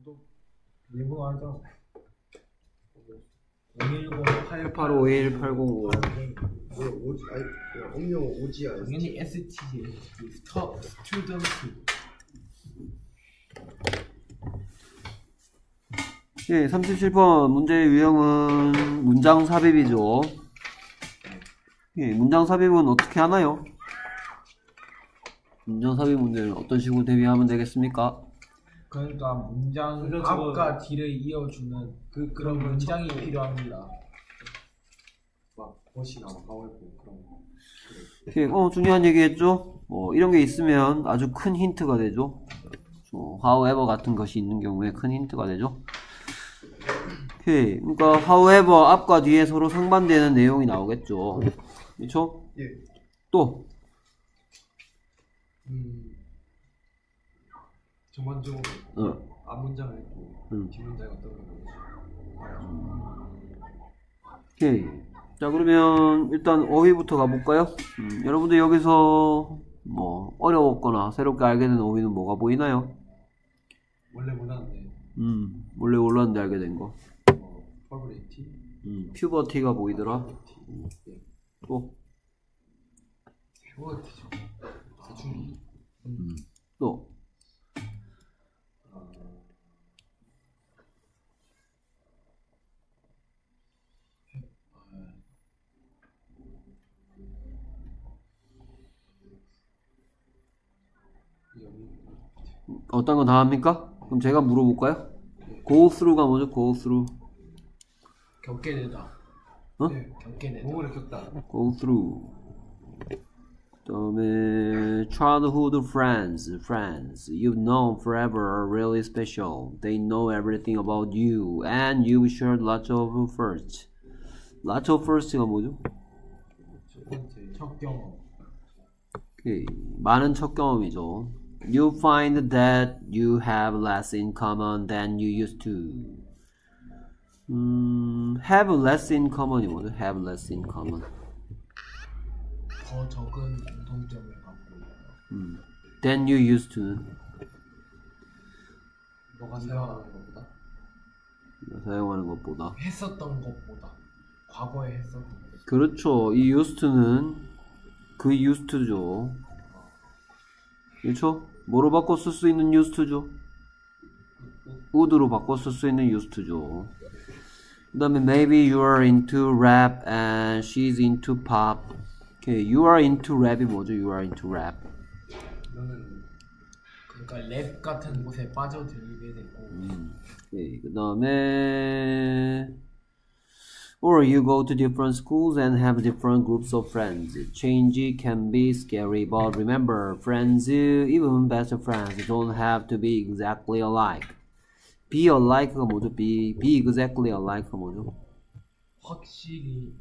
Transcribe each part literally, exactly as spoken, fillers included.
일본어 하자. 오일공 팔팔오일 팔공오. 뭐 오지 아니 음료 오지야. 당연히 에스티지. 스터 스튜던트. 예, 삼십칠 번 문제의 유형은 문장 삽입이죠. 예, 문장 삽입은 어떻게 하나요? 문장 삽입 문제는 어떤 식으로 대비하면 되겠습니까? 그러니까 문장 앞과 뒤를 이어주는 그 그런 문장이 필요합니다. 막 벗이나 막 하고 그런 거. 예, 어, 중요한 얘기했죠? 뭐, 이런 게 있으면 아주 큰 힌트가 되죠? 어, however 같은 것이 있는 경우에 큰 힌트가 되죠? 오케이. 그러니까 however 앞과 뒤에 서로 상반되는 내용이 나오겠죠. 그렇죠? 예. 또 음. 전반적으로 어. 앞 문장을 읽고 음. 뒷 문장이 어떤 건지. 오케이. 자, 그러면 일단 어휘부터 가볼까요? 음, 여러분들 여기서 뭐 어려웠거나 새롭게 알게 된 어휘는 뭐가 보이나요? 원래 몰랐는데. 음, 원래 몰랐는데 알게 된 거. 어, 퍼블리티. 음, 퓨버티가 보이더라. 음. 또 퓨버티죠. 사춘기. 음. 또 어떤 거 다 합니까? 그럼 제가 물어볼까요? go through가 뭐죠? go through. 겪게 되다. 어? 네, 겪게 되다. 공을 겪다. go through. 그 다음에 childhood friends, friends you've known forever are really special. They know everything about you and you've shared lots of firsts. lots of first가 뭐죠? 첫 번째. 첫 경험. 오케이. 많은 첫 경험이죠. You find that you have less in common than you used to. 음, have less in common이 뭐죠? have less in common. 더 적은 공통점을 갖고 있다. 음, than you used to. 너가 사용하는 것보다. 사용하는 것보다. 했었던 것보다. 과거에 했었던 것. 그렇죠. 이 used to는 그 used to죠. 그렇죠? 뭐로 바꿔 쓸 수 있는 used to죠? would로 바꿔 쓸 수 있는 used to죠. 그 다음에 maybe you are into rap and she's into pop. Okay, you are into rap이 뭐죠? You are into rap. 그러니까 랩 같은 곳에 빠져들게 되고. 음, okay, 그 다음에 or you go to different schools and have different groups of friends. Change can be scary, but remember, friends, even best friends, don't have to be exactly alike. Be alike가 뭐죠? Be, be exactly alike가 뭐죠? 확실히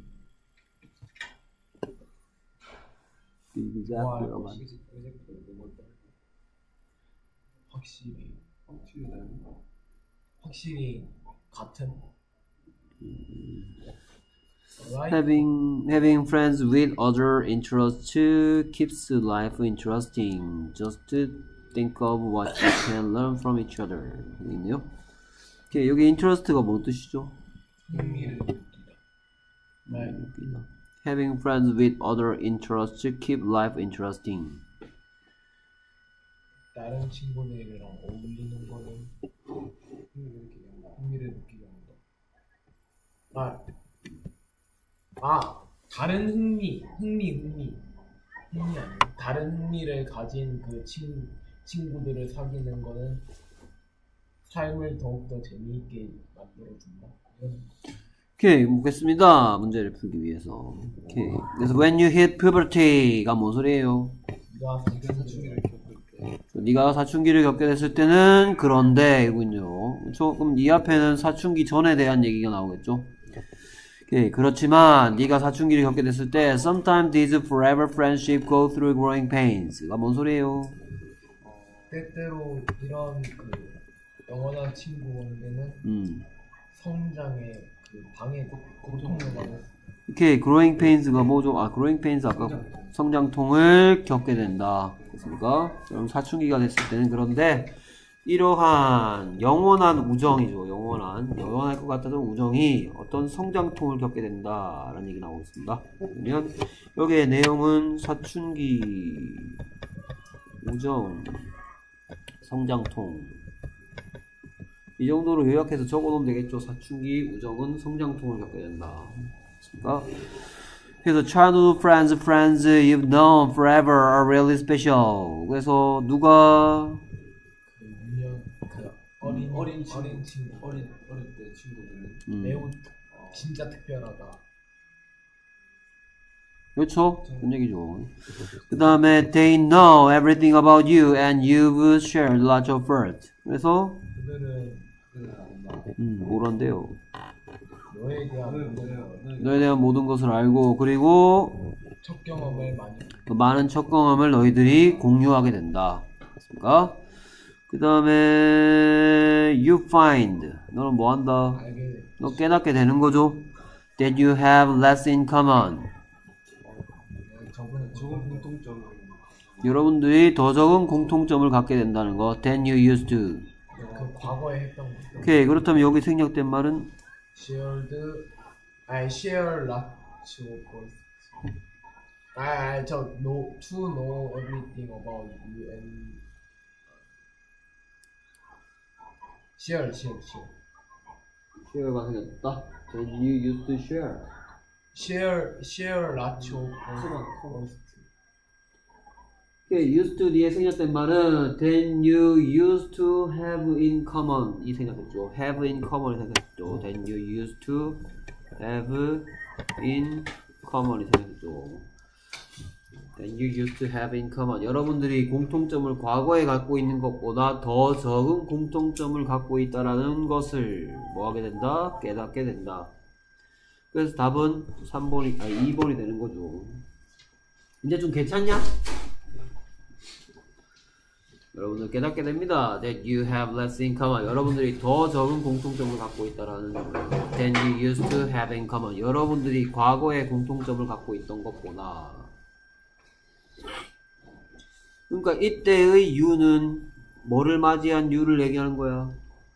Be exactly 와, alike. 확실히 확실히 다른. 확실히 같은. Right? Having having friends with other interests keeps life interesting. Just think of what you can learn from each other. 여기 있네요. 오케이, 여기 interest가 뭔 뜻이죠? 흥미를 느끼다. Right. 느끼다. Having friends with other interests keep life interesting. 다른 친구들이랑 어울리는 거는 흥미를 느끼게 한다. 아, 아 다른 흥미, 흥미, 흥미, 흥미 아니야. 다른 흥미를 가진 그 친, 친구들을 사귀는 거는 삶을 더욱더 재미있게 만들어준다. 오케이, 묻겠습니다. 문제를 풀기 위해서. 오케이. 그래서 when you hit puberty가 뭔 소리예요? 네가 사춘기를 겪을 때. 네가 사춘기를 겪게 됐을 때는 그런데 이군요. 그렇죠? 그럼 이 앞에는 사춘기 전에 대한 얘기가 나오겠죠? 오케이. 그렇지만 네가 사춘기를 겪게 됐을 때 sometimes these forever friendship go through growing pains가 뭔 소리예요? 때때로 이런 그 영원한 친구 관계는 음. 성장의 그 방해 고통을 받았어. 오케이. growing pains가 뭐죠? 아, growing pains 아까 성장통을 겪게 된다. 됐습니까? 그럼 사춘기가 됐을 때는 그런데 이러한 영원한 우정이죠. 영원한 영원할 것 같다는 우정이 어떤 성장통을 겪게 된다 라는 얘기 나오고 있습니다. 그러면 여기에 내용은 사춘기 우정 성장통 이 정도로 요약해서 적어놓으면 되겠죠. 사춘기 우정은 성장통을 겪게 된다. 그러니까 그래서 childhood friends, friends you've known forever are really special. 그래서 누가 그 유년 그 어린 어린 친구, 어린 친구 어린 어릴 때 친구들은 음. 매우 진짜 특별하다. 그렇죠? 그런 얘기죠. 그 다음에 they know everything about you and you've shared lots of first. 그래서 그들은 그들은 안다. 음, 뭐란데요? 너에 대한 너의 모든 너의 걸, 너의 너에 대한 모든 것을 알고 그리고 첫 경험을 많이 그 많은 첫 경험을 너희들이 공유하게 된다. 그렇습니까? 그 다음에 you find 너는 뭐 한다? 알게 돼. 너 깨닫게 되는 거죠. That you have less in common. 저분은 적은 공통점을 여러분들이 더 적은 공통점을 갖게 된다는 거. Than you used to. 그 과거에 했던 것들. 오케이. 그렇다면 여기 생략된 말은 shared I share lot to I 저 know to know everything about you and share share share share가 생겼다. That you used to share. share share lot to post 오케이. used to 뒤에 생략된 말은 Than you used to have in common 이 생략했죠. have in common이 생략했죠. Than you used to have in common이 생략했죠. Than you used to have in common. 여러분들이 공통점을 과거에 갖고 있는 것보다 더 적은 공통점을 갖고 있다라는 것을 뭐 하게 된다? 깨닫게 된다. 그래서 답은 삼 번이, 아니 이 번이 되는 거죠. 이제 좀 괜찮냐? 여러분들 깨닫게 됩니다. That you have less in common. 여러분들이 더 적은 공통점을 갖고 있다라는 Than you used to have in common. 여러분들이 과거에 공통점을 갖고 있던 것보다. 그러니까 이때의 you는 뭐를 맞이한 you를 얘기하는 거야?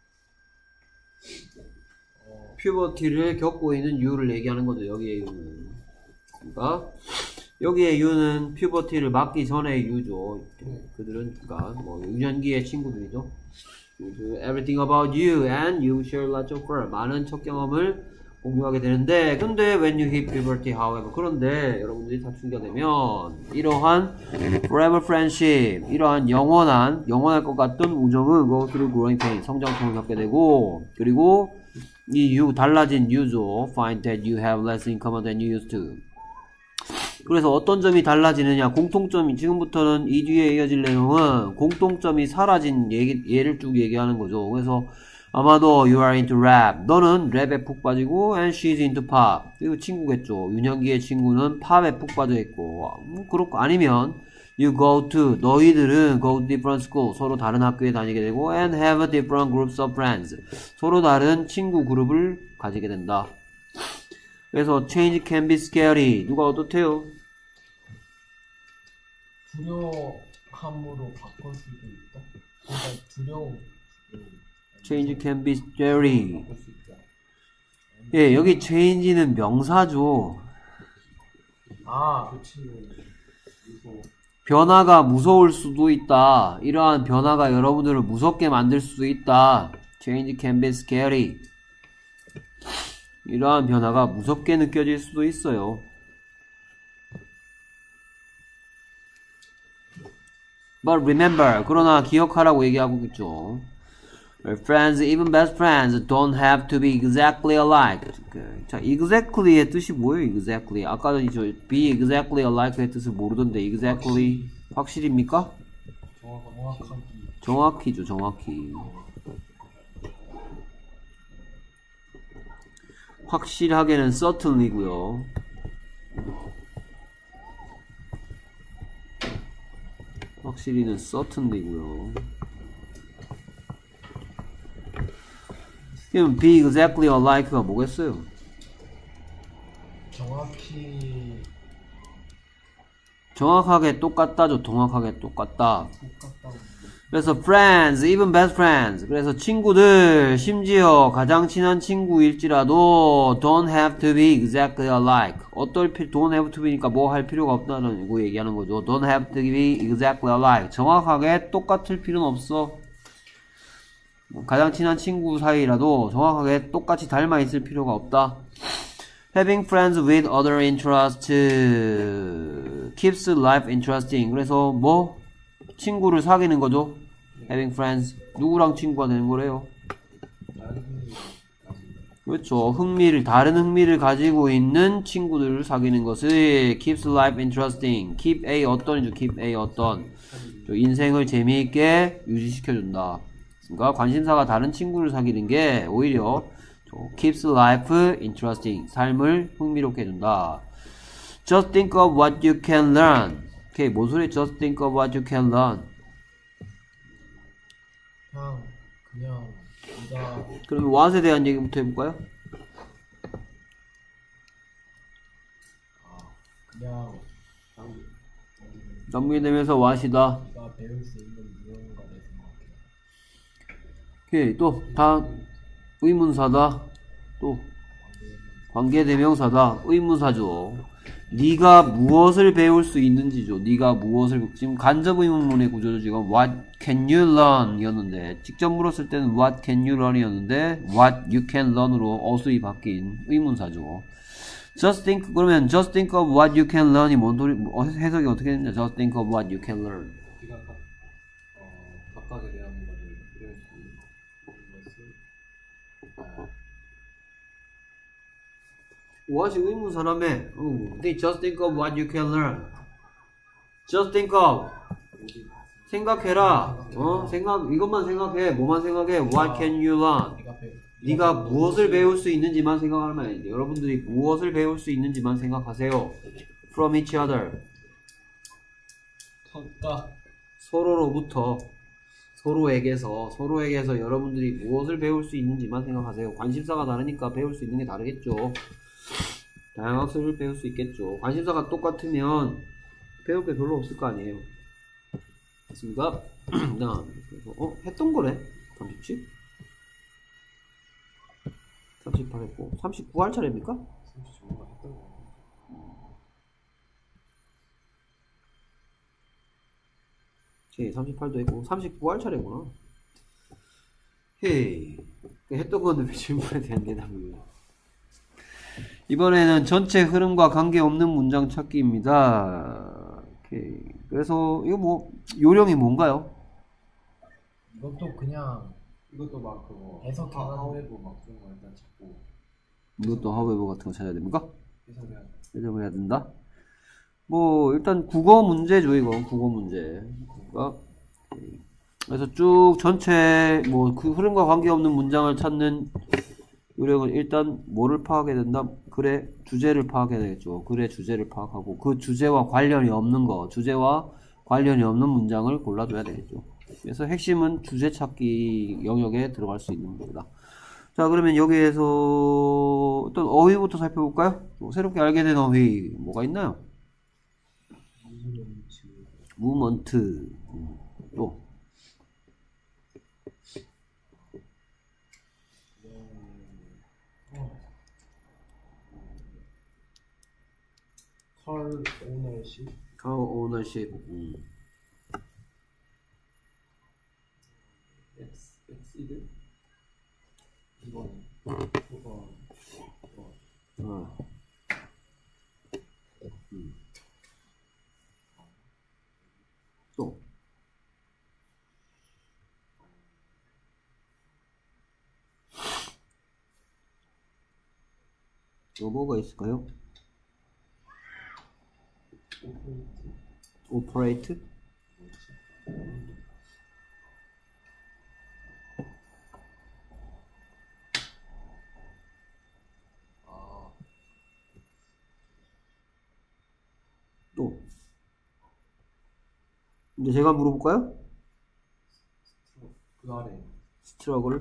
퓨버티를 겪고 있는 you를 얘기하는 거죠. 여기에 you는. 그러니까 여기에 you는 퓨버티를 맞기 전에 you죠. 그들은 그러니까 뭐 유년기의 친구들이죠. Everything about you and you share lots of fun. 많은 첫 경험을 공유하게 되는데, 근데 when you hit puberty, however, 그런데 여러분들이 사춘기가 되면 이러한 forever friendship, 이러한 영원한 영원할 것 같던 우정은 go through growing pain, 성장통을 겪게 되고, 그리고 이 you 달라진 you죠. Find that you have less in common than you used to. 그래서 어떤 점이 달라지느냐, 공통점이 지금부터는 이 뒤에 이어질 내용은 공통점이 사라진 얘기, 예를 쭉 얘기하는 거죠. 그래서 아마도 you are into rap, 너는 랩에 푹 빠지고 and she's into pop, 이거 친구겠죠. 윤혁이의 친구는 팝에 푹 빠져있고, 뭐 그렇고, 아니면 you go to, 너희들은 go to different school, 서로 다른 학교에 다니게 되고 and have a different groups of friends, 서로 다른 친구 그룹을 가지게 된다. 그래서 change can be scary. 누가 어떻대요? 두려움으로 바꿀 수도 있다. 그러니까 두려움. change can be scary. 예, 여기 change는 명사죠. 아, 변화가 무서울 수도 있다. 이러한 변화가 여러분들을 무섭게 만들 수도 있다. change can be scary. 이러한 변화가 무섭게 느껴질 수도 있어요. But remember, 그러나 기억하라고 얘기하고 있죠. Friends, even best friends, don't have to be exactly alike. 자, exactly의 뜻이 뭐예요? Exactly. 아까 전에 저 be exactly alike의 뜻을 모르던데 exactly 확실입니까? 정확하기. 정확히죠, 정확히. 확실하게는 certainly고요. 확실히는 certainly고요. 그럼 be exactly alike가 뭐겠어요? 정확히 정확하게 똑같다죠. 정확하게 똑같다. 똑같다고. 그래서 friends, even best friends. 그래서 친구들, 심지어 가장 친한 친구일지라도 don't have to be exactly alike. 어떨 필, don't have to be니까 뭐 할 필요가 없다는 거 얘기하는 거죠. don't have to be exactly alike. 정확하게 똑같을 필요는 없어. 가장 친한 친구 사이라도 정확하게 똑같이 닮아 있을 필요가 없다. Having friends with other interests keeps life interesting. 그래서 뭐? 친구를 사귀는 거죠. Having friends. 누구랑 친구가 되는 거래요? 그렇죠. 흥미를, 다른 흥미를 가지고 있는 친구들을 사귀는 것을 keeps life interesting. keep a 어떤이죠. keep a 어떤. 인생을 재미있게 유지시켜준다. 그러니까 관심사가 다른 친구를 사귀는 게 오히려 keeps life interesting. 삶을 흥미롭게 해준다. Just think of what you can learn. 오케이, 뭔 소리? Just think of what you can learn. 그냥 그냥 네가 그러면 what에 대한 얘기부터 해볼까요? 아, 그냥 남기되면서 what이다. 네가 배울 수 있는 무언가를 생각해. 오케이, 또 다 의문사다. 또 관계대명사다. 의문사죠. 네가 무엇을 배울 수 있는지죠. 네가 무엇을, 지금 간접 의문문의 구조죠. 지금 what can you learn 이었는데 직접 물었을 때는 what can you learn 이었는데 what you can learn로 어수이 바뀐 의문사죠. just think, 그러면 just think of what you can learn이 뭔 소리, 뭐 해석이 어떻게 됩니까? just think of what you can learn. 우리가 각, 어, 각각에 대한 거를 배울 수 있는 것을 아, what이 의문사라며. 어, just think of what you can learn. just think of. 생각해라. 어? 생각, 이것만 생각해. 뭐만 생각해? What can you learn? 네가 배울 네가 무엇을 배울 수 있는지만 생각하면 아니죠. 여러분들이 무엇을 배울 수 있는지만 생각하세요. From each other. 각각 서로로부터. 서로에게서. 서로에게서 여러분들이 무엇을 배울 수 있는지만 생각하세요. 관심사가 다르니까 배울 수 있는 게 다르겠죠. 다양한 학습을 배울 수 있겠죠. 관심사가 똑같으면 배울 게 별로 없을 거 아니에요. 됐습니까? 나 그래서 어? 했던 거래. 삼십칠? 삼십팔 했고 삼십구 할 차례입니까? 정말 했던 거 예, 삼십팔도 했고 삼십구 할 차례구나. 헤이, 했던 건데 왜 질문에 대한 대답을. 이번에는 전체 흐름과 관계없는 문장 찾기입니다. 오케이. 그래서 이거 뭐 요령이 뭔가요? 이것도 그냥 이것도 막 그거 해석해가지고. 하웨브 막 그런 거 일단 찾고 이것도 하웨버 같은 거 찾아야 됩니까? 해석해야 돼. 해석을 해야 된다. 뭐 일단 국어 문제죠. 이거 국어 문제. 그러니까 그래서 쭉 전체 뭐 그 흐름과 관계없는 문장을 찾는 요령은 일단 뭐를 파악해야 된다? 글의 주제를 파악해야 되겠죠. 글의 주제를 파악하고 그 주제와 관련이 없는 거, 주제와 관련이 없는 문장을 골라줘야 되겠죠. 그래서 핵심은 주제 찾기 영역에 들어갈 수 있는 겁니다. 자, 그러면 여기에서 어떤 어휘부터 살펴볼까요? 뭐 새롭게 알게 된 어휘 뭐가 있나요? 무먼트. 또 컬 오너십 car ownership. 음. X X이드 이번 이번 어. 음. 또 또 뭐가 있을까요? operate. 아 또 이제 제가 물어볼까요? 그 아래 스트러글.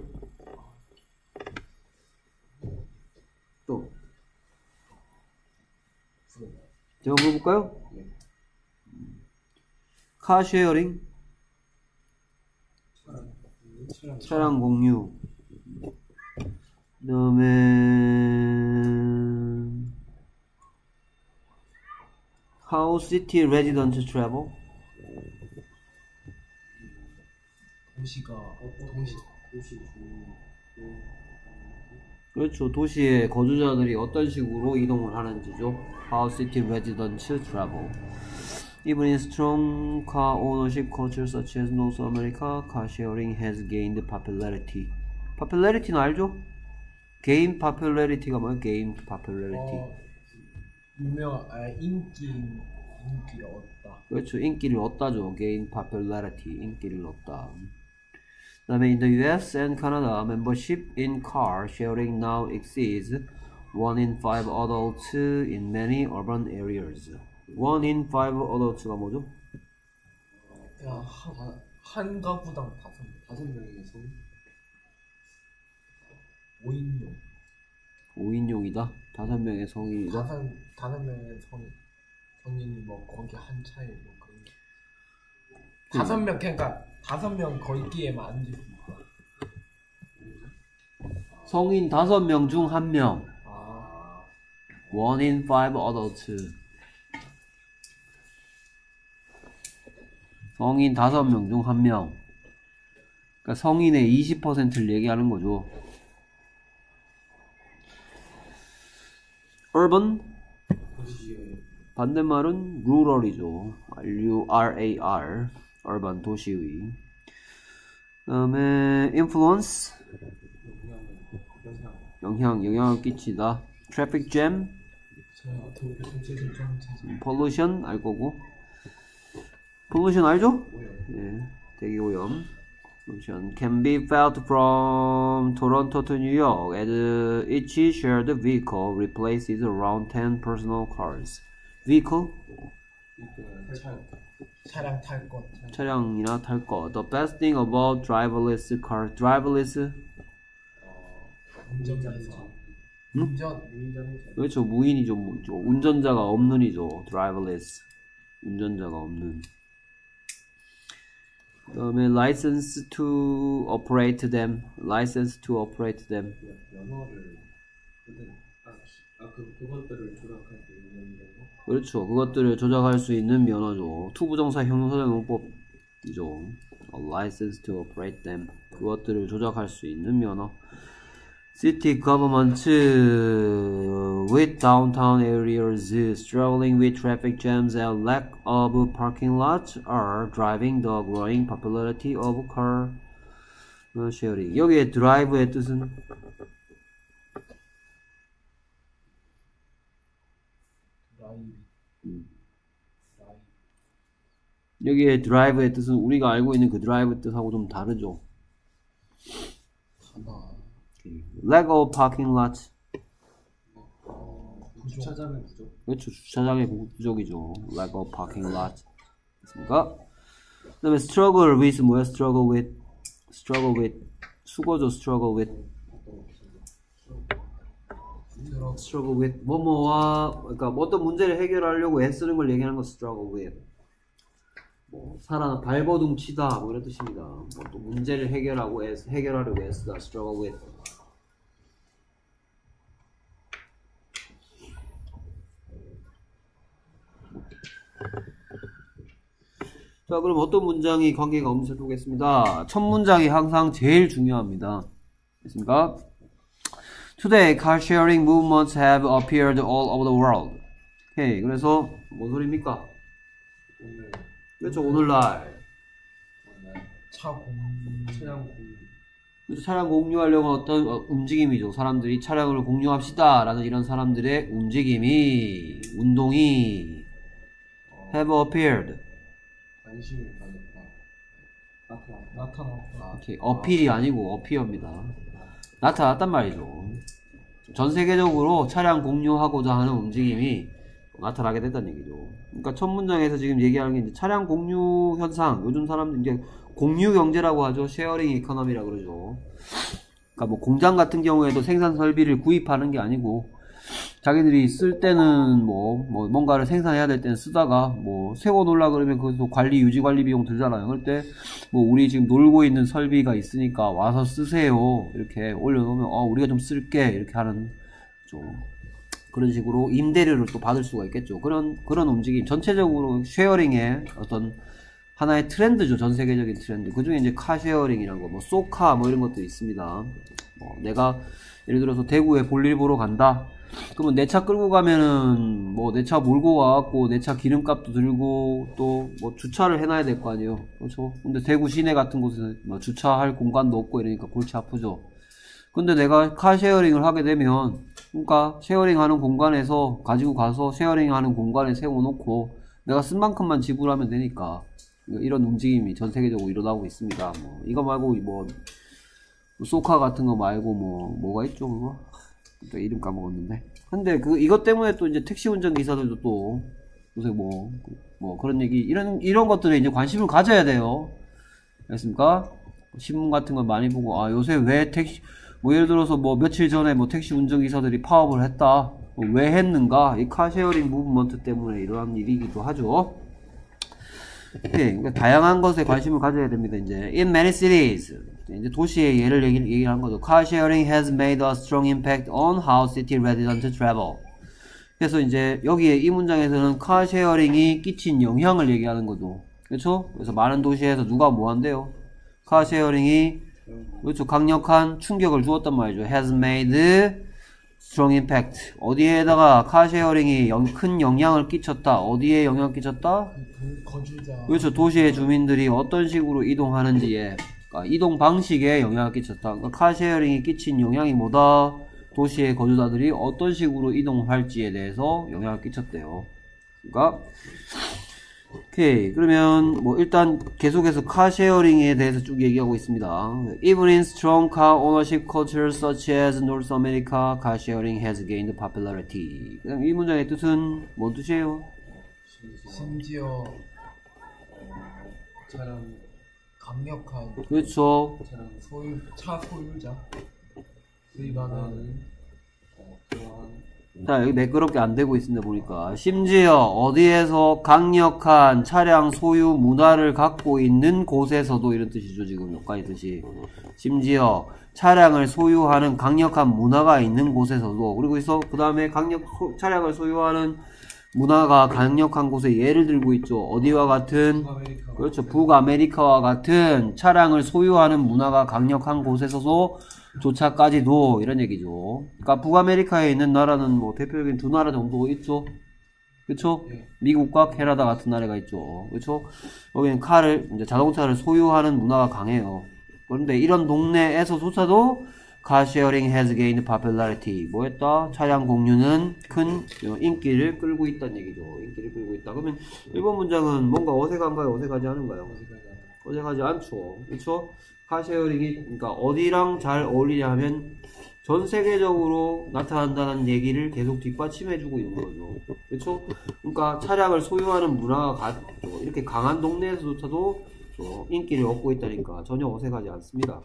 또 제가 물어볼까요? 네. 카쉐어링. 차량, 차량 공유. 그 다음에 How city residents travel? 도시가 도시 도시 중 그렇죠. 도시의 거주자들이 어떤 식으로 이동을 하는지죠. How city residents travel. Even in strong car ownership culture such as North America, car sharing has gained popularity. popularity는 알죠? gain popularity가 뭐야? gain popularity. 어, 유명 아 인기 인기를 얻다. 그렇죠. 인기를 얻다죠. gain popularity. 인기를 얻다. 그 다음에 in the U S and Canada, membership in car sharing now exceeds one in five adults in many urban areas. one in five adults가 뭐죠? 야한 한 가구당 다섯 명. 다섯 명에서 오 인용. 오 인용이다. 다섯 명의 성인이다. 다섯 다섯 명의 성 성인이 뭐 거기 한 차에 뭐 그런. 다섯 명 그러니까 다섯 명 거기에만 앉을 수 있다. 성인 다섯 명 중 한 명. 아 one in five adults. 성인 다섯 명 중 한 명. 그러니까 성인의 이십 퍼센트를 얘기하는 거죠. urban 도시의 반대말은 rural이죠. R-U-R-A-R urban 도시의. 그 다음에 influence 영향을 영향 영향, 영향을 끼치다. traffic jam 제가 도로 교통체증 정체증. pollution 알 거고. pollution 알죠? 뭐예요? 예, 대기 오염. pollution can be felt from Toronto to New York as each shared vehicle replaces around ten personal cars. vehicle 그러니까 차 차량 탈 것. 차량이나 탈 거. The best thing about driverless car. driverless 어, 운전기사. 응? 운전 운전자 그렇죠. 무인이죠. 무- 저 운전자가 없는이죠. driverless. 운전자가 없는. 그 다음에 license to operate them. license to operate them. 면허를 근데 아그 그것들을 조작할 수 있는 면허 그렇죠. 그것들을 조작할 수 있는 면허죠. 투부정사 형용사정용법이죠. A license to operate them. 그것들을 조작할 수 있는 면허. City government with downtown areas struggling with traffic jams and lack of parking lots are driving the growing popularity of car sharing. 여기에 drive의 뜻은 라이브. 음. 라이브. 여기에 drive의 뜻은 우리가 알고 있는 그 drive 뜻하고 좀 다르죠. 하나. lack of parking lots. 어, 주차장의 부족 그렇죠. 주차장의 부족이죠. lack of parking lots. 됐습니까? 그 다음에 struggle with 뭐야? struggle with struggle with 수거죠. struggle with 들어 struggle with 뭐뭐와 그러니까 뭐 어떤 문제를 해결하려고 애쓰는 걸 얘기하는 거 struggle with 뭐 사람 발버둥 치다 뭐 이런 뜻입니다. 뭐 또 문제를 해결하고 애, 해결하려고 애쓰다 struggle with. 자, 그럼 어떤 문장이 관계가 없는지 살펴보겠습니다. 첫 문장이 항상 제일 중요합니다. 됐습니까? Today, car sharing movements have appeared all over the world. 오케이, 그래서 뭔 소리입니까? 오늘 그렇죠, 오늘날. 오늘 차 공. 차량 공유 그래서 차량 공유하려고 어떤 어, 움직임이죠. 사람들이 차량을 공유합시다 라는 이런 사람들의 움직임이, 운동이 have appeared. 관심을 가졌다 나타났다 나타났다. 오케이, 어필이 아니고 어피어입니다. 나타났단 말이죠. 전 세계적으로 차량 공유하고자 하는 움직임이 나타나게 됐다는 얘기죠. 그러니까 첫 문장에서 지금 얘기하는 게 이제 차량 공유 현상, 요즘 사람들 이제 공유 경제라고 하죠. 쉐어링 이코노미라고 그러죠. 그러니까 뭐 공장 같은 경우에도 생산 설비를 구입하는 게 아니고 자기들이 쓸 때는 뭐, 뭐 뭔가를 생산해야 될 때는 쓰다가 뭐 세워놓으려 그러면 그것도 관리 유지 관리 비용 들잖아요. 그럴 때 뭐 우리 지금 놀고 있는 설비가 있으니까 와서 쓰세요 이렇게 올려놓으면 어 우리가 좀 쓸게 이렇게 하는 좀 그런 식으로 임대료를 또 받을 수가 있겠죠. 그런 그런 움직임 전체적으로 쉐어링의 어떤 하나의 트렌드죠. 전 세계적인 트렌드. 그 중에 이제 카쉐어링이라는 거, 뭐 소카 뭐 이런 것도 있습니다. 뭐 내가 예를 들어서 대구에 볼일 보러 간다. 그러면 내 차 끌고 가면은 뭐 내 차 몰고 와갖고 내 차 기름값도 들고 또 뭐 주차를 해놔야 될 거 아니에요. 그렇죠? 근데 대구 시내 같은 곳에는 뭐 주차할 공간도 없고 이러니까 골치 아프죠. 근데 내가 카쉐어링을 하게 되면 그러니까 쉐어링 하는 공간에서 가지고 가서 쉐어링 하는 공간에 세워놓고 내가 쓴 만큼만 지불하면 되니까 이런 움직임이 전 세계적으로 일어나고 있습니다. 뭐 이거 말고 뭐 소카 같은 거 말고 뭐 뭐가 있죠 그거? 또 이름 까먹었는데. 근데 그 이것 때문에 또 이제 택시 운전 기사들도 또 요새 뭐 뭐 그런 얘기 이런 이런 것들에 이제 관심을 가져야 돼요. 알겠습니까? 신문 같은 걸 많이 보고 아 요새 왜 택시 뭐 예를 들어서 뭐 며칠 전에 뭐 택시 운전 기사들이 파업을 했다. 뭐 왜 했는가? 이 카쉐어링 무브먼트 때문에 이러한 일이기도 하죠. 네, 그러니까 다양한 것에 관심을 가져야 됩니다. 이제 in many cities 이제 도시의 예를 얘기, 얘기를 한 거죠. Car sharing has made a strong impact on how city residents travel. 그래서 이제 여기에 이 문장에서는 car sharing이 끼친 영향을 얘기하는 거죠. 그렇죠? 그래서 많은 도시에서 누가 뭐 한대요? car sharing이 그렇죠. 강력한 충격을 주었단 말이죠. has made strong impact. 어디에다가 카쉐어링이 큰 영향을 끼쳤다. 어디에 영향을 끼쳤다? 거주자. 그렇죠. 도시의 주민들이 어떤 식으로 이동하는지에 그러니까 이동 방식에 영향을 끼쳤다. 그러니까 카쉐어링이 끼친 영향이 뭐다? 도시의 거주자들이 어떤 식으로 이동할지에 대해서 영향을 끼쳤대요. 그러니까 오케이. 그러면 뭐 일단 계속해서 카쉐어링에 대해서 쭉 얘기하고 있습니다. Even in strong car ownership cultures such as North America, car sharing has gained popularity. 그다음 이 문장의 뜻은 뭔 뜻이에요? 심지어 차량 강력한 그렇죠. 차량 소유 차 소유자 그이가는 어, 그러한 자, 여기 매끄럽게 안 되고 있습니다, 보니까. 심지어 어디에서 강력한 차량 소유 문화를 갖고 있는 곳에서도 이런 뜻이죠, 지금 여기까지 뜻이. 심지어 차량을 소유하는 강력한 문화가 있는 곳에서도. 그리고 있어, 그 다음에 강력, 소, 차량을 소유하는 문화가 강력한 곳에 예를 들고 있죠. 어디와 같은, 북아메리카 그렇죠, 북아메리카와 같은 차량을 소유하는 문화가 강력한 곳에서도 조차까지도 이런 얘기죠. 그러니까 북아메리카에 있는 나라는 뭐 대표적인 두 나라 정도 있죠. 그쵸? 예. 미국과 캐나다 같은 나라가 있죠. 그쵸? 여기는 칼을 이제 자동차를 소유하는 문화가 강해요. 그런데 이런 동네에서조차도 car sharing has gained popularity. 뭐 했다? 차량 공유는 큰 인기를 끌고 있다는 얘기죠. 인기를 끌고 있다. 그러면 일 번 문장은 뭔가 어색한가요? 어색하지 않은가요? 어색하지 않죠. 그쵸? 카쉐어링이 그러니까 어디랑 잘 어울리냐 하면 전 세계적으로 나타난다는 얘기를 계속 뒷받침해주고 있는 거죠. 그렇죠? 그러니까 차량을 소유하는 문화가 가, 이렇게 강한 동네에서조차도 인기를 얻고 있다니까 전혀 어색하지 않습니다.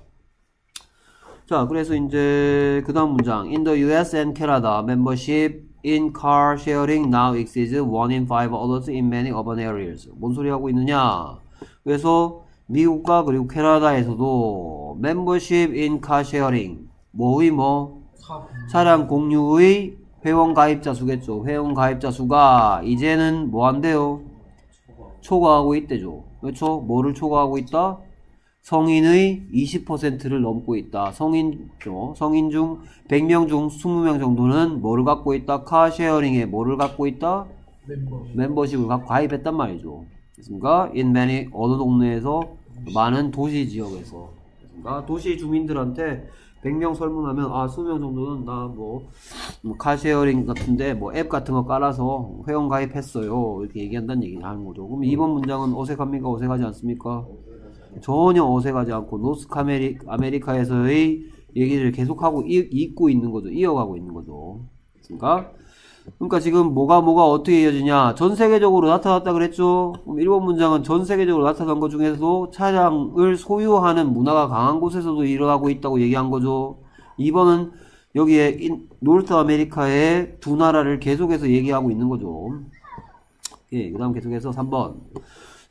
자, 그래서 이제 그 다음 문장 In the U S and Canada, membership in car sharing now exceeds one in five adults in many urban areas. 뭔 소리 하고 있느냐? 그래서 미국과 그리고 캐나다에서도 membership in car sharing 뭐의 뭐 차량 공유의 회원 가입자 수겠죠. 회원 가입자 수가 이제는 뭐 한대요? 초과하고 있대죠. 그렇죠? 뭐를 초과하고 있다? 성인의 이십 퍼센트를 넘고 있다. 성인, 성인 중 백 명 중 이십 명 정도는 뭐를 갖고 있다? 카쉐어링에 뭐를 갖고 있다? 멤버. 멤버십을 갖고 가입했단 말이죠. 그렇습니까? in many 어느 동네에서 많은 도시 지역에서 그러니까 도시 주민들한테 백 명 설문하면 아 이십 명 정도는 나 뭐 뭐 카쉐어링 같은데 뭐 앱 같은 거 깔아서 회원 가입했어요 이렇게 얘기한다는 얘기를 하는 거죠. 그럼 이번 문장은 어색합니까? 어색하지 않습니까? 전혀 어색하지 않고 노스 카메리, 아메리카에서의 얘기를 계속하고 이, 잇고 있는 거죠. 이어가고 있는 거죠. 그러니까 그러니까 지금 뭐가 뭐가 어떻게 이어지냐 전 세계적으로 나타났다 그랬죠. 그럼 일 번 문장은 전 세계적으로 나타난 것 중에서도 차량을 소유하는 문화가 강한 곳에서도 일어나고 있다고 얘기한 거죠. 이 번은 여기에 인, 노르트 아메리카의 두 나라를 계속해서 얘기하고 있는 거죠. 예, 그 다음 계속해서 삼 번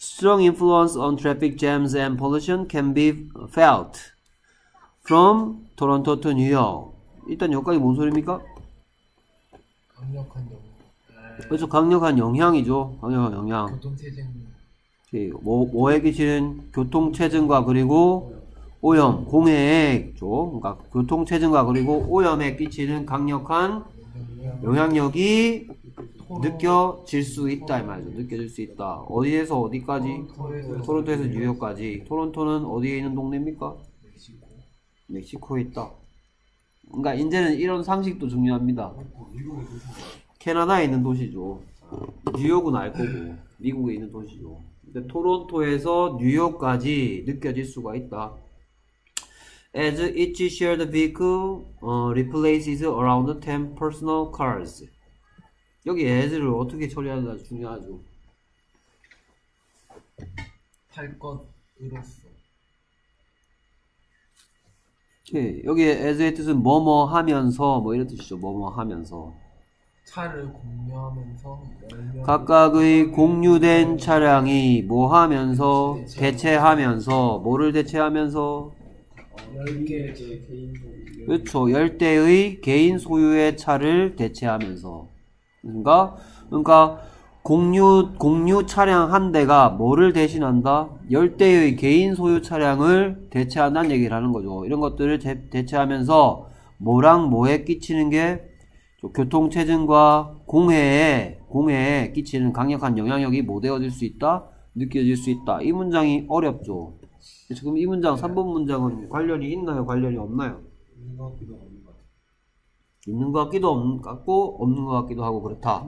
Strong influence on traffic jams and pollution can be felt from Toronto to New York. 일단 여기까지 뭔 소리입니까? 강력한 영. 그래서 강력한 영향이죠. 강력한 영향. 교통체증. 뭐, 뭐에 끼치는 교통체증과 그리고 오염, 공해에, 그러니까 교통체증과 그리고 오염에 끼치는 강력한 영향력이 느껴질 수 있다 이 말이죠. 느껴질 수 있다. 어디에서 어디까지? 토론토에서 뉴욕까지. 토론토는 어디에 있는 동네입니까? 멕시코. 멕시코에 있다. 그러니까 이제는 이런 상식도 중요합니다. 캐나다에 있는 도시죠. 뉴욕은 알 거고 미국에 있는 도시죠. 근데 토론토에서 뉴욕까지 느껴질 수가 있다. As each shared vehicle uh, replaces around ten personal cars. 여기 as를 어떻게 처리하느냐 중요하죠. 탈 것으로서. 예, 여기에 as의 뜻은 뭐뭐 하면서 뭐 이런 뜻이죠. 뭐뭐 하면서. 차를 공유하면서 각각의 공유된 차량이 뭐 하면서 대체하면서 뭐를 대체하면서 열 개 개인 소유. 그렇죠. 열 대의 개인 소유의 차를 대체하면서 그러니까 그러니까 공유 공유 차량 한 대가 뭐를 대신한다? 열 대의 개인 소유 차량을 대체한다는 얘기를 하는 거죠. 이런 것들을 대, 대체하면서 뭐랑 뭐에 끼치는 게 교통체증과 공해에, 공해에 끼치는 강력한 영향력이 뭐 되어질 수 있다? 느껴질 수 있다. 이 문장이 어렵죠. 지금 이 문장, 삼 번 문장은 관련이 있나요? 관련이 없나요? 있는 것 같기도 없는 것 같아요. 있는 것 같기도 없는 것 같고, 없는 것 같기도 하고, 그렇다.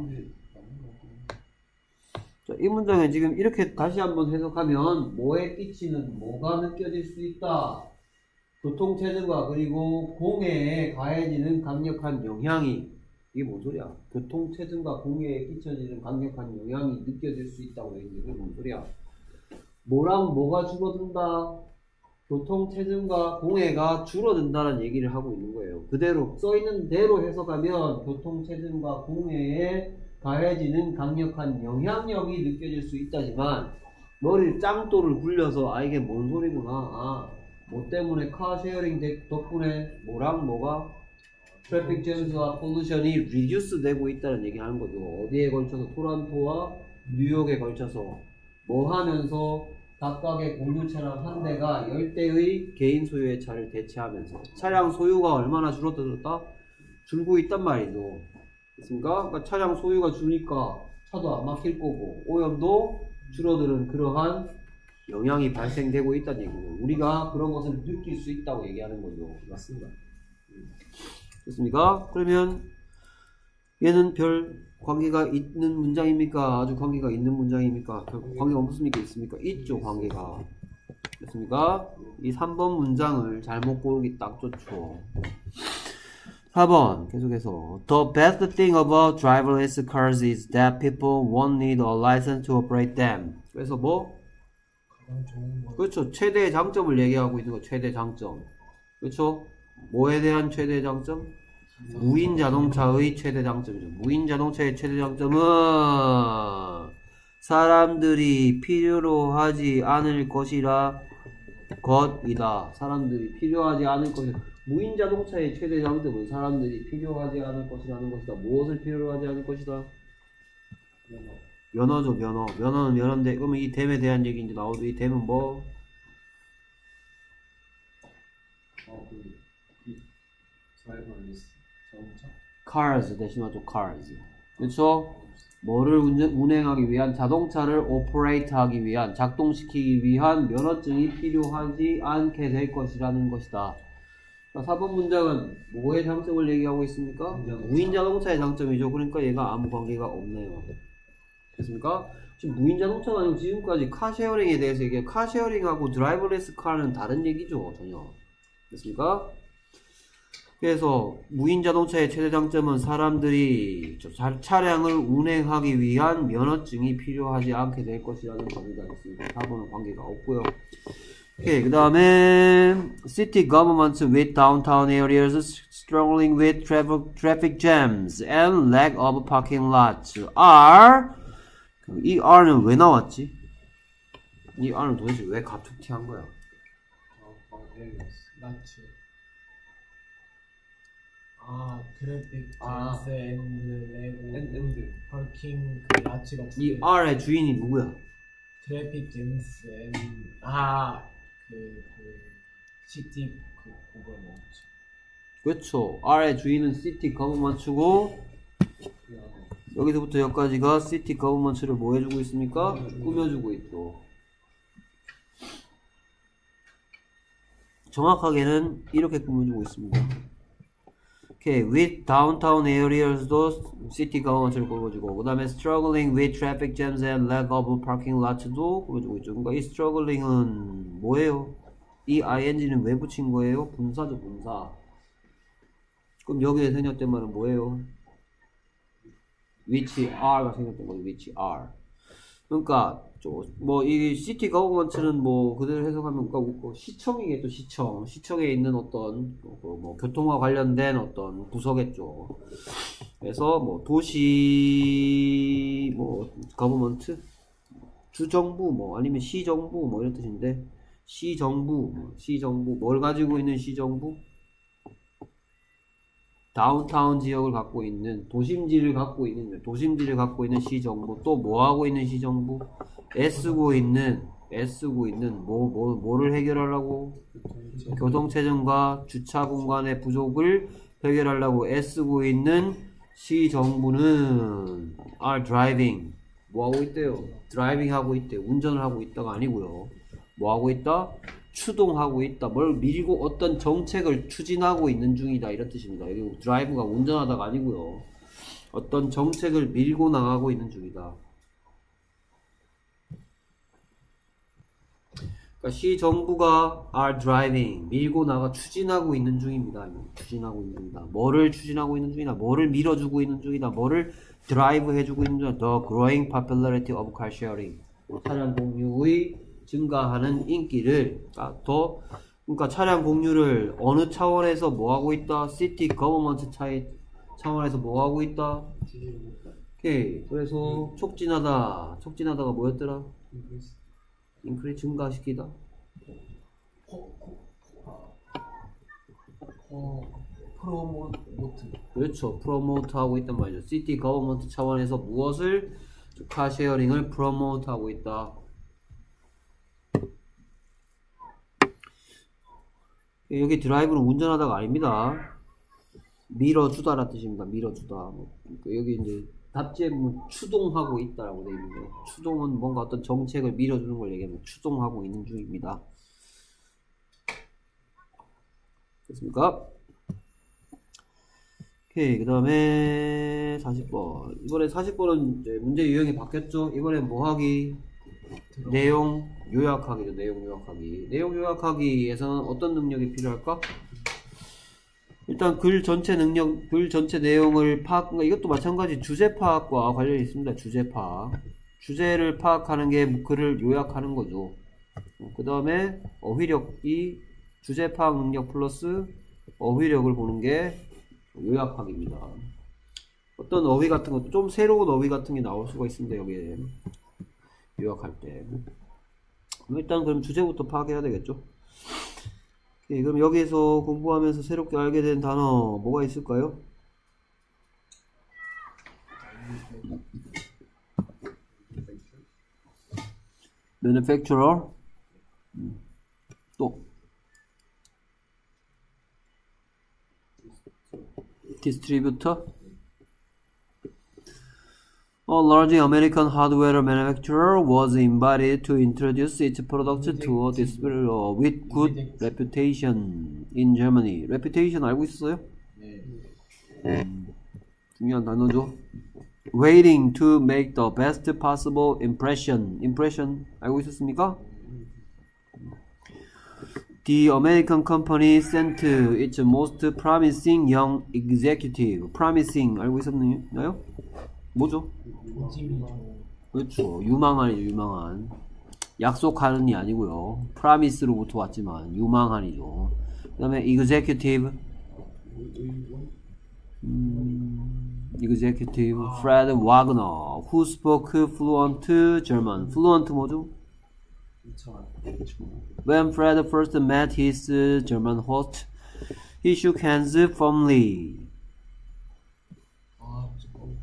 자, 이 문장에 지금 이렇게 다시 한번 해석하면, 뭐에 끼치는, 뭐가 느껴질 수 있다? 교통체증과 그리고 공해에 가해지는 강력한 영향이 이게 뭔 소리야? 교통체증과 공해에 끼쳐지는 강력한 영향이 느껴질 수 있다고 얘기해. 이게 뭔 소리야? 뭐랑 뭐가 줄어든다? 교통체증과 공해가 줄어든다는 얘기를 하고 있는 거예요. 그대로 써있는 대로 해석하면 교통체증과 공해에 가해지는 강력한 영향력이 느껴질 수 있다지만 머리를 짱돌을 굴려서 아 이게 뭔 소리구나. 아, 뭐 때문에 카쉐어링 덕분에 뭐랑 뭐가 트래픽 잼스와 폴루션이 리듀스 되고 있다는 얘기 하는 거죠. 어디에 걸쳐서 토론토와 뉴욕에 걸쳐서 뭐 하면서 각각의 공유 차량 한 대가 열 대의 개인 소유의 차를 대체하면서 차량 소유가 얼마나 줄어들었다? 줄고 있단 말이죠. 그렇습니까? 그러니까 차량 소유가 주니까 차도 안 막힐 거고 오염도 줄어드는 그러한 영향이 발생되고 있다는 얘기죠. 우리가 그런 것을 느낄 수 있다고 얘기하는 거죠. 맞습니다. 됐습니까? 그러면 얘는 별 관계가 있는 문장입니까? 아주 관계가 있는 문장입니까? 관계가 없습니까? 있습니까? 있죠, 관계가. 됐습니까? 이 삼 번 문장을 잘못 고르기 딱 좋죠. 사 번 계속해서 The best thing about driverless cars is that people won't need a license to operate them. 그래서 뭐? 가장 좋은 거. 그렇죠. 최대의 장점을 얘기하고 있는 거 최대 장점. 그렇죠? 뭐에 대한 최대 장점? 무인 자동차의 최대 장점이죠. 무인 자동차의 최대 장점은 사람들이 필요로 하지 않을 것이라 것이다. 사람들이 필요하지 않을 것이다. 무인 자동차의 최대 장점은 사람들이 필요하지 않을 것이라는 것이다. 무엇을 필요로 하지 않을 것이다? 면허죠, 면허. 면허는 면허인데, 그러면 이 댐에 대한 얘기 이제 나오죠. 이 댐은 뭐? 어, 그, 이 드라이버리스 자동차? cars 대신 하죠, cars. 그렇죠? 뭐를 운전, 운행하기 위한 자동차를 오퍼레이트 하기 위한, 작동시키기 위한 면허증이 필요하지 않게 될 것이라는 것이다. 사 번 문장은 뭐의 장점을 얘기하고 있습니까? 무인 자동차의 장점이죠. 그러니까 얘가 아무 관계가 없네요. 됐습니까? 지금 무인 자동차가 아니고 지금까지 카쉐어링에 대해서 얘기해. 카쉐어링하고 드라이버레스 카는 다른 얘기죠. 전혀. 됐습니까? 그래서 무인 자동차의 최대 장점은 사람들이 차량을 운행하기 위한 면허증이 필요하지 않게 될 것이라는 점이다. 됐습니다. 사 번은 관계가 없고요. 오케이, 그 다음에 City governments with downtown areas struggling with traffic, traffic jams and lack of parking lots are 이 R는 왜 나왔지? 이 R은 도대체 왜 갑툭튀한 거야? 아, 방 A였어. 나치. 아 트래픽 아. 잼스 앤드 레고 엔 엔드. 헐킹 그 나치가 두 이 개. R의 주인이 누구야? 트래픽 잼스 앤 아그 그 시티 그 그거 뭐지? 그렇죠. R의 주인은 시티 거버먼트고 그 안에. 여기서부터 여기까지가 시티 거버먼트를 뭐 해주고 있습니까? 꾸며주고 있죠. 정확하게는 이렇게 꾸며주고 있습니다. 오케이, with downtown areas도 city government를 꾸며주고, 그 다음에 struggling with traffic jams and lack of parking lots도 꾸며주고 있죠. 그러니까 이 struggling은 뭐예요? 이 ing는 왜 붙인 거예요? 분사죠, 분사. 그럼 여기에 생략된 말은 뭐예요? which are가 생략된 거죠, which are. 그러니까 뭐 이 시티 거버먼트는 뭐 그대로 해석하면 그러니까 시청이겠죠. 시청 시청에 있는 어떤 뭐 교통과 관련된 어떤 부서겠죠. 그래서 뭐 도시 뭐 거버먼트 주정부 뭐 아니면 시정부 뭐 이런 뜻인데 시정부 시정부 뭘 가지고 있는 시정부? 다운타운 지역을 갖고 있는 도심지를 갖고 있는 도심지를 갖고 있는 시정부 또 뭐 하고 있는 시정부 애쓰고 있는 애쓰고 있는 뭐 뭐 뭐를 해결하려고 교통체증과 주차 공간의 부족을 해결하려고 애쓰고 있는 시정부는 are driving 뭐 하고 있대요? 드라이빙 하고 있대. 운전을 하고 있다가 아니고요. 뭐 하고 있다? 추동하고 있다. 뭘 밀고 어떤 정책을 추진하고 있는 중이다. 이런 뜻입니다. 여기 드라이브가 운전하다가 아니고요. 어떤 정책을 밀고 나가고 있는 중이다. 그러니까 시정부가 are driving 밀고 나가 추진하고 있는 중입니다. 추진하고 있는 중이다. 뭐를 추진하고 있는 중이다. 뭐를 밀어주고 있는 중이다. 뭐를 드라이브 해주고 있는 중이다. The growing popularity of car sharing. 차량 공유의 증가하는 인기를 더 그러니까 차량 공유를 어느 차원에서 뭐 하고 있다? 시티 거버먼트 차이 차원에서 뭐 하고 있다? 오케이. 그래서 촉진하다. 촉진하다가 뭐였더라? 인크리 증가시키다. 어 프로모트. 그렇죠. 프로모트 하고 있단 말이죠. 시티 거버먼트 차원에서 무엇을 카쉐어링을 프로모트 하고 있다. 여기 드라이브는 운전하다가 아닙니다. 밀어주다라는 뜻입니다. 밀어주다. 여기 이제 답지에 뭐 추동하고 있다라고 되어 있는 거예요. 추동은 뭔가 어떤 정책을 밀어주는 걸 얘기하면 추동하고 있는 중입니다. 됐습니까? 오케이. 그 다음에 사십 번. 이번에 사십 번은 이제 문제 유형이 바뀌었죠. 이번에 뭐 하기? 내용 요약하기죠. 내용 요약하기. 내용 요약하기에서는 어떤 능력이 필요할까? 일단 글 전체 능력, 글 전체 내용을 파악, 그러니까 이것도 마찬가지 주제 파악과 관련이 있습니다. 주제 파악. 주제를 파악하는 게 글을 요약하는 거죠. 그 다음에 어휘력이 주제 파악 능력 플러스 어휘력을 보는 게 요약하기입니다. 어떤 어휘 같은 것, 좀 새로운 어휘 같은 게 나올 수가 있습니다. 여기에. 요약할 때. 일단 그럼 주제부터 파악해야 되겠죠. 오케이, 그럼 여기에서 공부하면서 새롭게 알게 된 단어 뭐가 있을까요? manufacturer 음. 또 distributor A large American hardware manufacturer was invited to introduce its product to a distributor with good reputation in Germany. reputation 알고 있었어요? 네. 음, 중요한 단어죠. Waiting to make the best possible impression. impression 알고 있었습니까? The American company sent its most promising young executive. promising 알고 있었나요? 뭐죠? 그렇죠. 유망한이죠. 유망한. 약속하는이 아니고요. promise로부터 왔지만 유망한이죠. 그 다음에 executive 음, executive Fred Wagner who spoke fluent German. fluent 뭐죠? 이천. When Fred first met his German host, he shook hands firmly. 아 저거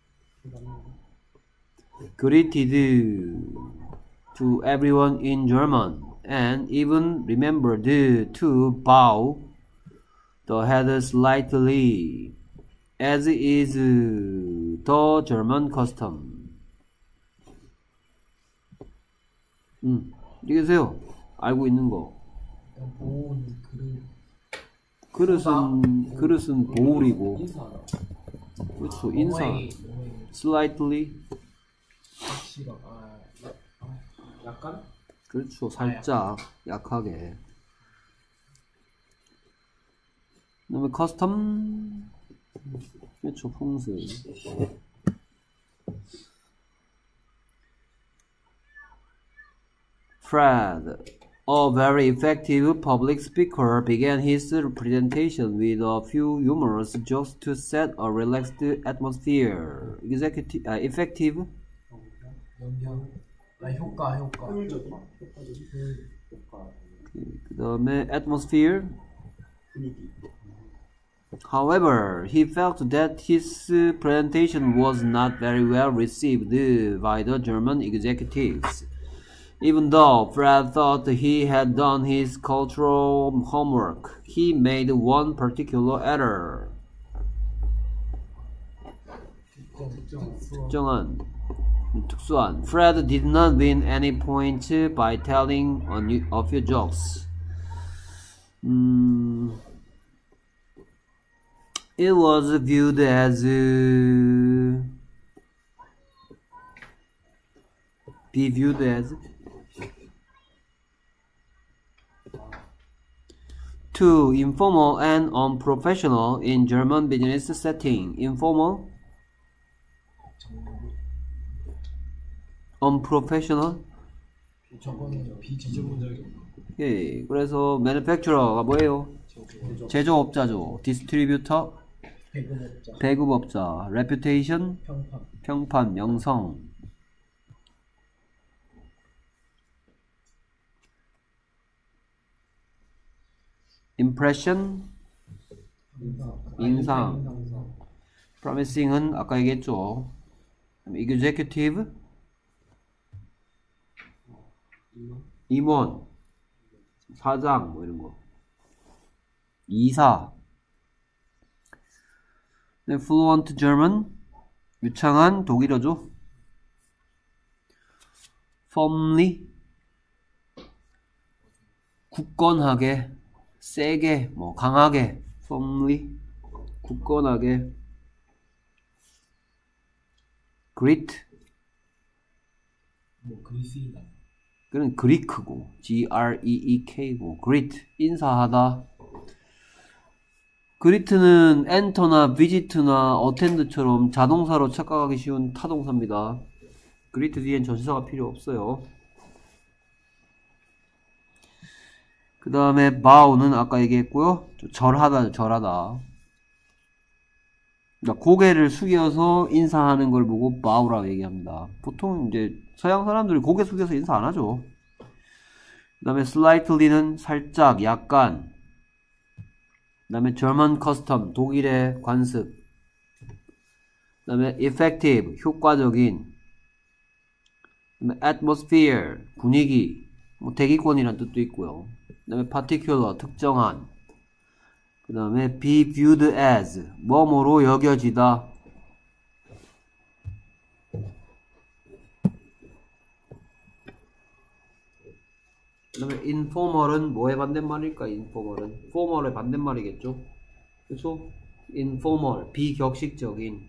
Greeted to everyone in German and even remembered to bow the head slightly, as is the German custom. 음, 읽으세요. 알고 있는 거. 그냥 보온 그릇 그릇은 그릇은 보울이고, 인사하다. 그렇죠. 인사. 오웨이, 오웨이. Slightly. 싫어. 아, 아, 약간? 그렇죠. 살짝 약하게. 그다음에 custom. 그렇죠. 풍습. Fred, a very effective public speaker, began his presentation with a few humorous jokes to set a relaxed atmosphere. Executive, uh, effective. 영향. 아 효과 효과. 효율적인? 효과적인? 그 효과. 그 다음에 atmosphere. 분위기. However, he felt that his presentation was not very well received by the German executives. Even though Fred thought he had done his cultural homework, he made one particular error. 특정 수업. 특정한, 특수한. Fred did not win any points by telling a, new, a few jokes. 음, it was viewed as uh, be viewed as too informal and unprofessional in German business setting. Informal, unprofessional. 저거는 비전문적인. 예, 그래서 manufacturer가 뭐예요? 제조업자죠. distributor, 배급업자. 배급업자. reputation, 평판. 평판, 명성. impression, 인상. promising은 아까 얘기했죠. executive, 임원, 사장 뭐 이런 거. 이사. fluent German, 유창한 독일어죠. firmly, 굳건하게, 세게, 뭐 강하게, firmly, 굳건하게. greet, 뭐 그리스인가. 그는 그리크고, G-R-E-E-K고, greet, 인사하다. greet는 enter나 visit나 attend처럼 자동사로 착각하기 쉬운 타동사입니다. greet 뒤엔 전치사가 필요 없어요. 그 다음에 bow는 아까 얘기했고요. 절하다, 절하다. 그러니까 고개를 숙여서 인사하는 걸 보고 bow라고 얘기합니다. 보통 이제 서양 사람들이 고개 숙여서 인사 안 하죠. 그 다음에 slightly는 살짝, 약간. 그 다음에 German custom, 독일의 관습. 그 다음에 effective, 효과적인. 그 다음에 atmosphere, 분위기. 뭐 대기권이란 뜻도 있고요. 그 다음에 particular, 특정한. 그 다음에 be viewed as, 뭐뭐로 여겨지다. 그 다음에 informal은 뭐의 반대말일까? informal은 formal의 반대말이겠죠? 그렇죠? informal, 비격식적인.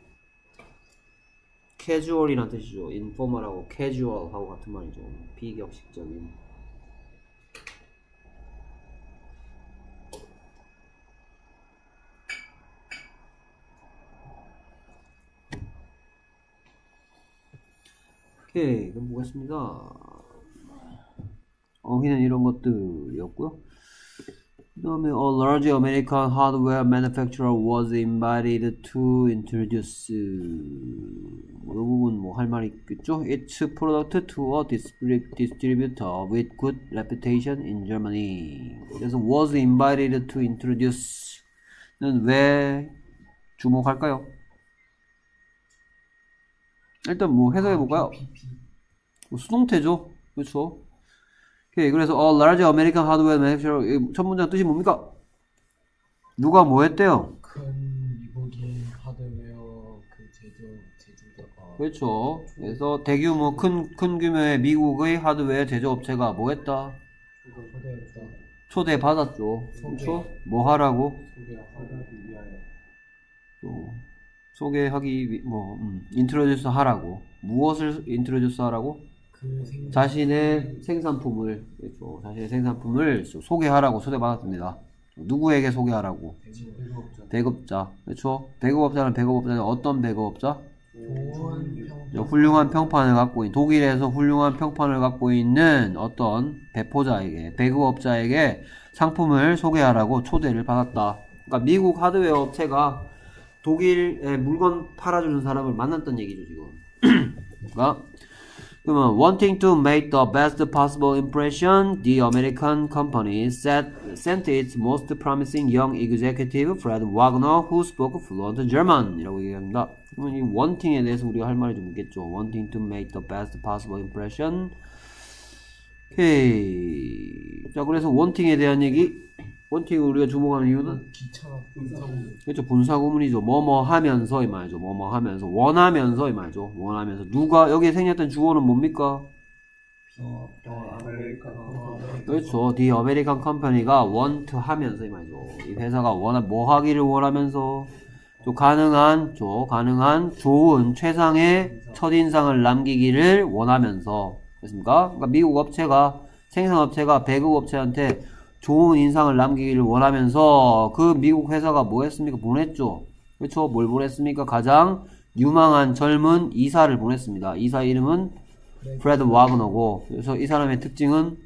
casual이란 뜻이죠. informal하고 casual하고 같은 말이죠. 비격식적인. 오케이, 그럼 보겠습니다. 어휘는 이런 것들이었고요. 그 다음에 a large American hardware manufacturer was invited to introduce 이 부분 뭐 할 말이 있겠죠? its product to a distrib- distributor with good reputation in Germany. 그래서 was invited to introduce는 왜 주목할까요? 일단 뭐 해석해 볼까요? 뭐 수동태죠. 그렇죠? 오케이. 그래서 a large American hardware manufacturer 첫 문장 뜻이 뭡니까? 누가 뭐 했대요? 큰 미국인 하드웨어 그 제조 제조자가 그렇죠. 그래서 대규모 큰, 큰 규모의 미국의 하드웨어 제조업체가 뭐 했다? 초대했다. 초대 받았죠. 그렇죠? 뭐 하라고? 소개하기 위하여. 또 소개하기 위, 뭐 음, 인트로듀스 하라고. 무엇을 인트로듀스 하라고? 그 생... 자신의 생산품을 그렇죠. 자신의 생산품을 소개하라고 초대받았습니다. 누구에게 소개하라고? 배급업자. 배급자. 그렇죠? 배급업자는 배급업자는 어떤 배급업자? 좋은 평... 훌륭한 평판을 갖고 있는 독일에서 훌륭한 평판을 갖고 있는 어떤 배포자에게 배급업자에게 상품을 소개하라고 초대를 받았다. 그러니까 미국 하드웨어 업체가 독일에 물건 팔아주는 사람을 만났던 얘기죠 지금. 그러니까 그러면 wanting to make the best possible impression, the American company set, sent its most promising young executive, Fred Wagner, who spoke fluent German 이라고 얘기합니다. 그러면 이 wanting에 대해서 우리가 할 말이 좀 있겠죠. wanting to make the best possible impression. 오케이. 자, 그래서 wanting에 대한 얘기. wanting을 우리가 주목하는 이유는 기차 분사구문. 그렇죠. 분사구문이죠. 뭐뭐 하면서 이 말이죠. 뭐뭐 하면서 원하면서 이 말이죠. 원하면서 누가 여기에 생겼던 주어는 뭡니까? 어, 어, 아메리카. 어, 아메리카. 그렇죠. The American Company가 want 하면서 이 말이죠. 이 회사가 원하 뭐 하기를 원하면서 또 가능한 조 가능한 좋은 최상의 첫인상을 남기기를 원하면서 그렇습니까? 그러니까 미국 업체가 생산업체가 배급업체한테 좋은 인상을 남기기를 원하면서 그 미국 회사가 뭐 했습니까? 보냈죠. 그렇죠? 뭘 보냈습니까? 가장 유망한 젊은 이사를 보냈습니다. 이사 이름은 프레드 와그너고 그래서 이 사람의 특징은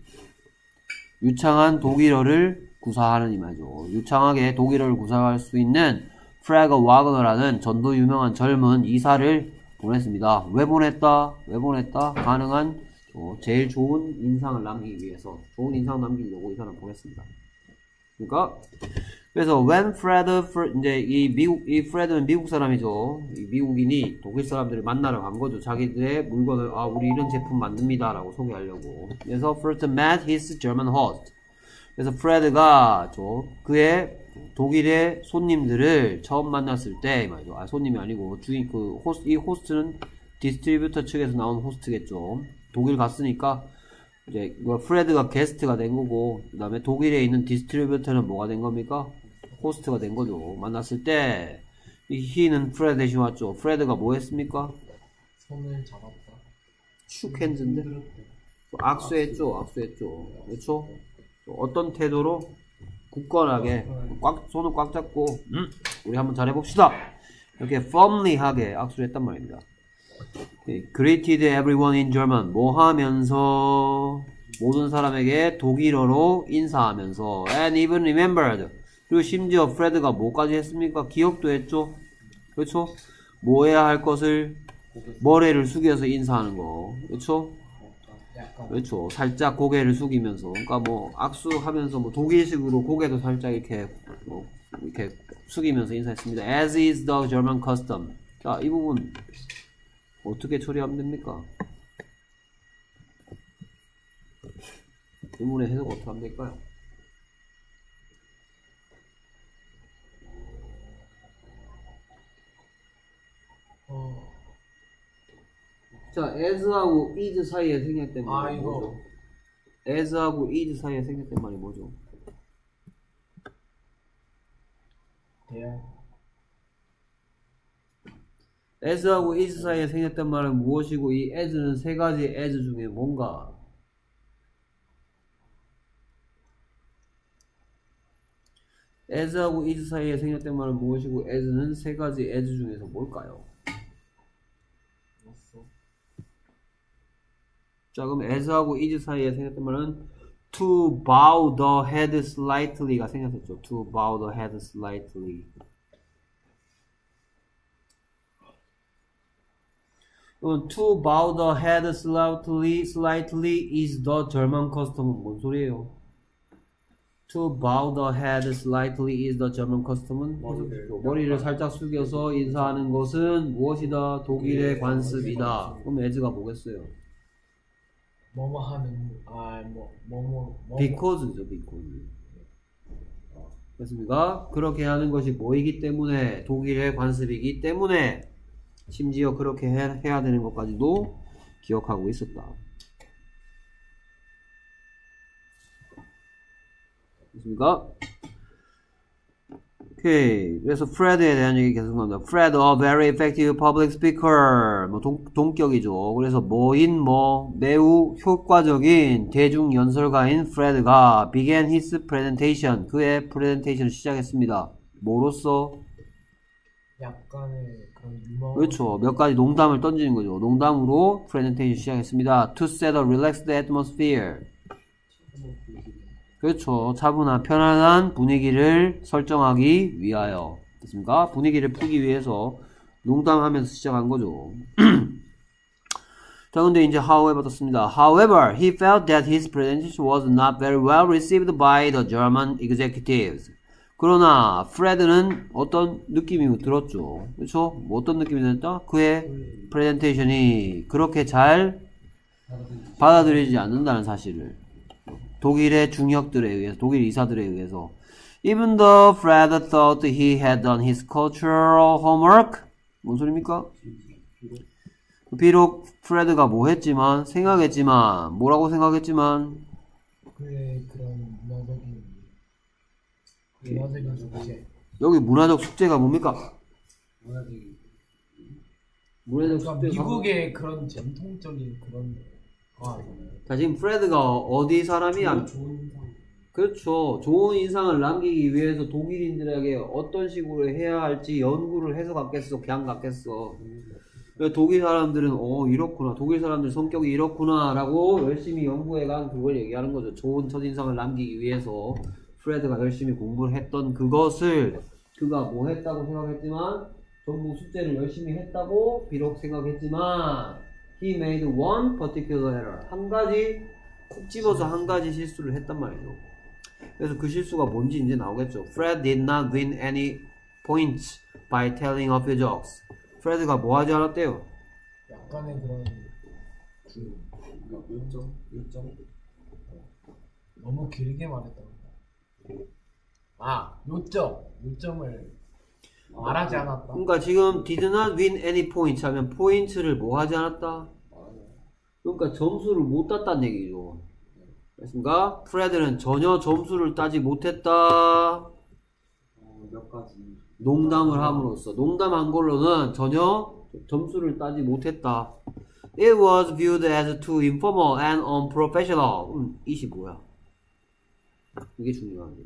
유창한 독일어를 구사하는 이 말이죠. 유창하게 독일어를 구사할 수 있는 프레드 와그너라는 전도 유명한 젊은 이사를 보냈습니다. 왜 보냈다? 왜 보냈다? 가능한 어, 제일 좋은 인상을 남기기 위해서 좋은 인상 남기려고 이 사람 보냈습니다. 그러니까 그래서 when Fred 이제 이 미국 이 프레드는 미국 사람이죠. 이 미국인이 독일 사람들을 만나러 간 거죠. 자기들의 물건을 아 우리 이런 제품 만듭니다라고 소개하려고. 그래서 first met his German host. 그래서 프레드가 저 그의 독일의 손님들을 처음 만났을 때 말이죠. 아 손님이 아니고 주인 그 호스 이 호스트는 디스트리뷰터 측에서 나온 호스트겠죠. 독일 갔으니까 이제 이거 프레드가 게스트가 된 거고 그 다음에 독일에 있는 디스트리뷰터는 뭐가 된 겁니까? 호스트가 된 거죠. 만났을 때 이 he는 프레드 대신 왔죠. 프레드가 뭐 했습니까? 손을 잡았다. 슈핸즈인데 악수했죠. 악수했죠. 그렇죠? 어떤 태도로 굳건하게 꽉 손을 꽉 잡고 음, 우리 한번 잘해봅시다. 이렇게 firmly하게 악수를 했단 말입니다. Greeted everyone in German. 뭐 하면서 모든 사람에게 독일어로 인사하면서 and even remembered. 그리고 심지어 프레드가 뭐까지 했습니까? 기억도 했죠. 그렇죠? 뭐 해야 할 것을 머리를 숙여서 인사하는 거. 그렇죠? 약간 그렇죠. 살짝 고개를 숙이면서 그러니까 뭐 악수하면서 뭐 독일식으로 고개도 살짝 이렇게 뭐 이렇게 숙이면서 인사했습니다. As is the German custom. 자, 이 부분 어떻게 처리하면 됩니까? 의문의 해석 어떻게 하면 될까요? 어, 자, as하고 is 사이에 생략된 아, 말이 이거. 뭐죠? as하고 is 사이에 생략된 말이 뭐죠? 대야. as하고 is 사이에 생략된 말은 무엇이고 이 as는 세 가지 as 중에 뭔가? as하고 is 사이에 생략된 말은 무엇이고 as는 세 가지 as 중에서 뭘까요? 자, 그럼 as하고 is 사이에 생략된 말은 to bow the head slightly가 생겼었죠. to bow the head slightly. to bow the head slightly, slightly is the German custom. 뭔 소리예요? To bow the head slightly is the German custom은 머리를, 머리를 살짝 숙여서 인사하는 것은 무엇이다? 독일의 관습이다. 그럼 as가 뭐겠어요? 뭐뭐 하는 아뭐 뭐뭐 뭐 Because죠, because. 됐습니까? 그렇게 하는 것이 뭐이기 때문에 독일의 관습이기 때문에 심지어 그렇게 해, 해야 되는 것까지도 기억하고 있었다. 됐습니까? 오케이. 그래서 Fred에 대한 얘기 계속 나옵니다. Fred, a very effective public speaker. 뭐 동, 동격이죠. 그래서 뭐인 뭐 매우 효과적인 대중 연설가인 Fred가 began his presentation. 그의 프레젠테이션을 시작했습니다. 뭐로써? 약간의 그런 유머. 그렇죠. 몇 가지 농담을 던지는 거죠. 농담으로 프레젠테이션 시작했습니다. To set a relaxed atmosphere. 그렇죠. 차분한 편안한 분위기를 설정하기 위하여. 됐습니까? 분위기를 풀기 위해서 농담하면서 시작한 거죠. 자, 근데 이제 however 떴습니다. However, he felt that his presentation was not very well received by the German executives. 그러나 프레드는 어떤 느낌이 들었죠. 그렇죠? 뭐 어떤 느낌이 들었다? 그의 프레젠테이션이 그렇게 잘 받아들이지 않는다는 사실을. 독일의 중역들에 의해서, 독일 이사들에 의해서. Even though Fred thought he had done his cultural homework. 뭔 소리입니까? 비록 프레드가 뭐 했지만, 생각했지만, 뭐라고 생각했지만, 그의 그런 문화적인 문화적인 숙제. 여기 문화적 숙제가 뭡니까? 문화적인 문화적 그러니까 숙제가 미국의 그런 전통적인 그런 거 아니에요. 자, 지금 프레드가 어디 사람이야? 좋은 인상. 그렇죠. 좋은 인상을 남기기 위해서 독일인들에게 어떤 식으로 해야 할지 연구를 해서 갔겠어, 그냥 갔겠어. 독일 사람들은 어 이렇구나, 독일 사람들 성격이 이렇구나 라고 열심히 연구해간 그걸 얘기하는 거죠. 좋은 첫인상을 남기기 위해서 프레드가 열심히 공부를 했던 그것을 그가 뭐 했다고 생각했지만 전부 숙제를 열심히 했다고 비록 생각했지만 he made one particular error. 한 가지 콕 집어서 한 가지 실수를 했단 말이죠. 그래서 그 실수가 뭔지 이제 나오겠죠. Fred did not win any points by telling a few jokes. 프레드가 뭐 하지 않았대요? 약간의 그런 그 요점 요점 너무 길게 말했던 거. 아 요점 요점을 말하지 않았다. 그러니까 지금 did not win any points 하면 포인트를 뭐 하지 않았다? 그러니까 점수를 못 땄다는 얘기죠. 그렇습니까? 프레드는 전혀 점수를 따지 못했다. 어, 몇 가지 농담을 함으로써 농담한 걸로는 전혀 점수를 따지 못했다. It was viewed as too informal and unprofessional. 음, 이시 뭐야? 이게 중요하네.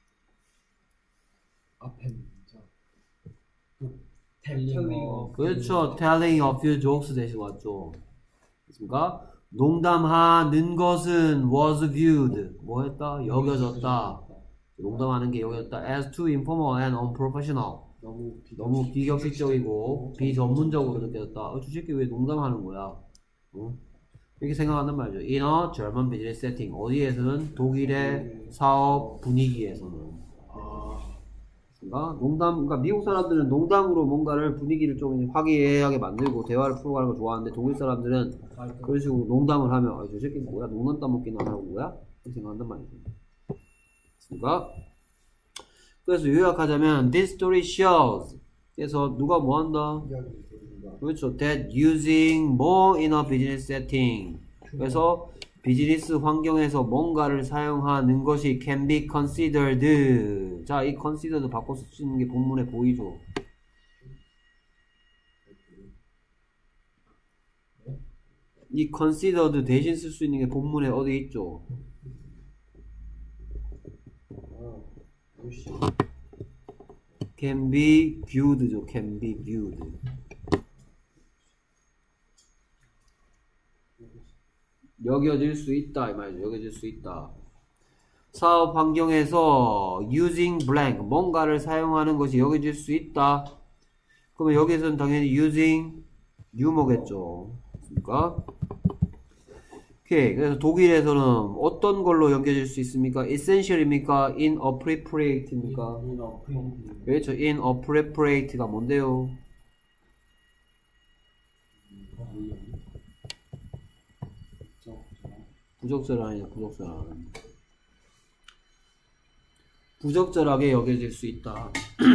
앞에 문자. 텔링 어 그렇죠. Telling a few jokes 대신 왔죠. 그렇습니까? 농담하는 것은 was viewed. 뭐 했다? 여겨졌다. 농담하는 게 여겨졌다. As too informal and unprofessional. 너무 너무 비격식적이고 비전문적으로 느껴졌다. 어, 저 새끼 왜 농담하는 거야? 어? 이렇게 생각한단 말이죠. In a German business setting. 어디에서는 독일의 사업 분위기에서는. 그러니까 농담, 그러니까 미국 사람들은 농담으로 뭔가를 분위기를 좀 화기애애하게 만들고 대화를 풀어가는 걸 좋아하는데 독일 사람들은 그런 식으로 농담을 하면 아, 저 새끼 뭐야? 농담 따먹기나 하는 거야? 이렇게 생각한단 말이죠. 그러니까 그래서 요약하자면 this story shows. 그래서 누가 뭐 한다? 그렇죠. That using more in a business setting. 그래서 비즈니스 환경에서 뭔가를 사용하는 것이 can be considered. 자, 이 considered 바꿔서 쓰는 게 본문에 보이죠. 이 considered 대신 쓸 수 있는 게 본문에 어디 있죠? can be viewed죠. can be viewed. 여겨질 수 있다 이 말이죠. 여겨질 수 있다. 사업 환경에서 using blank 뭔가를 사용하는 것이 여겨질 수 있다. 그러면 여기서는 당연히 using 유머겠죠. 그러니까 오케이. 그래서 독일에서는 어떤 걸로 연결될 수 있습니까? essential입니까? inappropriate입니까? 그렇죠. inappropriate가 뭔데요? 부적절한 부적절한 부적절하게 여겨질 수 있다.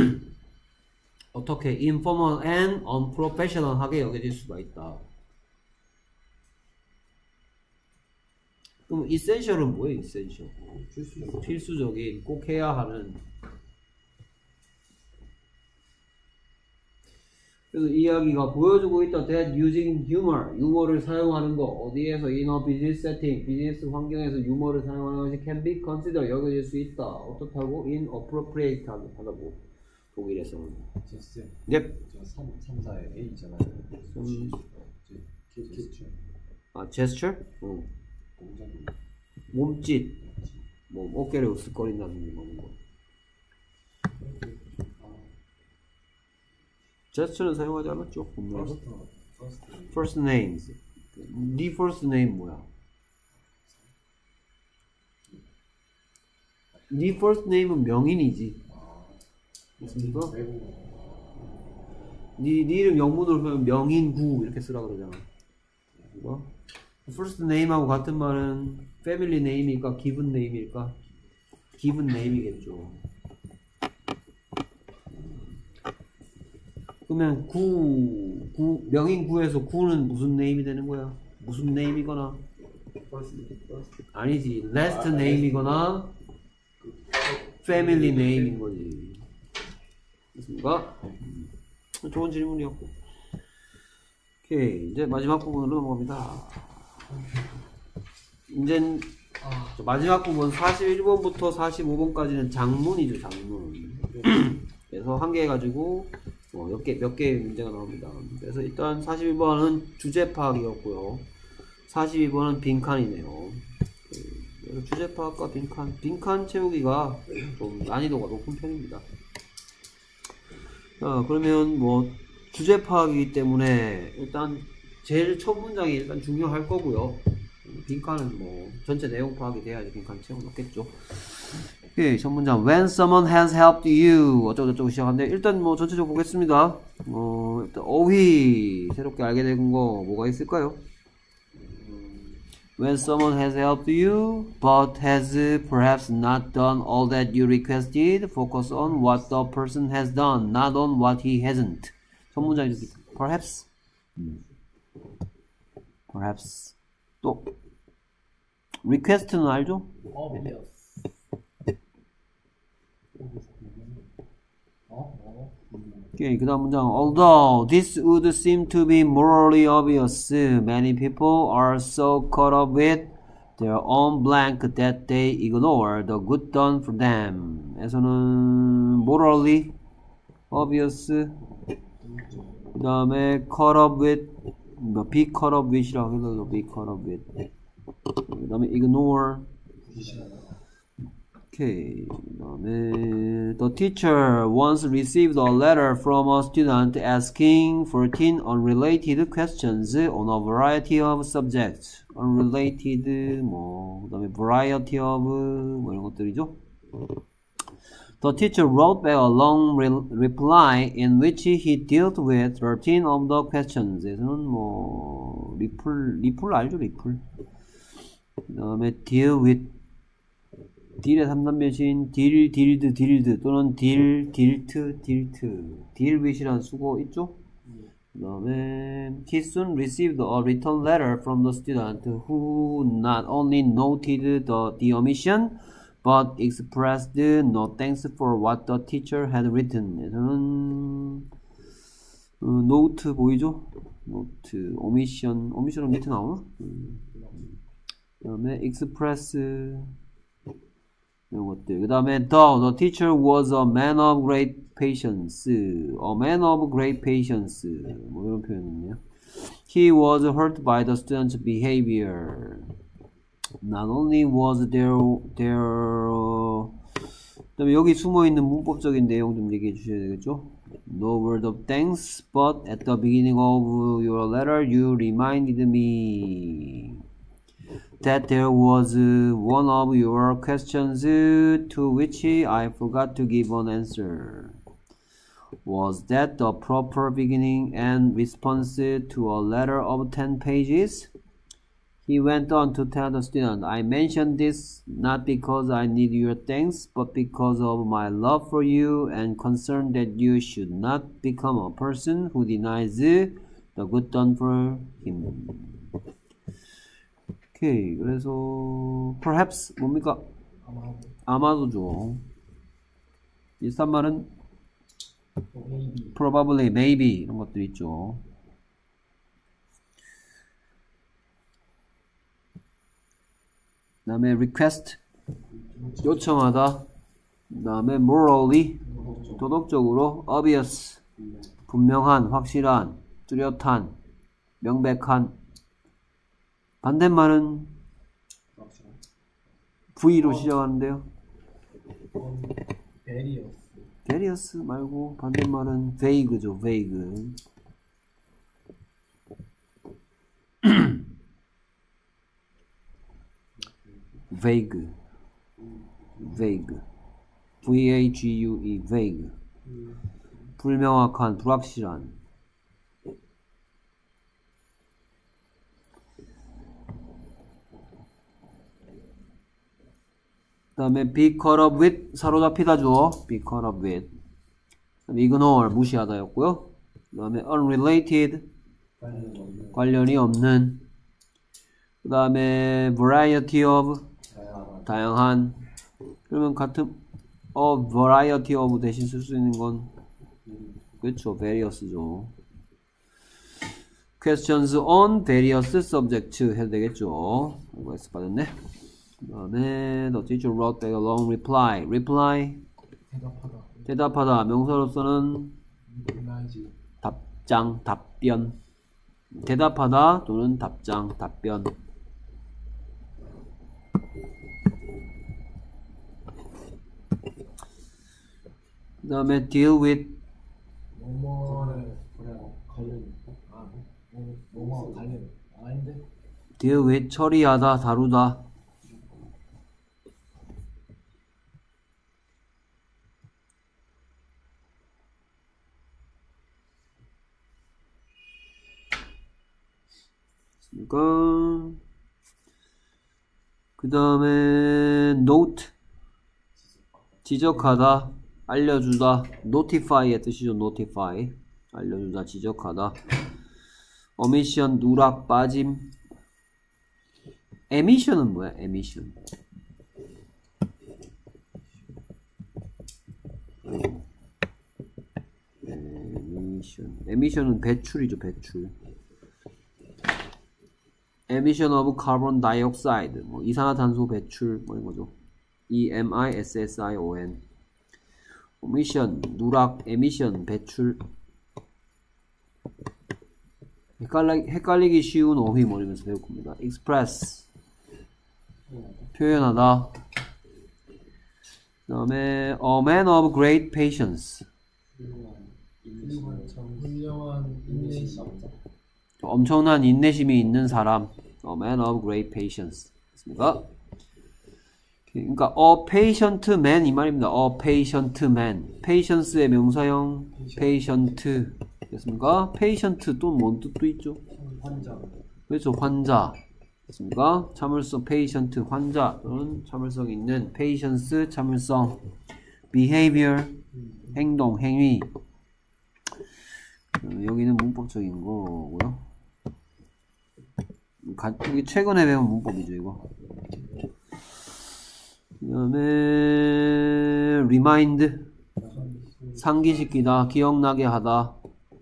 어떻게? informal and unprofessional하게 여겨질 수가 있다. 그럼 essential은 뭐예요? essential 필수적. 필수적인 꼭 해야 하는. 그래서 이야기가 보여주고 있다. that using humor 유머를 사용하는 거 어디에서 in a business setting 비즈니스 환경에서 유머를 사용하는 것이 can be considered 여겨질 수 있다. 어떻다고? inappropriate 하다고 독일에서는. 제스. 넵. 저 삼, 삼, 사의 A 있잖아요. 음. 제스처. 아 gesture? 어. 동작. 몸짓. 뭐 어깨를 으쓱거린다든지 뭐 거. gesture는 사용하지 않았죠? 본문에서. first names. 네 first name 뭐야? 네 first name은 명인이지. 맞습니까? 네, 네 이름 영문으로 보면 명인구 이렇게 쓰라 그러잖아. 뭐? first name하고 같은 말은 family name일까? given name일까? given name이겠죠. 그러면 구, 구, 명인구에서 구는 무슨 name이 되는 거야? 무슨 name이거나? 아니지. last name이거나 family name인 거지. 됐습니까? 음. 좋은 질문이었고. 오케이. 이제 마지막 부분으로 넘어갑니다. 이제 마지막 부분 사십일 번부터 사십오 번까지는 장문이죠, 장문. 그래서 한 개 가지고 어, 몇 개, 몇 개의 문제가 나옵니다. 그래서 일단 사십일 번은 주제 파악이었고요. 사십이 번은 빈칸이네요. 그래서 주제 파악과 빈칸, 빈칸 채우기가 좀 난이도가 높은 편입니다. 자, 그러면 뭐 주제 파악이기 때문에 일단 제일 첫 문장이 일단 중요할 거고요. 빈칸은 뭐 전체 내용 파악이 돼야지 빈칸 채워놓겠죠. 오케이, 첫 문장 When someone has helped you 어쩌고저쩌고 시작하는데 일단 뭐 전체적으로 보겠습니다. 어, 일단 어휘 새롭게 알게 된 거 뭐가 있을까요? When someone has helped you but has perhaps not done all that you requested, focus on what the person has done, not on what he hasn't. 첫 문장이 perhaps 음. perhaps 또 request는 알죠? obvious. 오케이, 그 다음 문장 Although this would seem to be morally obvious, many people are so caught up with their own blank that they ignore the good done for them. 에서는 morally obvious, 그 다음에 caught up with, be caught up with이라고 해서 be caught up with, 그 다음에 ignore. Okay, the teacher once received a letter from a student asking fourteen unrelated questions on a variety of subjects. Unrelated, 뭐, 그다음에 variety of, 뭐 이런 것들이죠. The teacher wrote back a long re reply in which he dealt with thirteen of the questions. 에서는 뭐, 리플, 리플 알죠, 리플. 그다음에 deal with 딜의 삼 단 변신, 딜, 딜드, 딜드 또는 딜, 딜트, 딜트, 딜 with이라는 수고 있죠? 그 다음에 he soon received a return letter from the student who not only noted the, the omission but expressed no thanks for what the teacher had written. 에서는 어, note 보이죠? note, omission, omission은 밑에 나오나? 음. 그 다음에 express 이런 것들. 그 다음에 the, the teacher was a man of great patience. A man of great patience. 뭐 이런 표현이 있네요. He was hurt by the student's behavior. Not only was there there 그다음에 여기 숨어 있는 문법적인 내용 좀 얘기해 주셔야 되겠죠? No word of thanks, but at the beginning of your letter you reminded me that there was one of your questions to which I forgot to give an answer. Was that the proper beginning and response to a letter of ten pages? He went on to tell the student, I mentioned this not because I need your thanks, but because of my love for you and concern that you should not become a person who denies the good done for him. 오케이, 그래서 perhaps 뭡니까? 아마도. 아마도죠. 비슷한 말은 Maybe. probably, maybe 이런 것들 있죠. 그 다음에 request 요청하다. 그 다음에 morally 도덕적으로 obvious 분명한, 확실한, 뚜렷한, 명백한. 반대말은 V로 시작하는데요. Various. various 말고 반대말은 vague죠. vague. vague. vague. V-A-G-U-E. vague. 불명확한, 불확실한. 그 다음에 be caught up with 사로잡히다죠. be caught up with. ignore 무시하다 였고요. 그 다음에 unrelated 관련이 없는. 그 다음에 variety of 다양한. 그러면 같은 of variety of 대신 쓸 수 있는 건 그렇죠. various죠. questions on various subjects 해도 되겠죠. 이거 S 받았네. 그 다음에 the teacher wrote back a long reply. reply 대답하다. 대답하다. 명사로서는 Reply. 답장, 답변. 대답하다 또는 답장, 답변. 그 다음에 deal with 뭐뭐를 관련. 아, 뭐 뭐뭐 관련. 아닌데. deal with 처리하다, 다루다. 그러니까 그 다음에 note 지적하다, 알려주다. notify의 뜻이죠. notify 알려주다, 지적하다. omission 누락, 빠짐. emission은 뭐야? emission emission emission은 배출이죠. 배출. emission of carbon dioxide 뭐 이산화탄소 배출 뭐 이런 거죠. E-M-I-S-S-I-O-N omission 누락, emission 배출. 헷갈리, 헷갈리기 쉬운 어휘 모르면서 배울 겁니다. express 표현하다. 그 다음에 a man of great patience 훌륭한 인내심. 엄청난 인내심이 있는 사람. a man of great patience 됐습니까? 그러니까 a patient man 이 말입니다. a patient man patience의 명사형 patient 됐습니까? patient 또 뭔 뜻도 있죠? 환자. 그렇죠. 환자 됐습니까? 참을성 patient 환자 또는 참을성 있는 patience 참을성 behavior 행동 행위. 여기는 문법적인 거고요. 가, 이게 최근에 배운 문법이죠 이거. 그 다음에 remind 상기시키다, 기억나게 하다.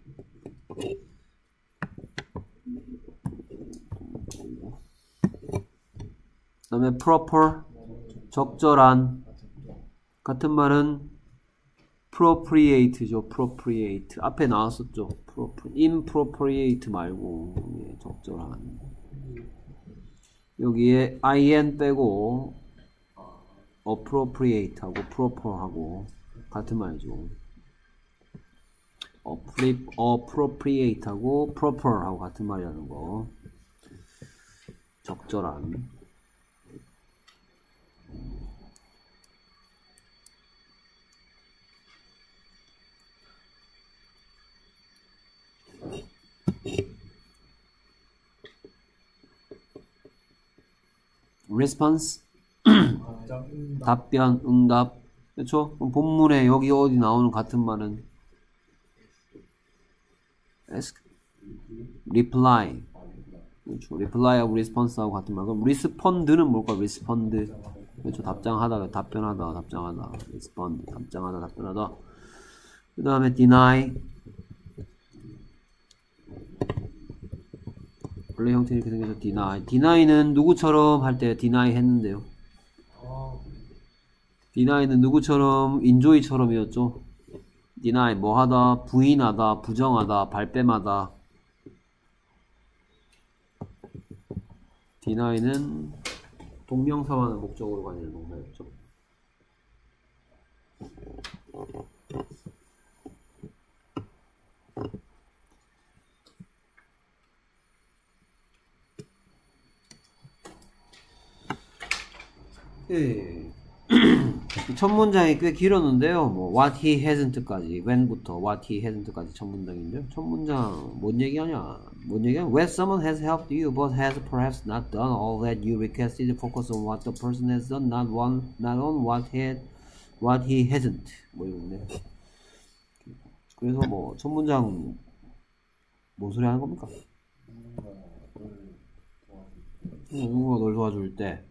그 다음에 proper 적절한. 같은 말은 appropriate죠. appropriate 앞에 나왔었죠. impropriate 말고 예, 적절한. 여기에 in 빼고 appropriate하고 proper하고 같은 말이죠. appropriate하고 proper하고 같은 말이라는 거. 적절한. response 답변, 응답. 그렇죠? 그럼 본문에 여기 어디 나오는 같은 말은 ask, reply. 그렇죠. reply하고 response하고 같은 말. 그럼 respond는 뭘까? respond. 그렇죠. 답장하다, 답변하다, 답장하다. respond, 답장하다, 답변하다. 그 다음에 deny. 원래 형태 이렇게 생겨서 deny. deny는 누구처럼 할 때 deny 했는데요. deny는 누구처럼? enjoy처럼이었죠. deny 뭐하다, 부인하다, 부정하다, 발뺌하다. deny는 동명사와는 목적으로 가는 동사였죠. 예. 첫 문장이 꽤 길었는데요. 뭐 what he hasn't까지 when부터 what he hasn't까지 첫 문장인데요. 첫 문장 뭔 얘기하냐? 뭔 얘기야? When someone has helped you but has perhaps not done all that you requested, focus on what the person has done, not on not on what he what he hasn't. 뭐 이런데. 그래서 뭐 첫 문장 뭔 소리 하는 겁니까? 누군가 널 도와줄 때.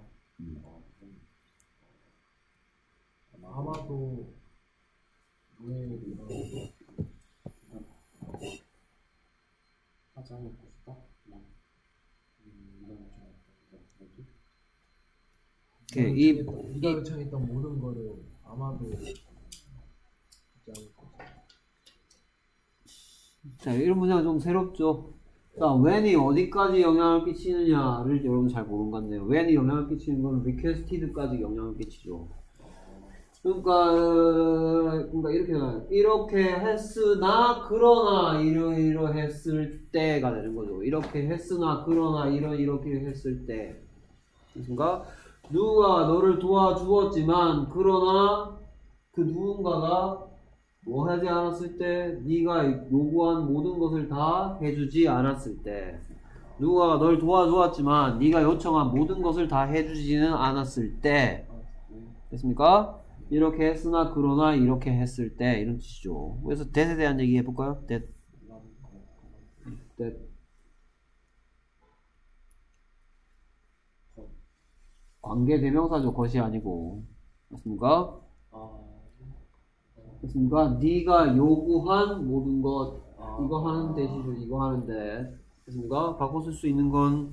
아마도 왜 하지 않을 것이다. 이 네가 요청했던 모든 거를 아마도 하지 않을 것이다. 자, 이런 문장은 좀 새롭죠. 자, when이 어디까지 영향을 끼치느냐를 여러분 잘 보는 것 같네요. when이 영향을 끼치는 건 requested까지 영향을 끼치죠. 그러니까, 그러니까 이렇게 이렇게 했으나 그러나 이러이러했을 때가 되는 거죠. 이렇게 했으나 그러나 이러 이렇게 했을 때. 그러니까 누가 너를 도와주었지만 그러나 그 누군가가 뭐 하지 않았을 때, 네가 요구한 모든 것을 다 해주지 않았을 때, 누군가가 널 도와주었지만 네가 요청한 모든 것을 다 해주지는 않았을 때. 됐습니까? 이렇게 했으나 그러나 이렇게 했을 때 이런 뜻이죠. 그래서 that에 대한 얘기 해볼까요? that. that. 관계대명사죠. 것이 아니고. 맞습니까? 됐습니까? 네가 요구한 모든 것 이거 하는 대시죠. 이거 하는데. 됐습니까? 바꿔 쓸 수 있는 건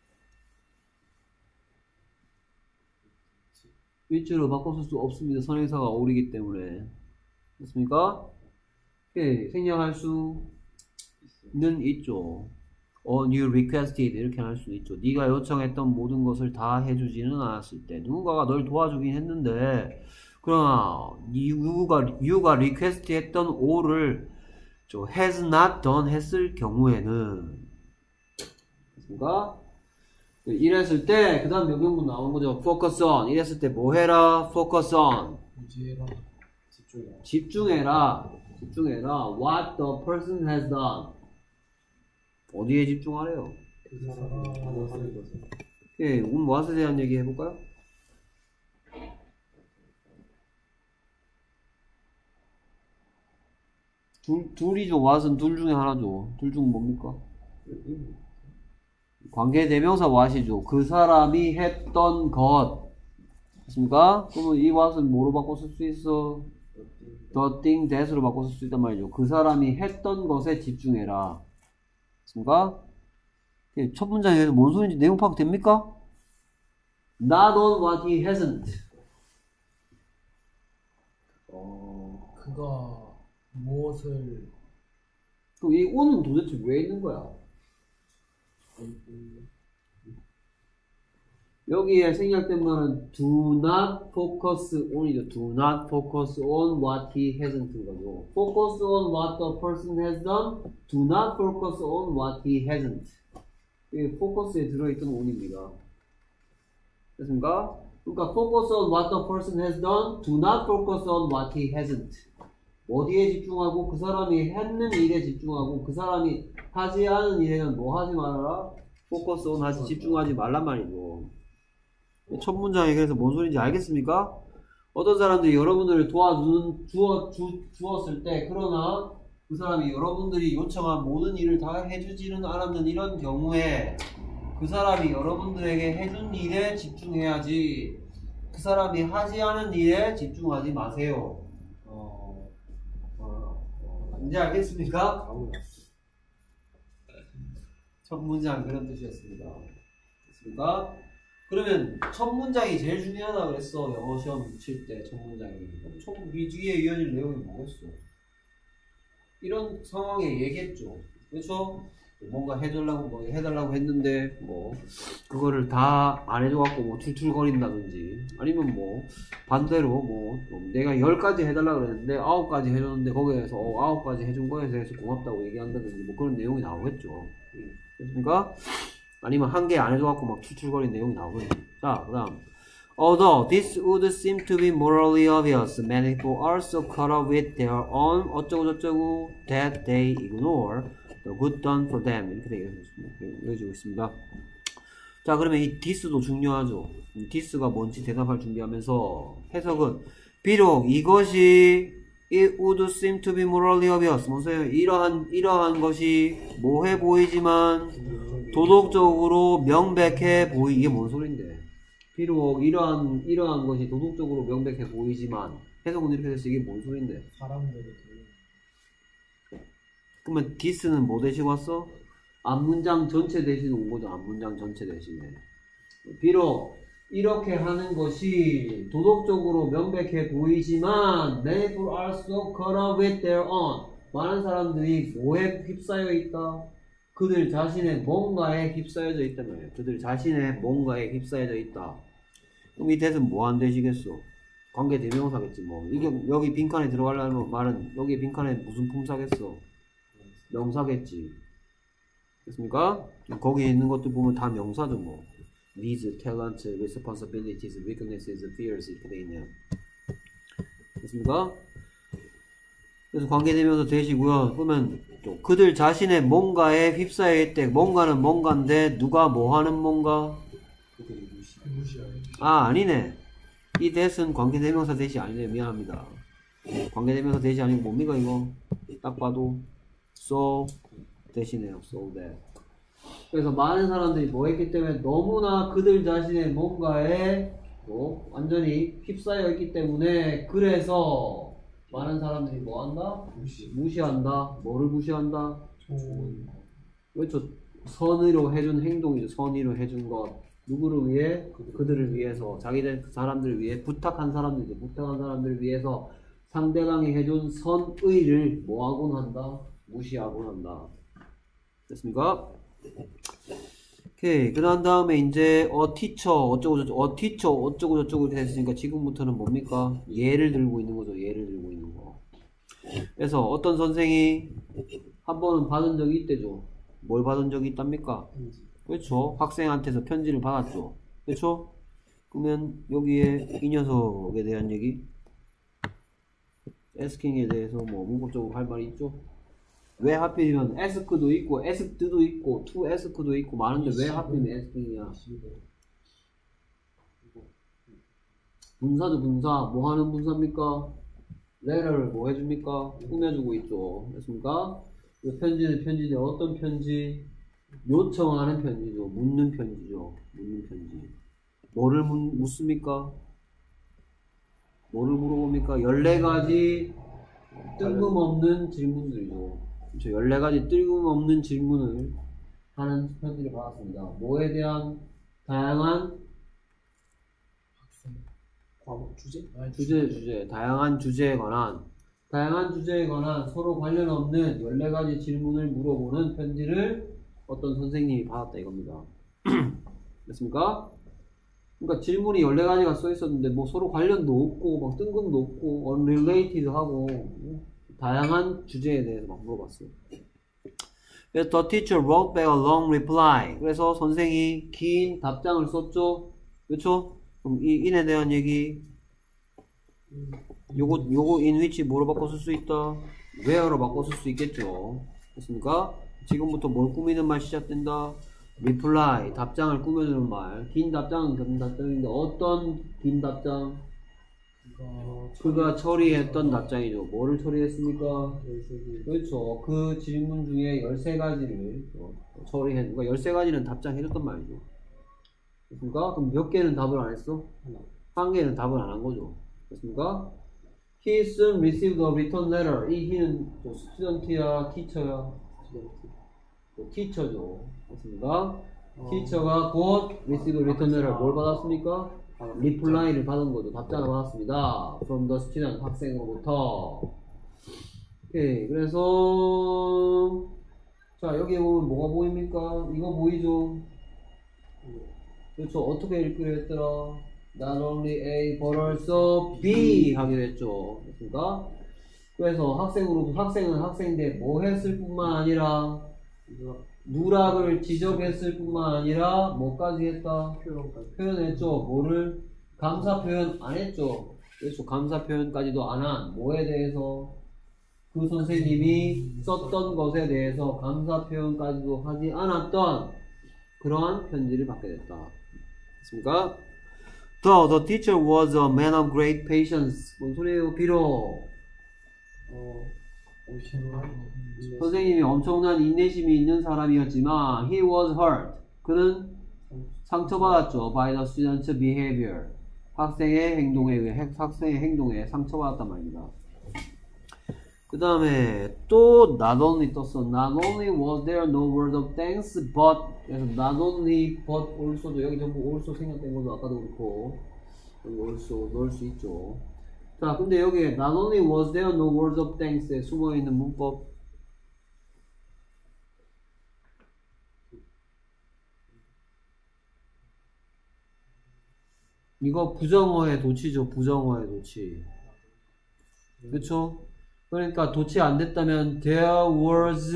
일주로 바꿔 쓸 수 없습니다. 선행사가 어울리기 때문에. 됐습니까? 예, 생략할 수는 있죠. On you requested 이렇게 할 수 있죠. 네가 요청했던 모든 것을 다 해주지는 않았을 때. 누군가가 널 도와주긴 했는데 그러나 you가, you가 request 했던 all을 저 has not done 했을 경우에는 됐습니까? 이랬을 때, 그 다음 명령문 나온 거죠. focus on. 이랬을 때 뭐 해라? focus on. 무지해라. 집중해. 집중해라. 집중해라. what the person has done. 어디에 집중하래요? 그 사람이 하는 것을. 예, 오늘 what에 대한 얘기 해볼까요? 둘, 둘이죠. what은 둘 중에 하나죠. 둘 중 뭡니까? 관계대명사 what이죠. 그 사람이 했던 것. 맞습니까? 그러면 이 what은 뭐로 바꿔 쓸 수 있어? the thing that으로 바꿔 쓸 수 있단 말이죠. 그 사람이 했던 것에 집중해라. 맞습니까? 첫 문장에서 뭔 소리인지 내용 파악 됩니까? Not on what he hasn't. 어, 그가 무엇을 그럼 이 on은 도대체 왜 있는 거야? 여기에 생략된 말은 do not focus on이죠. do not focus on what he hasn't 거죠. focus on what the person has done. do not focus on what he hasn't. 이게 focus에 들어있던 on입니다. 됐습니까? 그러니까 focus on what the person has done. do not focus on what he hasn't. 어디에 집중하고 그 사람이 했는 일에 집중하고 그 사람이 하지 않은 일에는 뭐 하지 말아라? focus on 하지 집중하지 말란 말이죠. 첫 문장이 그래서 뭔 소리인지 알겠습니까? 어떤 사람들이 여러분들을 도와주는, 주어, 주, 주었을 때, 그러나 그 사람이 여러분들이 요청한 모든 일을 다 해주지는 않았는 이런 경우에 그 사람이 여러분들에게 해준 일에 집중해야지 그 사람이 하지 않은 일에 집중하지 마세요. 어, 어, 어, 이제 알겠습니까? 첫 문장 그런 뜻이었습니다. 됐습니까? 그러면 첫 문장이 제일 중요하다 그랬어. 영어 시험 칠 때 첫 문장이. 첫 뒤에 이어질 내용이 뭐겠어? 이런 상황에 얘기했죠. 그렇죠? 뭔가 해달라고 뭐 해달라고 했는데 뭐 그거를 다 안 해줘갖고 뭐 툴툴거린다든지 아니면 뭐 반대로 뭐 내가 열 가지 해달라고 그랬는데 아홉 가지 해줬는데 거기에서 어, 아홉 가지 해준 거에 대해서 고맙다고 얘기한다든지 뭐 그런 내용이 나오겠죠. 그렇습니까? 아니면 한 개 안 해줘갖고 막 툴툴거리는 내용이 나오거든요. 자, 그 다음. Although this would seem to be morally obvious, many people are so caught up with their own 어쩌고저쩌고 that they ignore the good done for them. 이렇게 되어지고 있습니다. 자, 그러면 이 this도 중요하죠. 이 this가 뭔지 대답할 준비하면서 해석은 비록 이것이 It would seem to be morally obvious. 뭐세요? 이러한, 이러한 것이 뭐해 보이지만 도덕적으로 명백해 보이, 이게 뭔 소린데? 비록 이러한, 이러한 것이 도덕적으로 명백해 보이지만 해석은 이렇게 됐어. 이게 뭔 소린데? 사람들이 그러면 this는 뭐 대신 왔어? 앞문장 전체 대신 온 거죠. 앞문장 전체 대신에. 비록 이렇게 하는 것이 도덕적으로 명백해 보이지만 many people are so caught up with their own. 많은 사람들이 뭐에 휩싸여 있다? 그들 자신의 뭔가에 휩싸여져 있단 말이에요. 그들 자신의 뭔가에 휩싸여져 있다. 그럼 이 대신 뭐 안 되시겠어? 관계 대명사겠지 뭐. 이게 여기 빈칸에 들어가려면 말은 여기 빈칸에 무슨 품사겠어? 명사겠지. 됐습니까? 거기에 있는 것도 보면 다 명사죠 뭐. needs, talent, responsibilities, weaknesses, fears 이렇게 돼 있네요. 됐습니까? 그래서 관계되면서 되시고요. 그러면 또 그들 자신의 뭔가에 휩싸여 있대. 뭔가는 뭔가인데 누가 뭐 하는 뭔가? 아 아니네. 이 that은 관계대명사 that이 아니네. 미안합니다. 관계대명사 that이 아니고 뭡니까 이거? 딱 봐도 so that이네요. so that. 그래서 많은 사람들이 뭐 했기 때문에 너무나 그들 자신의 뭔가에 뭐 완전히 휩싸여 있기 때문에 그래서 많은 사람들이 뭐 한다? 무시. 무시한다. 뭐를 무시한다? 좋은. 그렇죠. 선의로 해준 행동이죠. 선의로 해준 것. 누구를 위해? 그들을 위해서. 자기들 사람들을 위해 부탁한 사람들이죠. 부탁한 사람들을 위해서 상대방이 해준 선의를 뭐하곤 한다? 무시하곤 한다. 됐습니까? 오케이. 그 다음에 이제 어 티처 어쩌고 저쩌고 어 티처 어쩌고 저쩌고 이렇게 됐으니까 지금부터는 뭡니까? 예를 들고 있는 거죠. 예를 들고 있는 거. 그래서 어떤 선생이 한 번은 받은 적이 있대죠. 뭘 받은 적이 있답니까? 그렇죠. 학생한테서 편지를 받았죠. 그렇죠? 그러면 여기에 이 녀석에 대한 얘기 asking 대해서 뭐 문법적으로 할 말이 있죠? 왜 하필이면 ask도 있고 asked도 있고 to ask도 있고 많은데 왜 하필이면 asking이야? 분사죠 분사. 뭐 하는 분사입니까? letter를 뭐 해줍니까? 꾸며주고 있죠. 됐습니까? 이 편지는 편지인데 어떤 편지? 요청하는 편지죠. 묻는 편지죠. 묻는 편지. 뭐를 묻, 묻습니까? 뭐를 물어봅니까? 열네 가지 뜬금없는 질문들이죠. 그렇죠. 열네 가지 뜬금없는 질문을 하는 편지를 받았습니다. 뭐에 대한 다양한 과목 주제? 아니, 주제, 주제, 다양한 주제에 관한 다양한 주제에 관한 서로 관련 없는 열네 가지 질문을 물어보는 편지를 어떤 선생님이 받았다 이겁니다. 됐습니까? 그러니까 질문이 열네 가지가 써 있었는데 뭐 서로 관련도 없고 막 뜬금도 없고 unrelated 하고 다양한 주제에 대해서 막 물어봤어요. 그래서 the teacher wrote back a long reply. 그래서 선생이 긴 답장을 썼죠. 그렇죠? 그럼 이 in에 대한 얘기 요거 요거 in which 뭐로 바꿔 쓸 수 있다? where로 바꿔 쓸 수 있겠죠. 됐습니까? 지금부터 뭘 꾸미는 말 시작된다? reply, 답장을 꾸며주는 말. 긴 답장은 긴 답장인데 어떤 긴 답장? 그가 처리했던 답장이죠. 뭐를 처리했습니까? 그렇죠. 그 질문 중에 열세 가지를 처리했, 그러니까 열세 가지는 답장해줬단 말이죠. 됐습니까? 그럼 몇 개는 답을 안 했어? 한 개는 답을 안 한 거죠. 됐습니까? He soon received a return letter. 이 he는 스튜던트야, 티처야? 티처죠. 맞습니까? 어. 티처가 곧 receive return letter 뭘 받았습니까? 아, reply를 받은 거죠. 답장을 받았습니다. from the student, 학생으로부터. 오케이. 그래서 자 여기 보면 뭐가 보입니까? 이거 보이죠? 그렇죠. 어떻게 읽기로 했더라? Not only A but also B 하기로 했죠. 됐습니까? 그래서 학생으로부터 학생은 학생인데 뭐 했을 뿐만 아니라 누락을 지적했을 뿐만 아니라 뭐까지 했다? 표현까지. 표현했죠. 뭐를? 감사 표현 안 했죠. 그렇죠. 감사 표현까지도 안 한 뭐에 대해서? 그 선생님이 썼던 것에 대해서 감사 표현까지도 하지 않았던 그러한 편지를 받게 됐다. 됐습니까? Though the teacher was a man of great patience. 뭔 소리예요? 비록 어, 선생님이 엄청난 인내심이 있는 사람이었지만 he was hurt. 그는 상처받았죠. by the student's behavior. 학생의 행동에 의해 학생의 행동에 상처받았단 말입니다. 그 다음에 또 not only 떴어. Not only was there no word of thanks but 그래서 not only but also도 여기 전부 also 생략된 것도 아까도 그렇고 여기 also 넣을 수 있죠. 자, 근데 여기에 not only was there no words of thanks에 숨어있는 문법 이거 부정어의 도치죠. 부정어의 도치. 그쵸? 그러니까 도치 안 됐다면 there was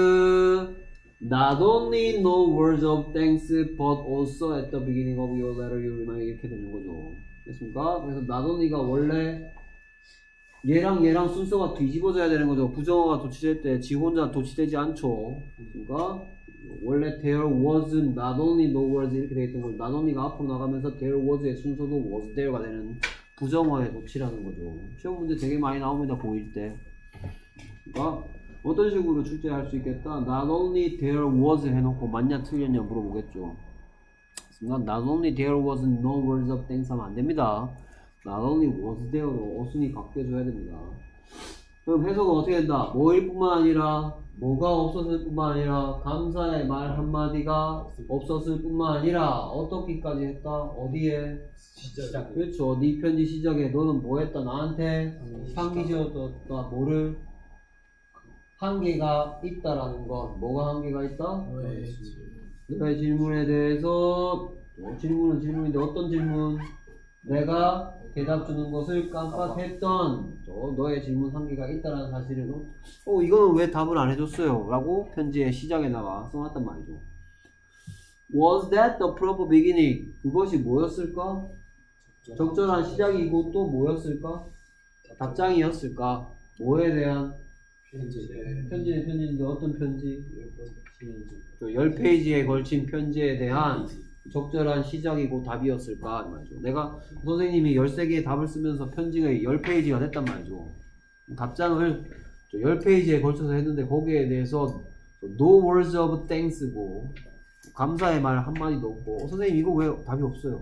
not only no words of thanks but also at the beginning of your letter you remind 이렇게 되는 거죠. 됐습니까? 그래서 not only가 원래 얘랑 얘랑 순서가 뒤집어져야 되는 거죠. 부정어가 도치될 때 지 혼자 도치되지 않죠. 그러니까 원래 there was not only no words 이렇게 되어 있던 걸 not only가 앞으로 나가면서 there was의 순서도 was there가 되는 부정어의 도치라는 거죠. 시험 문제 되게 많이 나옵니다. 고일 때. 그러니까 어떤 식으로 출제할 수 있겠다. Not only there was 해놓고 맞냐 틀렸냐 물어보겠죠. not only there was no words of thanks 하면 안 됩니다. Not only was there로 어순이 바뀌어줘야 됩니다. 그럼 해석은 어떻게 된다? 뭐일 뿐만 아니라 뭐가 없었을 뿐만 아니라 감사의 말 한마디가 없었을 뿐만 아니라 어떻게까지 했다? 어디에? 시작. 그렇죠. 네 편지 시작에 너는 뭐 했다? 나한테 상기 지어줬다. 뭐를? 한계가 있다라는 것. 뭐가 한계가 있다? 너의 질문에 대해서 어, 질문은 질문인데 어떤 질문? 내가 대답 주는 것을 깜빡했던 어, 너의 질문 한계가 있다라는 사실을 어 이거는 왜 답을 안 해줬어요? 라고 편지의 시작에다가 써놨단 말이죠. Was that the proper beginning? 그것이 뭐였을까? 적절한 시작이고 또 뭐였을까? 답장이었을까? 뭐에 대한? 편지는 편지인데 어떤 편지? 열 페이지에 걸친 편지에 대한 적절한 시작이고 답이었을까 말이죠. 내가 선생님이 열세 개의 답을 쓰면서 편지가 십 페이지가 됐단 말이죠. 답장을 십 페이지에 걸쳐서 했는데 거기에 대해서 no words of thanks고 감사의 말 한마디도 없고 어, 선생님 이거 왜 답이 없어요?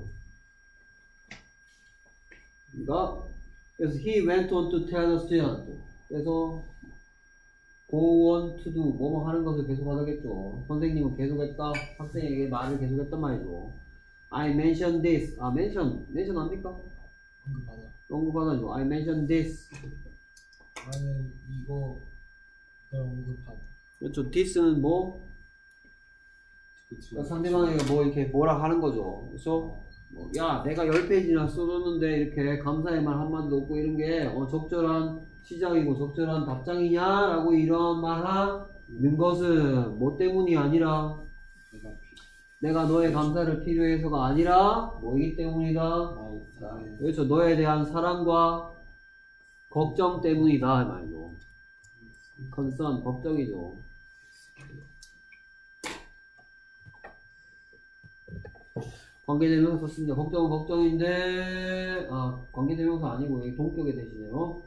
그러니까 그래서 he went on to tell the student. 그래서 go on to do 뭐뭐 하는 것을 계속 하겠죠. 선생님은 계속했다. 학생에게 말을 계속했단 말이죠. I mentioned this. 아 mention mention 합니까? 언급하다. 언급하다죠. I mentioned this. 나는 이거 언급하다. 그렇죠. this는 뭐? 그러니까 상대방에게 뭐 이렇게 뭐라 하는 거죠. 그렇죠? 뭐, 야, 내가 십 페이지나 써줬는데 이렇게 감사의 말 한마디도 없고 이런 게 어, 적절한 시작이고 적절한 답장이냐라고 이런 말 하는 것은 뭐 때문이 아니라 내가 너의 감사를 필요해서가 아니라 뭐이기 때문이다. 그렇죠. 너에 대한 사랑과 걱정 때문이다. 말이죠. concern, 걱정이죠. 관계대명사 썼습니다. 걱정은 걱정인데, 아, 관계대명사 아니고, 여기 동격에 대시네요.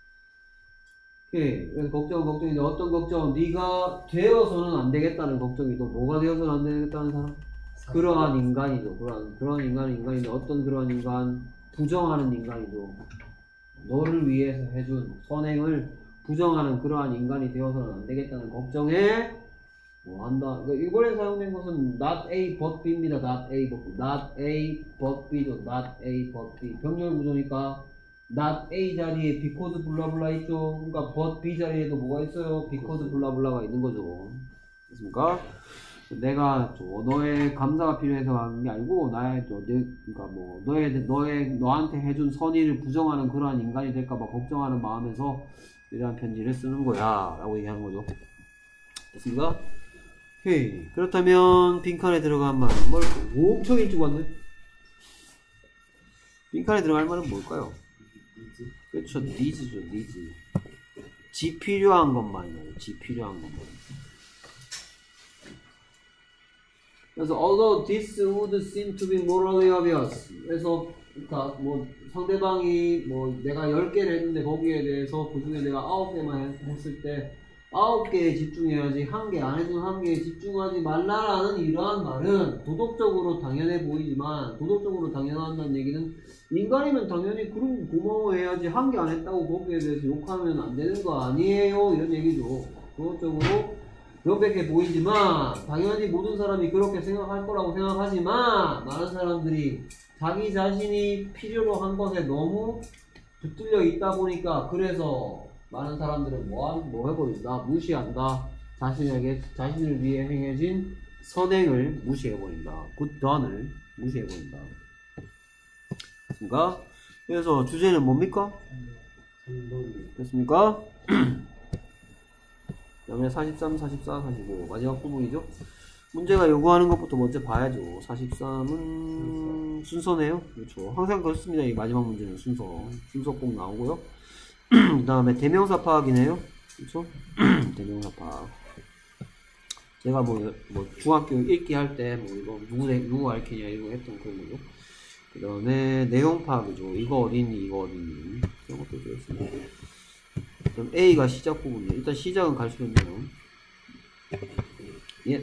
오케이. 그래서 걱정은 걱정인데, 어떤 걱정? 네가 되어서는 안 되겠다는 걱정이죠. 뭐가 되어서는 안 되겠다는 사람? 그러한 인간이죠. 그러한, 그러한 인간은 인간인데, 어떤 그러한 인간? 부정하는 인간이죠. 너를 위해서 해준 선행을 부정하는 그러한 인간이 되어서는 안 되겠다는 걱정에, 뭐 한다. 그러니까 이번에 사용된 것은 not A but B입니다. not A but B. not A but B죠. not A but B. 병렬 구조니까 not A 자리에 because 블라블라 있죠. 그러니까 but B 자리에도 뭐가 있어요? because 블라블라가 있는 거죠. 됐습니까? 내가 저 너의 감사가 필요해서 하는 게 아니고 나의 저 내, 그러니까 뭐 너의 너의 너한테 해준 선의를 부정하는 그러한 인간이 될까봐 걱정하는 마음에서 이러한 편지를 쓰는 거야라고 얘기하는 거죠. 됐습니까? 오케이. 그렇다면 빈칸에 들어간 말은 뭘 엄청 일찍 왔네. 빈칸에 들어갈 말은 뭘까요? 그렇죠. needs죠. needs. 지 필요한 것만이에요. 지 필요한 것만. 그래서 although this would seem to be morally obvious. 그래서 그러니까 뭐 상대방이 뭐 내가 열 개를 했는데 거기에 대해서 그 중에 내가 아홉 개만 했을 때 아홉 개에 집중해야지 한 개 안 해준 한 개에 집중하지 말라라는 이러한 말은 도덕적으로 당연해 보이지만 도덕적으로 당연하다는 얘기는 인간이면 당연히 그럼 고마워해야지 한 개 안 했다고 거기에 대해서 욕하면 안 되는 거 아니에요 이런 얘기죠. 도덕적으로 명백해 보이지만 당연히 모든 사람이 그렇게 생각할 거라고 생각하지만 많은 사람들이 자기 자신이 필요로 한 것에 너무 붙들려 있다 보니까 그래서 많은 사람들은 뭐, 뭐 해버린다? 무시한다. 자신에게, 자신을 위해 행해진 선행을 무시해버린다. good done을 무시해버린다. 됐습니까? 그래서 주제는 뭡니까? 됐습니까? 그 다음에 사십삼, 사십사, 사십오. 마지막 부분이죠. 문제가 요구하는 것부터 먼저 봐야죠. 사십삼은 순서네요. 그렇죠. 항상 그렇습니다. 이 마지막 문제는 순서. 순서 꼭 나오고요. 그 다음에 대명사 파악이네요. 그렇죠? 대명사 파악. 제가 뭐, 뭐 중학교 읽기 할 때 뭐 이거 누구 누구 가르치냐 이거 했던 그런 거죠. 그 다음에 내용 파악이죠. 이거 어딨니 이거 어딨니 이런 것도 되겠습니다. 그럼 A가 시작 부분이에요. 일단 시작은 갈 수 있네요. 예.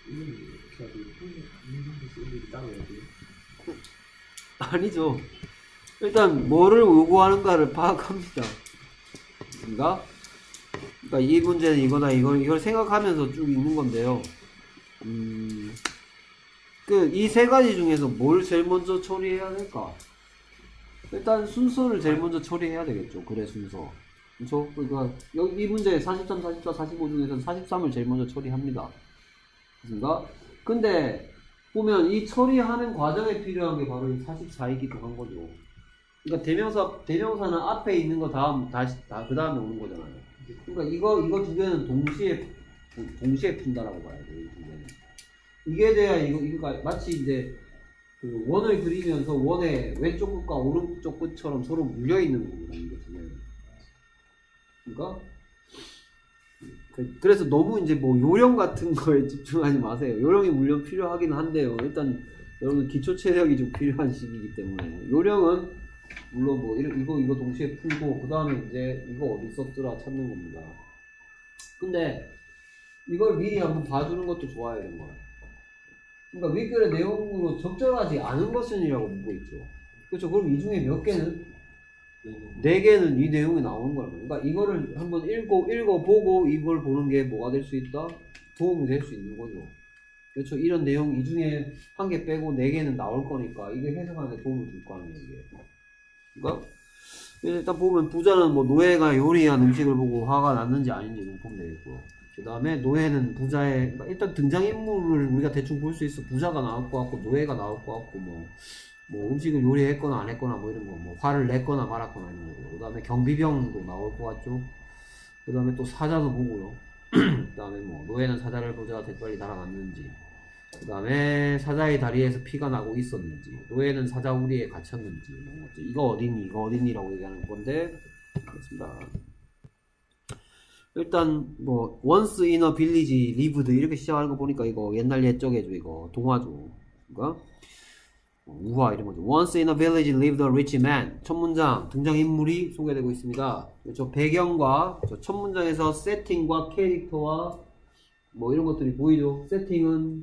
아니죠. 일단 뭐를 요구하는가를 파악합니다. 그러니까, 그러니까 이 문제는 이거다 이걸 이걸 생각하면서 쭉 읽는 건데요. 음, 그 이 세 가지 중에서 뭘 제일 먼저 처리해야 될까? 일단 순서를 제일 먼저 처리해야 되겠죠. 그래 순서. 그렇죠? 그러니까 여기 이 문제 사십삼, 사십사, 사십오 중에서 사십삼을 제일 먼저 처리합니다. 그렇습니까? 근데 보면 이 처리하는 과정에 필요한 게 바로 이 사십사이기도 한 거죠. 그러니까 대명사 대명사는 앞에 있는 거 다음 다시 다 그 다음에 오는 거잖아요. 그러니까 이거 이거 두 개는 동시에 동시에 푼다라고 봐야 돼요. 이 두 개는. 이게 돼야 이거 이거 마치 이제 그 원을 그리면서 원의 왼쪽 끝과 오른쪽 끝처럼 서로 물려 있는 겁니다. 이거 두 개는. 그러니까 그래서 너무 이제 뭐 요령 같은 거에 집중하지 마세요. 요령이 물론 필요하긴 한데요. 일단 여러분 기초 체력이 좀 필요한 시기이기 때문에 요령은 물론 뭐 이거 이거 동시에 풀고 그 다음에 이제 이거 어디 썼더라 찾는 겁니다. 근데 이걸 미리 한번 봐주는 것도 좋아요. 이런 거. 그러니까 윗글의 내용으로 적절하지 않은 것은이라고 묻고 있죠. 그렇죠. 그럼 이 중에 몇 개는? 네 개는 이 내용이 나오는 거라고. 그러니까 이거를 한번 읽고, 읽어보고 이걸 보는 게 뭐가 될 수 있다? 도움이 될 수 있는 거죠. 그렇죠. 이런 내용 이 중에 한 개 빼고 네 개는 나올 거니까 이게 해석하는 데 도움을 줄 거 아니에요, 이게. 그러니까 일단 보면 부자는 뭐 노예가 요리한 음식을 보고 화가 났는지 아닌지 보면 되겠고요. 그 다음에 노예는 부자의 일단 등장인물을 우리가 대충 볼 수 있어. 부자가 나올 것 같고 노예가 나올 것 같고 뭐 뭐 음식을 요리했거나 안 했거나 뭐 이런 거, 뭐 화를 냈거나 말았거나 이런 거고. 그 다음에 경비병도 나올 것 같죠. 그 다음에 또 사자도 보고요. 그 다음에 뭐 노예는 사자를 보자 대빨리 날아갔는지, 그 다음에 사자의 다리에서 피가 나고 있었는지, 노예는 사자 우리에 갇혔는지, 뭐 이거 어딨니 이거 어딨니라고 얘기하는 건데, 그렇습니다. 일단 뭐 once in a village lived 이렇게 시작하는 거 보니까 이거 옛날 옛적이죠. 이거 동화죠. 그러니까 우화 이런 거죠. Once in a village lived a rich man. 첫 문장 등장인물이 소개되고 있습니다. 저 배경과 저 첫 문장에서 세팅과 캐릭터와 뭐 이런 것들이 보이죠. 세팅은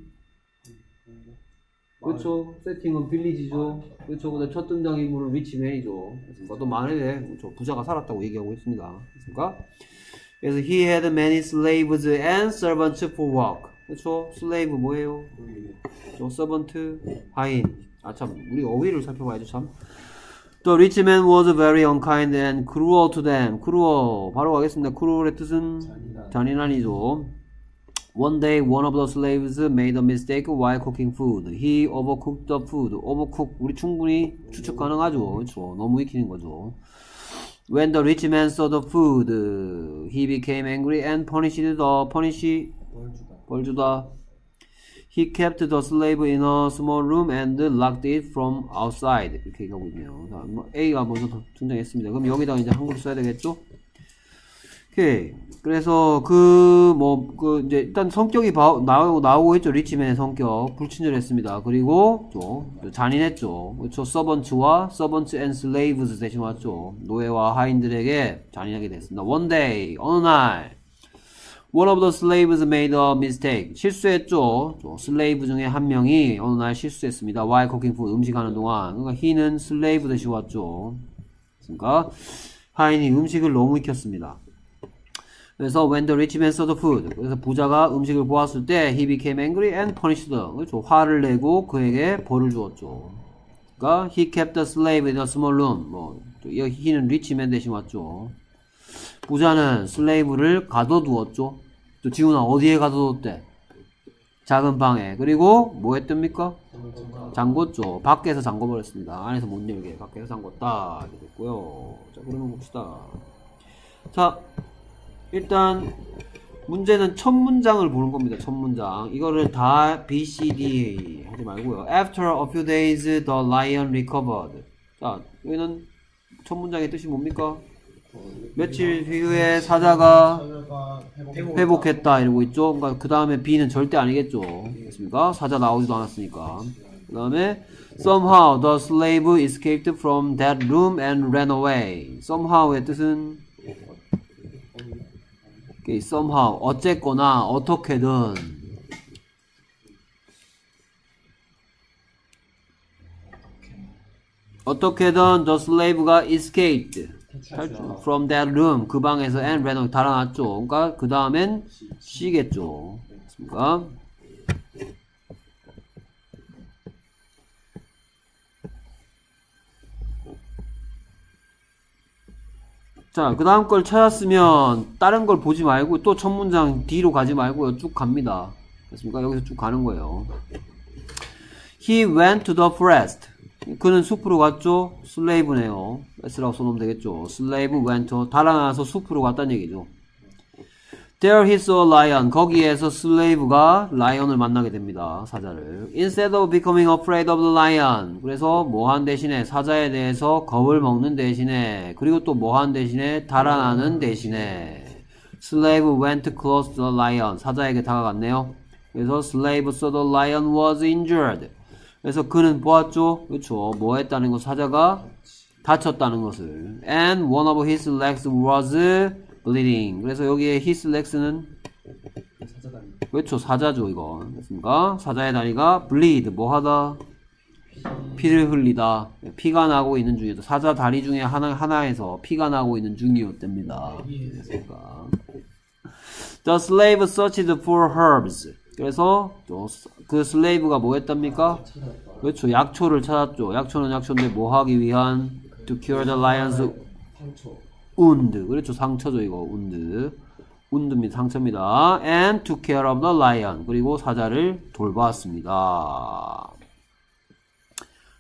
그렇죠. 세팅은 빌리지죠. 그렇죠. 근데 첫 등장인물은 리치맨이죠. 그래서 또 만약에 그렇죠. 부자가 살았다고 얘기하고 있습니다. 그러니까 그래서 he had many slaves and servants for work. 그렇죠. 슬레이브 뭐예요? 저 서번트 하인. 아 참 우리 어휘를 살펴봐야죠 참. The rich man was very unkind and cruel to them. cruel 바로 가겠습니다. cruel의 뜻은 잔인한. 잔인한이죠. One day one of the slaves made a mistake while cooking food. He overcooked the food. overcook 우리 충분히 추측 가능하죠. 그렇죠. 너무 익히는 거죠. When the rich man saw the food, he became angry and punished the punish 벌 주다. He kept the slave in a small room and locked it from outside. 이렇게 얘기하고 있네요. 자, 뭐 A가 먼저 등장했습니다. 그럼 여기다가 이제 한글을 써야 되겠죠? 오케이. 그래서 그 뭐 그 이제 일단 성격이 바, 나오고 나오고 있죠. 리치맨의 성격 불친절했습니다. 그리고 좀 잔인했죠. 그렇죠. 서번츠와 서번츠 앤 슬레이브스 대신 왔죠. 노예와 하인들에게 잔인하게 됐습니다. One day 어느 날 One of the slaves made a mistake. 실수했죠. 슬레이브 중에 한 명이 어느 날 실수했습니다. While cooking food. 음식하는 동안. 그러니까 he는 슬레이브 대신 왔죠. 그러니까 하인이 음식을 너무 익혔습니다. 그래서 when the rich man saw the food. 그래서 부자가 음식을 보았을 때 he became angry and punished. 그렇죠. 화를 내고 그에게 벌을 주었죠. 그러니까 he kept the slave in a small room. 뭐 he는 rich man 대신 왔죠. 부자는 슬레이브를 가둬두었죠. 또 지훈아 어디에 가둬뒀대? 작은 방에. 그리고 뭐 했답니까? 잠궜죠. 밖에서 잠궈버렸습니다. 안에서 못 열게 밖에서 잠궜다. 이렇게 됐고요. 자 그러면 봅시다. 자 일단 문제는 첫 문장을 보는 겁니다. 첫 문장. 이거를 다 B, C, D 하지 말고요. After a few days the lion recovered. 자 여기는 첫 문장의 뜻이 뭡니까? 며칠 후에 사자가 회복했다 이러고 있죠. 그러니까 그 다음에 B는 절대 아니겠죠. 됐습니까? 사자 나오지도 않았으니까. 그 다음에 somehow the slave escaped from that room and ran away. somehow의 뜻은 okay, somehow 어쨌거나 어떻게든 어떻게든 the slave가 escaped from that room 그 방에서 and ran away 달아났죠. 그러니까 그 다음엔 C겠죠. 됐습니까? 자, 그 다음 걸 찾았으면 다른 걸 보지 말고 또 첫 문장 D로 가지 말고요. 쭉 갑니다. 됐습니까? 여기서 쭉 가는 거예요. He went to the forest. 그는 숲으로 갔죠. 슬레이브네요. S라고 써놓으면 되겠죠. Slave went to 달아나서 숲으로 갔다는 얘기죠. There he saw a lion. 거기에서 슬레이브가 라이언을 만나게 됩니다. 사자를. Instead of becoming afraid of the lion. 그래서 뭐한 대신에 사자에 대해서 겁을 먹는 대신에 그리고 또 뭐한 대신에 달아나는 대신에 Slave went close to the lion. 사자에게 다가갔네요. 그래서 Slave saw the lion was injured. 그래서 그는 보았죠. 그렇죠. 뭐 했다는 거 사자가 다쳤다는 것을. And one of his legs was bleeding. 그래서 여기에 his legs는 그렇죠. 사자죠 이거. 됐습니까? 사자의 다리가 bleed. 뭐 하다? 피를 흘리다. 피가 나고 있는 중이었다. 사자 다리 중에 하나, 하나에서 피가 나고 있는 중이었답니다. 됐습니까? The slave searched for herbs. 그래서 그 슬레이브가 뭐 했답니까? 그렇죠. 약초를 찾았죠. 약초는 약초인데 뭐 하기 위한? To cure the lion's wound. 그렇죠. 상처죠 이거. wound. wound입니다. 상처입니다. And took care of the lion. 그리고 사자를 돌봤습니다.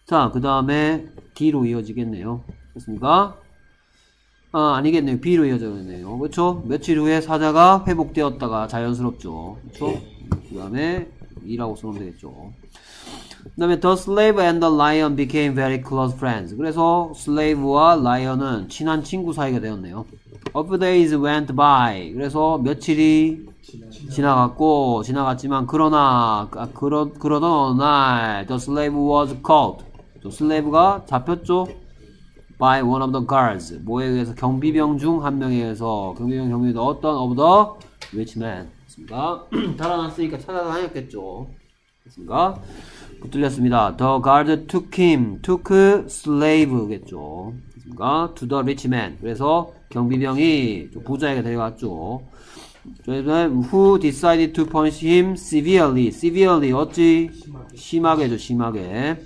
자, 그 다음에 D로 이어지겠네요. 됐습니까? 아, 아니겠네요. B로 이어지겠네요. 그렇죠? 며칠 후에 사자가 회복되었다가 자연스럽죠. 그렇죠? 그 다음에 E라고 쓰면 되겠죠. 그 다음에 The slave and the lion became very close friends. 그래서 slave와 lion은 친한 친구 사이가 되었네요. A few days went by. 그래서 며칠이 지나갔고 지나갔지만 그러나 아, 그러, 그러던 어느 날 The slave was caught. 또 슬레이브가 잡혔죠. By one of the guards. 뭐에 의해서? 경비병 중 한 명에 의해서. 경비병 경비병 어떤 of the rich man. 됐습니까? 달아났으니까 찾아다녔겠죠. 됐습니까? 붙들렸습니다. The guard took him. took slave겠죠. 됐습니까? To the rich man. 그래서 경비병이 부자에게 데려갔죠. Who decided to punish him severely. severely 어찌? 심하게죠. 심하게.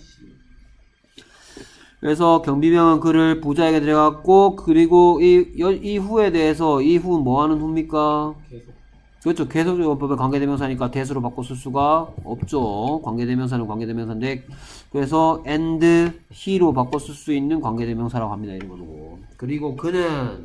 그래서 경비병은 그를 부자에게 데려갔고, 그리고 이, 이후에 대해서, 이 후는 뭐 하는 후입니까? 계속. 그렇죠. 계속적법의 관계대명사니까 대수로 바꿔 쓸 수가 없죠. 관계대명사는 관계대명사인데, 그래서 and he로 바꿔 쓸 수 있는 관계대명사라고 합니다. 이런 거고. 그리고 그는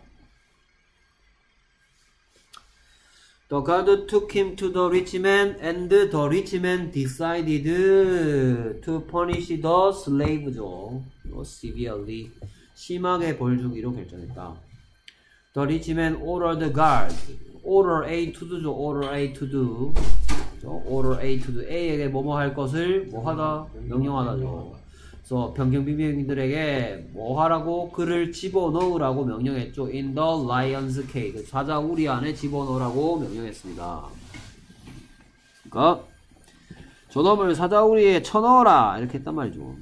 The guard took him to the rich man and the rich man decided to punish the slave죠. severely. 심하게 벌 주기로 결정했다. The rich man ordered the guard. order A to do죠. order A to do. order A to do. A에게 뭐뭐 할 것을 뭐 하다? 명령하다죠. 그래서 경비병들에게 뭐 하라고? 그를 집어넣으라고 명령했죠. In the lion's cage. 사자 우리 안에 집어넣으라고 명령했습니다. 그러니까 저놈을 사자 우리에 쳐넣어라 이렇게 했단 말이죠.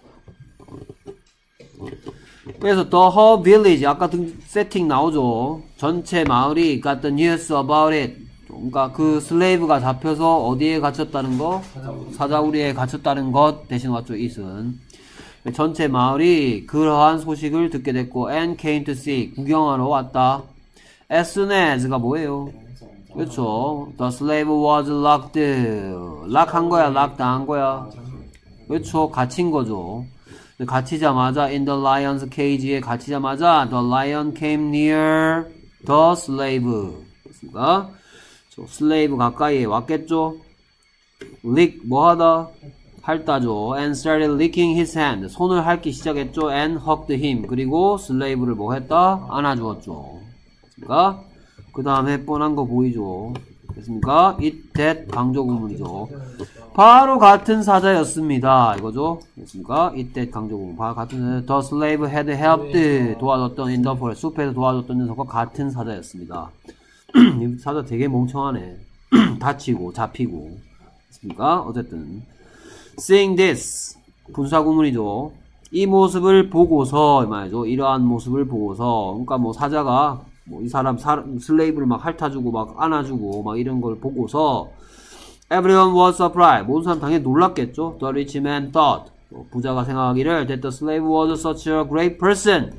그래서 the whole village 아까 등 세팅 나오죠. 전체 마을이 got the news about it. 그러니까 그 슬레이브가 잡혀서 어디에 갇혔다는 거? 사자우리에 갇혔다는 것 대신 왔죠. it은 전체 마을이 그러한 소식을 듣게 됐고 and came to see 구경하러 왔다. as soon as가 뭐예요? 그렇죠. The slave was locked. 락한 거야, 락 당한 거야. 그렇죠. 갇힌 거죠. 갇히자마자 in the lion's cage에 갇히자마자 the lion came near the slave. 그렇습니까? 슬레이브 가까이에 왔겠죠. lick 뭐하다? 핥다죠. and started licking his hand. 손을 핥기 시작했죠. and hugged him. 그리고 슬레이브를 뭐 했다? 안아주었죠. 됐습니까? 그 다음에 뻔한 거 보이죠. 됐습니까? it that 강조 구문이죠. 바로 같은 사자였습니다. 이거죠. 됐습니까? it that 강조 구문. 바로 같은 사자. the slave had helped. 도와줬던 in the forest. 숲에서 도와줬던 녀석과 같은 사자였습니다. 이 사자 되게 멍청하네. 다치고 잡히고. 됐습니까? 어쨌든 seeing this 분사구문이죠. 이 모습을 보고서 말이죠. 이러한 모습을 보고서 그러니까 뭐 사자가 뭐 이 사람 사, 슬레이브를 막 핥아주고 막 안아주고 막 이런 걸 보고서 everyone was surprised. 모든 사람 당연히 놀랐겠죠. The rich man thought. 부자가 생각하기를 that the slave was such a great person.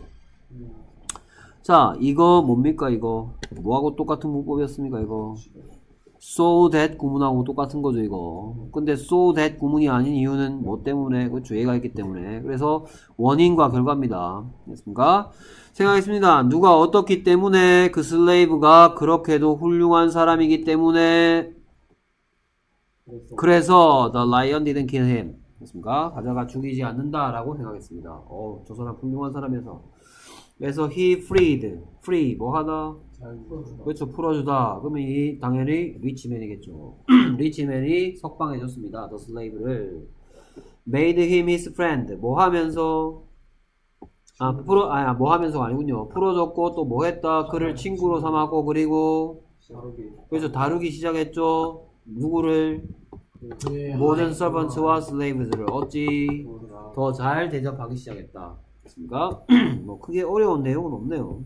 자, 이거 뭡니까 이거? 뭐하고 똑같은 문법이었습니까 이거? so that 구문하고 똑같은 거죠 이거. 근데 so that 구문이 아닌 이유는 뭐 때문에? 그 죄가 있기 때문에. 그래서 원인과 결과입니다. 됐습니까? 생각했습니다. 누가 어떻기 때문에 그 슬레이브가 그렇게도 훌륭한 사람이기 때문에 그래서 the lion didn't kill him. 됐습니까? 사자가 죽이지 않는다라고 생각했습니다. 어, 저 사람 훌륭한 사람이어서. 그래서 he freed. free 뭐 하다? 그렇죠. 풀어주다. 그러면 이 당연히 리치맨이겠죠. 리치맨이 석방해줬습니다. the slave를. made him his friend. 뭐 하면서? 아, 풀어, 아야, 뭐 하면서가 아니군요. 풀어줬고 또 뭐 했다? 그를 친구로 삼았고 그리고 그래서 다루기 시작했죠. 누구를? 모든 servants와 slaves를 어찌 더 잘 대접하기 시작했다. 됐습니까? 뭐 크게 어려운 내용은 없네요.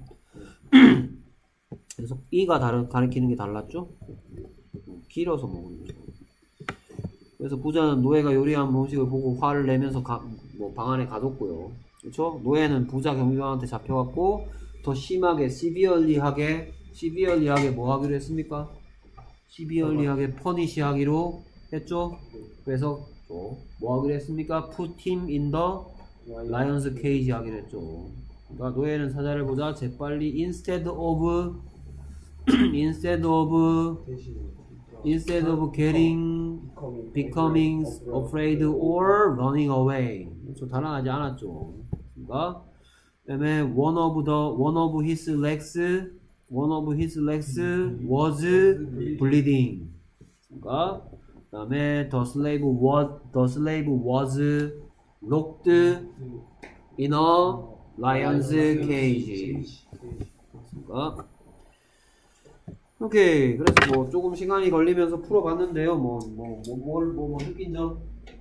그래서 이가 다르, 가리키는 게 달랐죠? 길어서 먹는 거죠. 그래서 부자는 노예가 요리한 음식을 보고 화를 내면서 가, 뭐 방 안에 가뒀고요. 그렇죠? 노예는 부자 경비병한테 잡혀갖고 더 심하게 시비얼리하게 시비얼리하게 뭐 하기로 했습니까? 시비얼리하게 퍼니시 하기로 했죠? 그래서 또 뭐 하기로 했습니까? Put him in the lion's cage 하기로 했죠. 그러니까 노예는 사자를 보자 재빨리 instead of instead of 대신 instead of getting becoming afraid or running away. 저 달아나지 않았죠. 그러니까 그다음에 one of the one of his legs one of his legs was bleeding. 그러니까 그다음에 the slave was the slave was locked in a lion's cage. 그러니까 오케이. 그래서 뭐 조금 시간이 걸리면서 풀어봤는데요. 뭐 뭐 뭐 뭘 뭐 뭐 느낀 점?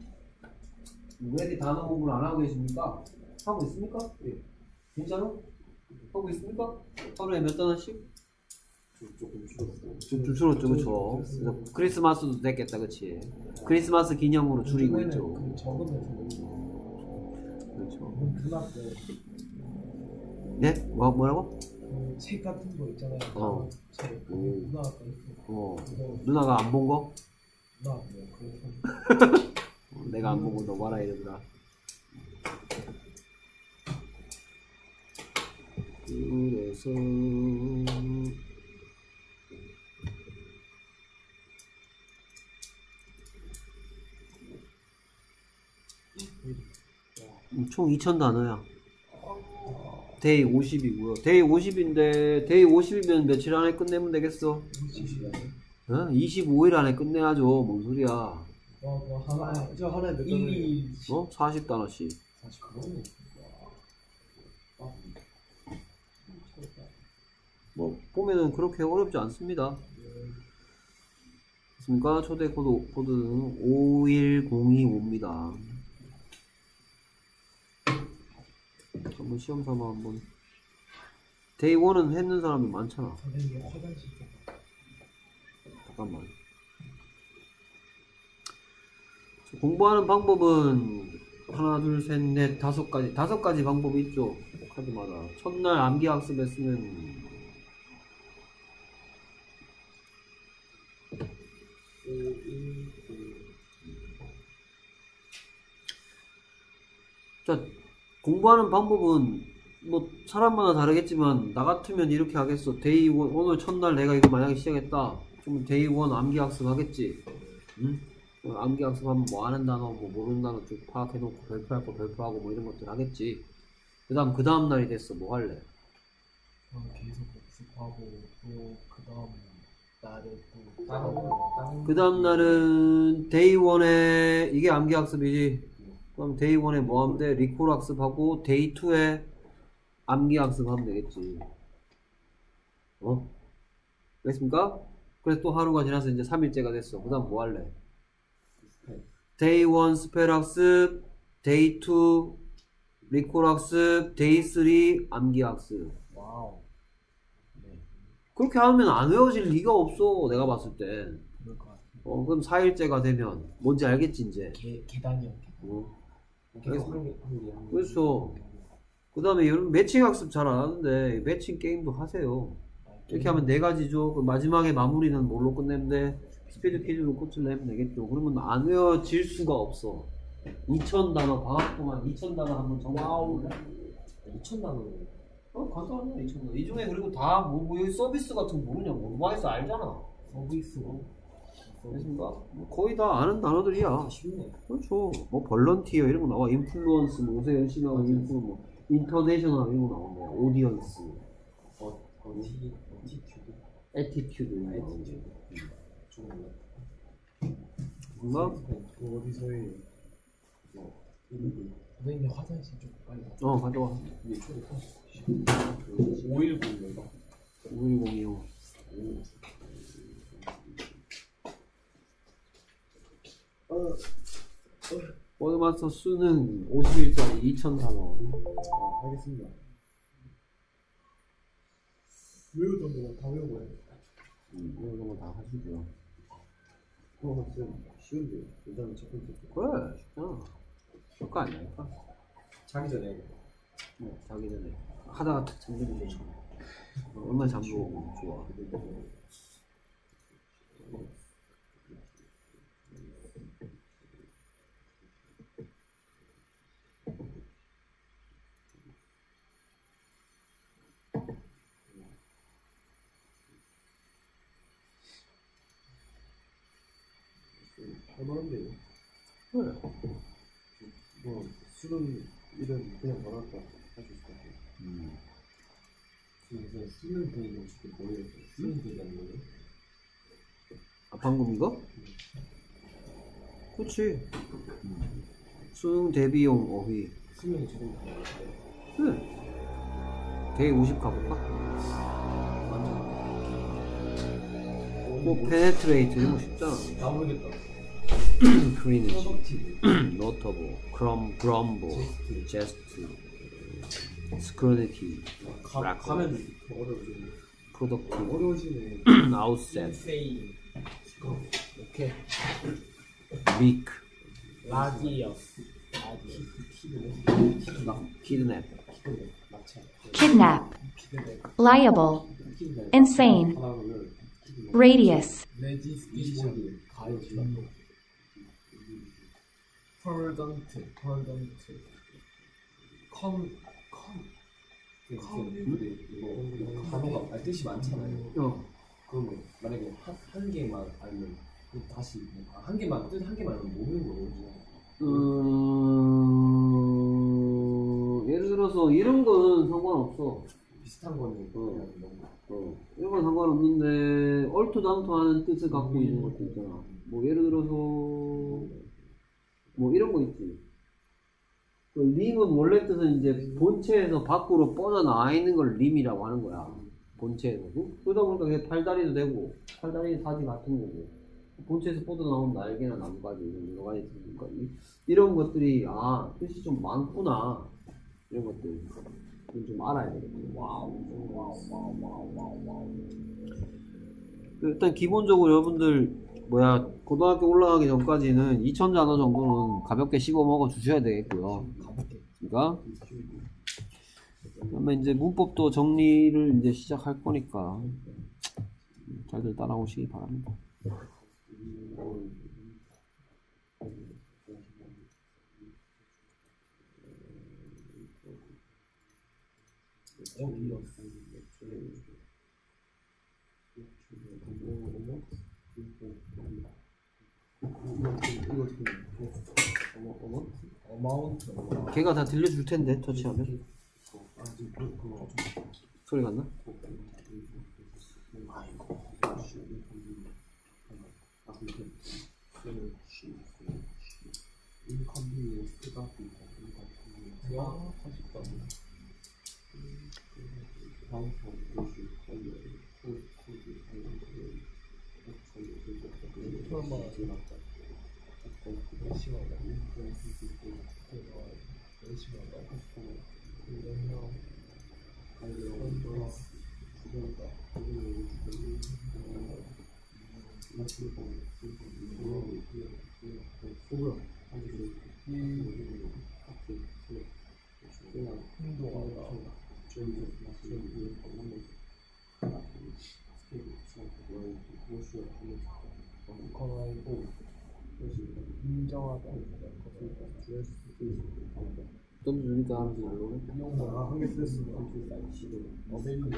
왜 이렇게 단어 공부를 안 하고 계십니까? 하고 있습니까? 예. 괜찮아? 하고 있습니까? 하루에 몇 단어씩? 조금 줄었어요. 좀, 좀 줄었죠, 그쵸? 그래서 크리스마스도 됐겠다, 그치? 크리스마스 기념으로 줄이고 있죠. 그 적으면 그렇죠. 누나 그 네? 뭐, 뭐라고? 책 같은 거 있잖아요. 어. 책. 음. 누나가 그 있어. 어. 그거 누나가 안 본 거? 누나 그거 어, 내가 안 보고 너 봐라 이러더라. 그래서 음, 총 이천 단어야. 데이 오십이고요. 데이 오십인데 데이 오십이면 며칠 안에 끝내면 되겠어? 어? 이십오 일 안에 끝내야죠. 뭔 소리야? 뭐 하나 저 하나에 몇 일, 이, 어? 사십 단어씩. 사실 그거는 뭐 보면은 그렇게 어렵지 않습니다. 그렇습니까? 초대 코드, 코드는 오일공이오입니다. 한번 시험 삼아 한번. 데이 일은 했는 사람이 많잖아. 선생님 화장실 좀 잠깐만. 공부하는 방법은 하나, 둘, 셋, 넷, 다섯 가지, 다섯 가지 방법이 있죠. 카드마다. 첫날 암기 학습했으면 자, 공부하는 방법은 뭐 사람마다 다르겠지만 나 같으면 이렇게 하겠어. 데이 원, 오늘 첫날 내가 이거 만약에 시작했다. 그러면 데이 원 암기 학습 하겠지. 응? 암기 학습하면 뭐 아는 단어, 뭐 모르는 단어 쭉 파악해놓고 발표할 거 발표하고 뭐 이런 것들 하겠지. 그 다음 그 다음 날이 됐어. 뭐 할래? 어, 계속 복습하고 또 그 다음 날에 또 다른 거 다른 그 다음 날은 데이 원에 이게 암기 학습이지. 그럼 데이 원에 뭐 하면 돼? 리콜 학습하고 데이 투에 암기 학습하면 되겠지. 어? 됐습니까? 그래서 또 하루가 지나서 이제 삼 일째가 됐어. 그 다음 뭐 할래? 데이 원 스펠 학습, 데이 투 리콜 학습, 데이 쓰리 암기 학습. 와우. 네. 그렇게 하면 안 외워질 리가 없어. 내가 봤을 땐. 그럴 것 같아. 어, 그럼 사 일째가 되면 뭔지 알겠지 이제. 계 계단이요. 어. 계속 한 개, 한 개, 한 개. 그렇죠. 그 다음에 여러분 매칭 학습 잘 안 하는데 매칭 게임도 하세요. 이렇게 하면 네 가지죠. 그 마지막에 마무리는 뭘로 끝내면 돼? 스피드 퀴즈로 끝을 내면 되겠죠. 그러면 안 외워질 수가 없어. 이천 단어 방학 동안 이천 단어 한번 정리해볼래? 이천 단어는 어 간단하네 이천 단어. 이 중에 그리고 다뭐 뭐 여기 서비스 같은 거 모르냐고. 노바이스 알잖아. 서비스. 그렇습니까? 뭐 거의 다 아는 단어들이야. 쉽네. 그렇죠. 뭐 벌런티어 이런 거 나와. 인플루언스 뭐 요새 열심히 하고 인플루 뭐 인터내셔널 이런 거 나온다. 오디언스, 어, 어티, 어티튜드. 애티튜드 이런 거 나오지. 좀 몰라. 뭔가? 그 어디서 해? 뭐 이름이 선생님 화장실 좀 빨리. 어 가져와. 이게 초대가 오일공인가? 오일공이오. 워드마스터 수능 오십 일짜리 이천 단어. 아, 알겠습니다. 외우던 거 다 외우고 해. 음, 이런 거 다 하시고요. 그거 좀 쉬운데 일단은 첫 번째 그래, 쉽잖아. 별거 아니니까. 자기 전에 네, 자기 전에 하다가 탁 잠들면 좋죠. 얼마나 잠들고 좋아. 얼마인데요? 그래. 뭐 술은 일은 그냥 말할까 할수 있을 것 같아요. 음. 그래서 쓰는 분이 혹시 모르겠어요. 쓰는 분이 아니에요? 아, 방금 이거? 그렇지. 음. 수능 대비용 어휘. 쓰면 조금 더 그래. 대개 오십 가볼까? 완전 뭐 페네트레이트 이런 거 쉽잖아. 다 모르겠다. 크리니지, 프로덕티브, 노터블, 크럼, 그럼블, 제스트, 스크루니티, 가, 락커, 가면 어려워지네. 프로덕티브, 어려워지네. 아웃셋, 인세인. 오케이. 위크, 라디어스. 라디어스. 키드냅, kidnap, liable, insane, radius, 레지스테이션. 가이드. 펄던트. 펄던트. 컴. 컴. 근데 이거 단어가 아, 뜻이 많잖아요. 어, 그러면 만약에 한, 한 개만 알면 그 다시 아, 한 개만 뜻 한 개만 알면 모르는 거예요. 음, 예를 들어서 이런 거는 상관없어. 비슷한 거는 그냥 너무 어, 이런 건 상관없는데 얼토당토하는 뜻을 갖고 있는 것도 있잖아. 뭐 예를 들어서 뭐 이런 거 있지. 그 림은 원래 뜻은 이제 본체에서 밖으로 뻗어나와 있는 걸 림이라고 하는 거야. 본체에서. 그러다 보니까 그게 팔다리도 되고 팔다리 사지 같은 거고 본체에서 뻗어나온 날개나 나뭇가지 이런 여러 가지 있으니까 이런 것들이 아 뜻이 좀 많구나. 이런 것들 좀 알아야 되겠네. 와우, 와우, 와우, 와우, 와우, 와우. 일단 기본적으로 여러분들 뭐야 고등학교 올라가기 전까지는 이천 단어 정도는 가볍게 씹어 먹어 주셔야 되겠고요. 그러니까 그다음에 이제 문법도 정리를 이제 시작할 거니까 잘들 따라오시기 바랍니다. 어마운트. 걔가 다 들려줄 텐데 터치하면 소리 갔나? 인정하다. 돈 주니까 하는지 모르겠네. 이용만 한개 쓰겠습니다. 어메이징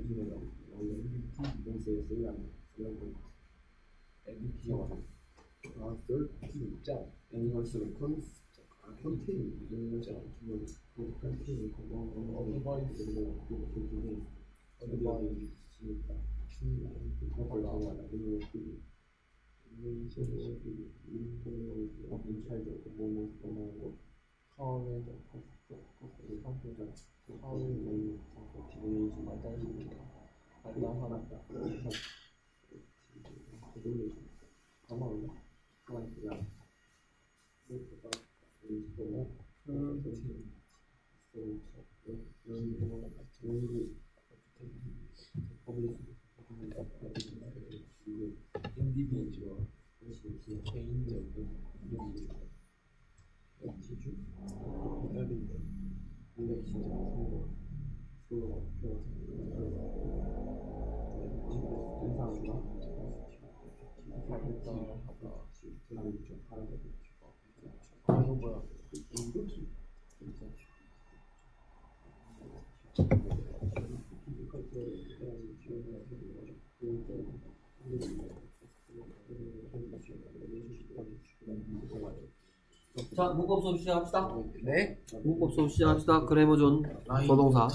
아, 열 진짜 애니멀스는 컨 컨테인 진짜 컨테인 어드바이스 어드바이스 인디비주얼 개인적인 지주 기다리는 근데 진짜 서로 아 이거 뭐야 자, 문법 수업 시작합시다. 네. 문법 수업 시작합시다. 그래머존 조동사.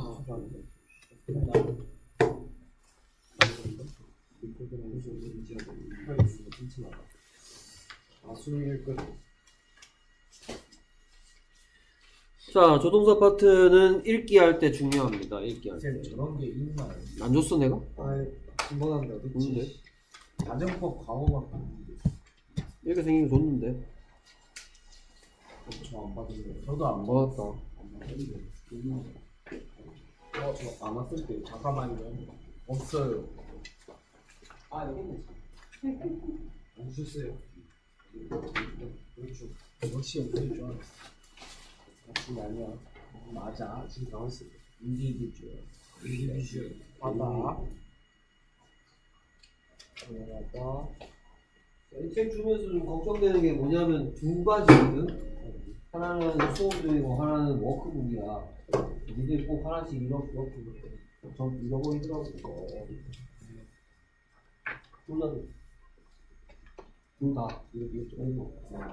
자, 조동사 파트는 읽기 할 때 중요합니다. 읽기 할 때. 쌤 저런 게 있나요? 안 줬어 내가? 아이 김번한데 어딨지? 없는데? 가정법 과거만 봤는데 이렇게 생긴 거 줬는데. 저안 받은데. 저도 안 맞았다. 어, 저 안 왔을 때 잠깐만요. 없어요. 아, 여기 있네. 안 주셨어요. 그렇죠. 역시 없을 줄 알았어. 지금 아니야. 맞아. 지금 나왔을 때. 인디비주얼. 인디비주얼. 받아. 들어가다. 이 책 주면서 좀 걱정되는 게 뭐냐면 두 가지거든. 하나는 수업 중이고 하나는 워크북이야. 니들 꼭 하나씩 읽어 좀 잃어버리더라고. 몰라도 둘 다 이렇게 좀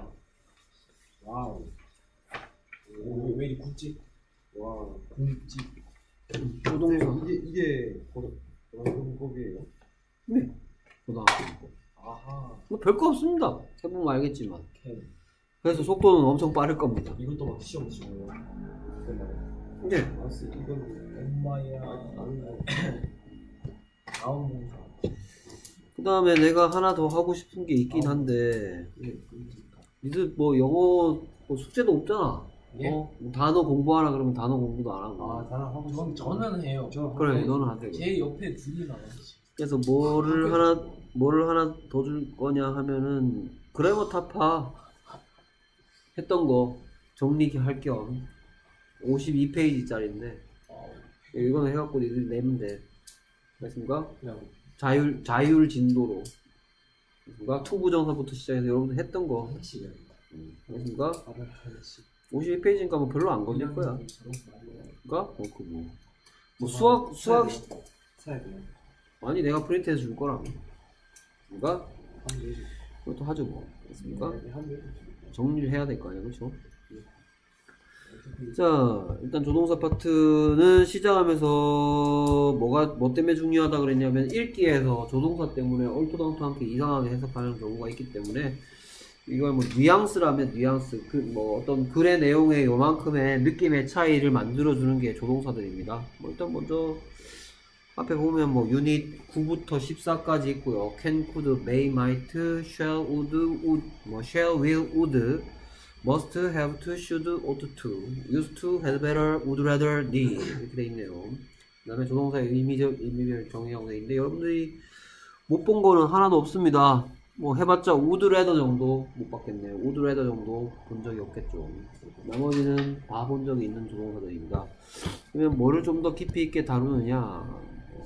와우. 오, 왜, 왜 이리 굵지? 와. 굵지. 조동사. 이게 이게 고등법이에요? 네. 고등학교. 아하. 뭐 별거 없습니다. 해보면 알겠지만. 캔. 그래서 속도는 엄청 빠를 겁니다. 이것도 막 시험 치고요. 네. 알았어. 이건 엄마야. 다음 동사. 그 다음에 내가 하나 더 하고 싶은 게 있긴 한데, 니들 뭐 영어 뭐 숙제도 없잖아. 예? 어? 뭐 단어 공부하라 그러면 단어 공부도 안 하고. 아 나랑 하고 전, 저는 해요. 그래, 너는 하세요. 제 옆에 둘이 나왔지. 그래서 뭐를 하나 뭐를 하나 더 줄 거냐 하면은 그래머 타파 했던 거 정리할 겸 오십이 페이지짜리인데 이거는 해갖고 니들 내면 돼. 알겠습니까? 그냥 자율 자율 진도로. 알겠습니까? 투부정사부터 시작해서 여러분들 했던 거. 음, 알겠습니까? 오십이 페이지니까 뭐 별로 안 걸릴 거야. 그러니까 뭐 그 뭐 뭐 수학 수학 시- 사야 돼요. 아니 내가 프린트해서 줄 거라고. 그러니까 그것도 하죠 뭐. 알겠습니까? 정리를 해야 될 거 아니야, 그렇죠? 자, 일단 조동사 파트는 시작하면서 뭐가 뭐 때문에 중요하다 그랬냐면 읽기에서 조동사 때문에 얼토당토하게 이상하게 해석하는 경우가 있기 때문에 이걸 뭐 뉘앙스라면 뉘앙스, 그 뭐 어떤 글의 내용의 요만큼의 느낌의 차이를 만들어주는 게 조동사들입니다. 뭐 일단 먼저 앞에 보면 뭐 유닛 구부터 십사까지 있고요. can, could, may, might, shall, would, would, 뭐 shall, will, would, must, have to, should, ought to, used to, had better, would rather, need 이렇게 돼 있네요. 그 다음에 조동사의 의미적, 의미별 정의하고 돼 있는데 여러분들이 못 본 거는 하나도 없습니다. 뭐 해봤자 would rather 정도 못 봤겠네요. would rather 정도 본 적이 없겠죠. 나머지는 다 본 적이 있는 조동사들입니다. 그러면 뭐를 좀 더 깊이 있게 다루느냐.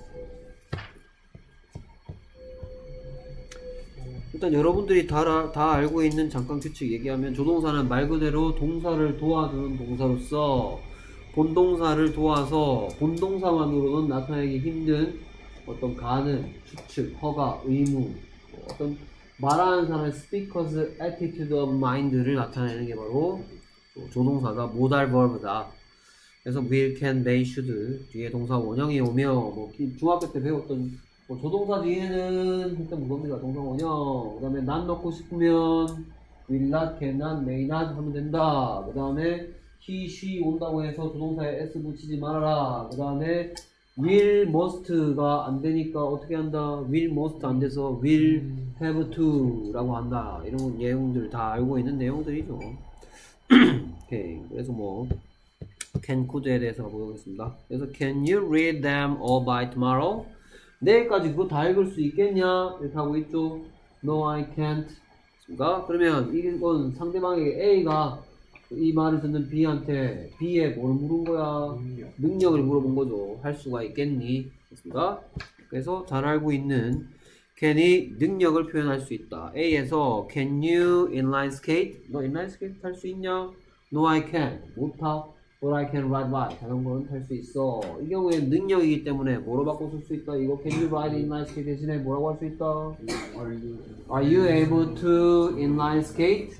일단 여러분들이 다, 다 알고 있는 잠깐 규칙 얘기하면 조동사는 말 그대로 동사를 도와주는 동사로서 본동사를 도와서 본동사만으로는 나타내기 힘든 어떤 가능, 추측, 허가, 의무, 어떤 말하는 사람의 speaker's attitude of mind를 나타내는 게 바로 조동사가 modal verb다. 그래서 will, can, may, should 뒤에 동사 원형이 오며 뭐 중학교 때 배웠던 뭐 조동사 뒤에는 일단 무겁니다. 동사 원형. 그 다음에 not 넣고 싶으면 will not, can not, may not 하면 된다. 그 다음에 he, she 온다고 해서 조동사에 s 붙이지 말아라. 그 다음에 will, must가 안 되니까 어떻게 한다? will, must 안 돼서 will, have to 라고 한다. 이런 내용들 다 알고 있는 내용들이죠. 오케이. 그래서 뭐 can, could에 대해서 보겠습니다. 그래서 can you read them all by tomorrow? 내일까지 그거 다 읽을 수 있겠냐? 이렇게 하고 있죠. No, I can't. 그러니까 그러면 이건 상대방에게 A가 이 말을 듣는 B한테 B에 뭘 물은 거야? 능력. 능력을 물어본 거죠. 할 수가 있겠니? 됐습니까? 그래서 잘 알고 있는 can이 능력을 표현할 수 있다. A에서 can you inline skate? 너 inline skate 탈 수 있냐? No, I can't. 못 타. But I can ride bike. 자전거는 탈 수 있어. 이 경우에는 능력이기 때문에 뭐로 바꿔 쓸 수 있다? 이거 can you ride inline skate 대신에 뭐라고 할 수 있다? Are you able to inline skate?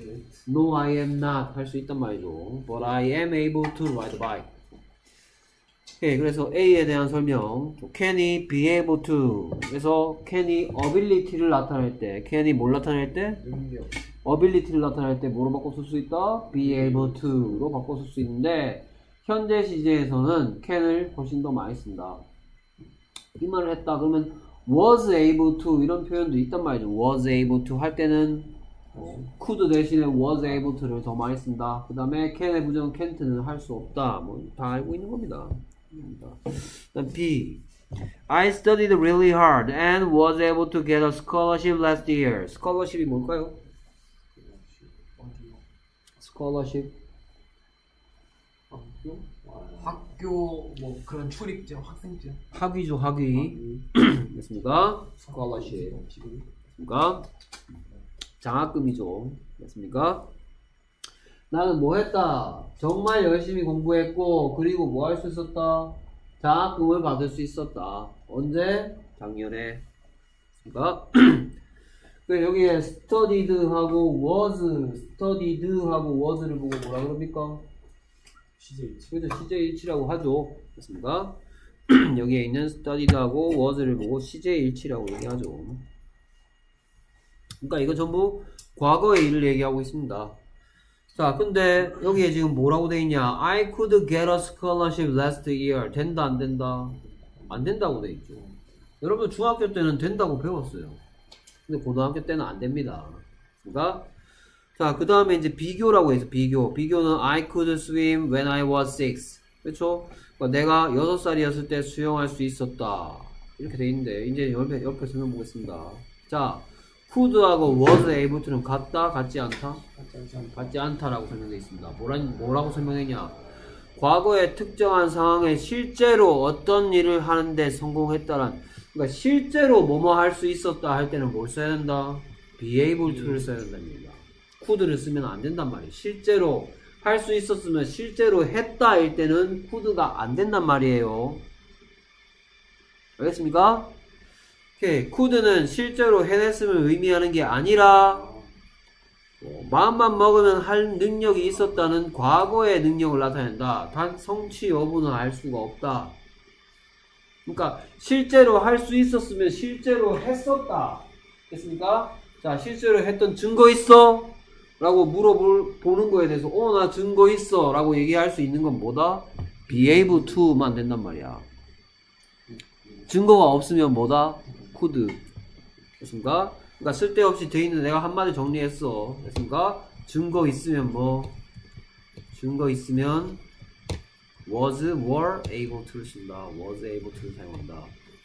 No, I am not 할 수 있단 말이죠. But I am able to ride a bike. 오케이, 그래서 A에 대한 설명. Can he be able to? 그래서 can he ability를 나타낼 때, can he 뭘 나타낼 때? 능력. ability를 나타낼 때 뭐로 바꿔 쓸 수 있다? be able to로 바꿔 쓸 수 있는데 현재 시제에서는 can을 훨씬 더 많이 쓴다. 이 말을 했다 그러면 was able to 이런 표현도 있단 말이죠. was able to 할 때는 could 대신에 was able to를 더 많이 쓴다. 그 다음에 can의 부정은 can't는 할 수 없다. 뭐 다 알고 있는 겁니다. 그다음 B. I studied really hard and was able to get a scholarship last year. scholarship이 뭘까요? scholarship 학교? 학교 뭐 그런 출입증, 학생증. 학위죠, 학위. 됐습니까? scholarship. 됐습니까? 장학금이죠. 됐습니까? 나는 뭐 했다? 정말 열심히 공부했고, 그리고 뭐 할 수 있었다? 장학금을 받을 수 있었다. 언제? 작년에. 됐습니까? 그 여기에 studied하고 was, studied하고 was를 보고 뭐라 그럽니까? 시제일치. 그래서 시제일치라고 하죠. 됐습니까? 여기에 있는 studied하고 was를 보고 시제일치라고 얘기하죠. 그러니까 이거 전부 과거의 일을 얘기하고 있습니다. 자, 근데 여기에 지금 뭐라고 돼 있냐? I could get a scholarship last year. 된다, 안 된다? 안 된다고 돼 있죠. 여러분 중학교 때는 된다고 배웠어요. 근데 고등학교 때는 안 됩니다. 그러니까 자, 그 다음에 이제 비교라고 해서 비교. 비교는 I could swim when I was six. 그렇죠? 그러니까 내가 여섯 살이었을 때 수영할 수 있었다. 이렇게 돼 있는데 이제 옆에, 옆에 설명 보겠습니다. 자, could하고 was able to는 같다? 같지 않다? 같지 않다라고 설명되어 있습니다. 뭐라, 뭐라고 설명했냐? 과거의 특정한 상황에 실제로 어떤 일을 하는데 성공했다란, 그러니까 실제로 뭐뭐 할 수 있었다 할 때는 뭘 써야 된다? be able to를 써야 된다는 얘기다. could를 쓰면 안 된단 말이에요. 실제로 할 수 있었으면 실제로 했다 일 때는 could가 안 된단 말이에요. 알겠습니까? 오케이. could는 실제로 해냈음을 의미하는 게 아니라 어, 마음만 먹으면 할 능력이 있었다는 과거의 능력을 나타낸다. 단 성취 여부는 알 수가 없다. 그러니까 실제로 할 수 있었으면 실제로 했었다. 됐습니까? 자, 실제로 했던 증거 있어? 라고 물어보는 거에 대해서 어, 나 증거 있어 라고 얘기할 수 있는 건 뭐다? be able to만 된단 말이야. 증거가 없으면 뭐다? could. 됐습니까? 그러니까 쓸데없이 돼 있는 내가 한마디 정리했어. 됐습니까? 증거 있으면 뭐? 증거 있으면 was, were able to를 쓴다. was able to를 사용한다.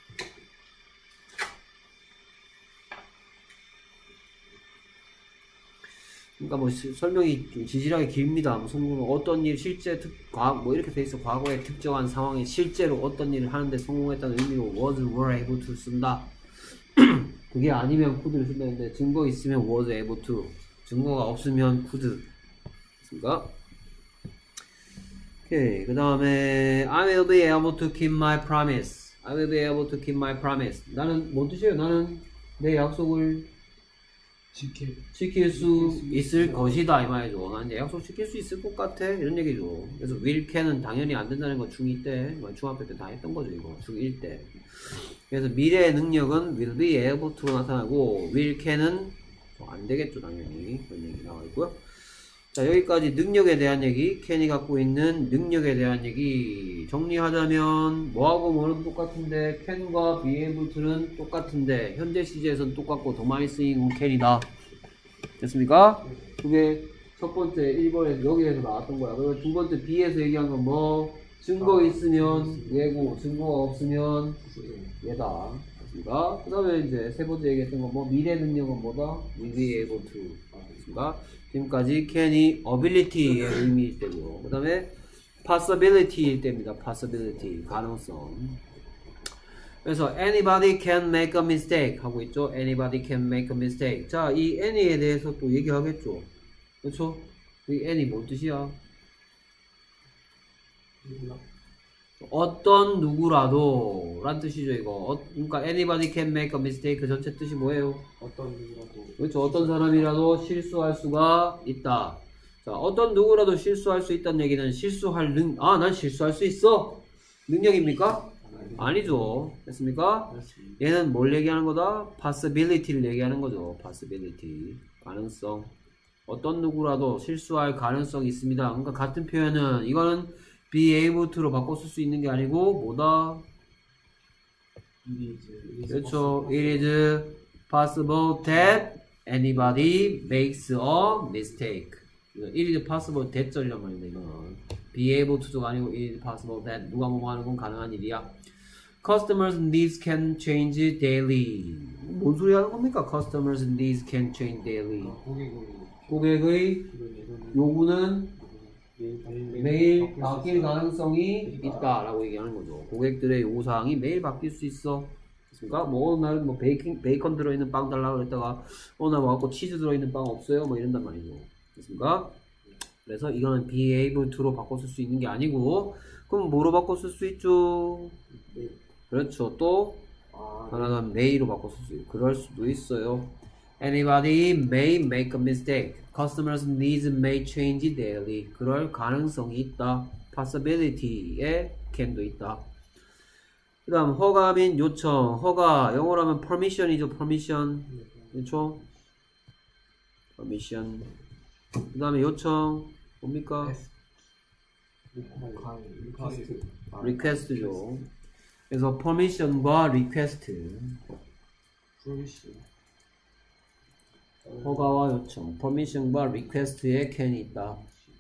그러니까 뭐 시, 설명이 좀 지질하게 깁니다. 성공은 어떤 일, 실제 특, 과, 뭐 이렇게 돼 있어. 과거의 특정한 상황에 실제로 어떤 일을 하는데 성공했다는 의미로 was, were able to 쓴다. 그게 아니면 could를 쓴다는데 증거 있으면 was able to, 증거가 없으면 could. 됐습니까? 오케이. 그 다음에 I will be able to keep my promise. I will be able to keep my promise. 나는 뭔 뜻이에요? 나는 내 약속을 지킬. 지킬 수 있을 것이다 이 말이죠. 난 내 약속 지킬 수 있을 것 같아 이런 얘기죠. 그래서 will can은 당연히 안 된다는 건 중이 때, 중학교 때 다 했던 거죠. 이거 중일 때. 그래서 미래의 능력은 will be able to 나타나고 will can은 안 되겠죠 당연히. 그런 얘기 나와 있고요. 자, 여기까지 능력에 대한 얘기, can이 갖고 있는 능력에 대한 얘기 정리하자면 뭐하고 뭐는 똑같은데 can과 be able to는 똑같은데 현재 시제에서는 똑같고 더 많이 쓰이는 건 can이다. 됐습니까? 그게 첫 번째 일 번에서 여기에서 나왔던 거야. 그리고 두 번째 B에서 얘기한 건 뭐 증거 있으면 얘고 증거가 없으면 얘다. 됐습니까? 그 다음에 이제 세 번째 얘기했던 건 뭐 미래 능력은 뭐다? will be able to. 됐습니까? 지금까지 can이 ability의 의미일 때고요. 그 다음에 possibility일 때입니다. possibility, 가능성. 그래서 anybody can make a mistake 하고 있죠. anybody can make a mistake. 자, 이 any에 대해서 또 얘기하겠죠. 그렇죠? 이 any 뭔 뜻이야? 어떤 누구라도 란 뜻이죠. 이거 어, 그러니까 anybody can make a mistake 그 전체 뜻이 뭐예요? 어떤 누구라도 그렇죠. 어떤 사람이라도 실수할 수가 있다. 자, 어떤 누구라도 실수할 수 있다는 얘기는 실수할 능, 아, 난 실수할 수 있어. 능력입니까? 아니죠. 됐습니까? 얘는 뭘 얘기하는 거다? possibility를 얘기하는 거죠. possibility. 가능성. 어떤 누구라도 실수할 가능성이 있습니다. 그러니까 같은 표현은 이거는 be able to로 바꿔 쓸 수 있는 게 아니고 뭐다? 그렇죠. It is possible that anybody makes a mistake. It is possible that 절이란 말입니다. 이거는 be able to가 아니고 it is possible that 누가 뭐뭐 하는 건 가능한 일이야. Customers' needs can change daily. 뭔 소리 하는 겁니까? Customers' needs can change daily. 고객의 요구는 매일 바뀔 가능성이 있다라고 얘기하는 거죠. 고객들의 요구사항이 매일 바뀔 수 있어. 그러니까 뭐 어느 날은 뭐 베이킹, 베이컨 들어있는 빵 달라고 그랬다가 어느 날 와갖고 치즈 들어있는 빵 없어요? 뭐 이런단 말이죠. 됐습니까? 그래서 이거는 be able to로 바꿔 쓸 수 있는 게 아니고 그럼 뭐로 바꿔 쓸 수 있죠? 그렇죠. 또 하나는 may로 바꿔 쓸 수 있고 그럴 수도 있어요. Anybody may make a mistake. Customers' needs may change daily. 그럴 가능성이 있다. possibility에 can도 있다. 그 다음 허가 및 요청. 허가 영어로 하면 permission이죠. permission. 그렇죠? permission. 그 다음에 요청 뭡니까? request죠. 그래서 permission과 request. 허가와 요청, permission과 request에 can이 있다.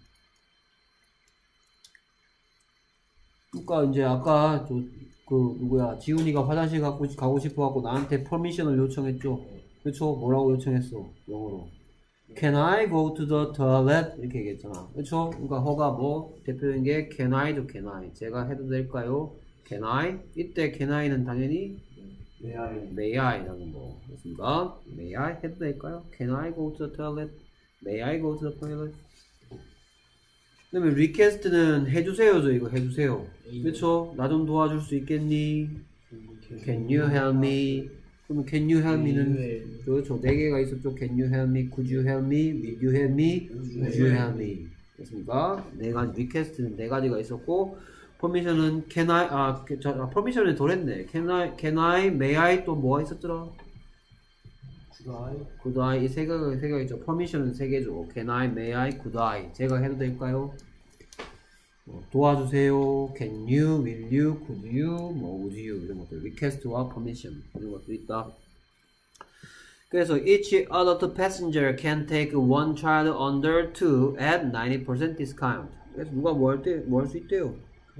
그러니까 이제 아까 저, 그 누구야 지훈이가 화장실 가고, 가고 싶어갖고 나한테 permission을 요청했죠. 그쵸? 뭐라고 요청했어? 영어로 Can I go to the toilet? 이렇게 얘기했잖아. 그쵸? 그러니까 허가 뭐 대표적인 게 Can I도 Can I. 제가 해도 될까요? Can I? 이때 Can I는 당연히 May I. May I라는 거. 그렇습니까? May I 해도 될까요? Can I go to the toilet? May I go to the toilet? 그 다음에 request는 해주세요죠. 이거 해주세요. 그렇죠? 나 좀 도와줄 수 있겠니? Can you help me? 그러면 can you help me는 그렇죠. 네 개가 있었죠. Can you help me? Could you help me? Will you help me? Would you help me? 됐습니까? 네 가지 request는 네 가지가 있었고 permission은 can I 아, 저, 아 permission은 덜했네. Can I, can I, may I 또 뭐가 있었더라? Could I? Could I 이 세 개가 세 개가 있죠. permission은 세 개죠. Can I, may I, could I. 제가 해도 될까요? 뭐, 도와주세요. Can you, will you, could you, 뭐 would you 이런 것들. request와 permission 이런 것들 있다. 그래서 each adult passenger can take one child under two at ninety percent discount. 그래서 누가 뭐 할 때 뭐 할 수 있대요?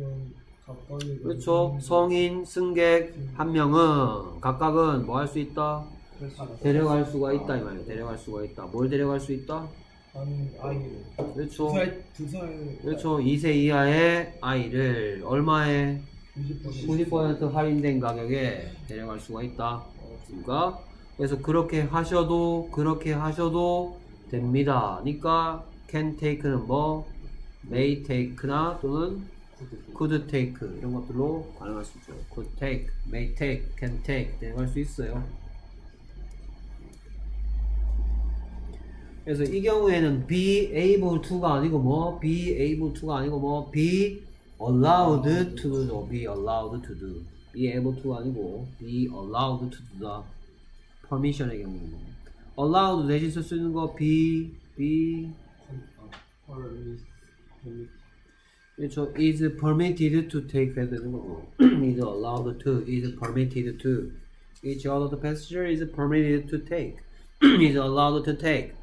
그렇죠. 성인 승객 한 명은 각각은 뭐 할 수 있다? 데려갈 수가 있다 이 말이에요. 데려갈 수가 있다. 뭘 데려갈 수 있다? 아이를. 그렇죠. 두 살, 두 살. 그렇죠. 이 세 이하의 아이를 얼마에? 구십 퍼센트 할인된 가격에 데려갈 수가 있다. 그러니까 그래서 그렇게 하셔도 그렇게 하셔도 됩니다. 그러니까 can take는 뭐 may take나 또는 could take 이런 것들로 가능할 수 있죠. could take, may take, can take 데려갈 수 있어요. 그래서 이 경우에는 be able to가 아니고 뭐 be able to가 아니고 뭐 be allowed to do be allowed to do be able to가 아니고 be allowed to do다. permission의 경우는 allowed 대신 쓸 수 있는 거 be be 그렇죠. is permitted to take 해야 되는 거고 is allowed to is permitted to each other passenger is permitted to take is allowed to take.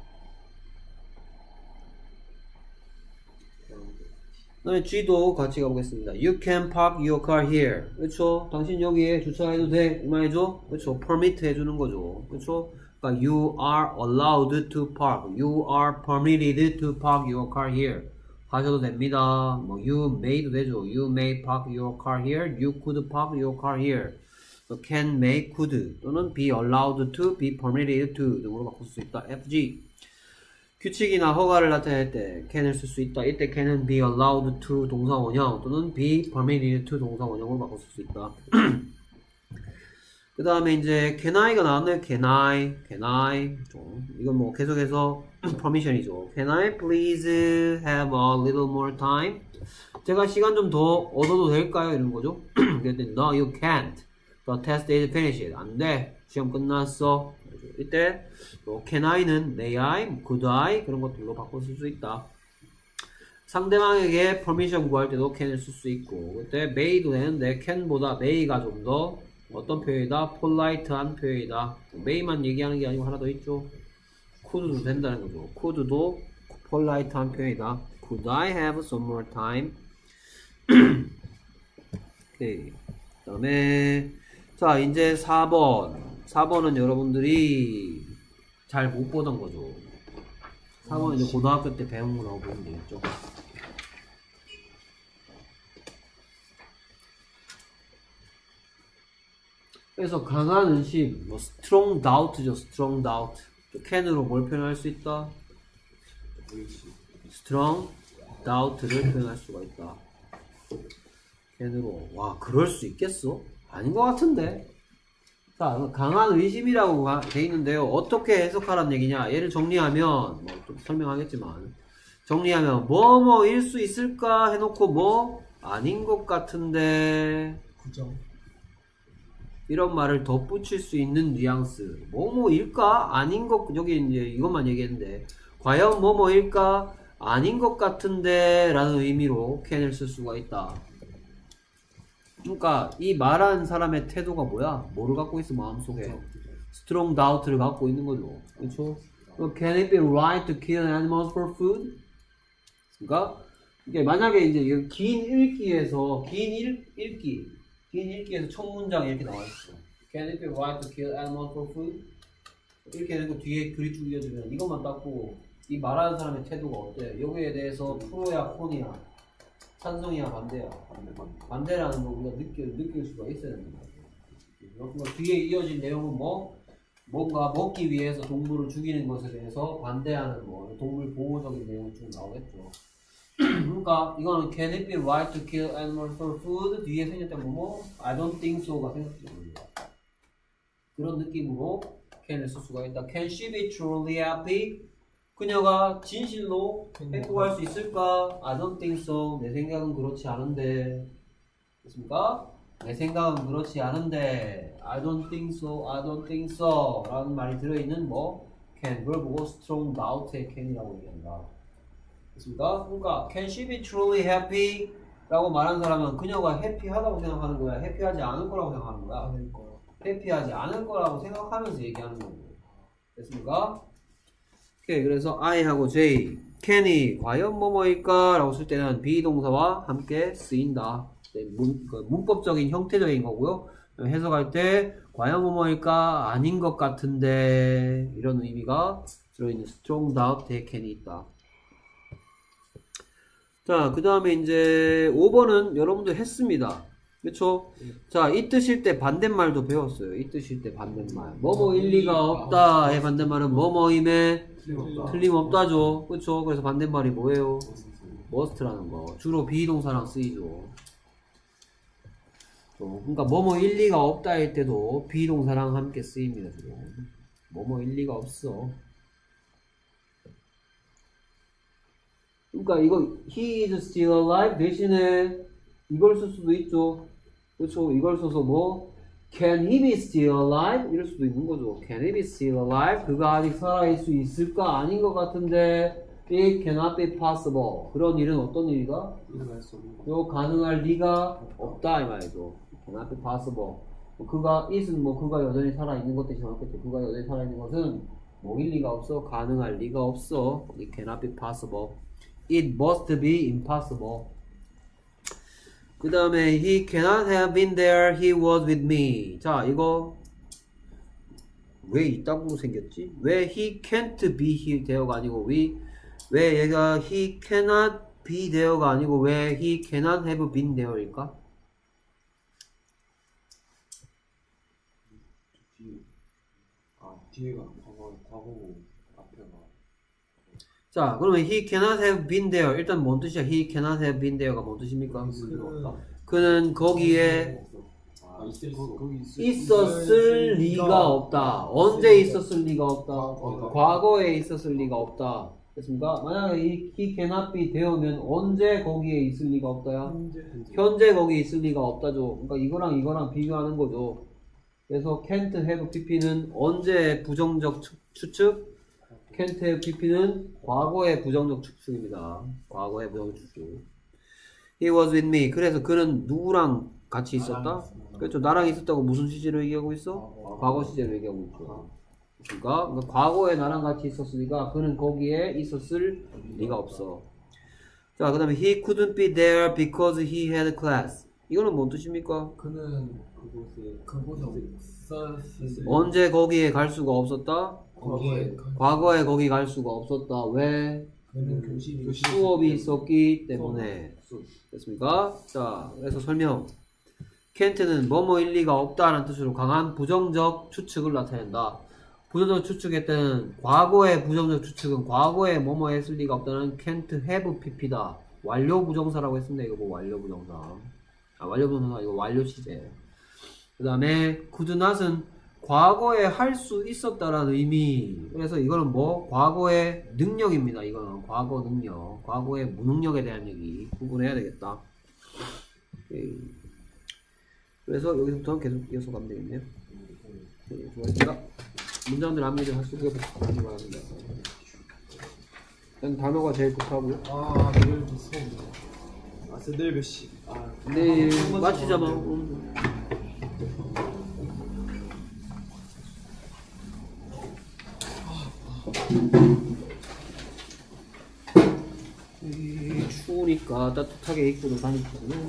그다음에 G도 같이 가보겠습니다. You can park your car here. 그렇죠. 당신 여기에 주차해도 돼. 이 말이죠. 그렇죠. permit 해주는 거죠. 그렇죠. 그러니까 you are allowed to park. You are permitted to park your car here. 하셔도 됩니다. 뭐 you may도 되죠. You may park your car here. You could park your car here. can, may, could 또는 be allowed to, be permitted to 등으로 바꿀 수 있다. 에프 지. 규칙이나 허가를 나타낼 때 can을 쓸 수 있다. 이때 can은 be allowed to 동사 원형 또는 be permitted to 동사 원형으로 바꿀 수 있다. 그 그 다음에 이제 can I가 나왔네요. can I, can I. 이건 뭐 계속해서 permission이죠. can I please have a little more time? 제가 시간 좀 더 얻어도 될까요? 이런 거죠. 그랬더니 no, you can't. The test is finished. 안 돼. 시험 끝났어. 이때 뭐 can I는 may I, could I 그런 것들로 바꿔 쓸 수 있다. 상대방에게 퍼미션 구할 때도 can을 쓸 수 있고 그때 may도 되는데 can보다 may가 좀 더 어떤 표현이다? polite한 표현이다. may만 얘기하는 게 아니고 하나 더 있죠. could도 된다는 거죠. could도 polite한 표현이다. could I have some more time? 오케이. 그 다음에 자 이제 사 번 사 번은 여러분들이 잘 못 보던 거죠. 사 번은 이제 고등학교 때 배운 거라고 보면 되겠죠. 그래서 강한 의심, 뭐 strong doubt죠. strong doubt. can으로 뭘 표현할 수 있다? strong doubt를 표현할 수가 있다. can으로. 와, 그럴 수 있겠어? 아닌 것 같은데. 자, 강한 의심이라고 돼 있는데요. 어떻게 해석하라는 얘기냐? 얘를 정리하면, 뭐 좀 설명하겠지만, 정리하면 뭐뭐일 수 있을까 해놓고 뭐 아닌 것 같은데. 부정. 이런 말을 덧붙일 수 있는 뉘앙스. 뭐뭐일까? 아닌 것, 여기 이제 이것만 얘기했는데, 과연 뭐뭐일까? 아닌 것 같은데 라는 의미로 can을 쓸 수가 있다. 그러니까 이 말한 사람의 태도가 뭐야? 뭐를 갖고 있어 마음속에? strong doubt를 갖고 있는 거죠. 그렇죠? Can it be right to kill animals for food? 그러니까 이게 만약에 이제 긴 읽기에서 긴 읽, 읽기 긴 읽기에서 첫 문장에 이렇게 나와 있어. Can it be right to kill animals for food? 이렇게 해서 뒤에 글이 쭉 이어지면 이것만 딱 보고 이 말하는 사람의 태도가 어때? 여기에 대해서 프로야 콘이야? 찬성이야 반대야? 반대라는 거 우리가 느낄, 느낄 수가 있어야 됩니다. 그러니까 뒤에 이어진 내용은 뭐? 뭔가 먹기 위해서 동물을 죽이는 것에 대해서 반대하는 뭐 동물 보호적인 내용이 쭉 나오겠죠. 그러니까 이거는 Can it be right to kill animals for food? 뒤에 생겼던 거 뭐? I don't think so가 생겼습니다. 그런 느낌으로 can을 쓸 수가 있다. Can she be truly happy? 그녀가 진실로 행복할 수 있을까? I don't think so. 내 생각은 그렇지 않은데. 됐습니까? 내 생각은 그렇지 않은데. I don't think so. I don't think so. 라는 말이 들어있는 뭐 can. 그걸 보고 strong doubt의 can이라고 얘기한다. 됐습니까? 그러니까 can she be truly happy? 라고 말하는 사람은 그녀가 해피하다고 생각하는 거야? 해피하지 않을 거라고 생각하는 거야? 않을 거야. 해피하지 않을 거라고 생각하면서 얘기하는 거고. 됐습니까? 오케이, 그래서 I하고 J, can이 과연 뭐뭐일까? 라고 쓸 때는 비동사와 함께 쓰인다. 네, 문, 그 문법적인 형태적인 거고요. 해석할 때 과연 뭐뭐일까? 아닌 것 같은데 이런 의미가 들어있는 strong doubt의 can이 있다. 자, 그 다음에 이제 오 번은 여러분들 했습니다. 그쵸? 자, 이 뜻일 때 반대말도 배웠어요. 이 뜻일 때 반대말. 뭐뭐 일리가 없다의 반대말은 뭐뭐임에 틀림없다죠. 그쵸? 그래서 반대말이 뭐예요? must라는 거. 주로 비동사랑 쓰이죠. 그러니까 뭐뭐 일리가 없다일 때도 비동사랑 함께 쓰입니다. 주로. 뭐뭐 일리가 없어. 그러니까 이거 he is still alive 대신에 이걸 쓸 수도 있죠. 그렇죠. 이걸 써서 뭐 can he be still alive? 이럴 수도 있는 거죠. Can he be still alive? 그가 아직 살아있을 수 있을까? 아닌 것 같은데 it cannot be possible. 그런 일은 어떤 일이가? 요 가능할 리가 없다 이 말이죠. cannot be possible. 그가 it은 뭐 그가 여전히 살아있는 것 대신 없겠죠. 그가 여전히 살아있는 것은 뭐일 리가 없어. 가능할 리가 없어. It cannot be possible. It must be impossible. 그 다음에 he cannot have been there. He was with me. 자, 이거 왜 이따구 생겼지? 왜 he can't be here there가 아니고 we, 왜 얘가 he cannot be there가 아니고 왜 he cannot have been there일까? 아, 뒤에가 과거, 과거고 앞에가. 자, 그러면 he cannot have been there. 일단 뭔 뜻이야? he cannot have been there가 뭔 뜻입니까? 그, 그는 거기에 아 있을 수 거기 있을 있었을 리가 없다. 언제 있었을 리가 없다. 과거. 과거에 있었을 리가 없다. 됐습니까? 만약에 이 he cannot be 되오면 언제 거기에 있을 리가 없다야? 현재 현재 거기 있을 리가 없다죠. 그러니까 이거랑 이거랑 비교하는 거죠. 그래서 can't have pp는 언제 부정적 추- 추측? can't have pp는 과거의 부정적 추측입니다. 과거의 부정적 추측. He was with me. 그래서 그는 누구랑 같이 있었다? 그렇죠. 나랑 있었다고 무슨 시제로 얘기하고 있어? 과거 시제로 얘기하고 있죠. 그러니까, 그러니까 과거에 나랑 같이 있었으니까 그는 거기에 있었을 리가 없어. 자, 그 다음에 he couldn't be there because he had class. 이거는 뭔 뜻입니까? 그는 그곳에 그곳에 없었을 언제 거기에 갈 수가 없었다? 거기에 과거에 거기 갈 수가 없었다. 왜? 그는 교실이 수업이 있었기 때문에. 됐습니까? 자, 그래서 설명. can't는 뭐뭐일 리가 없다는 뜻으로 강한 부정적 추측을 나타낸다. 부정적 추측의 때는 과거의 부정적 추측은 과거에 뭐뭐 했을 리가 없다는 can't have pp다. 완료 부정사라고 했습니다. 이거 뭐 완료 부정사. 아, 완료 부정사 이거 완료 시제. 그 다음에 could not은 과거에 할 수 있었다라는 의미. 그래서 이거는 뭐 과거의 능력입니다. 이거는 과거 능력, 과거의 무능력에 대한 얘기 구분해야 되겠다. 오케이. 그래서 여기서부터 계속 이어서 가면 되겠네요. 네, 수고하셨습니다. 문장들 암기를 할 수 있게 하기 바랍니다. 일단 단어가 제일 급하고요. 아 내일도 수업 아 내일 몇 시? 아 내일 마치자마. 여기 추우니까 따뜻하게 입고도 다니고.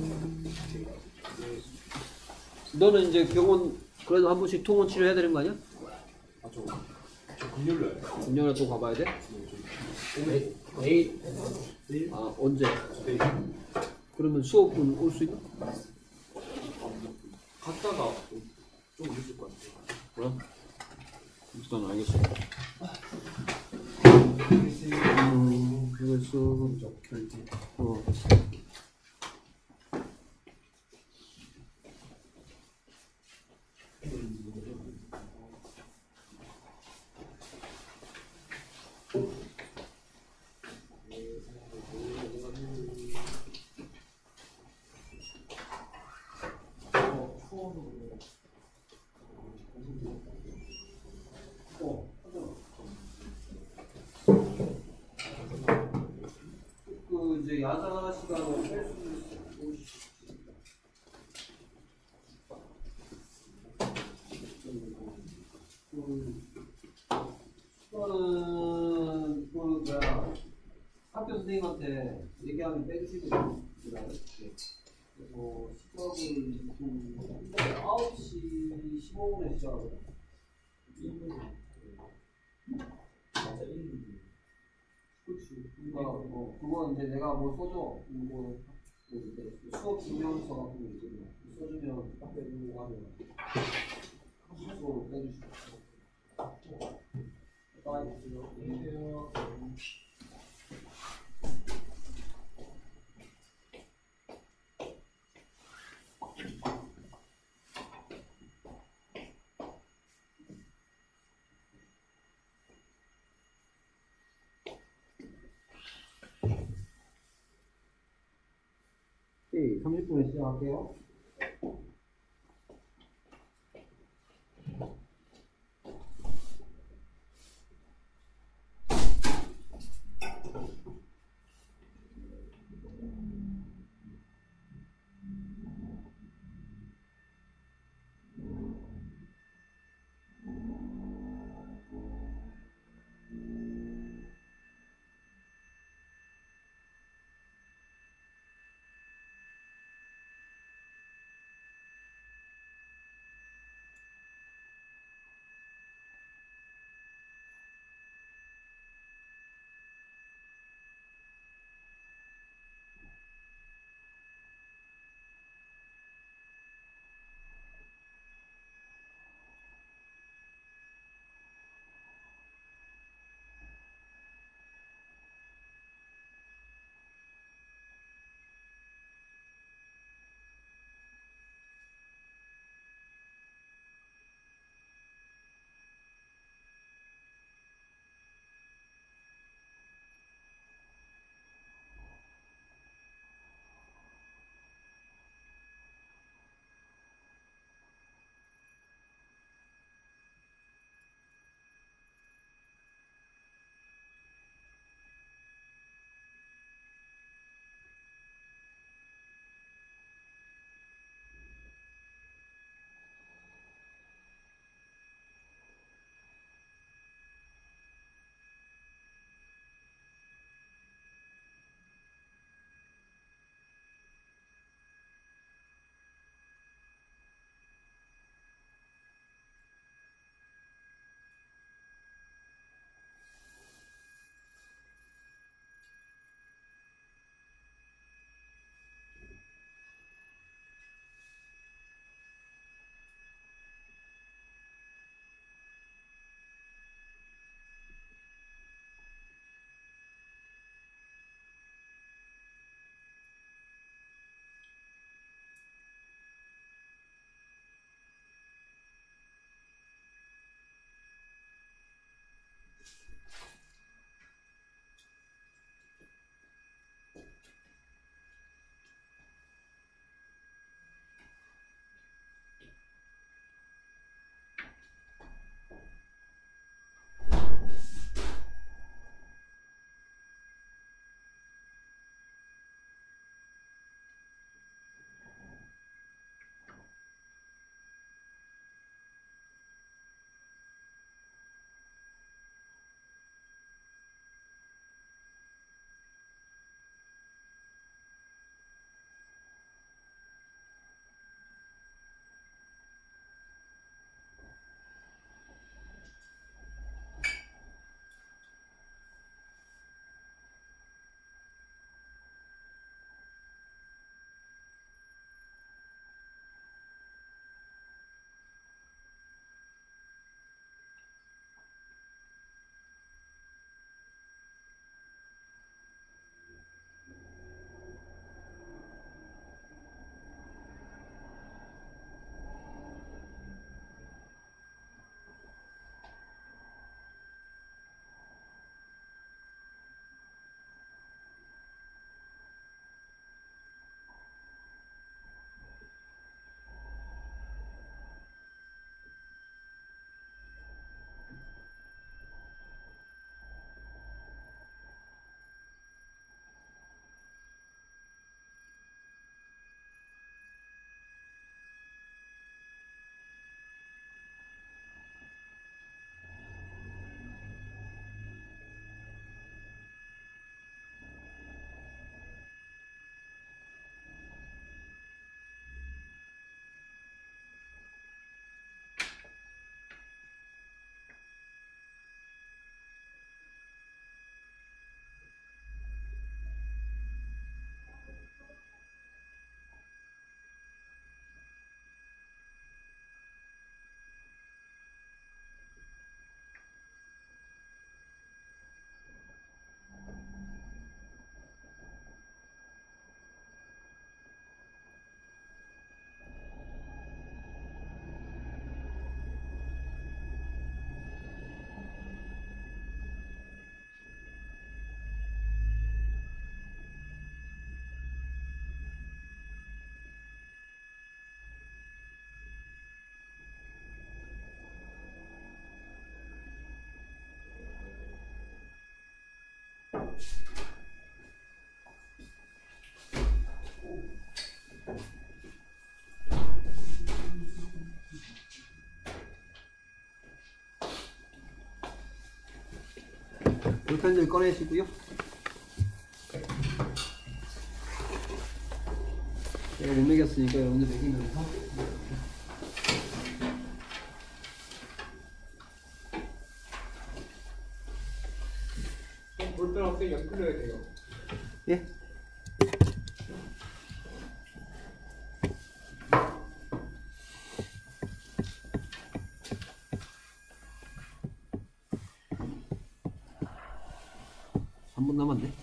너는 이제 병원 그래도 한 번씩 통원 치료해야 되는 거 아니야? 아저 저 금요일날 금요일에 또 가봐야 돼? 내일 내일 내일 아 언제? 내일 그러면 수업은 올 수 있나? 갔다가 좀 늦을 것 같아요. 그래? 일단 알겠어. 음, 그래서 결제 어. 그 이제 야자 시간을 뺄 수 있는 그거는 그 뭐야 학교 선생님한테 얘기하면 빼주시거든요. 그래서 시작을 그 아홉 시 십오 분에 시작하거든요. 일 분 맞아 일 분. 그렇지. 그러니까 뭐 그건 이제 내가 뭐 써줘. 뭐 수업 증명서 같은 거 있잖아. 써주면 딱 빼주고 하면 수업 빼주시고. 안녕하세요. 네, 삼십 분에 시작할게요. 볼펜들 꺼내시고요. 제가 못 매겼으니까 여러분들 매기면서 볼펜 없애 연끌려야 돼요. 예? 삼 분 남았네.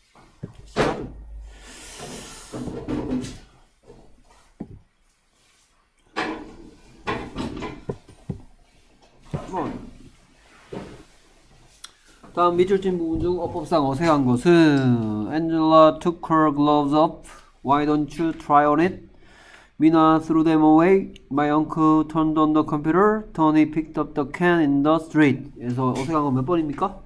다음 밑줄 친 부분 중 어법상 어색한 것은 Angela took her gloves off. Why don't you try on it? Mina threw them away. My uncle turned on the computer. Tony picked up the can in the street. 그래서 어색한 건 몇 번입니까?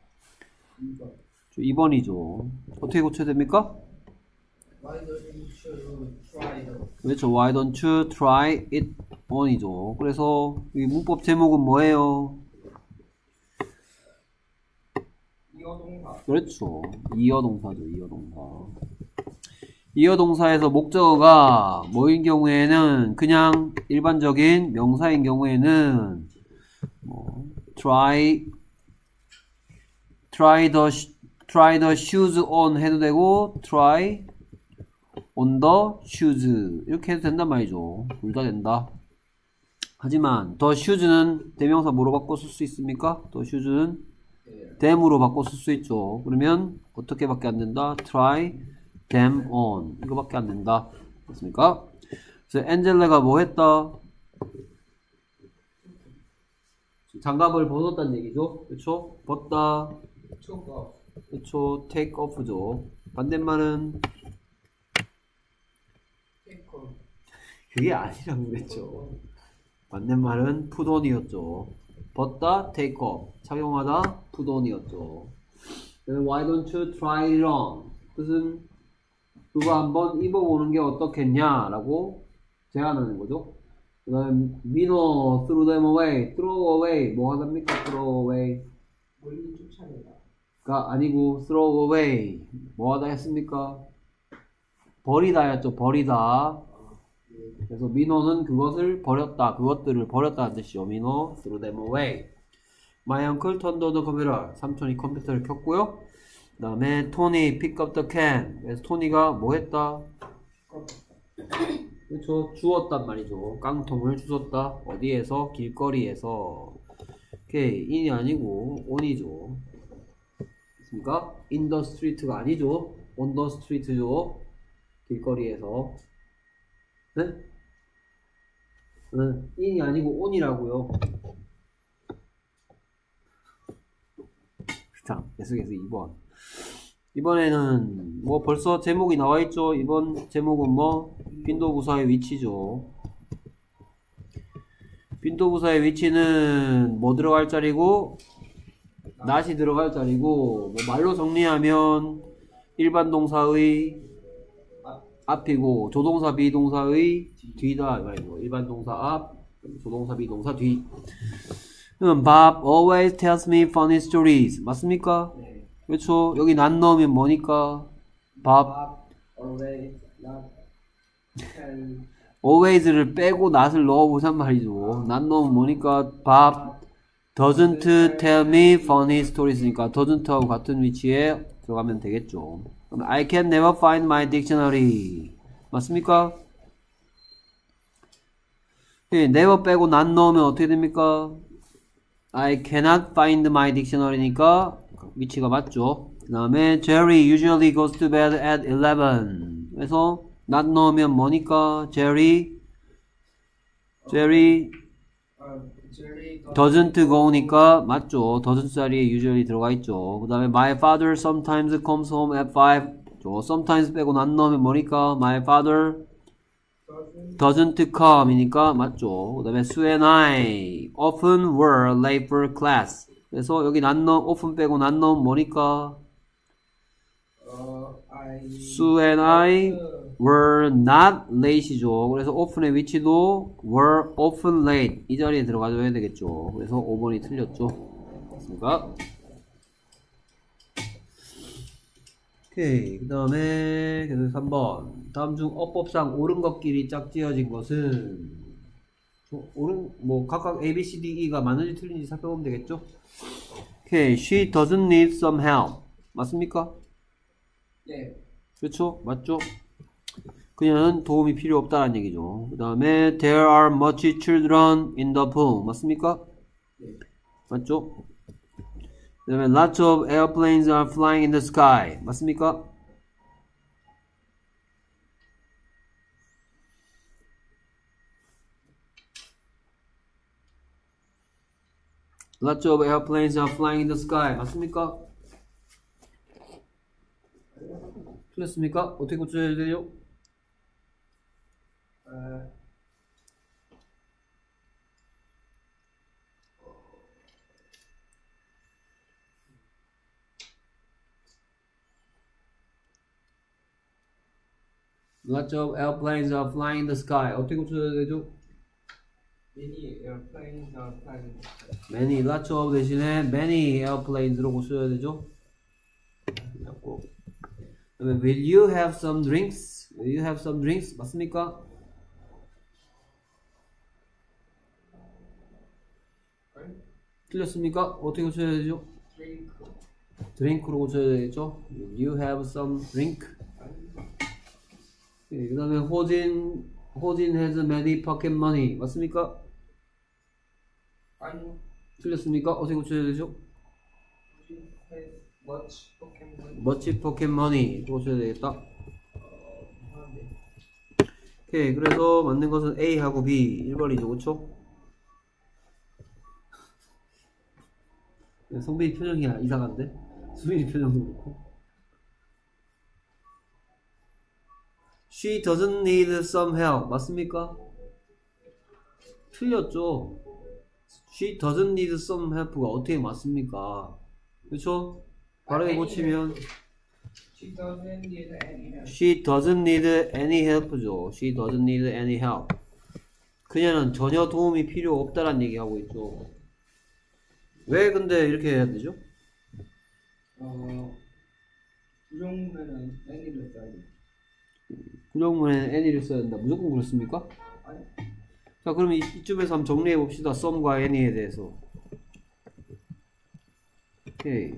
이 번이죠. 어떻게 고쳐야 됩니까? Why don't you try it? 그렇죠. Why don't you try it on이죠. 그래서 이 문법 제목은 뭐예요? 이어동사. 그렇죠. 이어동사죠. 이어동사. 이어동사에서 목적어가 뭐인 경우에는 그냥 일반적인 명사인 경우에는 뭐 try try the try the shoes on 해도 되고 try on the shoes 이렇게 해도 된단 말이죠. 둘 다 된다. 하지만 the shoes는 대명사 뭐로 바꿔 쓸 수 있습니까? the shoes는 them으로 바꿔 쓸 수 있죠. 그러면 어떻게 밖에 안 된다? try them on 이거밖에 안 된다. 됐습니까? 그래서 엔젤레가 뭐 했다? 장갑을 벗었다는 얘기죠. 그렇죠? 벗다. 그렇죠. take off죠. 반대말은 그게 아니라고 그랬죠. 반대말은 put on이었죠. 벗다 take off 착용하다 put on이었죠. Why don't you try it on? 뜻은 그거 한번 입어보는 게 어떻겠냐 라고 제안하는 거죠. 그 다음에 민호 throw them away throw away 뭐 하답니까? throw away 멀리 쫓아내다. 가 아니고 throw away 뭐 하다 했습니까? 버리다 였죠. 버리다. 그래서 민호는 그것을 버렸다. 그것들을 버렸다는 뜻이요. 민호 threw them away. My uncle turned on the computer. 삼촌이 컴퓨터를 켰고요. 그 다음에 토니 pick up the can. 그래서 토니가 뭐 했다? 그렇죠. 주웠단 말이죠. 깡통을 주웠다. 어디에서? 길거리에서. 오케이. in이 아니고 on이죠. 됐습니까? in the street가 아니죠. on the street죠. 길거리에서. 네? 네. in이 아니고 on이라고요. 자, 계속해서 이 번. 이번에는 뭐 벌써 제목이 나와 있죠. 이번 제목은 뭐 빈도부사의 위치죠. 빈도부사의 위치는 뭐 들어갈 자리고 not이 들어갈 자리고 뭐 말로 정리하면 일반 동사의 앞이고 조동사 비동사의 뒤다. 일반 동사 앞, 조동사 비동사 뒤. 그럼 Bob always tells me funny stories. 맞습니까? 네. 그렇죠. 여기 not 넣으면 뭐니까? Bob always not tell always를 빼고 not을 넣어보란 말이죠. not 넣으면 뭐니까? Bob doesn't tell me funny stories니까 doesn't하고 같은 위치에 들어가면 되겠죠. 그럼 I can never find my dictionary. 맞습니까? 네, never 빼고 not 넣으면 어떻게 됩니까? I cannot find my dictionary니까 위치가 맞죠. 그 다음에 Jerry usually goes to bed at eleven. 그래서 not 넣으면 뭐니까? Jerry Jerry doesn't go니까 맞죠. doesn't 자리에 usually 들어가 있죠. 그 다음에 my father sometimes comes home at five. sometimes 빼고 not 넣으면 뭐니까? My father doesn't come 이니까 맞죠. 그 다음에 Sue and I often were late for class. 그래서 여기 not 넣, often 빼고 not 넣으면 뭐니까? 어, I Sue and I were not late이죠. 그래서 often의 위치도 were often late 이 자리에 들어가줘야 되겠죠. 그래서 오 번이 틀렸죠. 맞습니까? 오케이. 그 다음에 계속 삼 번. 다음 중 어법상 옳은 것끼리 짝지어진 것은 옳은 뭐 각각 A, B, C, D, E가 맞는지 틀린지 살펴보면 되겠죠? 오케이. She doesn't need some help. 맞습니까? 네. 그렇죠? 맞죠? 그녀는 도움이 필요 없다는 얘기죠. 그 다음에 There are much children in the pool. 맞습니까? 네. 맞죠? 그 다음에 Lots of airplanes are flying in the sky. 맞습니까? Lots of airplanes are flying in the sky. 맞습니까? 틀렸습니까? 어떻게 고쳐야 되죠? 어, Lots of airplanes are flying in the sky. 어떻게 고쳐야 되죠? Many airplanes are flying. Many, lots of 대신에 many airplanes로 고쳐야 되죠? 그리고 그다음에 Will you have some drinks? Will you have some drinks? 맞습니까? 틀렸습니까? 어떻게 고쳐야 되죠? Drink. drink로 고쳐야 되겠죠? Will you have some drink? 네, 그 다음에 호진, 호진 has many pocket money. 맞습니까? 아니요. 틀렸습니까? 어떻게 고쳐야 되죠? Has much Pokemon. much pocket money 고쳐야 되겠다. 아, 네. 오케이, 그래서 맞는 것은 A하고 B 일 번이죠, 그쵸? 성빈이 표정이 이상한데? 수빈이 표정도 그렇고. She doesn't need some help. 맞습니까? 틀렸죠? She doesn't need some help가 어떻게 맞습니까? 그쵸? 바르게 고치면 She doesn't need any help. She doesn't need any help죠. She doesn't need any help. 그녀는 전혀 도움이 필요 없다란 얘기하고 있죠. 왜 근데 이렇게 해야 되죠? 어, 부정문에는 any를 써야 돼. 부정문에는 any를 써야 된다. 무조건 그렇습니까? 아니. 자, 그럼 이, 이쯤에서 한번 정리해 봅시다. some과 any에 대해서. 오케이.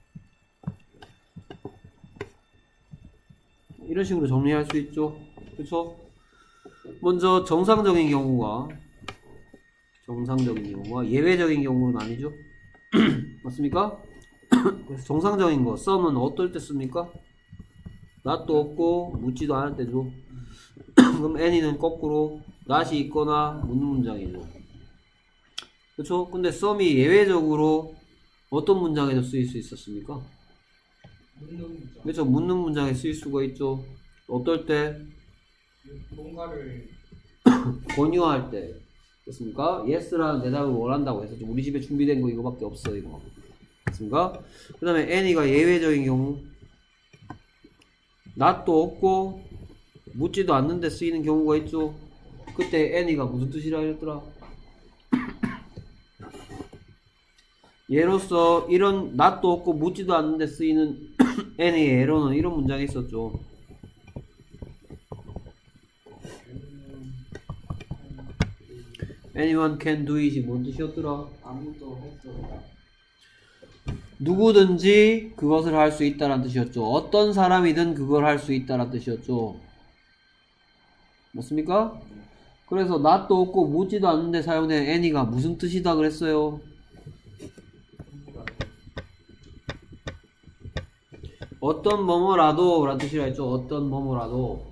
이런 식으로 정리할 수 있죠. 그쵸? 먼저 정상적인 경우가 정상적인 경우와 예외적인 경우는 아니죠. 맞습니까? 그래서 정상적인 거 some은 어떨 때 씁니까? not도 없고 묻지도 않을 때죠. 그럼 any는 거꾸로 not이 있거나 묻는 문장이죠. 그쵸? 근데 some이 예외적으로 어떤 문장에도 쓰일 수 있었습니까? 묻는 문장. 그렇죠. 묻는 문장에 쓰일 수가 있죠. 어떨 때? 뭔가를 권유할 때. 됐습니까? yes라는 대답을 원한다고 해서 우리 집에 준비된 거 이거밖에 없어, 이거. 됐습니까? 그 다음에 any가 예외적인 경우. not도 없고 묻지도 않는데 쓰이는 경우가 있죠. 그때 any가 무슨 뜻이라 했더라? 예로서 이런 not도 없고 묻지도 않는데 쓰이는 any의 예로는 이런 문장이 있었죠. anyone can do it이 뭔 뜻이었더라? 아무도 했어. 누구든지 그것을 할 수 있다는 뜻이었죠. 어떤 사람이든 그걸 할 수 있다는 뜻이었죠. 맞습니까? 그래서 not도 없고 묻지도 않는데 사용된 any가 무슨 뜻이다 그랬어요? 어떤 뭐뭐라도 라는 뜻이라 했죠. 어떤 뭐뭐라도.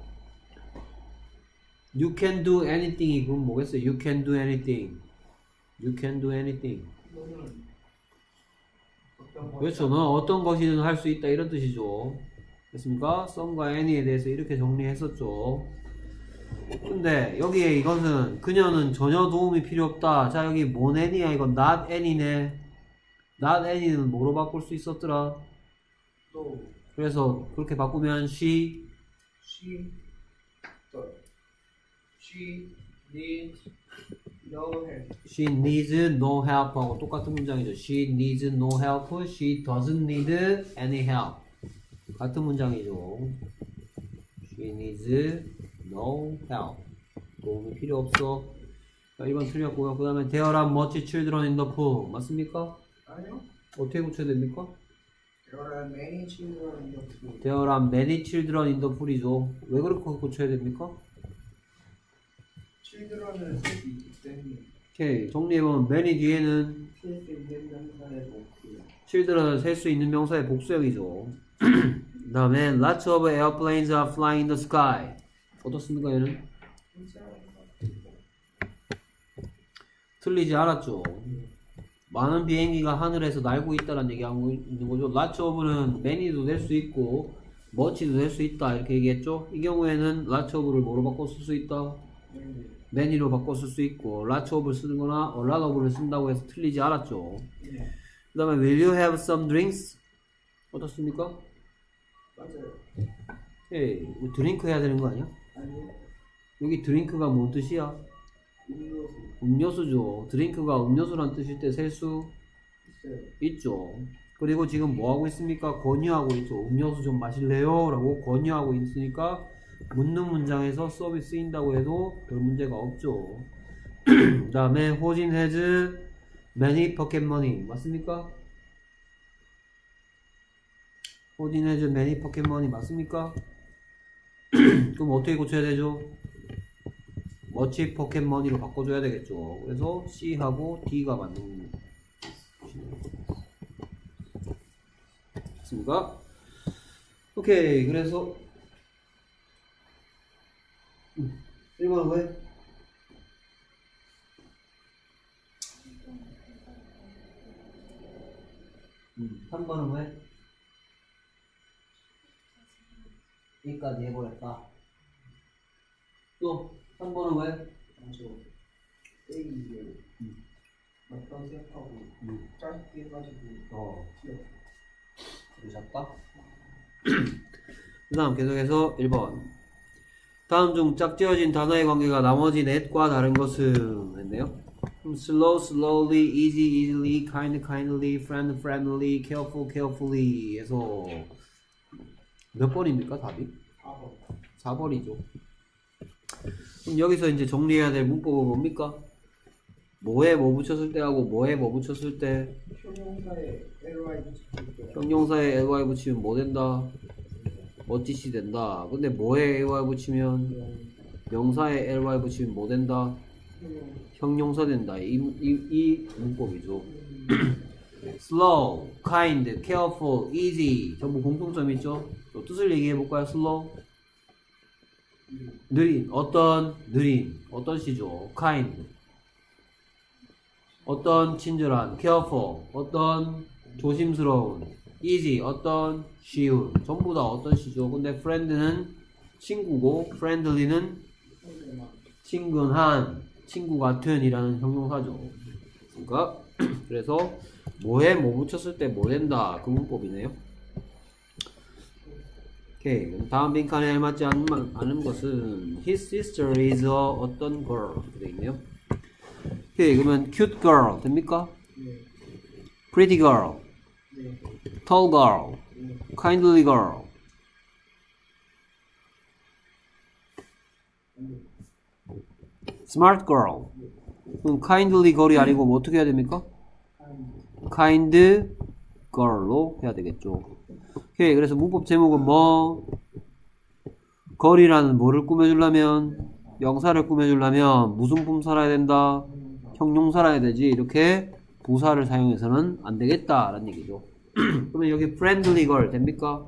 You can do anything이 그럼 뭐겠어요? You can do anything. You can do anything. 그렇죠. 너 어떤 것이든 할 수 있다 이런 뜻이죠. 됐습니까? some과 any에 대해서 이렇게 정리했었죠. 근데 여기에 이것은 그녀는 전혀 도움이 필요 없다. 자, 여기 뭔 any야? 이건 not any네. not any는 뭐로 바꿀 수 있었더라? 또 그래서 그렇게 바꾸면 she she 또 she needs no help. she needs no help 하고 똑같은 문장이죠. She needs no help. She doesn't need any help. 같은 문장이죠. She needs no help. 도움이 필요 없어. 자, 일 번 틀렸고요. 그 다음에 There are much children in the pool. 맞습니까? 아니요. 어떻게 고쳐야 됩니까? There are many children in the pool. There are many children in the pool이죠. 왜 그렇게 고쳐야 됩니까? children을 쓸 수 있기 때문에. 오케이. 정리해보면 many 뒤에는 쓸 수 있는 명사의 목표. children을 셀 수 있는 명사의 복수형이죠. 그 다음에 lots of airplanes are flying in the sky. 어떻습니까 얘는? 틀리지 않았죠. 많은 비행기가 하늘에서 날고 있다는 얘기하고 있는 거죠. lots of는 many도 될 수 있고 much도 될 수 있다 이렇게 얘기했죠. 이 경우에는 lots of를 뭐로 바꿔 쓸 수 있다? many로 바꿔 쓸 수 있고 lots of를 쓰는 거나 a lot of를 쓴다고 해서 틀리지 않았죠. 그 다음에 will you have some drinks? 어떻습니까? 맞아요. 에이, 드링크 해야 되는 거 아니야? 아니요. 여기 드링크가 뭔 뜻이야? 음료수. 음료수죠. 드링크가 음료수란 뜻일 때 셀 수 있어요. 있죠. 그리고 지금 뭐 하고 있습니까? 권유하고 있죠. 음료수 좀 마실래요? 라고 권유하고 있으니까 묻는 문장에서 수업이 쓰인다고 해도 별 문제가 없죠. 그 다음에 호진 has many pocket money. 맞습니까? 호진 has many pocket money. 맞습니까? 그럼 어떻게 고쳐야 되죠? much pocket money로 바꿔줘야 되겠죠. 그래서 C하고 D가 맞는 맞습니까? 오케이. 그래서 일 번은 왜? 음, 삼 번은 왜? 여기까지 해버렸다. 또 삼 번은 왜? 맞아. A를 음. 맞다고 생각하고 음. 짧게 해가지고 어. 튀어. 그러셨다? 그 다음 계속해서 일 번. 다음 중 짝지어진 단어의 관계가 나머지 넷과 다른 것은 했네요. slow, slowly, easy, easily, kind, kindly, friend, friendly, careful, carefully 해서 몇 번입니까 답이? 사 번. 사 번이죠. 그럼 여기서 이제 정리해야 될 문법은 뭡니까? 뭐에 뭐 붙였을 때 하고 뭐에 뭐 붙였을 때 형용사에 ly 붙일 때. 형용사에 ly 붙이면 뭐 된다? 뭐짓이 된다. 근데 뭐에 ly 붙이면 명사에 ly 붙이면 뭐 된다? 형용사 된다. 이, 이, 이 문법이죠. slow, kind, careful, easy 전부 공통점이 있죠. 또 뜻을 얘기해 볼까요? slow 느린, 어떤 느린, 어떤 시죠? kind 어떤 친절한, careful 어떤 조심스러운, easy 어떤 쉬운, 전부 다 어떤 시죠? 근데 friend는 친구고 friendly는 친근한, 친구 같은 이라는 형용사죠. 그러니까 그래서 뭐에 뭐 붙였을 때 뭐 된다 그 문법이네요. 오케이. 다음 빈칸에 알맞지 않은, 않은 것은 His sister is a 어떤 girl 이렇게 되어 있네요. 오케이. 그러면 cute girl 됩니까? 네. pretty girl, 네. tall girl, 네. kindly girl. smart girl. 그럼 kindly girl이 아니고 뭐 어떻게 해야 됩니까? kind girl로 해야 되겠죠. 오케이. 그래서 문법 제목은 뭐? girl이라는 뭐를 꾸며주려면, 명사를 꾸며주려면 무슨 품사라야 된다? 형용사라야 되지. 이렇게 부사를 사용해서는 안 되겠다 라는 얘기죠. 그러면 여기 friendly girl 됩니까?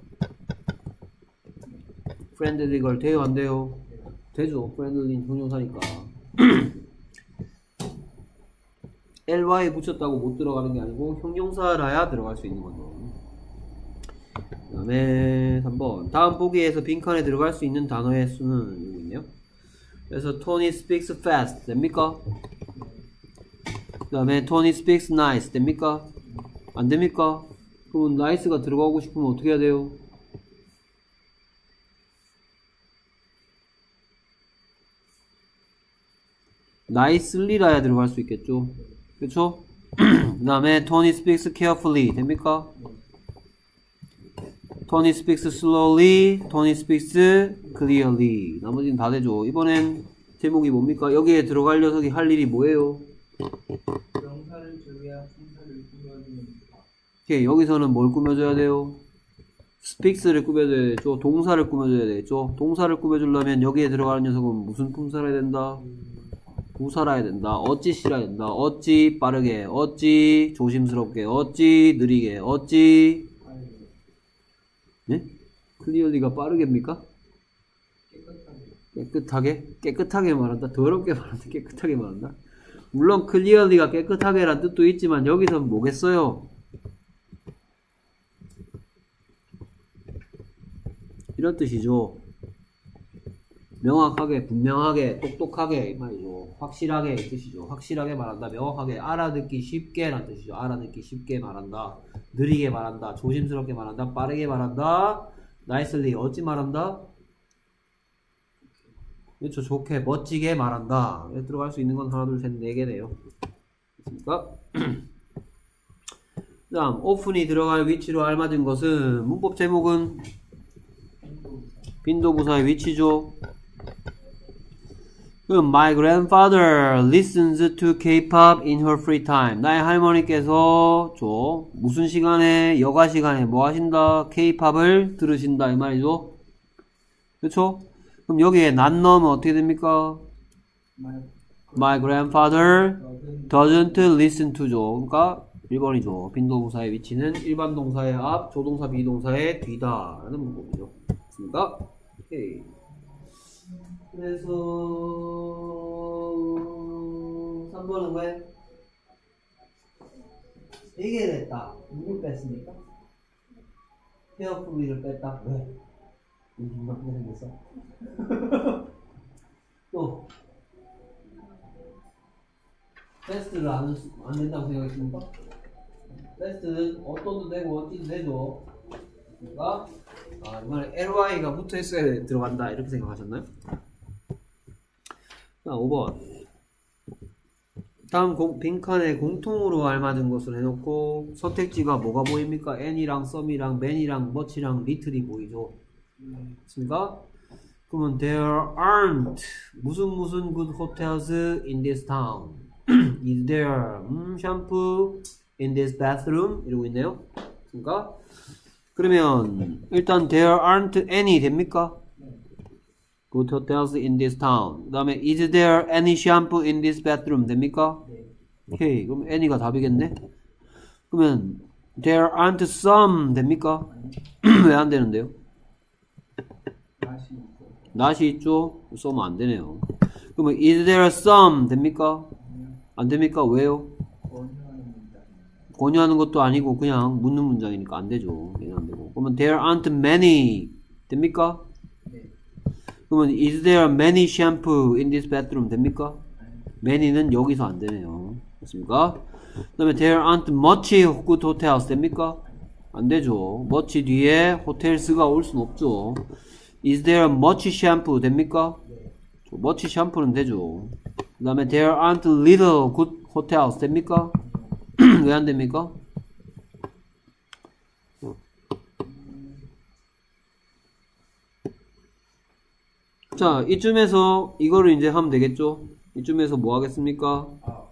friendly girl 돼요 안 돼요? 되죠. friendly 형용사니까. ly 붙였다고 못 들어가는 게 아니고 형용사라야 들어갈 수 있는 거죠. 그 다음에 삼 번. 다음 보기에서 빈칸에 들어갈 수 있는 단어의 수는 여기 있네요. 그래서 Tony speaks fast 됩니까? 그 다음에 Tony speaks nice 됩니까? 안 됩니까? 그럼 nice가 들어가고 싶으면 어떻게 해야 돼요? nicely라야 들어갈 수 있겠죠. 그쵸? 그 다음에 Tony speaks carefully 됩니까? Tony speaks slowly, Tony speaks clearly. 나머지는 다 되죠. 이번엔 제목이 뭡니까? 여기에 들어갈 녀석이 할 일이 뭐예요? 명사를 주의하 품사를 꾸며주는 오케이, 여기서는 뭘 꾸며줘야 돼요? speaks를 꾸며줘야 되죠. 동사를 꾸며줘야 되죠. 동사를 꾸며주려면 여기에 들어가는 녀석은 무슨 품사라 해야 된다? 부사라 해야 된다. 어찌 씨라 해야 된다. 어찌 빠르게, 어찌 조심스럽게, 어찌 느리게, 어찌 네? 클리어리가 빠르게입니까? 깨끗하게? 깨끗하게 말한다. 더럽게 말한다. 깨끗하게 말한다. 물론 클리어리가 깨끗하게란 뜻도 있지만 여기서는 뭐겠어요? 이런 뜻이죠. 명확하게, 분명하게, 똑똑하게 이 말이죠. 확실하게 이 뜻이죠. 확실하게 말한다. 명확하게, 알아듣기 쉽게 라는 뜻이죠. 알아듣기 쉽게 말한다. 느리게 말한다. 조심스럽게 말한다. 빠르게 말한다. nicely 어찌 말한다? 그렇죠. 좋게, 멋지게 말한다. 여기 들어갈 수 있는 건 하나, 둘, 셋, 네 개네요. 됐습니까? 그 다음, often이 들어갈 위치로 알맞은 것은 문법 제목은 빈도부사의 위치죠. 그럼 my grandfather listens to K-pop in her free time. 나의 할머니께서 저 무슨 시간에 여가 시간에 뭐 하신다? K-팝을 들으신다 이 말이죠. 그렇죠? 그럼 여기에 난 넣으면 어떻게 됩니까? My grandfather doesn't listen to죠. 그러니까 일 번이죠. 빈도부사의 위치는 일반 동사의 앞, 조동사 비동사의 뒤다 라는 문법이죠. 됐습니까? 오케이. 그래서 삼 번은 왜? 얘기를 했다. 누굴 뺐습니까? 헤어 프로이를 뺐다. 왜? 이만큼 생겼어? 또 베스트를 안, 안 된다고 생각했습니까? 베스트는 어떤도 되고 어찌도 되죠. 그러니까 아, 이번에 엘와이가 붙어 있어야 들어간다 이렇게 생각하셨나요? 자, 오 번. 다음 공, 빈칸에 공통으로 알맞은 것을 해놓고 선택지가 뭐가 보입니까? N이랑 some이랑 man이랑 much이랑 little이 보이죠. 맞습니까? 그러면 there aren't 무슨 무슨 good hotels in this town. Is there 음, shampoo in this bathroom? 이러고 있네요. 맞습니까? 그러면 일단 there aren't any 됩니까? Good hotels in this town. 그 다음에 is there any shampoo in this bathroom 됩니까? 오케이. 그럼 any가 답이겠네. 그러면 there aren't some 됩니까? 왜 안 되는데요? not이 있죠? 써면 안 되네요. 그러면 is there some 됩니까? 안 됩니까? 왜요? 권유하는 것도 아니고 그냥 묻는 문장이니까 안 되죠. 얘는 안 되고. 그러면 there aren't many 됩니까? 그러면 is there many shampoo in this bathroom 됩니까? many는 여기서 안 되네요. 됐습니까? 그 다음에 there aren't much good hotels 됩니까? 안 되죠. much 뒤에 hotels가 올 순 없죠. is there much shampoo 됩니까? much shampoo는 되죠. 그 다음에 there aren't little good hotels 됩니까? 왜 안 됩니까? 자, 이쯤에서 이거를 이제 하면 되겠죠? 이쯤에서 뭐 하겠습니까?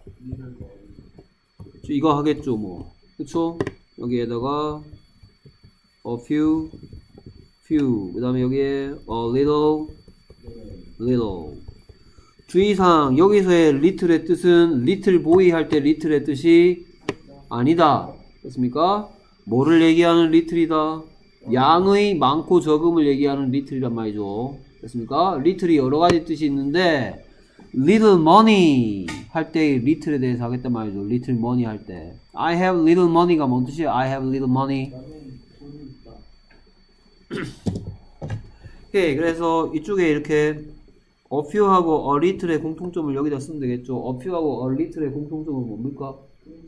이거 하겠죠, 뭐. 그쵸? 여기에다가 a few, few. 그 다음에 여기에 a little, little. 주의사항, 여기서의 little의 뜻은 little boy 할 때 little의 뜻이 아니다. 됐습니까? 뭐를 얘기하는 little이다? 양의 많고 적음을 얘기하는 little이란 말이죠. 됐습니까? little이 여러 가지 뜻이 있는데 little money 할 때 little에 대해서 하겠단 말이죠. little money 할 때 I have little money가 뭔 뜻이에요? I have little money. 오케이. 그래서 이쪽에 이렇게 a few하고 a little의 공통점을 여기다 쓰면 되겠죠. a few하고 a little의 공통점은 뭡니까?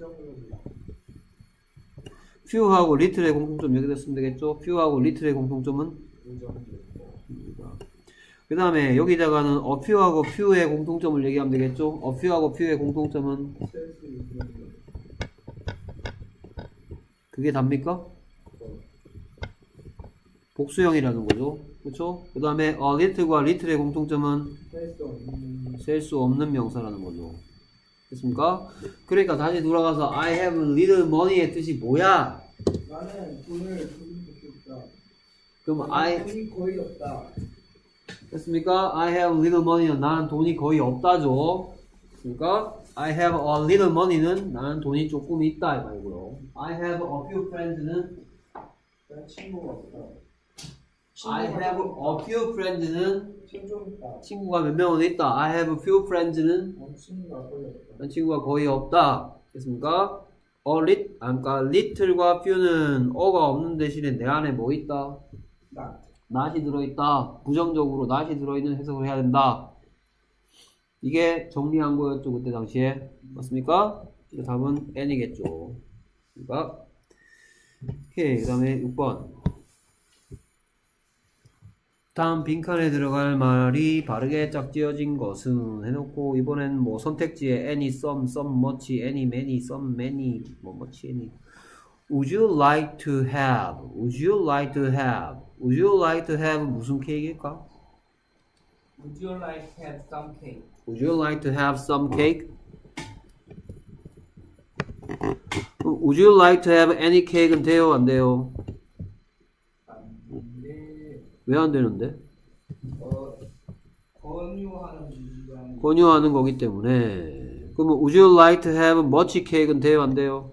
few하고 little의 공통점 여기다 쓰면 되겠죠. few하고 little의 공통점은 그 다음에 여기다가는 a few하고 few의 공통점을 얘기하면 되겠죠. a few하고 few의 공통점은 그게 답니까? 복수형이라는 거죠. 그렇죠? 그 다음에 a little과 little의 공통점은 셀 수 없는 명사라는 거죠. 됐습니까? 그러니까 다시 돌아가서 I have little money의 뜻이 뭐야? 나는 돈을 돈이 없다. 그럼 I 돈이 거의 없다. 됐습니까? I have little money는 나는 돈이 거의 없다죠. 됐습니까? I have a little money는 나는 돈이 조금 있다 이 말고요. I have a few friends는 난 친구가 없다. I have a few friends는 친구 있다. 친구가 몇 명은 있다. I have a few friends는 난 친구가 거의 없다. 난 친구가 거의 없다. 됐습니까? A lit, 아, 그러니까 little과 few는 어가 없는 대신에 내 안에 뭐 있다? 나. not이 들어있다. 부정적으로 not이 들어있는 해석을 해야 된다. 이게 정리한 거였죠. 그때 당시에. 맞습니까? 답은 n이겠죠. 그러니까 오케이. 그 다음에 육 번. 다음 빈칸에 들어갈 말이 바르게 짝지어진 것은 해놓고 이번엔 뭐 선택지에 any, some, some, much, any, many, some, many, 뭐 much, any. Would you like to have? Would you like to have? Would you like to have 무슨 케이크일까? Would you like to have some cake? Would you like to have some cake? Would you like to have any cake은 돼요? 안 돼요? 안돼. 왜 안 되는데? 어 권유하는 문장. 권유하는 거기 때문에. 그러면 Would you like to have much cake은 돼요? 안 돼요?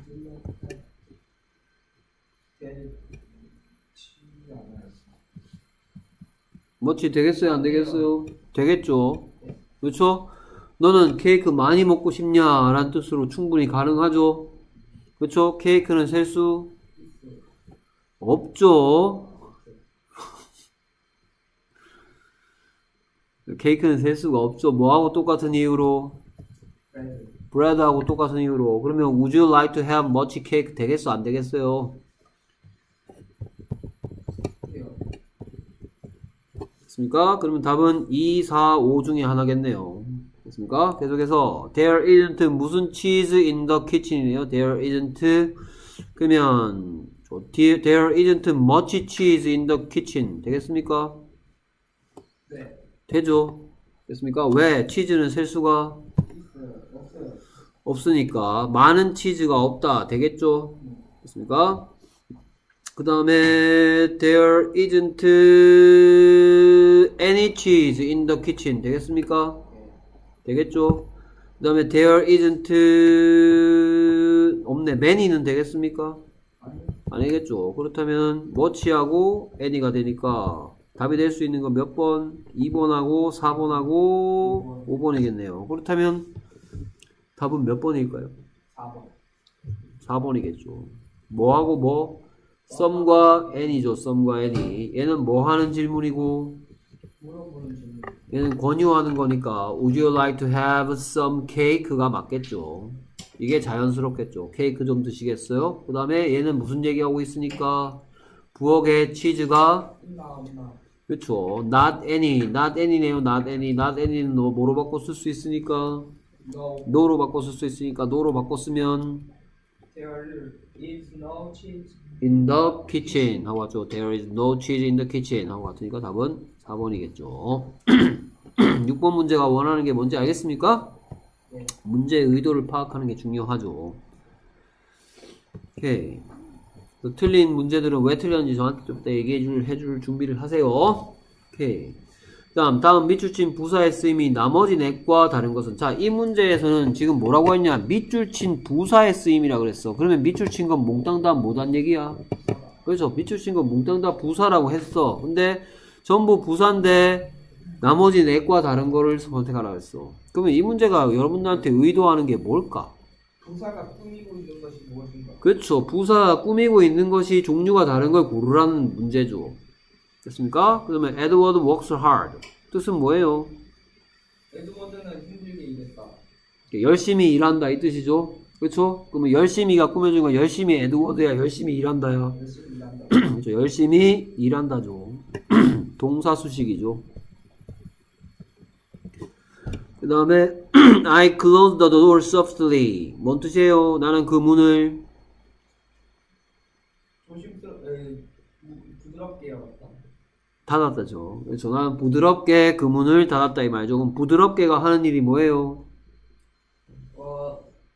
much 되겠어요? 안 되겠어요? 되겠죠? 그렇죠? 너는 케이크 많이 먹고 싶냐? 라는 뜻으로 충분히 가능하죠? 그렇죠? 케이크는 셀 수 없죠? 케이크는 셀 수가 없죠. 뭐하고 똑같은 이유로? 브레드하고 똑같은 이유로. 그러면 Would you like to have much cake 되겠어? 안 되겠어요? 됐습니까? 그러면 답은 이, 사, 오 중에 하나겠네요. 됐습니까? 계속해서 There isn't 무슨 cheese in the kitchen이네요. There isn't 그러면 There isn't much cheese in the kitchen 되겠습니까? 네. 되죠? 됐습니까? 왜? 치즈는 셀 수가 있어요. 없어요. 없으니까 많은 치즈가 없다 되겠죠? 됐습니까? 그 다음에 There isn't any cheese in the kitchen 되겠습니까? 되겠죠? 그 다음에 There isn't 없네. many는 되겠습니까? 아니겠죠. 그렇다면 much하고 any가 되니까 답이 될 수 있는 건 몇 번? 이 번하고 사 번하고 오 번이겠네요. 그렇다면 답은 몇 번일까요? 사 번. 사 번이겠죠. 뭐하고 뭐? some과 any죠. some과 any. 얘는 뭐 하는 질문이고 물어보는 질문. 얘는 권유하는 거니까 Would you like to have some cake가 맞겠죠. 이게 자연스럽겠죠. 케이크 좀 드시겠어요? 그 다음에 얘는 무슨 얘기하고 있으니까 부엌에 치즈가 없나 없나. 그렇죠. not any, not any네요. not any, not any는 너 뭐로 바꿔 쓸 수 있으니까 No. no로 바꿔 쓸 수 있으니까 no로 바꿔 쓰면 There is no cheese. in the kitchen 하고 같죠. There is no cheese in the kitchen 하고 같으니까 답은 사 번이겠죠. 육 번 문제가 원하는 게 뭔지 알겠습니까? 네. 문제의 의도를 파악하는 게 중요하죠. 오케이. 틀린 문제들은 왜 틀렸는지 저한테 좀 이따 얘기해 줄, 해줄 준비를 하세요. 오케이. 다음, 다음 밑줄 친 부사의 쓰임이 나머지 넷과 다른 것은. 자, 이 문제에서는 지금 뭐라고 했냐? 밑줄 친 부사의 쓰임이라 그랬어. 그러면 밑줄 친 건 몽땅 다 뭐단 얘기야? 그렇죠. 밑줄 친 건 몽땅 다 부사라고 했어. 근데 전부 부사인데 나머지 넷과 다른 거를 선택하라고 했어. 그러면 이 문제가 여러분들한테 의도하는 게 뭘까? 부사가 꾸미고 있는 것이 무엇인가? 그렇죠. 부사 꾸미고 있는 것이 종류가 다른 걸 고르라는 문제죠. 됐습니까? 그러면 Edward works hard. 뜻은 뭐예요? 에드워드는 힘들게 일했다. 열심히 일한다 이 뜻이죠. 그렇죠? 그러면 열심히가 꾸며준 건 열심히 에드워드야. 열심히 일한다야. 열심히 일한다. 그렇죠. 열심히 일한다죠. 동사 수식이죠. 그 다음에 I closed the door softly. 뭔 뜻이에요? 나는 그 문을 조심스럽, 에, 부드럽게요, 맞다. 닫았다죠. 그래서 나는 부드럽게 그 문을 닫았다 이 말이죠. 그럼 부드럽게가 하는 일이 뭐예요? 어,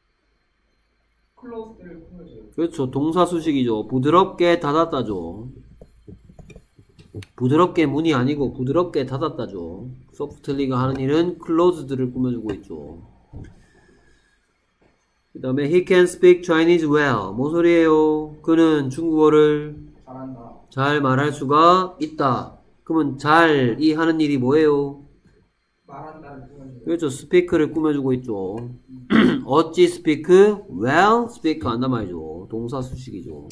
클로즈를 꾸며줘요. 그렇죠. 동사수식이죠. 부드럽게 닫았다죠. 부드럽게 문이 아니고 부드럽게 닫았다죠. 소프트리가 하는 일은 closed를 꾸며주고 있죠. 그 다음에 he can speak Chinese well. 뭔 소리예요? 그는 중국어를 잘한다. 잘 말할 수가 있다. 그러면 잘이 하는 일이 뭐예요? 말한다를 꾸며줘요. 그렇죠. speak를 꾸며주고 있죠. 어찌 speak? well speak 한단 말이죠. 동사수식이죠.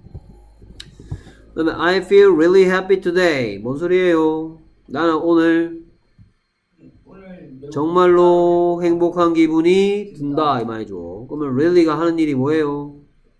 그 다음에 I feel really happy today. 뭔 소리예요? 나는 오늘 오늘 매우 정말로 행복한 기분이 든다 이 말이죠. 그러면 really가 하는 일이 뭐예요?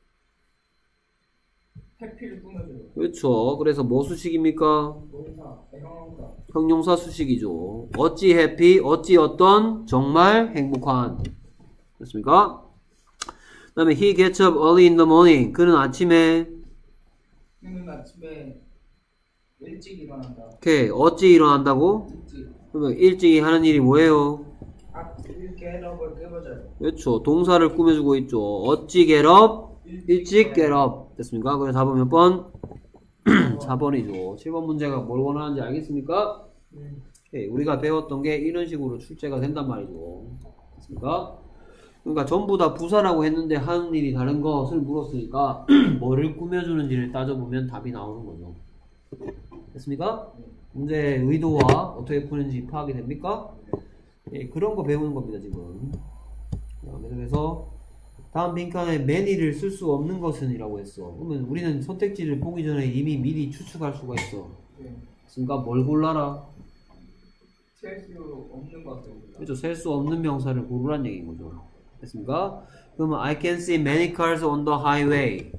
해피를 꾸며줘요. 그렇죠. 그래서 뭐 수식입니까? 동사, 형용사. 형용사 수식이죠. 어찌 happy, 어찌 어떤, 정말 행복한. 됐습니까? 그 다음에 he gets up early in the morning. 그는 아침에 그는 아침에 일찍 일어난다. 오케이. 어찌 일어난다고? 일찍. 그러면 일찍이 하는 일이 뭐예요? 아, get up을 꾸며줘요. 그렇죠. 동사를 꾸며주고 있죠. 어찌 get up? 일찍 get up. 됐습니까? 그래서 사 번 몇 번? 사 번이죠. 칠 번 문제가 뭘 원하는지 알겠습니까? 네. 오케이. 우리가 배웠던 게 이런 식으로 출제가 된단 말이죠. 됐습니까? 그러니까 전부 다 부사라고 했는데 하는 일이 다른 것을 물었으니까 뭐를 꾸며주는지를 따져보면 답이 나오는 거죠. 됐습니까? 문제의 의도와 어떻게 푸는지 파악이 됩니까? 예, 그런 거 배우는 겁니다, 지금. 그래서 다음 빈칸에 many를 쓸 수 없는 것은 이라고 했어. 그러면 우리는 선택지를 보기 전에 이미 미리 추측할 수가 있어. 네. 그러니까 뭘 골라라? 셀 수 없는 것 같아요. 그렇죠. 셀 수 없는 명사를 고르란 얘기인 거죠. 됐습니까? 그러면 I can see many cars on the highway.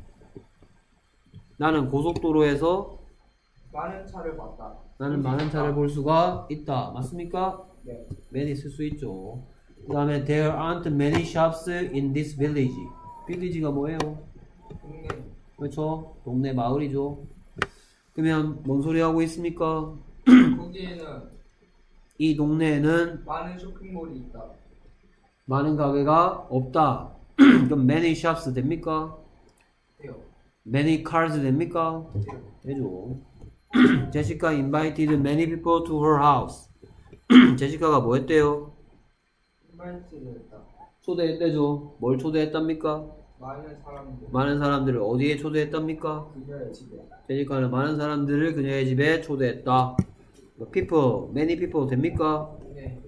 나는 고속도로에서 많은 차를 봤다. 나는 많은 차를 볼 수가 있다. 맞습니까? 네. many 쓸 수 있죠. 그 다음에 there aren't many shops in this village. village가 뭐예요? 동네. 그렇죠. 동네 마을이죠. 그러면 뭔 소리 하고 있습니까? 거기에는 이 동네에는 많은 쇼핑몰이 있다. 많은 가게가 없다. 그럼 many shops 됩니까? 돼요. many cars 됩니까? 돼요. 되죠. 제시카 invited many people to her house. 제시카가 뭐 했대요? 인바이트를 했다. 초대했대죠. 뭘 초대했답니까? 많은 사람들. 많은 사람들을 어디에 초대했답니까? 그녀의 집에. 제시카는 많은 사람들을 그녀의 집에 초대했다. people, many people 됩니까? 네.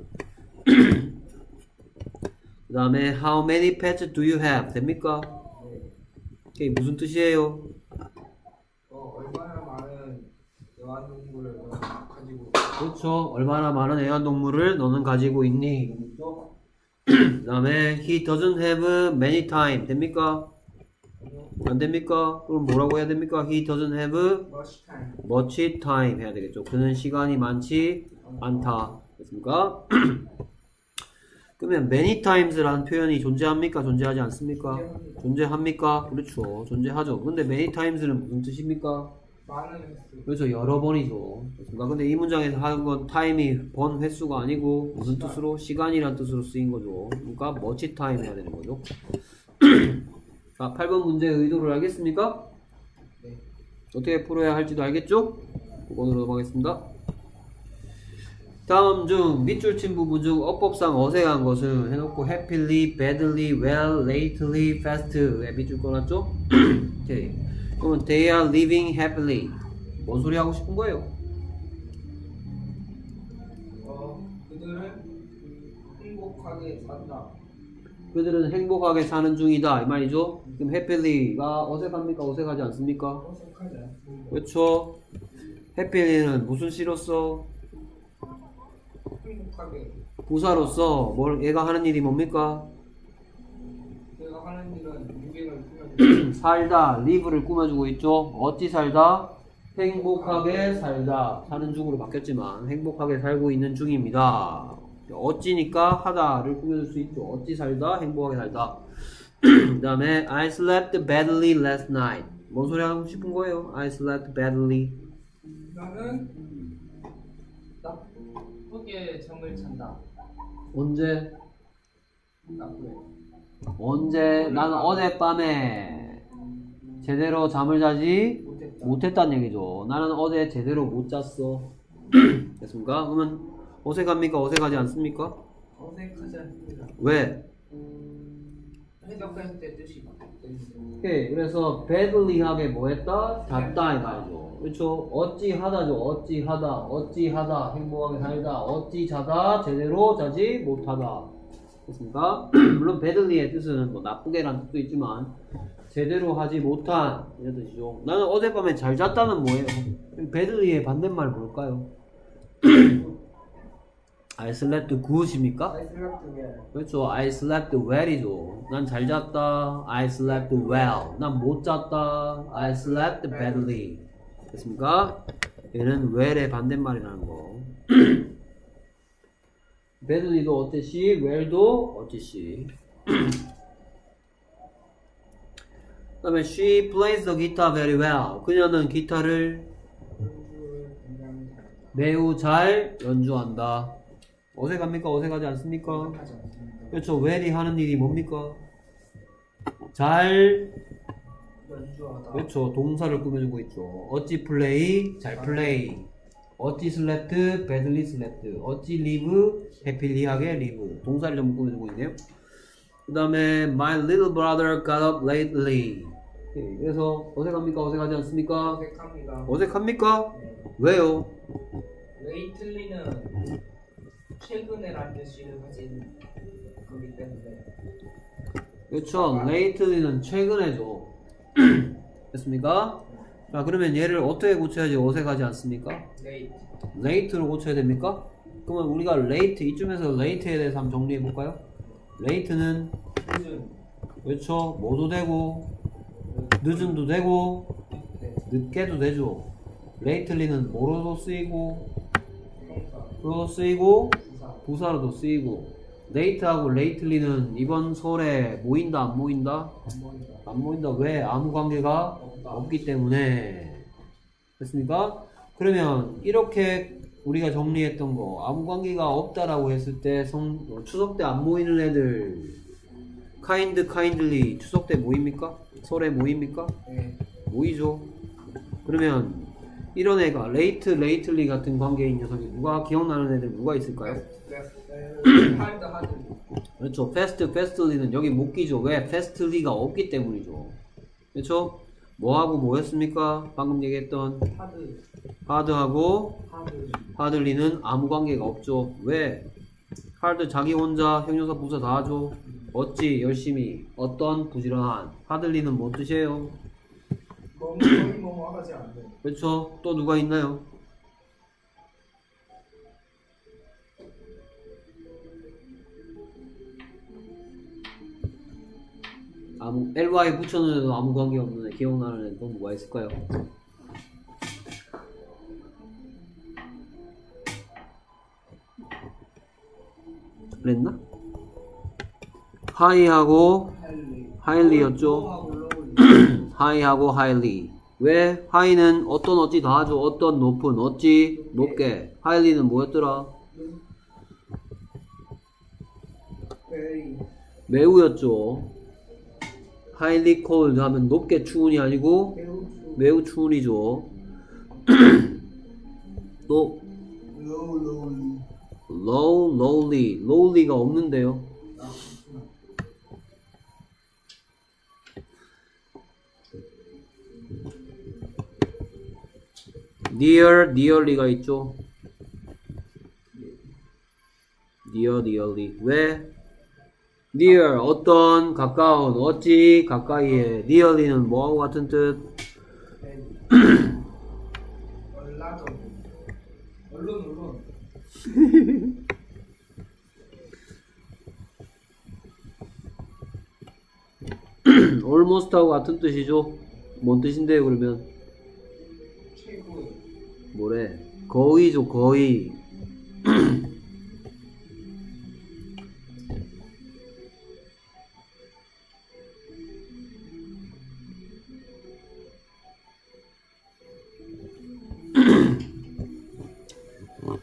그 다음에 how many pets do you have 됩니까? 네. 이게 무슨 뜻이에요? 어, 얼마나 많은 애완동물을 너는 가지고 그렇죠. 얼마나 많은 애완동물을 너는 가지고 있니? 그렇죠? 그 다음에 he doesn't have many time 됩니까? 안 됩니까? 그럼 뭐라고 해야 됩니까? he doesn't have much time. much time 해야 되겠죠. 그는 시간이 많지 않다. 됐습니까? 그러면 many times라는 표현이 존재합니까? 존재하지 않습니까? 존재합니다. 존재합니까? 그렇죠. 존재하죠. 근데 many times는 무슨 뜻입니까? 많은 횟수. 그렇죠. 여러 번이죠. 그렇습니까? 근데 이 문장에서 하는 건 타임이 번 횟수가 아니고 무슨 뜻으로? 시간이란 뜻으로 쓰인 거죠. 그러니까 much time 해야 되는 거죠. 자, 팔 번 문제의 의도를 알겠습니까? 네. 어떻게 풀어야 할지도 알겠죠? 구 번으로 넘어가겠습니다. 다음 중 밑줄 친 부분 중 어법상 어색한 것을 해놓고 happily, badly, well, lately, fast에 밑줄 꺼놨죠? 오케이. 그러면 they are living happily. 뭔 소리 하고 싶은 거예요? 어, 그들은 행복하게 산다. 그들은 행복하게 사는 중이다 이 말이죠. 그럼 happy가 어색합니까? 어색하지 않습니까? 어색하지 않습니다. 그렇죠. happy는 무슨 시로서? 행복하게. 부사로서 뭘 얘가 하는 일이 뭡니까? 내가 하는 일은 유행을 꾸며주고 살다, live를 꾸며주고 있죠. 어찌 살다? 행복하게 살다. 사는 중으로 바뀌었지만 행복하게 살고 있는 중입니다. 어찌니까 하다를 꾸며줄 수 있죠. 어찌 살다? 행복하게 살다. 그 다음에 I slept badly last night. 뭔 소리 하고 싶은 거예요? I slept badly. 나는 나쁘게 잠을 잔다. 언제? 나쁘게. 언제? 나는 어젯밤에 제대로 잠을 자지 못했다. 못했다는 얘기죠. 나는 어제 제대로 못 잤어. 됐습니까? 그러면 어색합니까? 어색하지 않습니까? 어색하지 않습니다. 왜? 해석할 때 뜻이 바뀌거든요. 오케이. 그래서 badly하게 뭐 했다? 잤다 이 말이죠. 그렇죠? 어찌 하다죠. 어찌 하다, 어찌 하다, 행복하게 살다, 어찌 자다, 제대로 자지 못하다. 됐습니까? 물론 badly의 뜻은 뭐 나쁘게란 뜻도 있지만 제대로 하지 못한 이런 뜻이죠. 나는 어젯밤에 잘 잤다는 뭐예요? badly의 반대말 뭘까요? I slept good입니까? I slept well. 그렇죠. I slept well이죠. 난 잘 잤다. I slept well. 난 못 잤다. I slept badly. 됐습니까? 얘는 well의 반대말이라는 거. badly도 어쨌시, well도 어쨌시. 그 다음에 she plays the guitar very well. 그녀는 기타를 매우 잘 연주한다. 어색합니까? 어색하지 않습니까? 하지 않습니다. 그렇죠. well이 하는 일이 뭡니까? 잘, 연주하다. 그렇죠. 동사를 꾸며주고 있죠. 어찌 play, 잘 play. 어찌 slept, badly slept. 어찌 live, happy하게 live. 동사를 좀 꾸며주고 있네요. 그 다음에 my little brother got up lately. 예, 그래서 어색합니까? 어색하지 않습니까? 어색합니다. 어색합니까? 네. 왜요? 레이틀리는 최근에란 뜻을 가진 거기 때문에 그렇죠. lately는 최근에죠. 됐습니까? 자, 그러면 얘를 어떻게 고쳐야지 어색하지 않습니까? 레이트. late로 고쳐야 됩니까? 그러면 우리가 late, 이쯤에서 late에 대해서 한번 정리해 볼까요? late는 늦은. 그렇죠. 뭐도 되고 늦은도 되고 네. 늦게도 되죠. lately는 뭐로도 쓰이고 형사. 로도 쓰이고 부사. 부사로도 쓰이고 late하고 lately는 이번 설에 모인다 안 모인다? 안 보인다. 안 모인다. 왜? 아무 관계가 없다. 없기 때문에. 됐습니까? 그러면 이렇게 우리가 정리했던 거 아무 관계가 없다라고 했을 때 성, 추석 때 안 모이는 애들 kind, kindly 추석 때 모입니까? 설에 모입니까? 네. 모이죠. 그러면 이런 애가 late, lately 같은 관계인 녀석이 누가 기억나는 애들 누가 있을까요? 하드 하드. 그렇죠. fast, fastly는 여기 못 끼죠. 왜? fastly가 없기 때문이죠. 그렇죠? 뭐하고 뭐였습니까? 방금 얘기했던 하드. hard하고 하드. hardly는 아무 관계가 없죠. 왜? hard 자기 혼자 형용사 부사 다 하죠. 어찌 열심히 어떤 부지런한. hardly는 뭔 뜻이에요? 너무 거의 뭐뭐 하지 않는. 그렇죠. 또 누가 있나요? 아무 ly 붙여놓은 아무 관계 없는 애 기억나는 애 또 누가 있을까요? 그랬나? 하이하고 하일리. 하일리였죠. 로우하고 로우. 하이하고 하일리. 왜? 하이는 어떤 어찌 다 하죠. 어떤 높은 어찌 높게. 하일리는 뭐였더라? 베리. 매우였죠. highly cold 하면 높게 추운이 아니고 매우 추. 매우 추운이죠. 또 로우 로우. low, lowly, lowly가 없는데요. near, nearly가 있죠. near, nearly. 왜? near, 어떤, 가까운, 어찌, 가까이에. nearly는 뭐하고 같은 뜻? 얼라도. 얼른 얼른. almost하고 같은 뜻이죠. 뭔 뜻인데요, 그러면? 최고. 뭐래? 거의죠, 거의.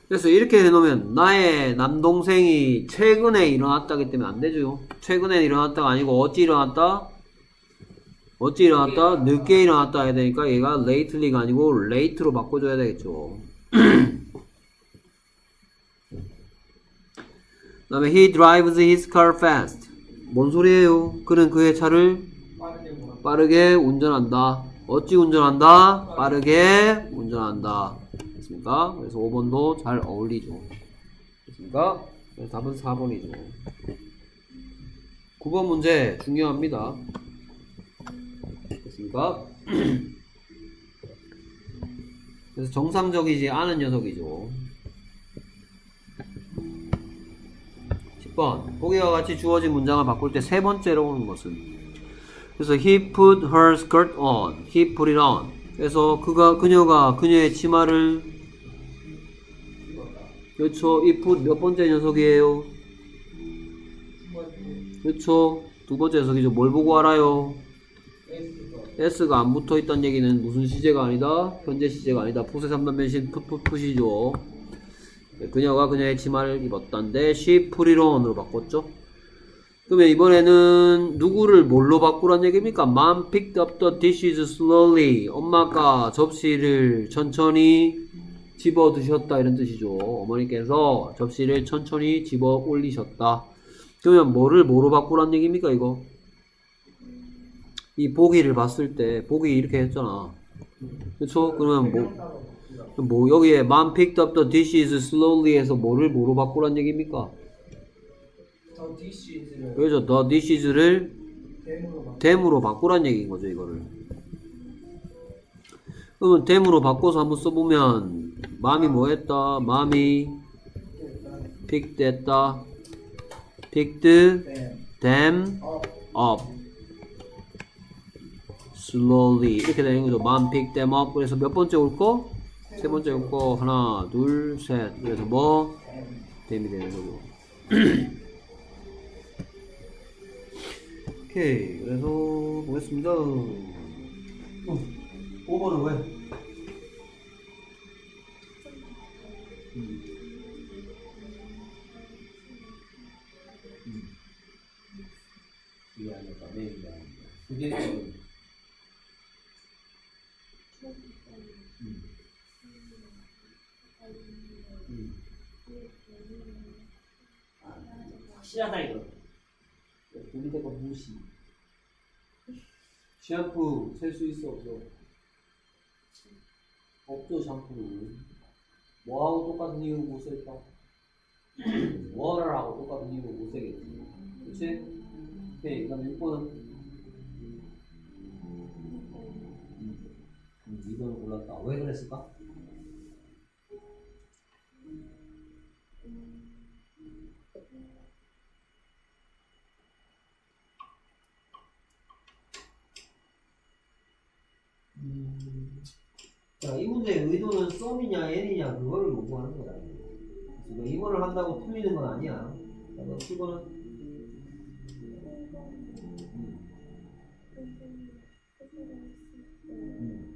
그래서 이렇게 해놓으면 나의 남동생이 최근에 일어났다기 때문에 안 되죠. 최근에 일어났다가 아니고 어찌 일어났다? 어찌 일어났다? 늦게 일어났다 해야 되니까 얘가 lately가 아니고 late로 바꿔줘야 되겠죠. 그 다음에 he drives his car fast. 뭔 소리예요? 그는 그의 차를 빠르게 운전한다. 어찌 운전한다? 빠르게 운전한다. 됐습니까? 그래서 오 번도 잘 어울리죠. 됐습니까? 그래서 답은 사 번이죠. 구 번 문제 중요합니다. 됐습니까? 그래서 정상적이지 않은 녀석이죠. 십 번 보기와 같이 주어진 문장을 바꿀 때 세 번째로 오는 것은, 그래서 he put her skirt on, he put it on. 그래서 그가 그녀가 그녀의 치마를, 그렇죠. 이 put 몇 번째 녀석이에요? 그렇죠. 두 번째 녀석이죠. 뭘 보고 알아요? s가 안 붙어 있다는 얘기는 무슨 시제가 아니다? 현재 시제가 아니다. 풋의 삼 단 변신 풋풋풋이죠. 그녀가 그녀의 치마를 입었다는데 she put it on으로 바꿨죠. 그러면 이번에는 누구를 뭘로 바꾸란 얘기입니까? Mom picked up the dishes slowly. 엄마가 접시를 천천히 집어 드셨다 이런 뜻이죠. 어머니께서 접시를 천천히 집어 올리셨다. 그러면 뭐를 뭐로 바꾸란 얘기입니까 이거? 이 보기를 봤을 때 보기 이렇게 했잖아. 그쵸? 그러면 뭐, 뭐 여기에 Mom picked up the dishes slowly 해서 뭐를 뭐로 바꾸란 얘기입니까? 더 디시즈를 그렇죠. the dishes를 댐으로 막 them으로 바꾸란 얘기인 거죠 이거를. 그러면 them으로 바꿔서 한번 써보면 mom이 뭐 했다? mom이 picked 했다. picked 댐 them 업 up slowly 이렇게 되는 거죠. mom picked them up. 그래서 몇 번째 올 거? 세 번째 올 거. 하나 둘 셋. 그래서 뭐? them이 되는 거죠. 오케이. 그래서 보겠습니다. 어, 오 번은 왜? 음. 음. 이게 아닐까? 네, 이게 아닐까? 그게 지금 음. 음. 아, 확실하다 이거. 우리 대거 무시. 샴푸 셀 수 있어 없어? 없죠 샴푸는. 뭐하고 똑같은 이유 못 쓸까? 워라하고 똑같은 이유 못 쓰겠지. 그치? 오케이. 그 다음에 육 번은 음, 이 번을 골랐다. 왜 그랬을까? 음, 자, 이 문제의 의도는 썸이냐 n이냐 그거를 요구하는 거다. 그래서 이 번을 한다고 틀리는 건 아니야. 자, 칠 번은 음. 음.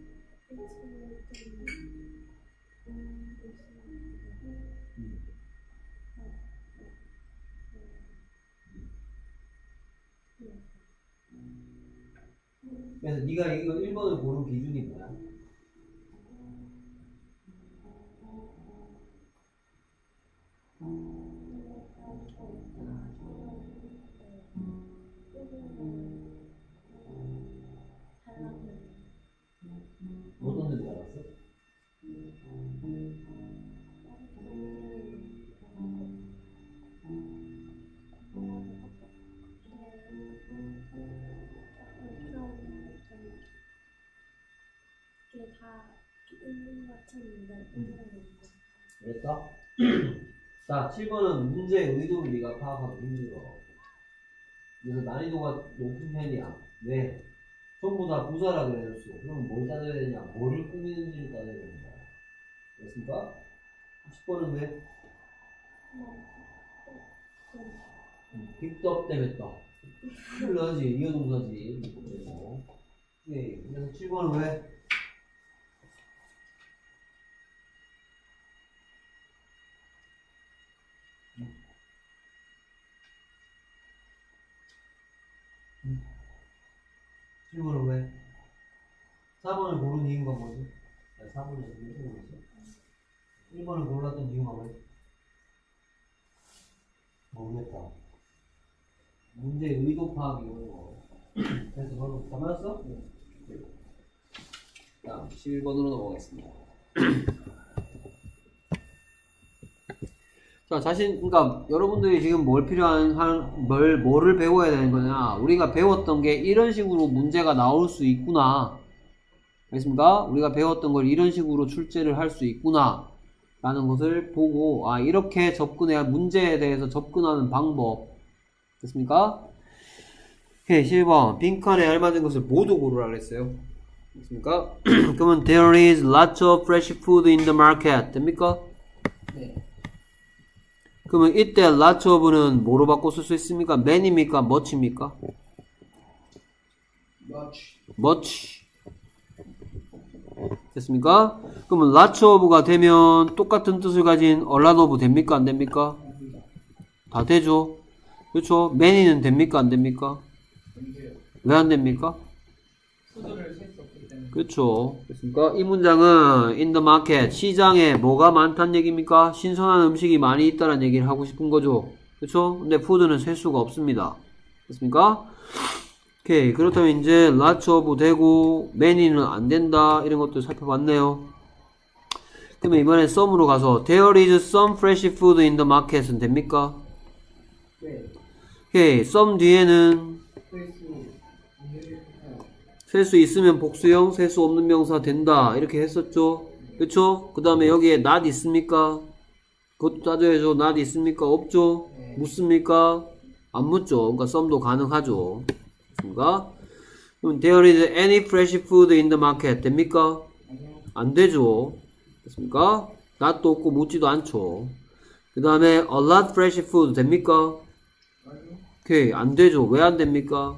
그래서 네가 이거 일 번을 고른 기준이 뭐야? 어떤 데를 알았어? 이게 다 있는 것 같았는데 음. 그랬다? 자, 칠 번은 문제의 의도를 네가 파악하기 힘들어. 그래서 난이도가 높은 편이야. 왜? 전부 다 부사라 그래줬어. 그럼 뭘 따져야 되냐? 뭐를 꾸미는지를 따져야 되는 거야. 됐습니까? 십 번은 왜? 음, 빅더 때문에 떠. 그러지. 이어동사지. 그래서. 네. 그래서 칠 번은 왜? 칠 번은 왜? 사 번을 고른 이유가 뭐지? 사 번을 고른 이유가 뭐지? 일 번을 골랐던 이유가 뭐지? 모르겠다. 문제 의도 파악이 어려워. 그래서 너는 다 맞았어? 네. 다음 십일 번으로 넘어가겠습니다. 자, 자신, 그러니까 여러분들이 지금 뭘 필요한, 한, 뭘, 뭐를 배워야 되는 거냐? 우리가 배웠던 게 이런 식으로 문제가 나올 수 있구나. 알겠습니까? 우리가 배웠던 걸 이런 식으로 출제를 할 수 있구나. 라는 것을 보고, 아, 이렇게 접근해야 문제에 대해서 접근하는 방법. 됐습니까? 오케이, 십일 번. 빈칸에 알맞은 것을 모두 고르라 그랬어요. 됐습니까? 그러면 there is lots of fresh food in the market. 됩니까? 네. 그러면 이때 lots of는 뭐로 바꿔 쓸 수 있습니까? many입니까? much입니까? much. much. 됐습니까? 그러면 lots of가 되면 똑같은 뜻을 가진 a lot of 됩니까? 안 됩니까? 다 되죠. 그렇죠? many는 됩니까? 안 됩니까? 왜 안 됩니까? 수들을 셀 수 없기 때문에. 그렇죠. 그렇습니까? 이 문장은 in the market, 시장에 뭐가 많다는 얘기입니까? 신선한 음식이 많이 있다는 얘기를 하고 싶은 거죠. 그렇죠? 근데 food는 셀 수가 없습니다. 됐습니까? 오케이. 그렇다면 이제 lots of 되고 many는 안 된다. 이런 것들 살펴봤네요. 그러면 이번에 some으로 가서 there is some fresh food in the market은 됩니까? 네. 오케이. some 뒤에는 셀 수 있으면 복수형, 셀 수 없는 명사 된다. 이렇게 했었죠. 그쵸? 그 다음에 여기에 not 있습니까? 그것도 따져야죠. not 있습니까? 없죠? 네. 묻습니까? 안 묻죠. 그러니까 some도 가능하죠. 됐습니까? 그럼 there is any fresh food in the market. 됩니까? 안 되죠. 됐습니까? not도 없고 묻지도 않죠. 그 다음에 a lot fresh food. 됩니까? 오케이. 안 되죠. 왜 안 됩니까?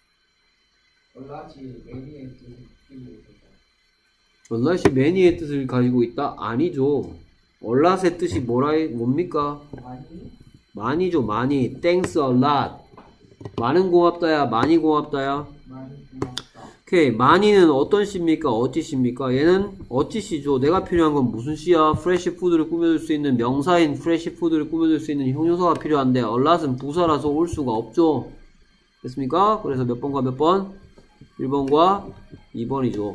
얼라지 매니의 뜻이 있다. 얼랏이 many의 뜻을 가지고 있다? 아니죠. 얼랏의 뜻이 뭐라, 뭡니까? 많이 많이죠, 많이. Thanks a lot. 많은 고맙다야, 많이 고맙다야. 많이 고맙다. 오케이. 많이는 어떤 시입니까? 어찌 시입니까? 얘는 어찌 시죠. 내가 필요한 건 무슨 시야? fresh food를 꾸며줄 수 있는 명사인 fresh food를 꾸며줄 수 있는 형용사가 필요한데, 얼랏은 부사라서 올 수가 없죠. 됐습니까? 그래서 몇 번과 몇 번? 일 번과 이 번이죠.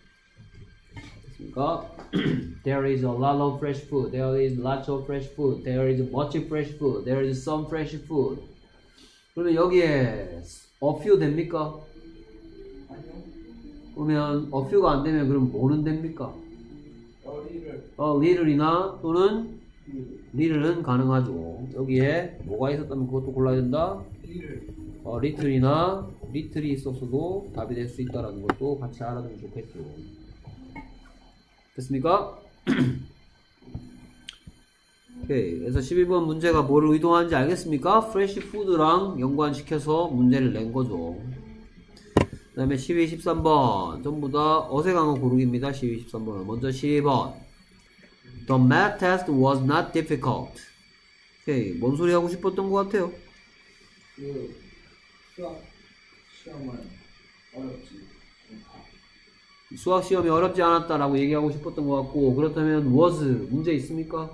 됐습니까? There is a lot of fresh food. There is lots of fresh food. There is much fresh food. There is some fresh food. 그러면 여기에 a few 됩니까? 아니요. 그러면 a few가 안 되면 그럼 뭐는 됩니까? 어리를 a little이나 또는 little은 가능하죠. 여기에 뭐가 있었다면 그것도 골라야 된다. 이를 어, 리틀이나 리틀이 있었어도 답이 될 수 있다는 것도 같이 알아두면 좋겠죠. 됐습니까? 오케이. 그래서 십일 번 문제가 뭐를 의도하는지 알겠습니까? fresh food랑 연관시켜서 문제를 낸 거죠. 그 다음에 십이, 십삼 번 전부 다 어색한 거 고르기입니다. 십이, 십삼 번은 먼저 십이 번 The math test was not difficult. 오케이. 뭔 소리 하고 싶었던 것 같아요? 그 수학 시험은 어렵지 않다. 수학 시험이 어렵지 않았다라고 얘기하고 싶었던 것 같고, 그렇다면 was 문제 있습니까?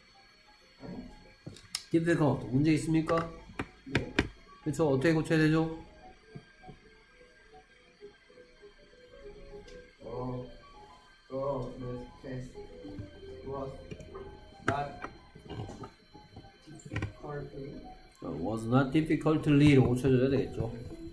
difficult 문제 있습니까? 네. 그렇죠. 어떻게 고쳐야 되죠? 어, 어, 네, test was not difficult. was not difficultly로 고쳐줘야 되겠죠.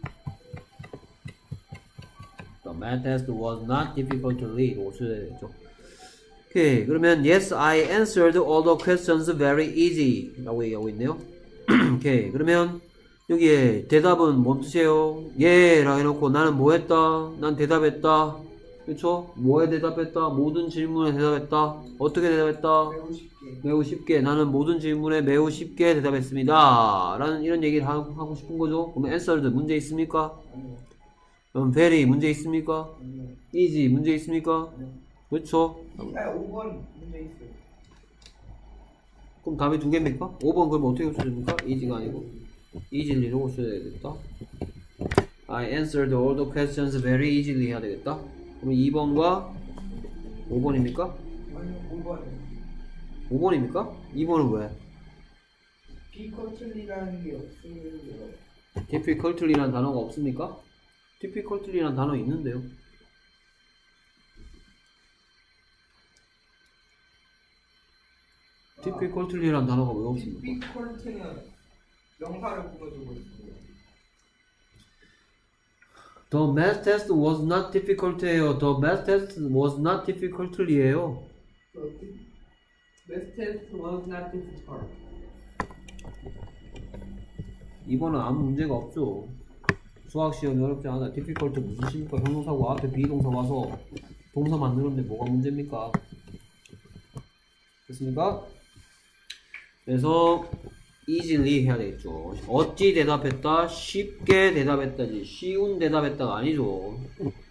The math test was not difficultly로 고쳐줘야 되겠죠. 오케이. 그러면 yes, I answered all the questions very easy 라고 얘기하고 있네요. 오케이. 그러면 여기에 대답은 뭔 뜻이에요? 예 라 해놓고 나는 뭐 했다? 난 대답했다. 그쵸? 뭐에 대답했다? 모든 질문에 대답했다. 어떻게 대답했다? 매우 쉽게. 매우 쉽게. 나는 모든 질문에 매우 쉽게 대답했습니다. 라는 이런 얘기를 하고, 하고 싶은 거죠. 그러면 answered 문제 있습니까? 아니요. 그럼 very 문제 있습니까? 아니요. easy 문제 있습니까? 아니요. 그렇죠. 아, 오 번 문제 있어요. 그럼 답이 두 개입니까? 오 번 그럼 어떻게 고쳐줍니까? easy가 아니고 easy로 고쳐야 되겠다. I answered all the questions very easily 해야 되겠다. 그럼 이 번과 오 번입니까? 아니요, 오 번. 오 번입니까? 이 번은 왜? difficulty라는 게 없어요. difficulty라는 단어가 없습니까? difficulty라는 단어 있는데요. difficulty라는 단어가 왜 없습니까? difficulty는 명사를 꾸며주고 있습니다. The math test was not difficult예요. The math test was not difficult예요. Math test was not difficult. 이번은 아무 문제가 없죠. 수학 시험이 어렵지 않아. difficult 무슨 식입니까? 형용사고 앞에 비동사 와서 동사 만들었는데 뭐가 문제입니까? 됐습니까? 그래서 easily 해야 되겠죠. 어찌 대답했다? 쉽게 대답했다지. 쉬운 대답했다가 아니죠.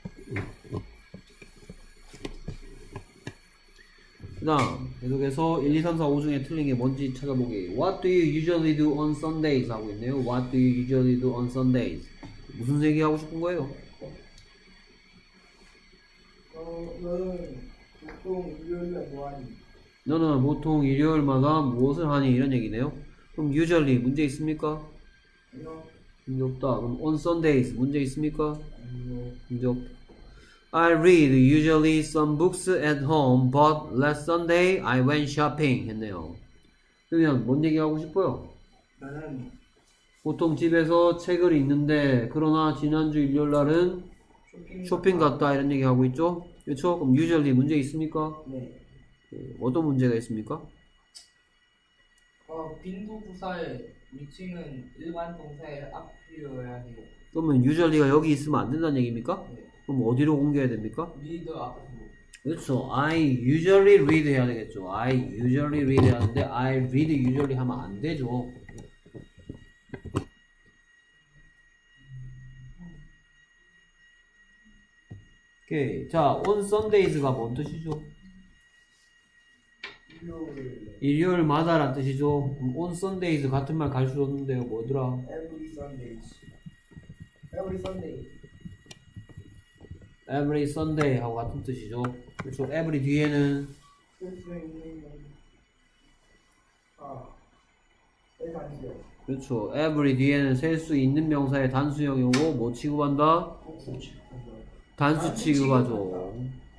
그 다음 계속해서 일, 이, 삼, 사, 오 중에 틀린 게 뭔지 찾아보기. What do you usually do on Sundays? 하고 있네요. What do you usually do on Sundays? 무슨 얘기 하고 싶은 거예요? 어, 너는 보통 일요일에 뭐하니? 너는 보통 일요일마다 무엇을 하니? 이런 얘기네요. 그럼 usually 문제 있습니까? 아니요. 문제 없다. 그럼 on Sundays 문제 있습니까? 아니요. 문제 없다. I read usually some books at home, but last Sunday I went shopping 했네요. 그러면 뭔 얘기 하고 싶어요? 나는 보통 집에서 책을 읽는데 그러나 지난주 일요일 날은 쇼핑, 쇼핑 갔다 이런 얘기 하고 있죠? 그렇죠? 그럼 usually 문제 있습니까? 네. 네, 어떤 문제가 있습니까? 어, 빈도부사의 위치는 일반 동사의 앞이어야 해요. 그러면 usually가 여기 있으면 안 된다는 얘기입니까? 네. 그럼 어디로 옮겨야 됩니까? 리더 앞으로. 그렇죠. I usually read 해야 되겠죠. I usually read 해야 하는데 I read usually 하면 안 되죠. 오케이. 자, on Sundays가 뭔 뜻이죠? 일요일. 일요일마다란 뜻이죠. 그럼 on Sundays 같은 말 갈 수 없는데요. 뭐더라? Every Sundays. Every Sunday. Every Sunday 하고 같은 뜻이죠. 그렇죠. Every 뒤에는 쓸수 있는 아, 내 단지요. 그렇죠. Every 뒤에는 셀 수 있는 명사의 단수형이 오고 뭐 취급한다? 단수 취급하죠.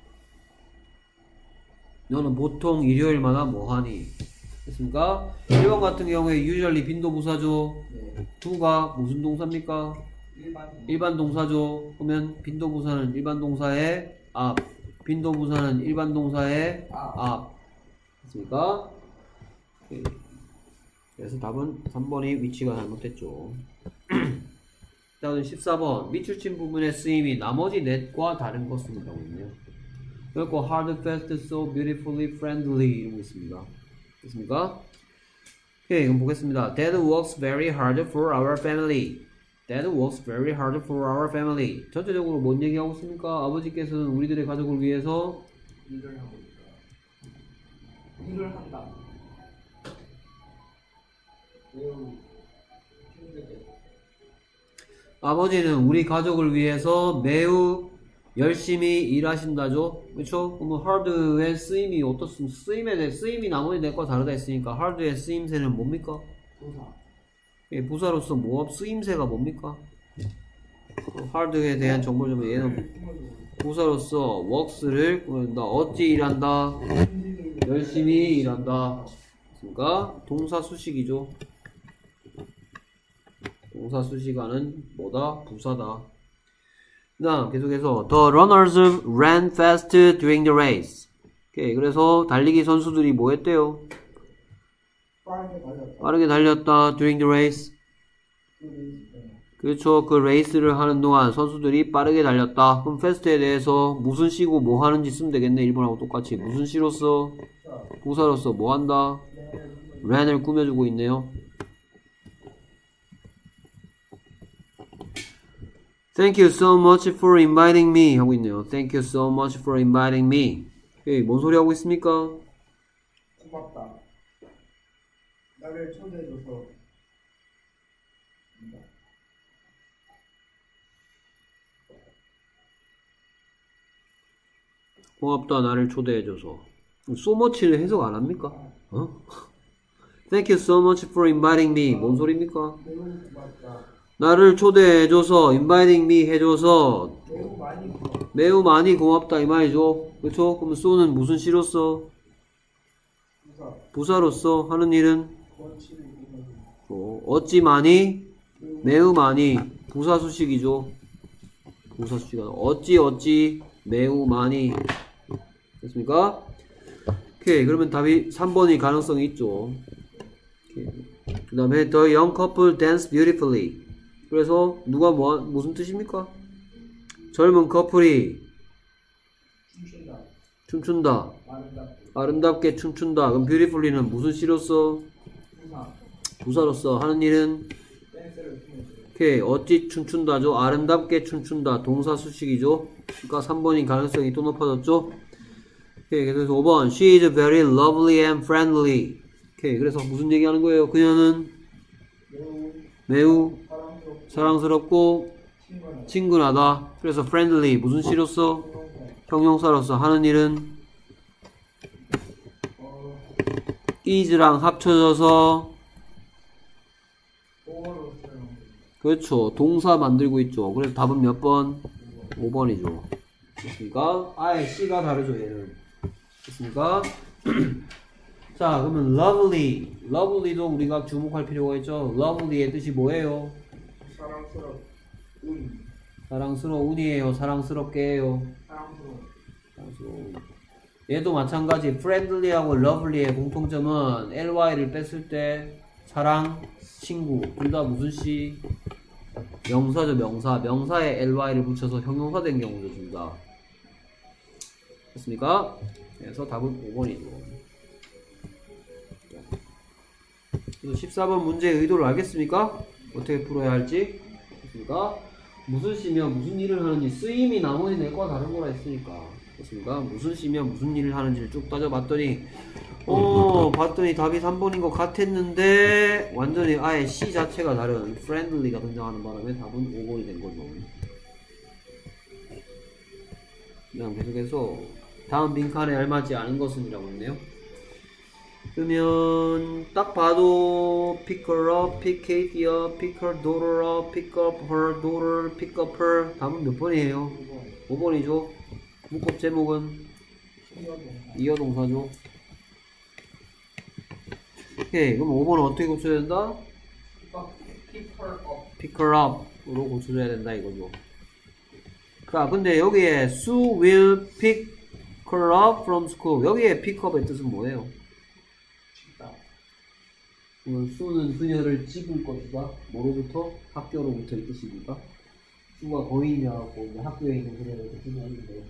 너는 보통 일요일마다 뭐하니? 됐습니까? 일 번 같은 경우에 usually 빈도부사죠. 네. to가 무슨 동사입니까? 일반. 일반 동사죠. 그러면 빈도부사는 일반 동사의 앞, 빈도부사는 일반 동사의 앞. 됐습니까? 오케이. 그래서 답은 삼 번이 위치가 잘못됐죠. 다음 십사 번 밑줄친 부분의 쓰임이 나머지 넷과 다른 것입니다. 그리고 hard, fast, so beautifully friendly 이러고 있습니다. 됐습니까? 오케이, 그럼 보겠습니다. Dad works very hard for our family. Dad works very hard for our family. 전체적으로 뭔 얘기하고 있습니까? 아버지께서는 우리들의 가족을 위해서 일을 하고 있다. 일을 한다. 매우 힘들게. 아버지는 우리 가족을 위해서 매우 열심히 일하신다죠. 그렇죠? 그러면 hard의 쓰임이 어떻습니까? 쓰임에 대해 쓰임이 나머지 넷과 다르다 했으니까 hard의 쓰임새는 뭡니까? 부사. 예, 부사로서 뭐 쓰임새가 뭡니까? hard에 대한 정보를 좀 얘는 부사로서 works를 꾸민다. 어찌 일한다? 열심히 일한다. 그러니까 동사 수식이죠. 동사 수식하는 뭐다? 부사다. 그 다음 계속해서 The runners ran fast during the race. 오케이, 그래서 달리기 선수들이 뭐 했대요? 빠르게 달렸다. 빠르게 달렸다. during the race. 그렇죠. 그 레이스를 하는 동안 선수들이 빠르게 달렸다. 그럼 fast에 대해서 무슨 시고 뭐 하는지 쓰면 되겠네. 일본하고 똑같이. 무슨 시로서? 부사로서 뭐 한다? ran을 꾸며주고 있네요. Thank you so much for inviting me 하고 있네요. Thank you so much for inviting me. 오케이, 뭔 소리 하고 있습니까? 고맙다. 나를 초대해줘서. 고맙다 나를 초대해줘서. so much를 해석 안 합니까? 어? Thank you so much for inviting me. 뭔 소리입니까? 나를 초대해줘서 inviting me 해줘서 매우 많이 고마워. 매우 많이 고맙다 이 말이죠. 그쵸? 그럼 so는 무슨 시로서? 부사. 부사로서 하는 일은 원치를 이루는 어, 어찌 많이? 매우 많이. 부사 수식이죠. 부사 수식이 어찌 어찌 매우 많이. 됐습니까? 오케이. 그러면 답이 삼 번이 가능성이 있죠. 그 다음에 The young couple dance beautifully. 그래서 누가 뭐 무슨 뜻입니까? 젊은 커플이 춤춘다. 춤춘다. 아름답게. 아름답게 춤춘다. 그럼 beautifully는 무슨 시로서? 부사. 부사로서 하는 일은 댄스를 통해서. 오케이. 어찌 춤춘다죠. 아름답게 춤춘다. 동사 수식이죠. 그러니까 삼 번이 가능성이 또 높아졌죠. 오케이. 그래서 오 번 She is very lovely and friendly. 오케이. 그래서 무슨 얘기하는 거예요? 그녀는 매우 매우 사랑스럽고 사랑스럽고 친근하다. 친근하다. 그래서 friendly 무슨 시로서? 형용사로서 하는 일은 어, is랑 합쳐져서 보어로 사용. 그렇죠. 동사 만들고 있죠. 그래서 답은 몇 번? 오 번이죠. 됐습니까? 아예 C가 다르죠, 얘는. 됐습니까? 자, 그러면 lovely. lovely도 우리가 주목할 필요가 있죠. lovely의 뜻이 뭐예요? 사랑스러운. 사랑스러운이에요. 사랑스럽게요. 사랑스러운. 사랑스러운. 얘도 마찬가지. friendly하고 lovely의 공통점은 ly를 뺐을 때 사랑, 친구. 둘 다 무슨 시? 명사죠, 명사. 명사에 ly를 붙여서 형용사 된 경우죠, 둘 다. 됐습니까? 그래서 답은 오 번이죠. 그래서 십사 번 문제의 의도를 알겠습니까? 어떻게 풀어야 할지. 됐습니까? 무슨 시면 무슨 일을 하는지 쓰임이 나머지 내 거와 다른 거라 했으니까. 됐습니까? 무슨 시면 무슨 일을 하는지를 쭉 따져봤더니 어 봤더니 답이 삼 번인 것 같았는데 완전히 아예 시 자체가 다른 friendly가 등장하는 바람에 답은 오 번이 된 거죠. 그냥 계속해서 다음 빈칸에 알맞지 않은 것은 이라고 했네요. 그러면 딱 봐도 pick her up, pick Katie up, pick her daughter up, pick up her daughter, pick up her. 답은 몇 번이에요? 오 번이죠. 문법 제목은 이어동사죠. 오케이. 그럼 오 번은 어떻게 고쳐야 된다? Pick her up. pick her up으로 고쳐줘야 된다 이거죠. 자, 근데 여기에 Sue will pick her up from school. 여기에 pick up의 뜻은 뭐예요? 수는 그녀를 집을 것이다. 뭐로부터? 학교로부터의 뜻입니까? 수가 거인이라고 이제 학교에 있는 그녀를 집어오는데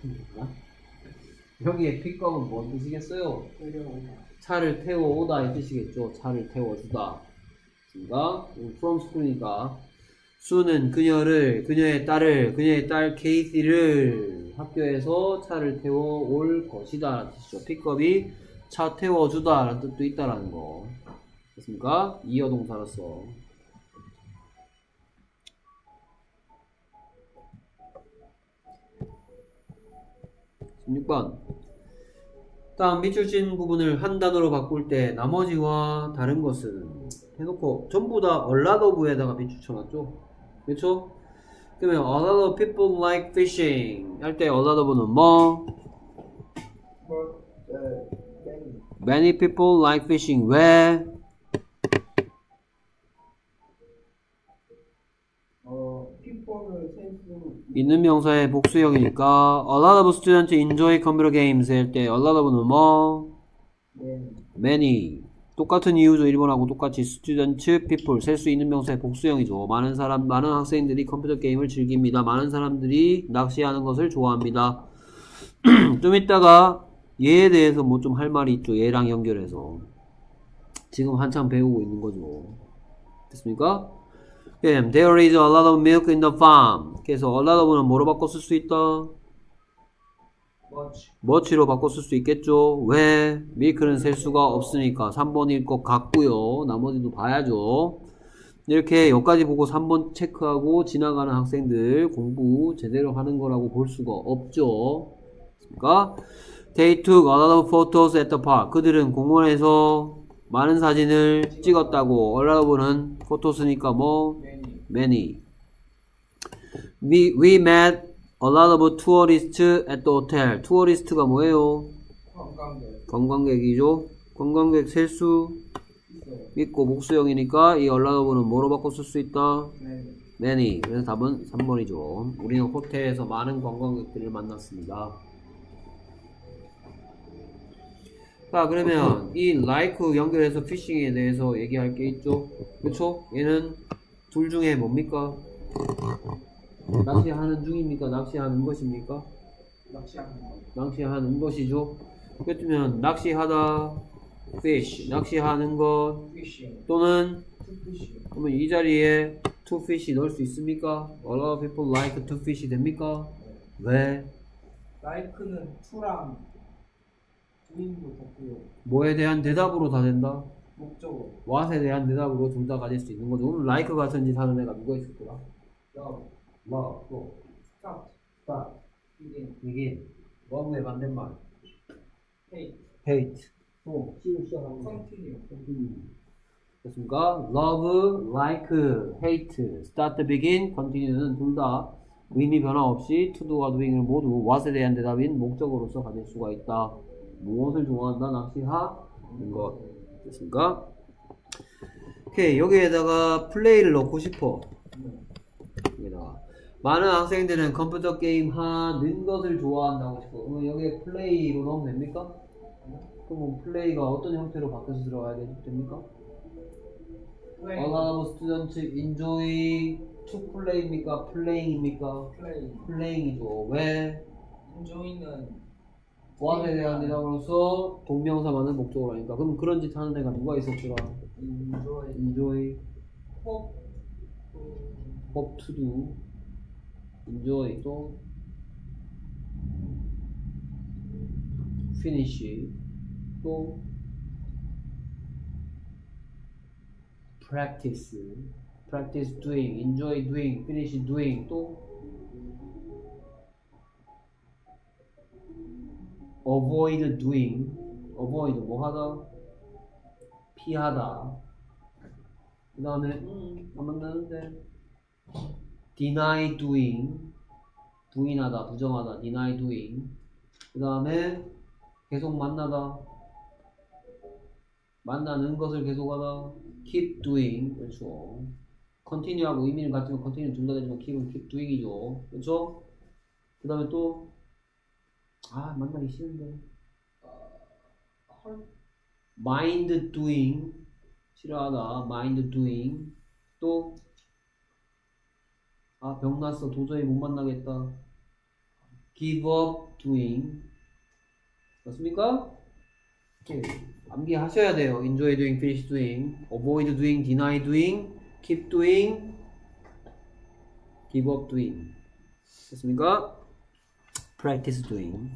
여기에 픽업은 뭔 뜻이겠어요? 차를 태워오다 이 뜻이겠죠. 차를 태워주다. 그러니까 from school이니까 수는 그녀를 그녀의 딸을 그녀의 딸 케이티를 학교에서 차를 태워올 것이다 라는 뜻이죠. 픽업이 차 태워주다 라는 뜻도 있다라는 거. 됐습니까? 이어 동사로서. 십육 번. 다음 밑줄 친 부분을 한 단어로 바꿀 때 나머지와 다른 것은 해놓고 전부 다 a lot of에다가 밑줄 쳐놨죠? 그렇죠? 그러면 a lot of people like fishing 할 때 a lot of는 뭐? Many people like fishing. 왜? 어, people을 센스 있는 명사의 복수형이니까 a lot of students enjoy computer games 할 때 a lot of는 뭐? many. 똑같은 이유죠. 일 번하고 똑같이 students, people 셀 수 있는 명사의 복수형이죠. 많은 사람, 많은 학생들이 컴퓨터 게임을 즐깁니다. 많은 사람들이 낚시하는 것을 좋아합니다. 좀 이따가 얘에 대해서 뭐 좀 할 말이 있죠. 얘랑 연결해서. 지금 한참 배우고 있는 거죠. 됐습니까? Yeah, there is a lot of milk in the farm. 그래서 a lot of는 뭐로 바꿔 쓸 수 있다? much. much로 바꿔 쓸 수 있겠죠. 왜? milk는 셀 수가 없으니까 삼 번일 것 같고요. 나머지도 봐야죠. 이렇게 여기까지 보고 삼 번 체크하고 지나가는 학생들 공부 제대로 하는 거라고 볼 수가 없죠. 됐습니까? They took a lot of photos at the park. 그들은 공원에서 많은 사진을 찍었다고. a lot는 photos니까 뭐? many. We, we met a lot of tourists at the hotel. tourist가 뭐예요? 관광객. 관광객이죠. 관광객 셀수 있고 복수형이니까 이 a lot of는 뭐로 바꿔 쓸 수 있다? many. 그래서 답은 삼 번이죠. 우리는 호텔에서 많은 관광객들을 만났습니다. 자, 그러면 이 like 연결해서 피싱에 대해서 얘기할 게 있죠. 그쵸? 얘는 둘 중에 뭡니까? 낚시하는 중입니까? 낚시하는 것입니까? 낚시하는 거. 낚시하는 것이죠. 그렇다면 낚시하다 fish, 낚시하는 것 피싱. 또는 투피싱. 그러면 이 자리에 to fish 넣을 수 있습니까? A lot of people like to fish 됩니까? 왜? like는 to랑 doing도 덮고요. 뭐에 대한 대답으로 다 된다? 목적어. what에 대한 대답으로 둘 다 가질 수 있는 거죠. 오늘 like 같은 짓 하는 애가 누가 있었더라? love. love, 또 stop. start, begin. begin. love의 반대말 hate. hate, 또 C로 시작하는 거. continue. continue. 됐습니까? love, like, hate, start, begin, continue는 둘 다 의미 변화 없이 to do와 doing을 모두 what에 대한 대답인 목적어로서 가질 수가 있다. 무엇을 좋아한다? 낚시하는 것. 됐습니까? 오케이, 여기에다가 플레이를 넣고 싶어. 여기다가 많은 학생들은 컴퓨터 게임 하는 것을 좋아한다고 싶어. 그러면 여기에 플레이로 넣으면 됩니까? 그럼 플레이가 어떤 형태로 바뀌어서 들어가야 됩니까? A lot of students enjoy to play입니까? playing입니까? play. playing이죠. 왜? enjoy는 what에 대한 대답으로서 동명사 많은 목적어로 하니까. 그럼 그런 짓 하는 애가 누가 있었더라? enjoy. enjoy, hope. hope to do, enjoy, 또 finish, 또 practice, practice doing, enjoy doing, finish doing, 또 avoid doing, avoid 뭐 하다? 피하다. 그 다음에 음, 안 만나는데 deny doing, 부인하다, 부정하다, deny doing. 그 다음에 계속 만나다, 만나는 것을 계속하다, keep doing. 그렇죠. continue하고 의미는 같지만 continue 둘 다 되지만 keep은 keep doing이죠. 그렇죠. 그 다음에 또 아, 만나기 싫은데 mind doing, 싫어하다, mind doing. 또 아, 병났어, 도저히 못 만나겠다, give up doing. 맞습니까? 오케이. 암기하셔야 돼요. enjoy doing, finish doing, avoid doing, deny doing, keep doing, give up doing. 됐습니까? practice doing.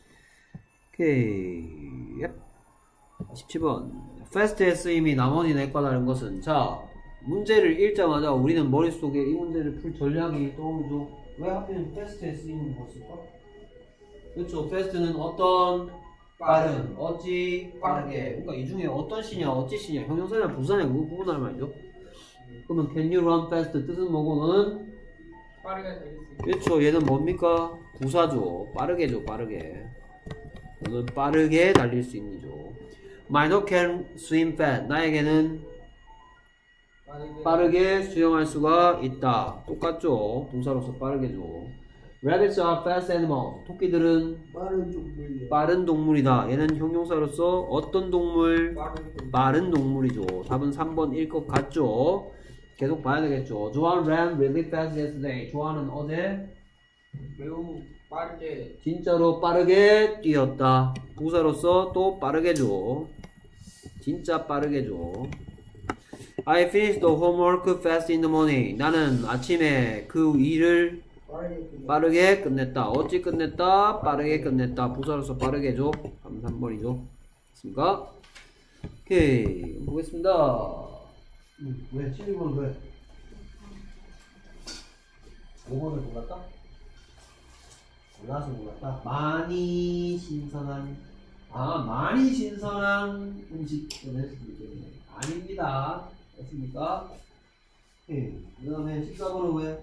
오케이. yep. 십칠 번. fast의 쓰임이 나머지 넷과 다른 것은, 자, 문제를 읽자마자 우리는 머릿속에 이 문제를 풀 전략이 떠오르죠. 왜 하필 fast의 쓰임을 봤을까? 그렇죠. fast는 어떤, 빠른, 어찌, 빠르게. 그러니까 이 중에 어떤 시냐, 어찌 시냐, 형용사냐, 부사냐, 그거 구분할 말이죠. 그러면 can you run fast 뜻은 뭐고? 너는 빠르게 달릴 수 있는. 그렇죠. 얘는 뭡니까? 부사죠. 빠르게죠. 빠르게. 너는 빠르게 달릴 수 있는죠. My dog can swim fast. 나에게는 빠르게. 빠르게 수영할 수가 있다. 똑같죠. 동사로서 빠르게죠. Rabbits are fast animals. 토끼들은 빠른 종류의 빠른 동물이다. 얘는 형용사로서 어떤 동물? 빠르게. 빠른 동물이죠. 답은 삼 번일 것 같죠. 계속 봐야 되겠죠. Joan ran really fast yesterday. 조안은 어제 매우 빠르게. 진짜로 빠르게 뛰었다. 부사로서 또 빠르게죠. 진짜 빠르게죠. I finished the homework fast in the morning. 나는 아침에 그 일을 빠르게. 빠르게 끝냈다. 어찌 끝냈다? 빠르게 끝냈다. 부사로서 빠르게죠. 삼 번이죠. 됐습니까? 오케이. 보겠습니다. 음, 왜? 십일 번 왜? 오 번을 골랐다? 낫을 몰랐다. 많이 신선한, 아, 많이 신선한 음식을 했을 수 있겠네요. 아닙니다. 됐습니까? 예. 그 다음에 십사 번은 왜?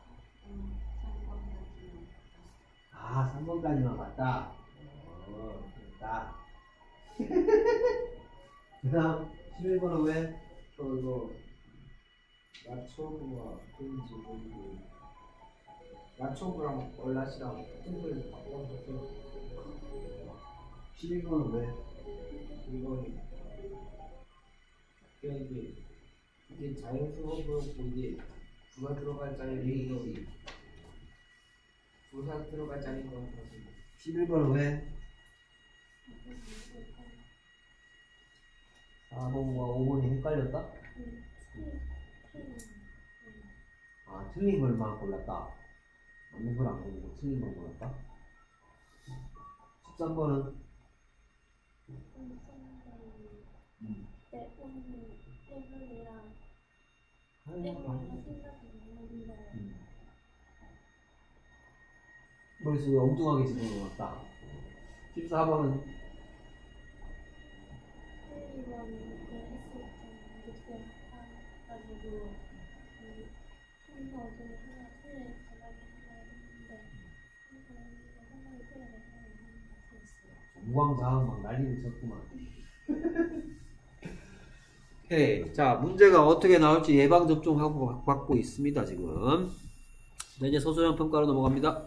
아, 삼 번까지만 봤다. 어, 됐다. 그 다음 십일 번은 왜? 저 이거 야초부와 왠지 모르고 야초부랑 얼라시랑 틈을 바꿔서 십일 번은 왜? 이건 그냥 이게 이게 자연스러워 보였고 이게 부가 들어갈 자리에서 부가 들어갈 자리인 것 같아서 십일 번은 왜? 사 번과 오 번이 헷갈렸다? 아, 틀린 걸만 골랐다. 맞는 걸 안 고르고 틀린 걸 골랐다. 십삼 번은? 음. 네, 오늘 때문이랑 아유, 때문이랑 아. 생각이 나는데 음. 머릿속에 엉뚱하게 집어넣었다. 십사 번은? 선생님이랑 이렇게 했을 때 이렇게 해가지고 그 통과 중에 하나 틀린 생각이 나는데 그래서 생각이 틀린 생각이 들었어요. 무광자항 막 난리를 쳤구만. 오케이. 자, 문제가 어떻게 나올지 예방접종하고 받고 있습니다, 지금. 네, 이제 소소형 평가로 넘어갑니다.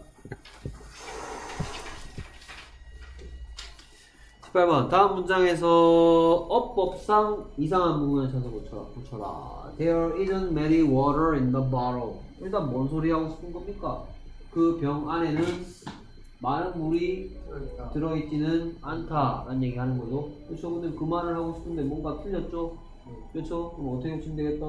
십팔 번. 다음 문장에서 어법상 이상한 부분을 찾아서 붙여라. 붙여라. There isn't many water in the bottle. 일단 뭔 소리 하고 싶은 겁니까? 그 병 안에는 많은 물이 들어있다. 들어있지는 않다라는 얘기 하는 거죠. 그렇죠. 근데 그 말을 하고 싶은데 뭔가 틀렸죠? 그렇죠. 그럼 어떻게 고치면 되겠다?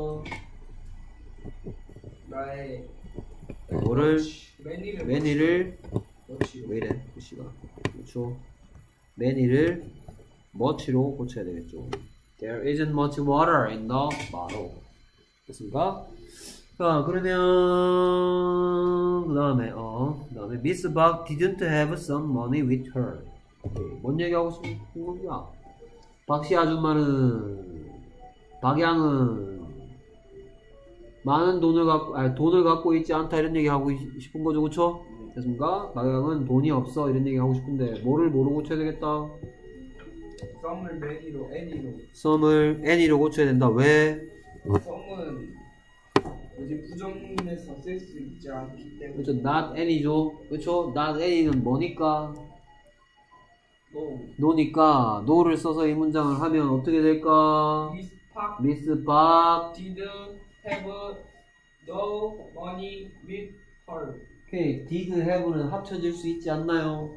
나의 뭐를 매니를 매니를 넣지. 왜 이래? 글씨가 그렇죠. 매니를 much로 고쳐야 되겠죠. There isn't much water in the bottle. 됐습니까? 자, 그러면 그 다음에 어, 그 다음에 Miss Bak didn't have some money with her. 오케이. 뭔 얘기하고 싶은 건가? 박씨 아줌마는 박양은 많은 돈을 갖고 아니, 돈을 갖고 있지 않다 이런 얘기 하고 싶은 거죠, 그렇죠? 됐습니까? 박양은 돈이 없어 이런 얘기 하고 싶은데 뭐를 뭐로 고쳐야 되겠다? 썸을 매니로 애니로. some을 any로 고쳐야 된다. 왜? 썸은 뭐지 부정문에서 쓸 수 있지 않기 때문에. 그렇죠. not any죠. 그렇죠. not any는 뭐니까? No. no니까 no를 써서 이 문장을 하면 어떻게 될까? Miss Park Miss Park did have no money with her. 오케이. did have는 합쳐질 수 있지 않나요?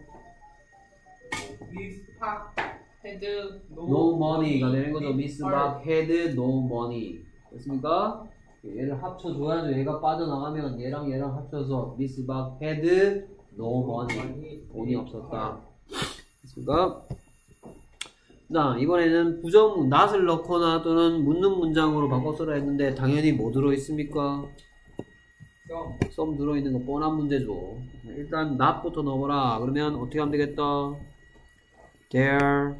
Miss Park had no, no money가 되는 거죠. with Miss her. Park had no money. 됐습니까? 얘를 합쳐줘야죠. 얘가 빠져나가면 얘랑 얘랑 합쳐서 Miss Park had no money. 돈이 없었다. 됐습니까? 자, 이번에는 부정 not을 넣거나 또는 묻는 문장으로 바꿔 써라 했는데 당연히 뭐 들어있습니까? 썸 썸 들어있는 거 뻔한 문제죠. 일단 not부터 넣어라. 그러면 어떻게 하면 되겠다? There,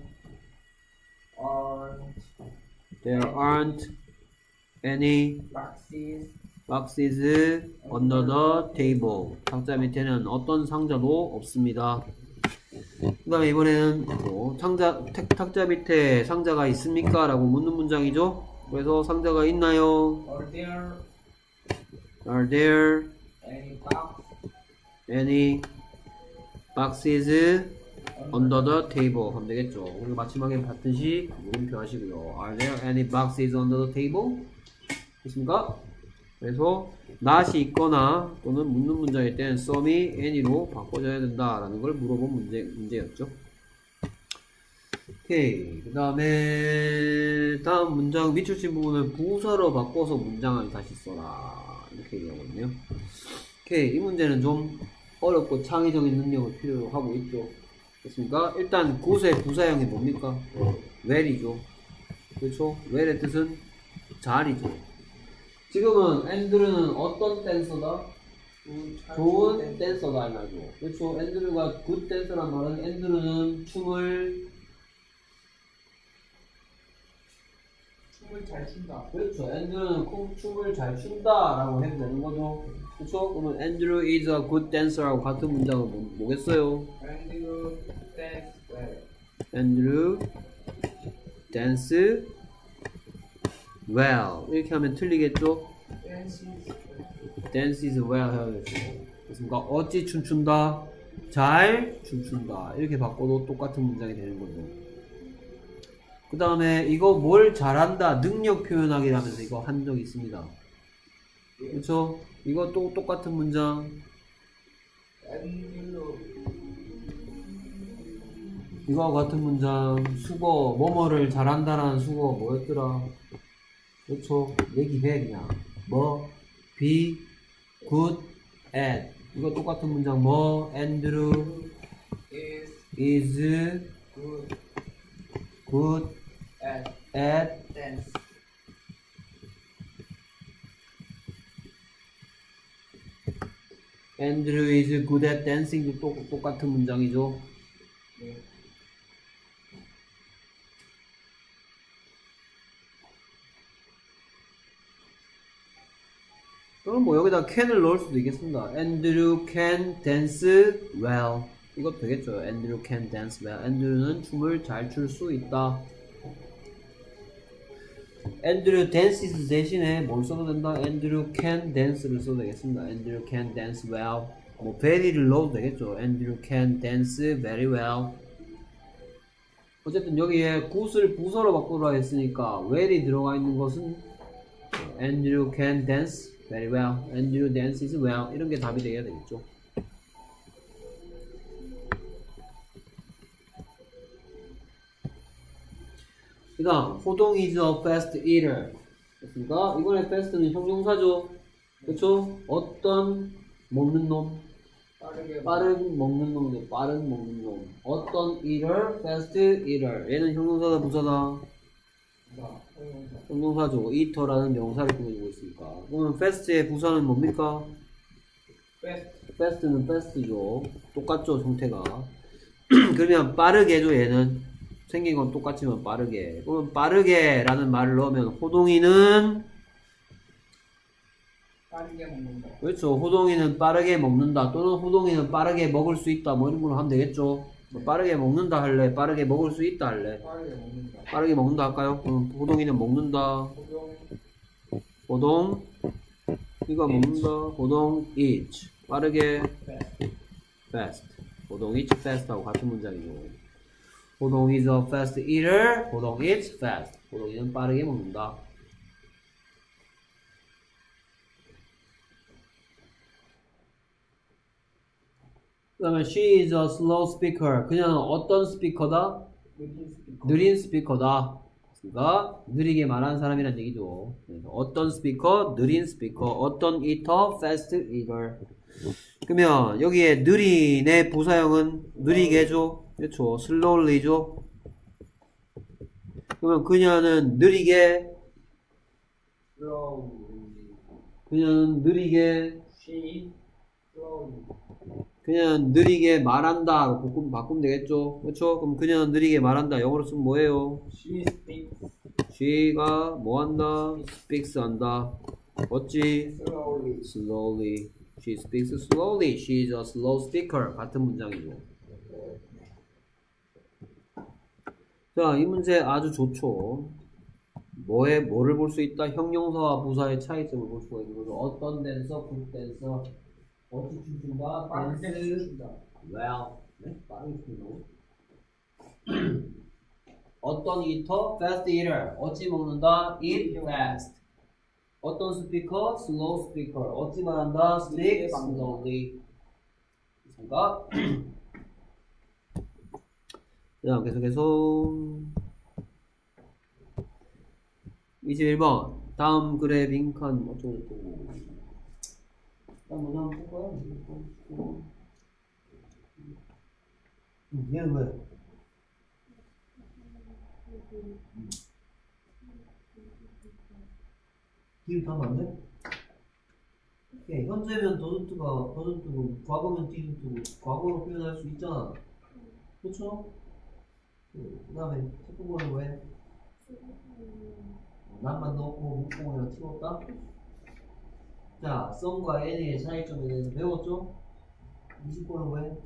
are there aren't any boxes boxes under the table. 상자 밑에는 어떤 상자도 없습니다. 그 다음에 이번에는 또 상자, 탁, 탁자 밑에 상자가 있습니까? 라고 묻는 문장이죠. 그래서 상자가 있나요? are there Are there any box any boxes under the table? 하면 되겠죠. 그리고 마지막에 같은시 물음표 하시고요. Are there any boxes under the table? 됐습니까? 그래서 not이 있거나 또는 묻는 문장일 땐 some이 any로 바꿔줘야 된다라는 걸 물어본 문제, 문제였죠. 오케이. 그 다음에 다음 문장 밑줄 친 부분을 부사로 바꿔서 문장을 다시 써라. 이렇게 얘기하고 있네요. 오케이. 이 문제는 좀 어렵고 창의적인 능력을 필요로 하고 있죠. 됐습니까? 일단 굿의 부사형이 뭡니까? well이죠. 그렇죠? well의 뜻은 잘이죠. 지금은 앤드류는 어떤 댄서다? 좋은 댄서다 이 말이죠. 그렇죠. 앤드류가 굿 댄서란 말은 앤드류는 춤을 춤을 잘 춘다. 그렇죠. 앤드류는 쿵- 춤을 잘 춘다라고 해도 되는 거죠. 그렇죠. 그러면 Andrew is a good dancer하고 같은 문장은 뭐, 뭐겠어요? Andrew dance well. Andrew dance well 이렇게 하면 틀리겠죠? Dance is well. dance is well 해야겠죠. 그래서 어찌 춤춘다? 잘 춤춘다. 이렇게 바꿔도 똑같은 문장이 되는 거죠. 그 다음에 이거 뭘 잘한다 능력 표현하기라면서 이거 한 적 있습니다. 그렇죠? 이거 또 똑같은 문장. Andrew 이거와 같은 문장. 수거 뭐뭐를 잘한다라는 수거 뭐였더라? 그렇죠? 얘기해 그냥 뭐 be good at 이거 똑같은 문장 뭐 Andrew is is good good at at dance. Andrew is good at dancing도 또, 똑같은 문장이죠. 네. 그럼 뭐 여기다 can을 넣을 수도 있겠습니다. Andrew can dance well. 이것도 되겠죠. Andrew can dance well. Andrew는 춤을 잘 출 수 있다. Andrew dances 대신에 뭘 써도 된다? Andrew can dance를 써도 되겠습니다. Andrew can dance well. 뭐 very를 넣어도 되겠죠. Andrew can dance very well. 어쨌든 여기에 good을 부서로 바꾸라 했으니까 well이 들어가 있는 것은 Andrew can dance very well. Andrew dances well. 이런 게 답이 되어야 되겠죠. 그 다음, 호동 is a fast eater. 됐습니까? 이번에 fast는 형용사죠. 그쵸? 어떤 먹는 놈? 빠르게 빠른 먹는 놈이죠. 빠른 먹는 놈. 어떤 eater? fast eater. 얘는 형용사다, 부사다? 부사, 형용사. 형용사죠. eater라는 명사를 꾸며주고 있으니까. 그러면 fast의 부사는 뭡니까? fast. fast는 fast죠. 똑같죠, 형태가. 그러면 빠르게죠, 얘는. 생긴 건 똑같지만 빠르게. 그러면 빠르게 라는 말을 넣으면 호동이는 빠르게 먹는다. 그렇죠. 호동이는 빠르게 먹는다. 또는 호동이는 빠르게 먹을 수 있다. 뭐 이런 걸로 하면 되겠죠. 뭐 빠르게 먹는다 할래? 빠르게 먹을 수 있다 할래? 빠르게 먹는다. 빠르게 먹는다 할까요? 그럼 호동이는 먹는다. 호동 호동 이거 먹는다. 호동 eats 빠르게 fast. fast. 호동 eats fast 하고 같은 문장이죠. 호동 is a fast eater. 호동 eats fast. 호동이는 빠르게 먹는다. 그 다음에 she is a slow speaker. 그녀는 어떤 스피커다? 느린 스피커. 느린 스피커다. 그러니까 느리게 말하는 사람이란 얘기죠. 그래서 어떤 스피커? 느린 스피커. 어떤 eater? fast eater. 그러면 여기에 느린의 부사형은 느리게죠. 그렇죠. slowly죠. 그러면 그녀는 느리게 slowly. 그녀는 느리게 She slowly. 그냥 느리게 말한다. 바꾸면, 바꾸면 되겠죠. 그렇죠? 그럼 그녀는 느리게 말한다. 영어로 쓰면 뭐예요? She speaks she가 뭐 한다? speaks 한다. 어찌? slowly. slowly. she speaks slowly. she is a slow speaker. 같은 문장이죠. 자, 이 문제 아주 좋죠. 뭐에 뭐를 볼 수 있다? 형용사와 부사의 차이점을 볼 수가 있는 거죠. 어떤 댄서, 굿 댄서, 어찌 춤춘다? 빠르게 댄스 춤춘다. well. 네? 빠르게 춤춘다고? 어떤 eater? fast eater. 어찌 먹는다? eat fast. 어떤 스피커? slow speaker. 어찌 말한다? speak slowly. 됐습니까? 자, 계속해서 이십일 번 다음 글의 빈칸 어쩌고저쩌고 다음 문제 한번 볼까요? 음, 얘는 왜? 뒤로 가면 안 돼? 오케이. 현재면 doesn't가 doesn't고 과거면 didn't고 과거로 표현할 수 있잖아. 그렇죠? 그 다음에 첫 번째는 왜? 난만 넣고 목공이랑 치웠다? 자, some과 any의 차이점에 대해서 배웠죠? 이십 번은 왜?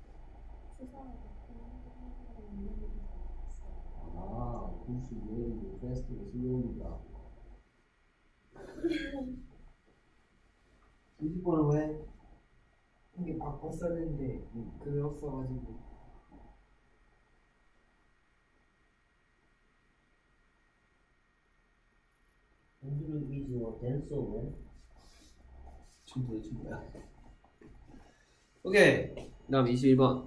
아, 굿이 왜 베스트가 슬로우입니다. 이십 번은 왜? 이게 바꿨어야 되는데 그게 없어가지고. Andrew is a dancer 왜? 지금 도대체 뭐야? 오케이. 그 다음 이십일 번.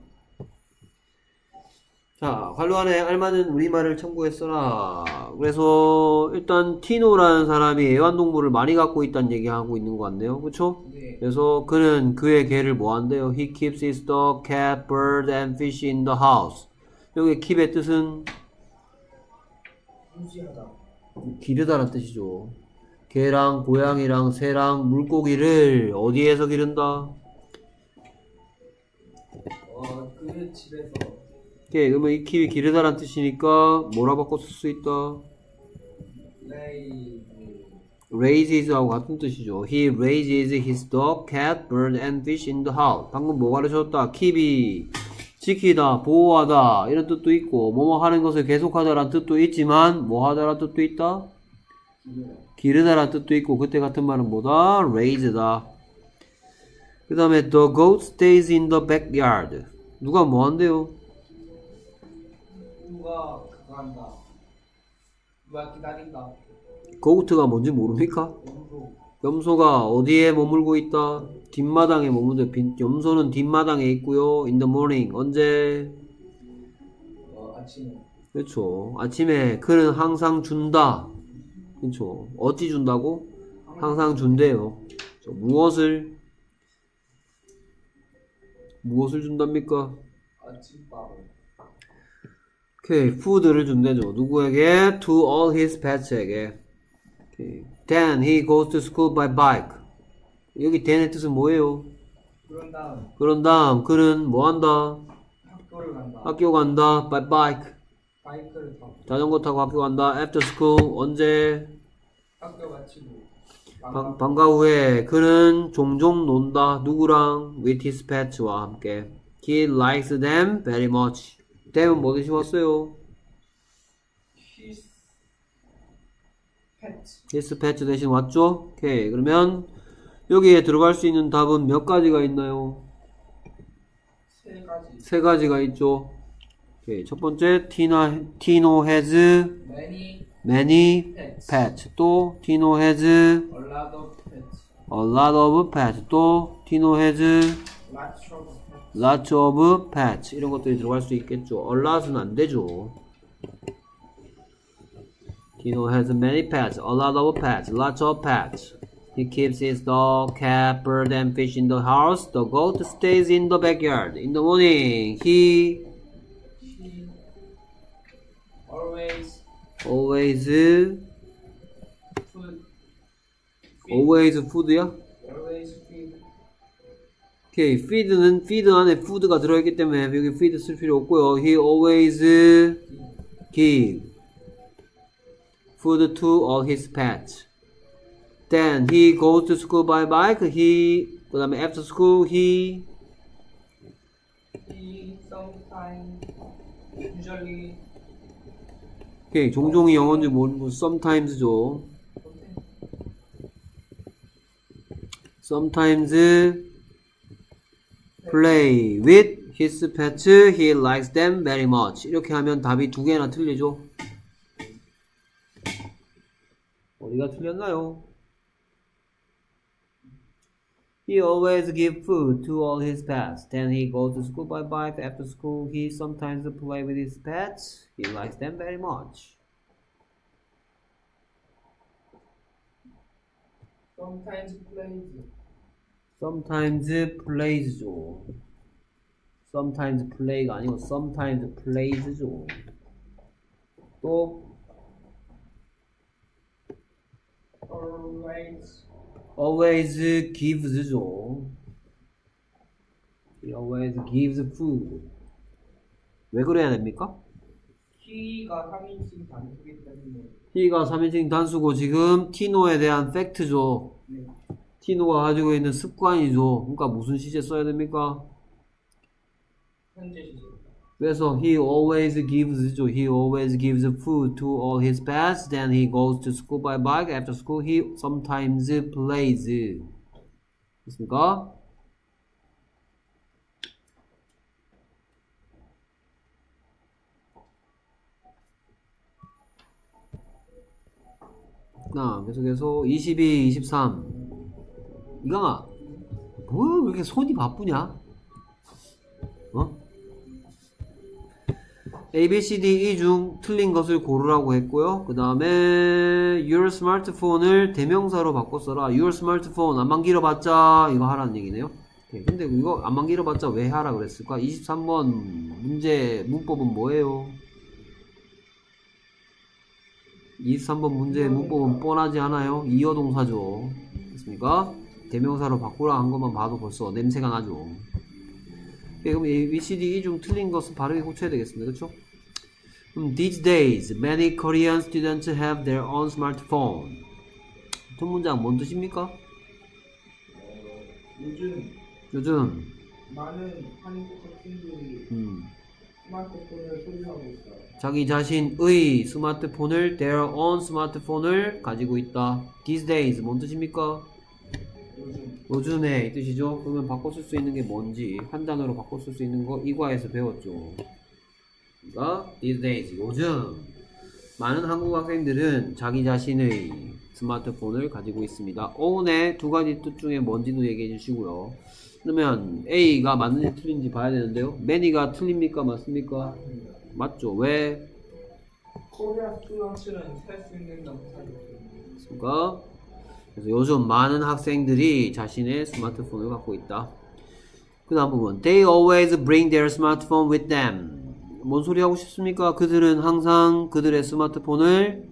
자, 활로안에 알맞은 우리말을 참고했어라. 그래서 일단 티노라는 사람이 애완동물을 많이 갖고 있다는 얘기하고 있는 것 같네요. 그쵸? 네. 그래서 그는 그의 개를 뭐 한대요? He keeps his dog, cat, bird, and fish in the house. 여기 keep의 뜻은 유지하다. 기르다라는 뜻이죠. 개랑 고양이랑 새랑 물고기를 어디에서 기른다? 어, 그 집에서. 오케이, 그러면 이 keep이 기르다라는 뜻이니까 뭐라 바꿔 쓸 수 있다? 레이. raises하고 같은 뜻이죠. He raises his dog, cat, bird, and fish in the house. 방금 뭐 가르쳤다? keep이 지키다, 보호하다 이런 뜻도 있고 뭐뭐 하는 것을 계속하다라는 뜻도 있지만 뭐 하다라는 뜻도 있다? 기르다라는 뜻도 있고 그때 같은 말은 뭐다? raise다. 그 다음에 the goat stays in the backyard. 누가 뭐 한대요? 누가 그거 한다. 누가 기다린다. goat가 뭔지 모릅니까? 염소. 염소가 어디에 머물고 있다? 뒷마당에 머물고 있다. 염소는 뒷마당에 있고요. in the morning. 언제? 어, 아침에. 그렇죠. 아침에 그는 항상 준다. 그렇죠. 어찌 준다고? 항상 준대요. 무엇을? 무엇을 준답니까? 아침밥을. 오케이. food를 준대죠. 누구에게? to all his pets에게. 오케이. Then he goes to school by bike. 여기 then의 뜻은 뭐예요? 그런 다음 그런 다음 그는 뭐 한다? 학교를 간다. 학교 간다. by bike. 바이크를 타고. 자전거 타고 학교 간다. after school. 언제? 학교 마치고. 방, 방과 후에 그는 종종 논다. 누구랑? with his pets와 함께. He likes them very much. them은 뭐 대신 왔어요? His pet. his pets 대신 왔죠? 오케이. 그러면 여기에 들어갈 수 있는 답은 몇 가지가 있나요? 세 가지. 세 가지가 있죠. 오케이. 첫 번째, Tina, Tino has Many many pets. pets. 또 Tino has A lot of pets. a lot of pets. 또 Tino has Lots of pets. lots of pets. 이런 것들이 들어갈 수 있겠죠. a lot은 안 되죠. Tino has many pets, a lot of pets, lots of pets. He keeps his dog, cat, bird, and fish in the house. The goat stays in the backyard. In the morning, he He always always food. always food야? Always feed. 오케이, feed는 feed 안에 food가 들어있기 때문에 여기 feed 쓸 필요 없고요. He always give food to all his pets. Then he goes to school by bike. He 그 다음에 after school he He sometimes usually 오케이, 종종이 영어인지 모르고 sometimes죠. Sometimes play with his pets. He likes them very much. 이렇게 하면 답이 두 개나 틀리죠. 어디가 틀렸나요? He always gives food to all his pets. Then he goes to school by bike. After school, he sometimes play with his pets. He likes them very much. sometimes plays. Sometimes plays죠. Sometimes play가 아니고 sometimes plays죠. 또 Always always gives죠. He always gives food. 왜 그래야 됩니까? he가 삼인칭 단수기 때문에 he가 삼인칭 단수고 지금 티노에 대한 팩트죠. 네. 티노가 가지고 있는 습관이죠. 그러니까 무슨 시제 써야 됩니까? 현재 시제. 그래서 he always gives죠. He always gives food to all his pets. Then he goes to school by bike. After school he sometimes plays. 됐습니까? 자, 계속해서 이십이, 이십삼. 이강아, 뭐 왜 이렇게 손이 바쁘냐? 어? A, B, C, D, E 중 틀린 것을 고르라고 했고요. 그 다음에 your smartphone을 대명사로 바꿔 써라. your smartphone 안만 길어봤자 이거 하라는 얘기네요. 오케이. 근데 이거 안만 길어봤자 왜 하라 그랬을까? 이십삼 번 문제 문법은 뭐예요? 이십삼 번 문제의 문법은 뻔하지 않아요? 이어동사죠. 됐습니까? 대명사로 바꾸라 한 것만 봐도 벌써 냄새가 나죠. 예, 그럼 A, B, C, D, E 중 틀린 것은 바르게 고쳐야 되겠습니다. 그렇죠? 그럼 these days, many Korean students have their own smartphone. 첫 문장 뭔 뜻입니까? 어, 요즘 요즘 많은 한국 학생들이 음, 스마트폰을 소유하고 있어요. 자기 자신의 스마트폰을 their own 스마트폰을 가지고 있다. these days 뭔 뜻입니까? 요즘 요즘에 이 뜻이죠. 그러면 바꿔 쓸 수 있는 게 뭔지 한 단어로 바꿔 쓸 수 있는 거 이과에서 배웠죠. 그러니까 these days 요즘 많은 한국 학생들은 자기 자신의 스마트폰을 가지고 있습니다. own의 두 가지 뜻 중에 뭔지도 얘기해 주시고요. 그러면 A가 맞는지 틀린지 봐야 되는데요. many가 틀립니까? 맞습니까? 맞죠. 왜? 코리아 스튜던트는 살 수 있는 명사죠. 그러니까 그래서 요즘 많은 학생들이 자신의 스마트폰을 갖고 있다. 그 다음 부분 They always bring their smartphone with them. 뭔 소리 하고 싶습니까? 그들은 항상 그들의 스마트폰을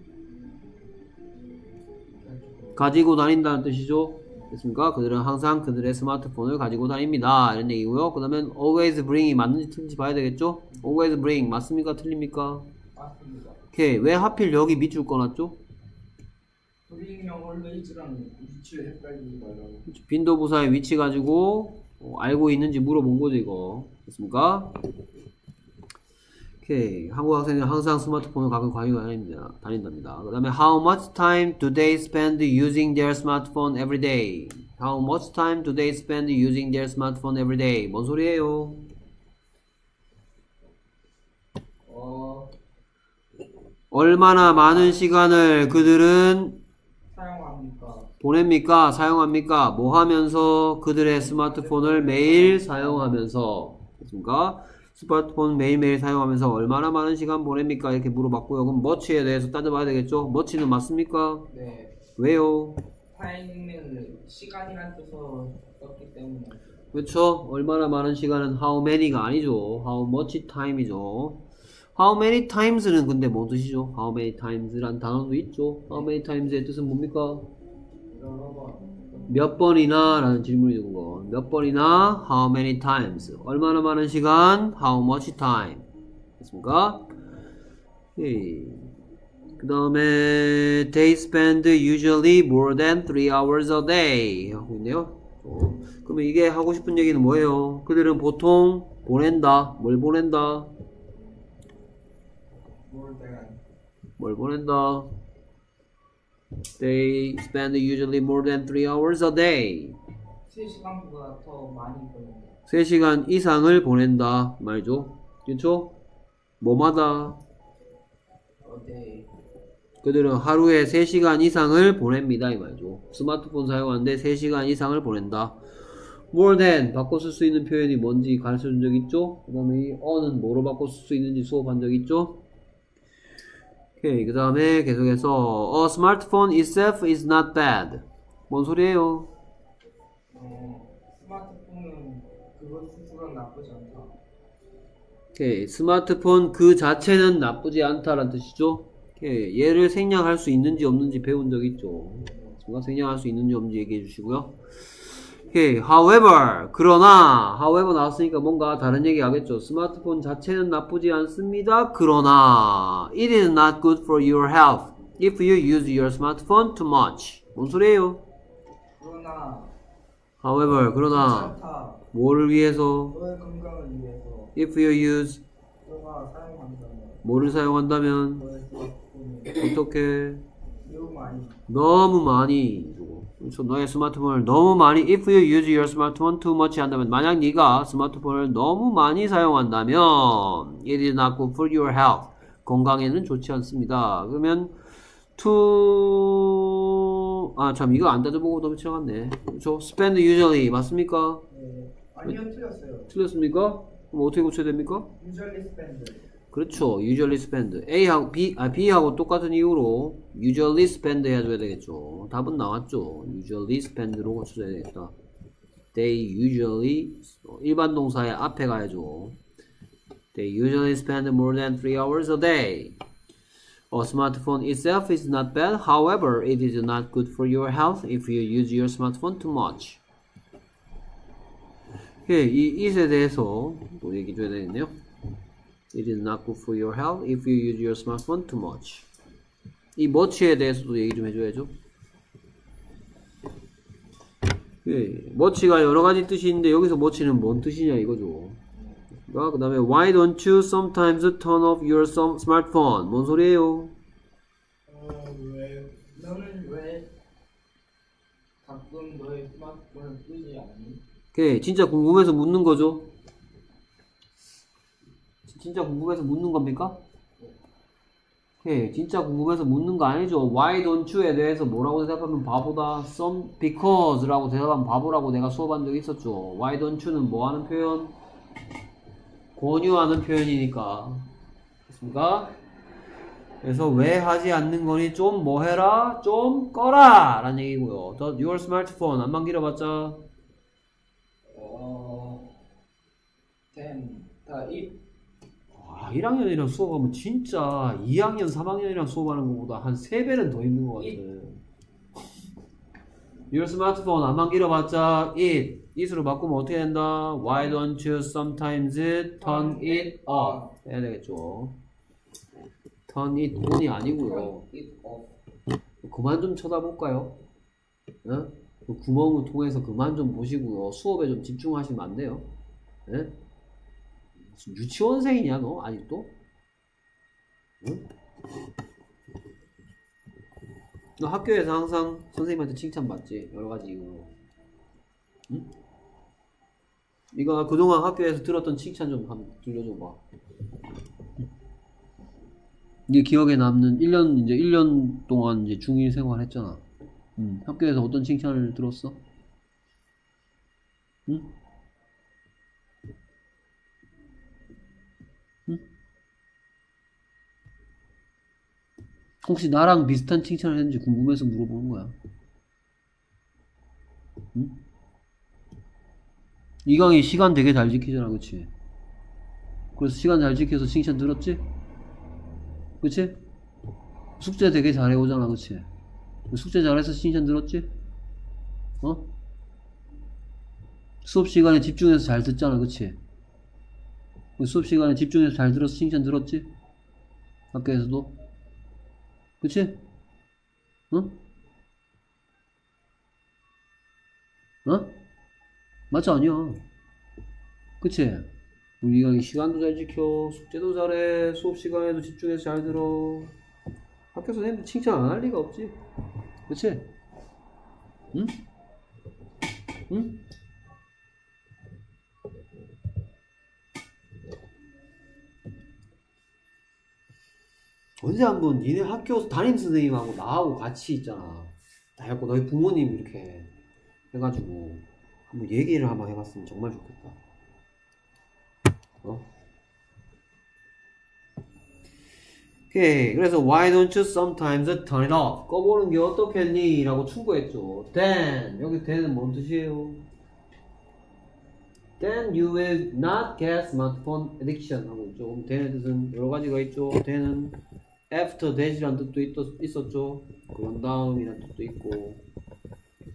가지고 다닌다는 뜻이죠. 됐습니까? 그들은 항상 그들의 스마트폰을 가지고 다닙니다. 이런 얘기고요. 그 다음에 always bring이 맞는지 틀린지 봐야 되겠죠? always bring 맞습니까? 틀립니까? 맞습니다. 오케이. 왜 하필 여기 밑줄 꺼놨죠? 브링명 always랑 위치를 헷갈리지 말라고. 빈도부사의 위치 가지고 어, 알고 있는지 물어본 거죠 이거. 됐습니까? 오케이. 한국 학생들은 항상 스마트폰을 갖고 가지고 다닙니다. 다닌답니다. 그 다음에 How much time do they spend using their smartphone every day? How much time do they spend using their smartphone every day? 뭔 소리예요? 어, 얼마나 많은 시간을 그들은 사용합니까? 보냅니까? 사용합니까? 뭐 하면서 그들의 스마트폰을 매일 사용하면서 됐습니까? 스마트폰 매일매일 사용하면서 얼마나 많은 시간 보냅니까? 이렇게 물어봤고요. 그럼 much에 대해서 따져봐야 되겠죠? much는 맞습니까? 네. 왜요? 타임을 시간이란 뜻으로 썼기 때문에. 그렇죠? 얼마나 많은 시간은 how many가 아니죠. how much time이죠. how many times는 근데 뭔 뜻이죠? how many times란 단어도 있죠. how many times의 뜻은 뭡니까? 여러 번. 몇 번이나 라는 질문이 든 거. 몇 번이나 how many times 얼마나 많은 시간 how much time 됐습니까? 그 다음에 they spend usually more than three hours a day 하고 있네요. 어, 그러면 이게 하고 싶은 얘기는 뭐예요? 그들은 보통 보낸다. 뭘 보낸다? More than. 뭘 보낸다? They spend usually more than three hours a day. 세 시간보다 더 많이 보낸다. 세 시간 이상을 보낸다 말이죠. 그렇죠? 뭐마다? 어제 그들은 하루에 세 시간 이상을 보냅니다 이 말이죠. 스마트폰 사용하는데 세 시간 이상을 보낸다. more than 바꿔 쓸 수 있는 표현이 뭔지 가르쳐 준 적 있죠? 그 다음에 이 on은 뭐로 바꿔 쓸 수 있는지 수업한 적 있죠? 오케이. 그 다음에 계속해서 A smartphone itself is not bad. 뭔 소리예요? 어, 스마트폰은 그것 스스로는 나쁘지 않다. 오케이. 스마트폰 그 자체는 나쁘지 않다라는 뜻이죠. 오케이. 얘를 생략할 수 있는지 없는지 배운 적 있죠. 생략할 수 있는지 없는지 얘기해 주시고요. 오케이. However, 그러나 however 나왔으니까 뭔가 다른 얘기 하겠죠. 스마트폰 자체는 나쁘지 않습니다. 그러나 it is not good for your health if you use your smartphone too much. 뭔 소리예요? 그러나 However, 그러나 괜찮다. 뭐를 위해서? 너의 건강을 위해서 If you use 너가 사용한다면 뭐를 사용한다면 너의 스마트폰을 어떻게? 매우 많이 너무 많이. 그렇죠. 너의 스마트폰을 너무 많이 if you use your smartphone too much 한다면 만약 네가 스마트폰을 너무 많이 사용한다면 it is not good for your health. 건강에는 좋지 않습니다. 그러면 to 아 참 이거 안 따져보고 너무 지나갔네. 그렇죠. spend usually 맞습니까? 네. 아니요 틀렸어요. 틀렸습니까? 그럼 어떻게 고쳐야 됩니까? usually spend 그렇죠. usually spend. A하고 B, 아, B하고 똑같은 이유로 usually spend 해줘야 되겠죠. 답은 나왔죠. usually spend로 고쳐줘야 되겠다. They usually 일반 동사의 앞에 가야죠. They usually spend more than three hours a day. A smartphone itself is not bad. However, it is not good for your health if you use your smartphone too much. 예, 이 it에 대해서 또 얘기 줘야 되겠네요. It is not good for your health if you use your smartphone too much. 이 much에 대해서도 얘기 좀 해줘야죠. 예, much가 여러 가지 뜻이 있는데 여기서 much는 뭔 뜻이냐 이거죠. 그 다음에 why don't you sometimes turn off your smartphone? 뭔 소리예요? 어왜 너는 왜 가끔 너의 스마트폰을 끄지 않니? 오케이, 진짜 궁금해서 묻는 거죠. 진짜 궁금해서 묻는 겁니까? 오케이, 진짜 궁금해서 묻는 거 아니죠. Why don't you에 대해서 뭐라고 대답하면 바보다. Some, because 라고 대답하면 바보라고 내가 수업한 적 있었죠. Why don't you는 뭐 하는 표현? 권유하는 표현이니까. 됐습니까? 그래서 왜 하지 않는 거니? 좀 뭐 해라? 좀 꺼라! 라는 얘기고요. Your smartphone 안만 길어봤자 어 ten 다 일 아, 일 학년이랑 수업하면 진짜 이 학년, 삼 학년이랑 수업하는 것보다 한 세 배는 더 힘든 것 같아. Your smartphone 안만 길어봤자 it. it으로 바꾸면 어떻게 된다? Why don't you sometimes turn it off? 해야 되겠죠. turn it on이 아니고요. it off. 그만 좀 쳐다볼까요? 어? 그 구멍을 통해서 그만 좀 보시고요. 수업에 좀 집중하시면 안 돼요. 예? 무슨 유치원생이냐 너 아직도? 응? 너 학교에서 항상 선생님한테 칭찬받지 여러가지 이유로. 응? 네가 그동안 학교에서 들었던 칭찬 좀 한번 들려줘봐. 네 기억에 남는 일 년 이제 일 년 동안 이제 중일 생활했잖아. 응. 학교에서 어떤 칭찬을 들었어? 응? 응? 혹시 나랑 비슷한 칭찬을 했는지 궁금해서 물어보는 거야. 응? 이강이 시간 되게 잘 지키잖아, 그치? 그래서 시간 잘 지켜서 칭찬 들었지? 그치? 숙제 되게 잘해오잖아, 그치? 숙제 잘해서 칭찬 들었지? 어? 수업 시간에 집중해서 잘 듣잖아, 그치? 수업 시간에 집중해서 잘 들어서 칭찬 들었지? 학교에서도? 그치? 어? 어? 맞지 아니야. 그치? 우리가 시간도 잘 지켜, 숙제도 잘해, 수업 시간에도 집중해서 잘 들어. 학교 선생님들 칭찬 안 할 리가 없지. 그치? 응? 응? 언제 한번 니네 학교 담임 선생님하고 나하고 같이 있잖아. 다 해갖고 너희 부모님 이렇게 해가지고 한번 얘기를 한번 해봤으면 정말 좋겠다. 어? 오케이. 그래서 why don't you sometimes turn it off? 꺼보는 게 어떻겠니? 라고 충고했죠. Then 여기 then은 뭔 뜻이에요? Then you will not get smartphone addiction 하고 있죠. 그럼 then의 뜻은 여러 가지가 있죠. then은 after that이라는 뜻도 있, 있었죠. 그런 다음이라는 뜻도 있고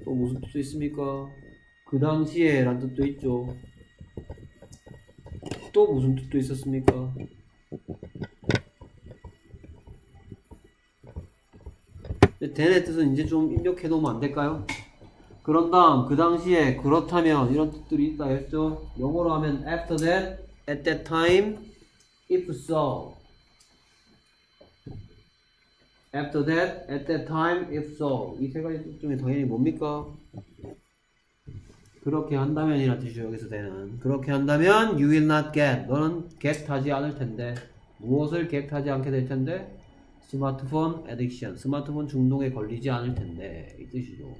또 무슨 뜻도 있습니까? 그 당시에 란 뜻도 있죠. 또 무슨 뜻도 있었습니까? then의 뜻은 이제 좀 입력해 놓으면 안 될까요? 그런 다음 그 당시에 그렇다면 이런 뜻들이 있다 했죠. 영어로 하면 after that, at that time, if so. after that, at that time, if so. 이 세 가지 뜻 중에 당연히 뭡니까? 그렇게 한다면 이란 뜻이죠. 여기서 되는 그렇게 한다면 you will not get. 너는 get 하지 않을 텐데. 무엇을 get 하지 않게 될 텐데? 스마트폰 addiction. 스마트폰 중독에 걸리지 않을 텐데. 이 뜻이죠.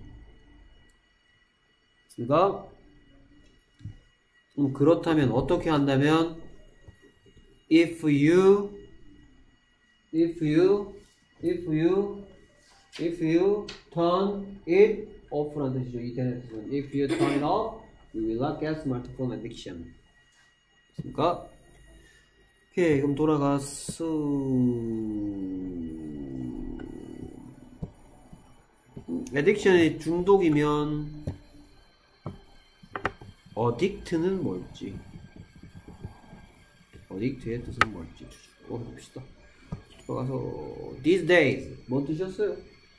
그러니까 음, 그렇다면 어떻게 한다면 if you if you if you if you turn it off라는 뜻이죠. 이 대는 뜻은 if you turn it off you will not get smartphone addiction. 그러니까 오케이 그럼 돌아가서 addiction이 중독이면 addict는 뭘지 addict의 뜻은 뭘지 어, 봅시다. 들어가서 these days 뭔 뜻이었어요?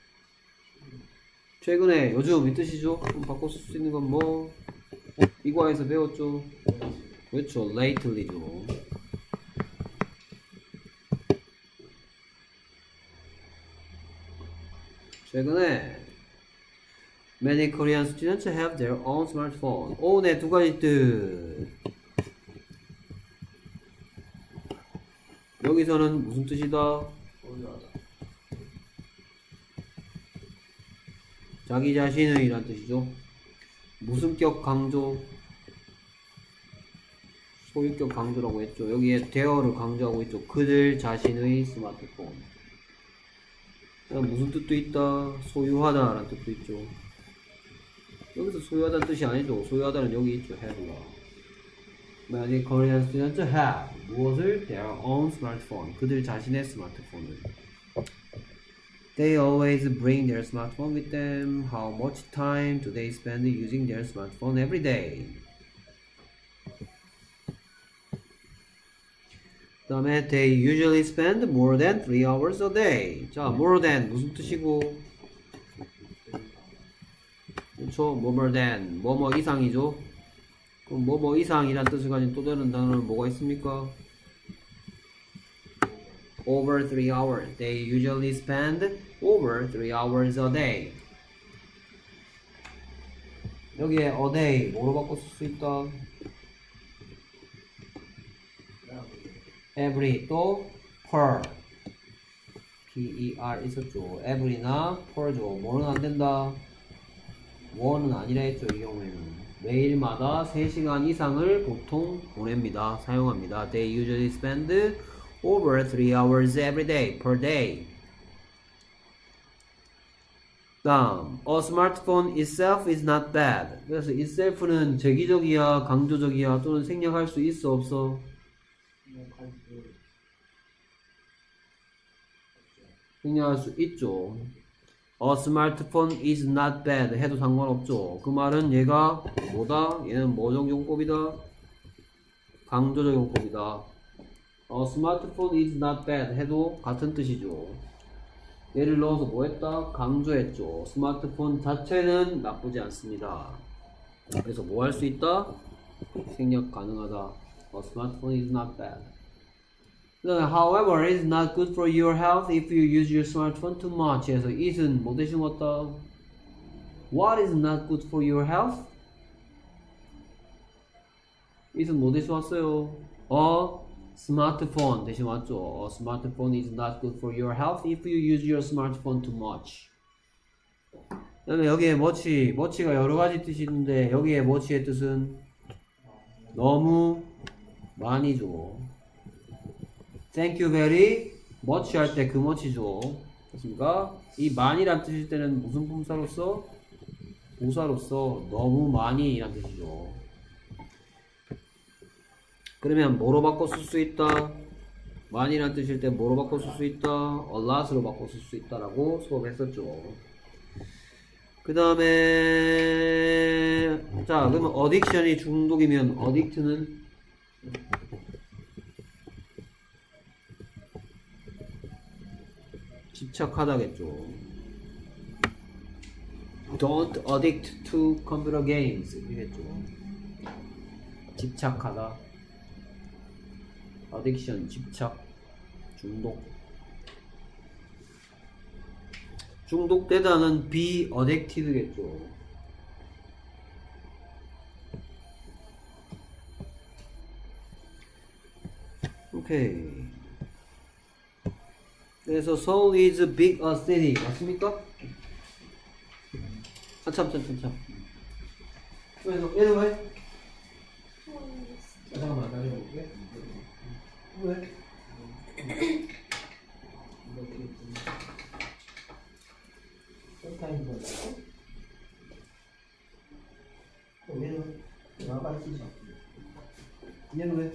최근에 요즘 이 뜻이죠. 그럼 바꿔 쓸 수 있는 건 뭐 이과에서 배웠죠. 그렇죠. lately죠. 최근에 Many Korean students have their own smartphone. 오, 네, 두 가지 뜻. 여기서는 무슨 뜻이다? 자기 자신의 이란 뜻이죠. 무슨격 강조? 소유격 강조라고 했죠. 여기에 there를 강조하고 있죠. 그들 자신의 스마트폰. 무슨 뜻도 있다? 소유하다 라는 뜻도 있죠. 여기서 소유하다는 뜻이 아니죠. 소유하다는 여기 있죠. have가. Many Korean students have 무엇을? Their own smartphone. 그들 자신의 스마트폰을. They always bring their smartphone with them. How much time do they spend using their smartphone every day? 그 다음에 they usually spend more than three hours a day. 자, more than 무슨 뜻이고? 그렇죠. more than 뭐뭐 이상이죠. 그럼 뭐뭐 이상이란 뜻을 가진 또 다른 단어는 뭐가 있습니까? over three hours. They usually spend over three hours a day. 여기에 a day 뭐로 바꿔 쓸 수 있다? every 또 per per 있었죠. every나 per죠. 뭐는 안 된다? 뭐는 아니라 했죠. 이 경우에는 매일마다 세 시간 이상을 보통 보냅니다. 사용합니다. They usually spend over three hours every day per day. 다음, a smartphone itself is not bad. 그래서 itself는 제기적이야, 강조적이야, 또는 생략할 수 있어, 없어? 생략할 수 있죠. A smartphone is not bad 해도 상관없죠. 그 말은 얘가 뭐다? 얘는 뭐적 용법이다? 강조적 용법이다. A smartphone is not bad 해도 같은 뜻이죠. 얘를 넣어서 뭐 했다? 강조했죠. 스마트폰 자체는 나쁘지 않습니다. 그래서 뭐 할 수 있다? 생략 가능하다. A smartphone is not bad. However, it's not good for your health if you use your smartphone too much. 그래서 it은 뭐 대신 왔다? What is not good for your health? it은 뭐 대신 왔어요? A smartphone 대신 왔죠. A smartphone is not good for your health if you use your smartphone too much. 그 다음에 여기에 much, much가 여러 가지 뜻이 있는데 여기에 much의 뜻은 너무 많이죠. Thank you very much 할 때 그 much죠. 그렇습니까? 이 많이란 뜻일 때는 무슨 품사로서? 부사로서 너무 많이 이란 뜻이죠. 그러면 뭐로 바꿔 쓸 수 있다? 많이란 뜻일 때 뭐로 바꿔 쓸 수 있다? a lot으로 바꿔 쓸 수 있다라고 수업했었죠. 그 그 다음에 자 그러면 어딕션이 중독이면 어딕트는 집착하다겠죠. Don't addict to computer games 이겠죠. 집착하다. addiction 집착 중독. 중독되다는 be addicted겠죠. 오케이. 그래서 Seoul is big a city 맞습니까? 아 참 참 참 참. 그래서 얘는 왜? 아, 잠깐만 나 이거 볼게. 왜? 타임 거. 얘는 나가 쓰지. 얘는 왜?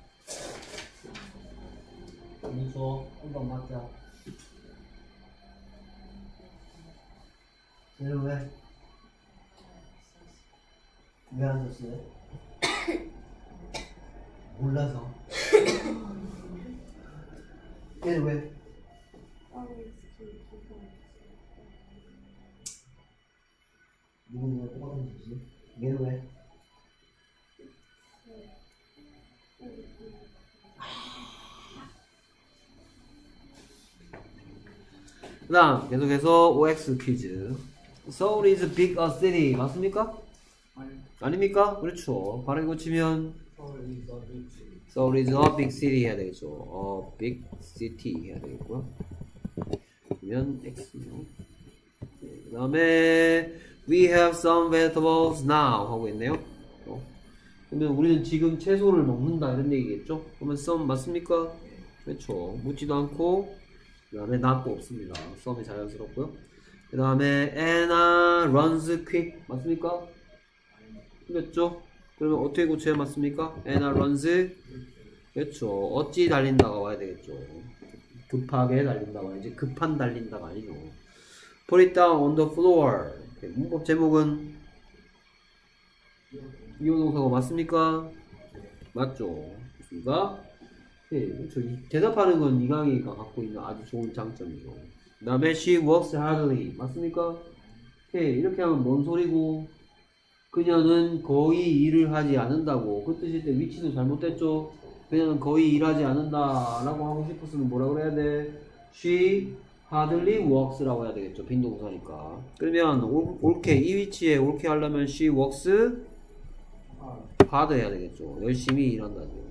무서워. 한번 맞자. 얘는 왜? 왜 안 썼어요? 몰라서. 얘는 왜? 누구누가 똑같은 짓이지? 얘는 왜? 그 다음 계속해서 오엑스 퀴즈. Seoul is big a city 맞습니까? 아니. 아닙니까? 그렇죠. 발음 고치면 Seoul is a big city 해야 되겠죠. A big city 해야 되겠고요. 그러면 X요. 그 다음에 We have some vegetables now 하고 있네요. 어. 그러면 우리는 지금 채소를 먹는다 이런 얘기겠죠? 그러면 some 맞습니까? 그렇죠. 묻지도 않고 그 다음에 not도 없습니다. some이 자연스럽고요. 그 다음에 Anna runs quick 맞습니까? 그렇죠? 그러면 어떻게 고쳐야 맞습니까? Anna runs 그렇죠. 어찌 달린다가 와야 되겠죠. 급하게 달린다가 아니지 급한 달린다가 아니죠. Put it down on the floor. 문법 제목은 이용동사가 맞습니까? 맞죠. 맞습니까? 네, 그렇죠. 대답하는 건 이 강의가 갖고 있는 아주 좋은 장점이죠. 그 다음에 she works hardly 맞습니까? 네, 이렇게 하면 뭔 소리고 그녀는 거의 일을 하지 않는다고 그 뜻일 때 위치도 잘못됐죠. 그녀는 거의 일하지 않는다 라고 하고 싶었으면 뭐라 그래야 돼? She hardly works라고 해야 되겠죠. 빈동사니까. 그러면 올, 옳게 이 위치에 옳게 하려면 she works hard 해야 되겠죠. 열심히 일한다죠.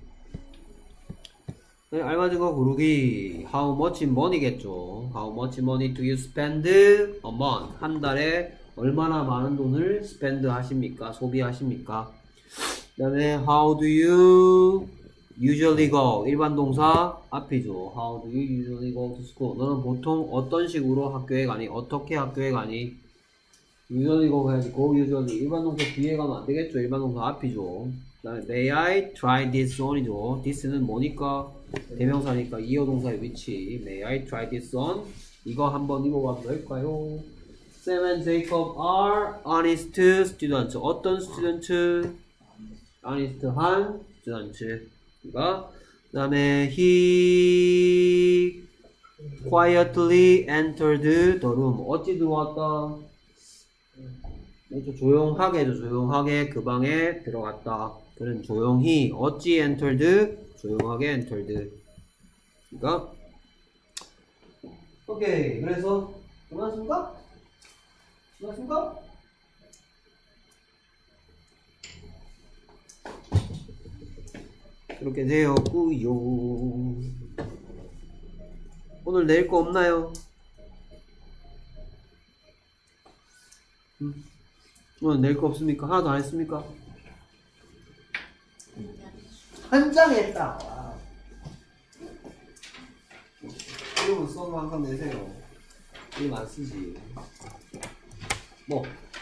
네, 알맞은 거 고르기. How much money겠죠. How much money do you spend a month? 한 달에 얼마나 많은 돈을 spend 하십니까? 소비하십니까? 그 다음에 How do you usually go? 일반 동사 앞이죠. How do you usually go to school? 너는 보통 어떤 식으로 학교에 가니? 어떻게 학교에 가니? usually go 해야지. go usually. 일반 동사 뒤에 가면 안 되겠죠. 일반 동사 앞이죠. 그 다음에 may I try this on이죠. this는 뭐니까? 대명사니까 이어 동사의 위치. may I try this on? 이거 한번 입어봐도 될까요? Sam and Jacob are honest students. 어떤 스튜던트? honest한 스튜던트. 그 다음에 he quietly entered the room. 어찌 들어왔다? 조용하게 조용하게 그 방에 들어갔다. 그는 조용히 어찌 entered? 조용하게 entered. 그러니까 오케이. 그래서 끝났습니까? 끝났습니까? 이렇게 되었구요. 오늘 낼 거 없나요? 음. 오늘 낼 거 없습니까? 하나도 안 했습니까? 한 장 했다. 여러분 수업 항상 내세요. 이거 안 쓰지. 뭐?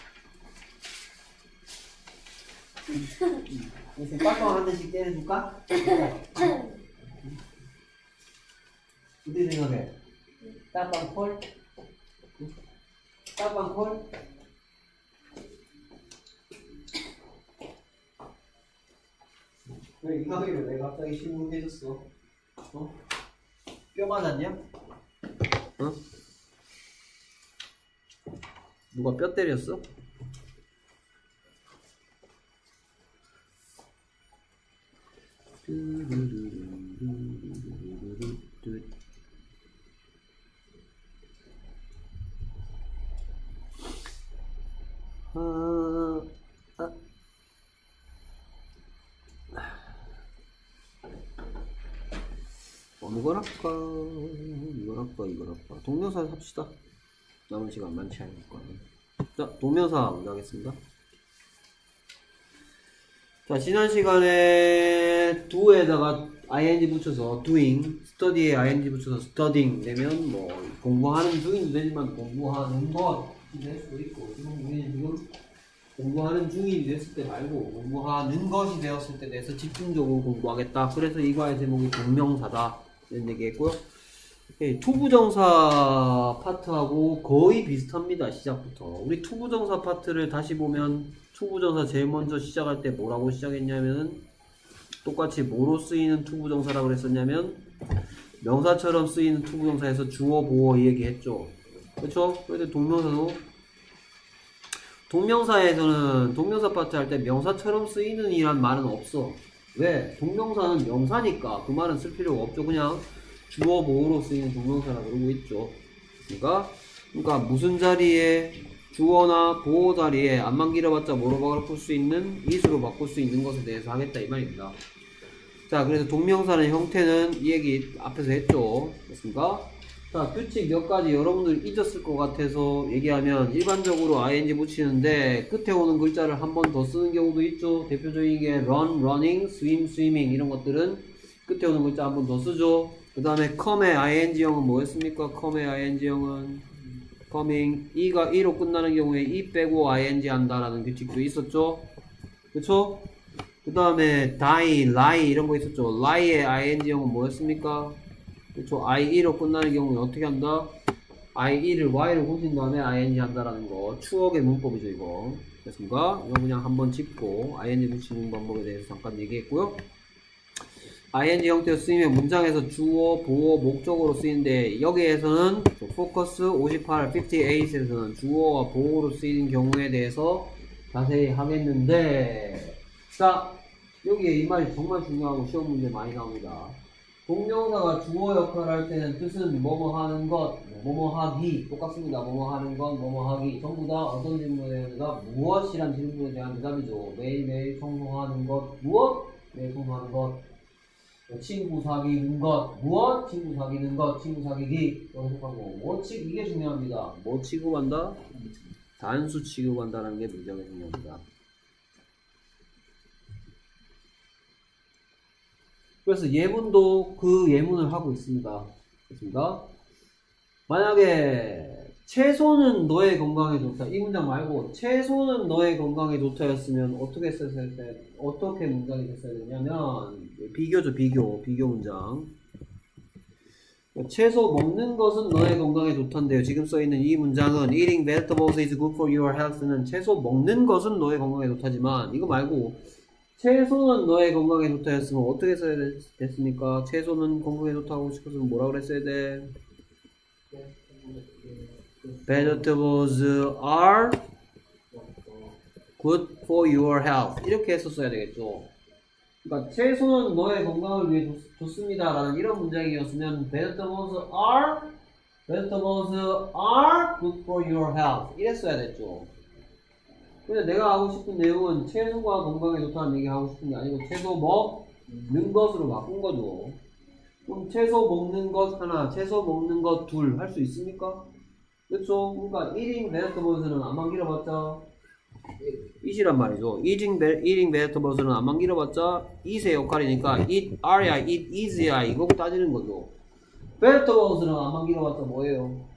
무슨 빡빡 한 대씩 때려줄까? 어떻게 생각해? 빡빡 콜? 땀방콜? 왜 이 가게를 왜 갑자기 신문해줬어? 어? 뼈 맞았냐? 어? 누가 뼈 때렸어? 아, 아. 어느 걸 할까? 이걸 할까? 이걸 할까? 동명사 합시다. 남은 시간 많지 않으니까. 자, 동명사 먼저 하겠습니다. 자, 지난 시간에 do에다가 ing 붙여서 doing, study에 ing 붙여서 studying 되면 뭐 공부하는 중인도 되지만 공부하는 것이 될 수도 있고, 지금 우리는 지금 공부하는 중이 됐을 때 말고 공부하는 것이 되었을 때 대해서 집중적으로 공부하겠다. 그래서 이과의 제목이 동명사다 이런 얘기했고요. 투부정사 파트하고 거의 비슷합니다. 시작부터 우리 투부정사 파트를 다시 보면 투부정사 제일 먼저 시작할 때 뭐라고 시작했냐면 똑같이 뭐로 쓰이는 투부정사라고 그랬었냐면 명사처럼 쓰이는 투부정사에서 주어 보어 이 얘기했죠. 그렇죠? 그런데 동명사도 동명사에서는 동명사 파트 할 때 명사처럼 쓰이는 이란 말은 없어. 왜? 동명사는 명사니까 그 말은 쓸 필요가 없죠. 그냥 주어 보어로 쓰이는 동명사라고 그러고 있죠. 그러니까 그러니까 무슨 자리에 주어나 보어 자리에 안만 길어봤자 뭐로 바꿀 수 있는 is로 바꿀 수 있는 것에 대해서 하겠다 이 말입니다. 자, 그래서 동명사의 형태는 이 얘기 앞에서 했죠. 됐습니까? 자, 규칙 몇 가지 여러분들 잊었을 것 같아서 얘기하면 일반적으로 ing 붙이는데 끝에 오는 글자를 한 번 더 쓰는 경우도 있죠. 대표적인 게 run, running, swim, swimming 이런 것들은 끝에 오는 글자 한 번 더 쓰죠. 그 다음에 come의 ing형은 뭐였습니까? come의 ing형은 coming, e가 e로 끝나는 경우에 e 빼고 ing 한다라는 규칙도 있었죠. 그쵸? 그 다음에 die, lie 이런 거 있었죠. lie의 ing형은 뭐였습니까? 그쵸? 아이이로 끝나는 경우는 어떻게 한다? 아이이를 y로 고친 다음에 ing 한다라는 거. 추억의 문법이죠, 이거. 됐습니까? 이거 그냥 한번 짚고 ing 붙이는 방법에 대해서 잠깐 얘기했고요. ing 형태로 쓰이면 문장에서 주어, 보어, 목적으로 쓰이는데 여기에서는 포커스 오십팔, 오십팔에서는 주어와 보어로 쓰이는 경우에 대해서 자세히 하겠는데 자, 여기에 이 말이 정말 중요하고 시험 문제 많이 나옵니다. 동명사가 주어 역할을 할 때는 뜻은 뭐뭐 하는 것, 뭐뭐 하기 똑같습니다. 뭐뭐 하는 것, 뭐뭐 하기 전부 다 어떤 질문에 대한 대답? 무엇이란 질문에 대한 대답이죠. 매일매일 청소하는 것, 무엇? 매일 청소하는 것. 친구 사귀는 것, 무엇? 친구 사귀는 것, 친구 사귀기 연습하고 뭐 취, 이게 중요합니다. 뭐 취급한다? 단수 취급한다는 게 문제가 중요합니다. 그래서 예문도 그 예문을 하고 있습니다. 그렇습니까? 만약에 채소는 너의 건강에 좋다. 이 문장 말고 채소는 너의 건강에 좋다였으면 어떻게 썼을 때 어떻게 문장이 됐어야 되냐면 비교죠. 비교. 비교 문장. 채소 먹는 것은 너의 건강에 좋단데요. 지금 써있는 이 문장은 Eating vegetables is good for your health는 채소 먹는 것은 너의 건강에 좋다지만 이거 말고 채소는 너의 건강에 좋다였으면 어떻게 써야 됐습니까? 채소는 건강에 좋다고 싶었으면 뭐라 그랬어야 돼? Vegetables are good for your health. 이렇게 했었어야 되겠죠. 그러니까 채소는 너의 건강을 위해 좋, 좋습니다 라는 이런 문장이었으면 Vegetables are Vegetables are good for your health 이랬어야 됐죠. 근데 내가 하고 싶은 내용은 채소가 건강에 좋다는 얘기 하고 싶은 게 아니고 채소 먹는 것으로 바꾼 거죠. 그럼 채소 먹는 것 하나, 채소 먹는 것 둘 할 수 있습니까? 그렇죠? 그러니까 eating vegetables는 안만 길어봤자 eat이란 말이죠. eating, eating vegetables는 안만 길어봤자 eat의 역할이니까 eat are야, eat is야 이거 따지는 거죠. vegetables는 안만 길어봤자 뭐예요?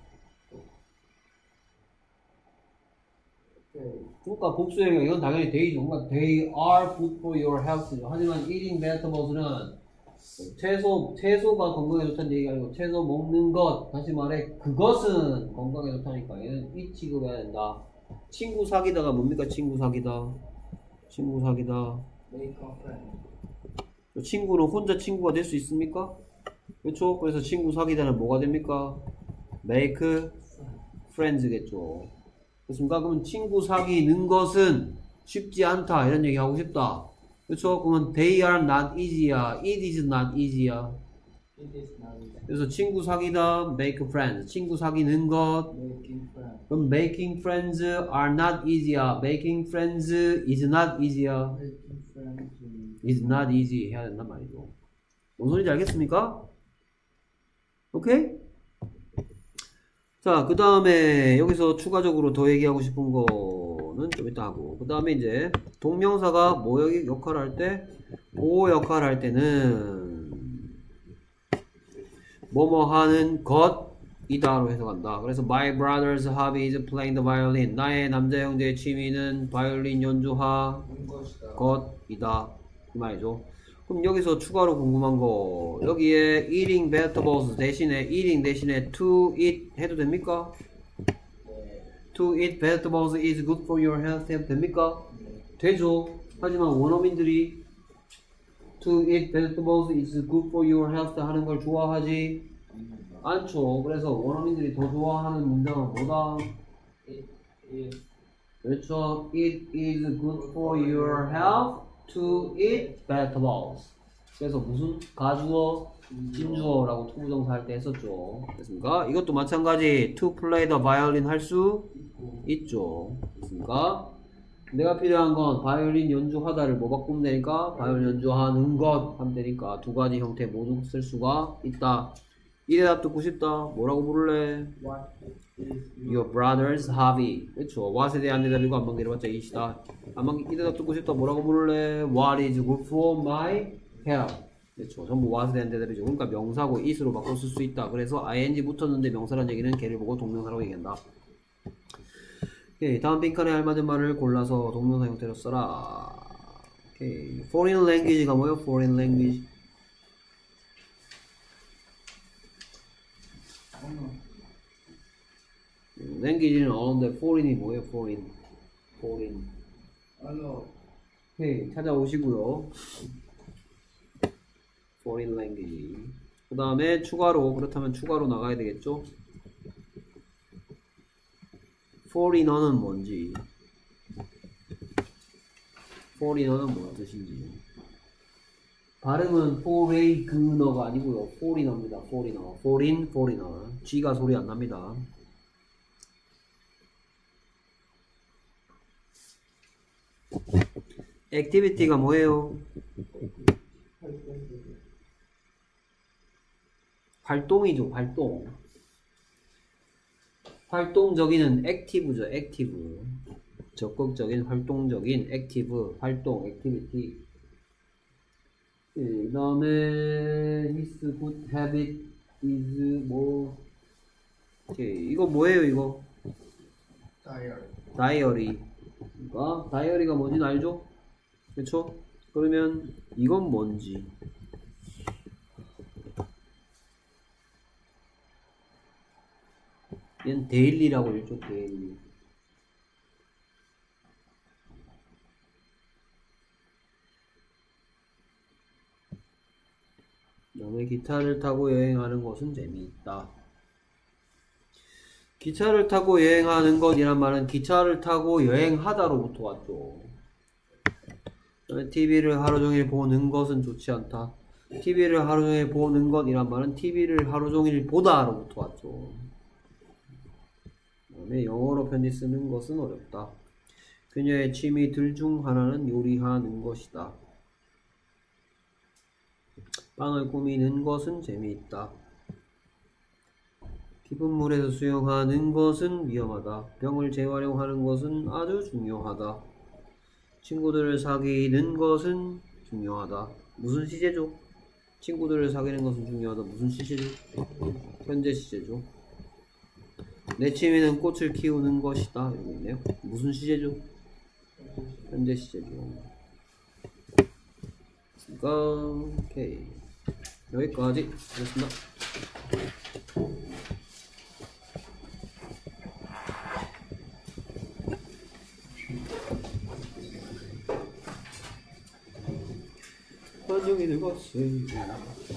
그러니까 복수형이요. 이건 당연히 they죠. 그러니까 they are good for your health죠. 하지만 eating vegetables는 채소, 채소가 건강에 좋다는 얘기가 아니고 채소 먹는 것, 다시 말해 그것은 건강에 좋다니까 얘는 이 취급해야 된다. 친구 사귀다가 뭡니까? 친구 사귀다. 친구 사귀다. Make a friend. 친구는 혼자 친구가 될 수 있습니까? 그렇죠? 그래서 친구 사귀다는 뭐가 됩니까? Make friends겠죠. 그렇습니까? 그러면 친구 사귀는 것은 쉽지 않다 이런 얘기 하고 싶다. 그렇죠? 그러면 they are not easy야. It is not easy야. It is not easy. 그래서 친구 사귀다 make friends. 친구 사귀는 것. Making friends. 그럼 making friends are not easy야. making friends is not easy야. Making friends. is not easy 해야 된단 말이죠. 뭔 소리인지 알겠습니까? 오케이? 자, 그 다음에 여기서 추가적으로 더 얘기하고 싶은 거는 좀 이따 하고, 그 다음에 이제 동명사가 뭐 역할을 할 때, 보호 역할을 할 때는 뭐뭐 하는 것이다로 해석한다. 그래서 my brother's hobby is playing the violin. 나의 남자 형제의 취미는 바이올린 연주하는 것이다. 것이다. 이 말이죠. 그럼 여기서 추가로 궁금한 거, 여기에 eating vegetables 대신에 eating 대신에 to eat 해도 됩니까? 네. to eat vegetables is good for your health 해도 됩니까? 네. 되죠. 하지만 원어민들이 to eat vegetables is good for your health 하는 걸 좋아하지 않죠. 그래서 원어민들이 더 좋아하는 문장은 뭐다? It is. 그렇죠. It is good for your health to eat vegetables. 그래서 무슨 가주어, 진주어라고 투부정사 할 때 했었죠. 됐습니까? 이것도 마찬가지 to play the violin 할 수 있죠. 됐습니까? 내가 필요한 건 바이올린 연주하다를 뭐 바꾸면 되니까 바이올린 연주하는 것 하면 되니까 두 가지 형태 모두 쓸 수가 있다. 이 대답 듣고 싶다. 뭐라고 부를래? What is Your brother's hobby. 그렇죠. what에 대한 대답이고 안만 내려봤자 이시다. 안만 이 대답 듣고 싶다. 뭐라고 부를래? What is good for my health. 그렇죠. 전부 what에 대한 대답이죠. 그러니까 명사고 is로 바꿔 쓸 수 있다. 그래서 ing 붙었는데 명사란 얘기는 걔를 보고 동명사라고 얘기한다. 오케이. 다음 빈칸에 알맞은 말을 골라서 동명사 형태로 써라. 오케이. Foreign language가 뭐예요? Foreign language. language는 언어인데 foreign이 뭐예요? foreign. foreign. 언어. 오케이. 찾아오시고요. foreign language. 그 다음에 추가로, 그렇다면 추가로 나가야 되겠죠? foreigner는 뭔지, foreigner는 뭔 뜻인지. 발음은 foreigner가 아니고요, foreigner입니다. foreigner, foreign, foreigner. G가 소리 안 납니다. activity가 뭐예요? 활동이죠, 활동. 활동적인은 active죠, active. 적극적인, 활동적인, active, 활동, activity. 그 다음에 his good habit is 뭐, 오케이. 이거 뭐예요, 이거? 다이어리. 다이어리. 그러니까 다이어리가 뭔지 알죠? 그렇죠? 그러면 이건 뭔지. 얘는 데일리라고 읽죠, 데일리. 그다음에 기차를 타고 여행하는 것은 재미있다. 기차를 타고 여행하는 것이란 말은 기차를 타고 여행하다로부터 왔죠. 티비를 하루 종일 보는 것은 좋지 않다. 티비를 하루 종일 보는 것이란 말은 티비를 하루 종일 보다로부터 왔죠. 그다음에 영어로 편지 쓰는 것은 어렵다. 그녀의 취미들 중 하나는 요리하는 것이다. 빵을 꾸미는 것은 재미있다. 깊은 물에서 수영하는 것은 위험하다. 병을 재활용하는 것은 아주 중요하다. 친구들을 사귀는 것은 중요하다. 무슨 시제죠? 친구들을 사귀는 것은 중요하다. 무슨 시제죠? 현재 시제죠. 내 취미는 꽃을 키우는 것이다. 여기 있네요. 무슨 시제죠? 현재 시제죠. 그러니까 오케이. 여기까지 하겠습니다. 안녕히 들어가세요.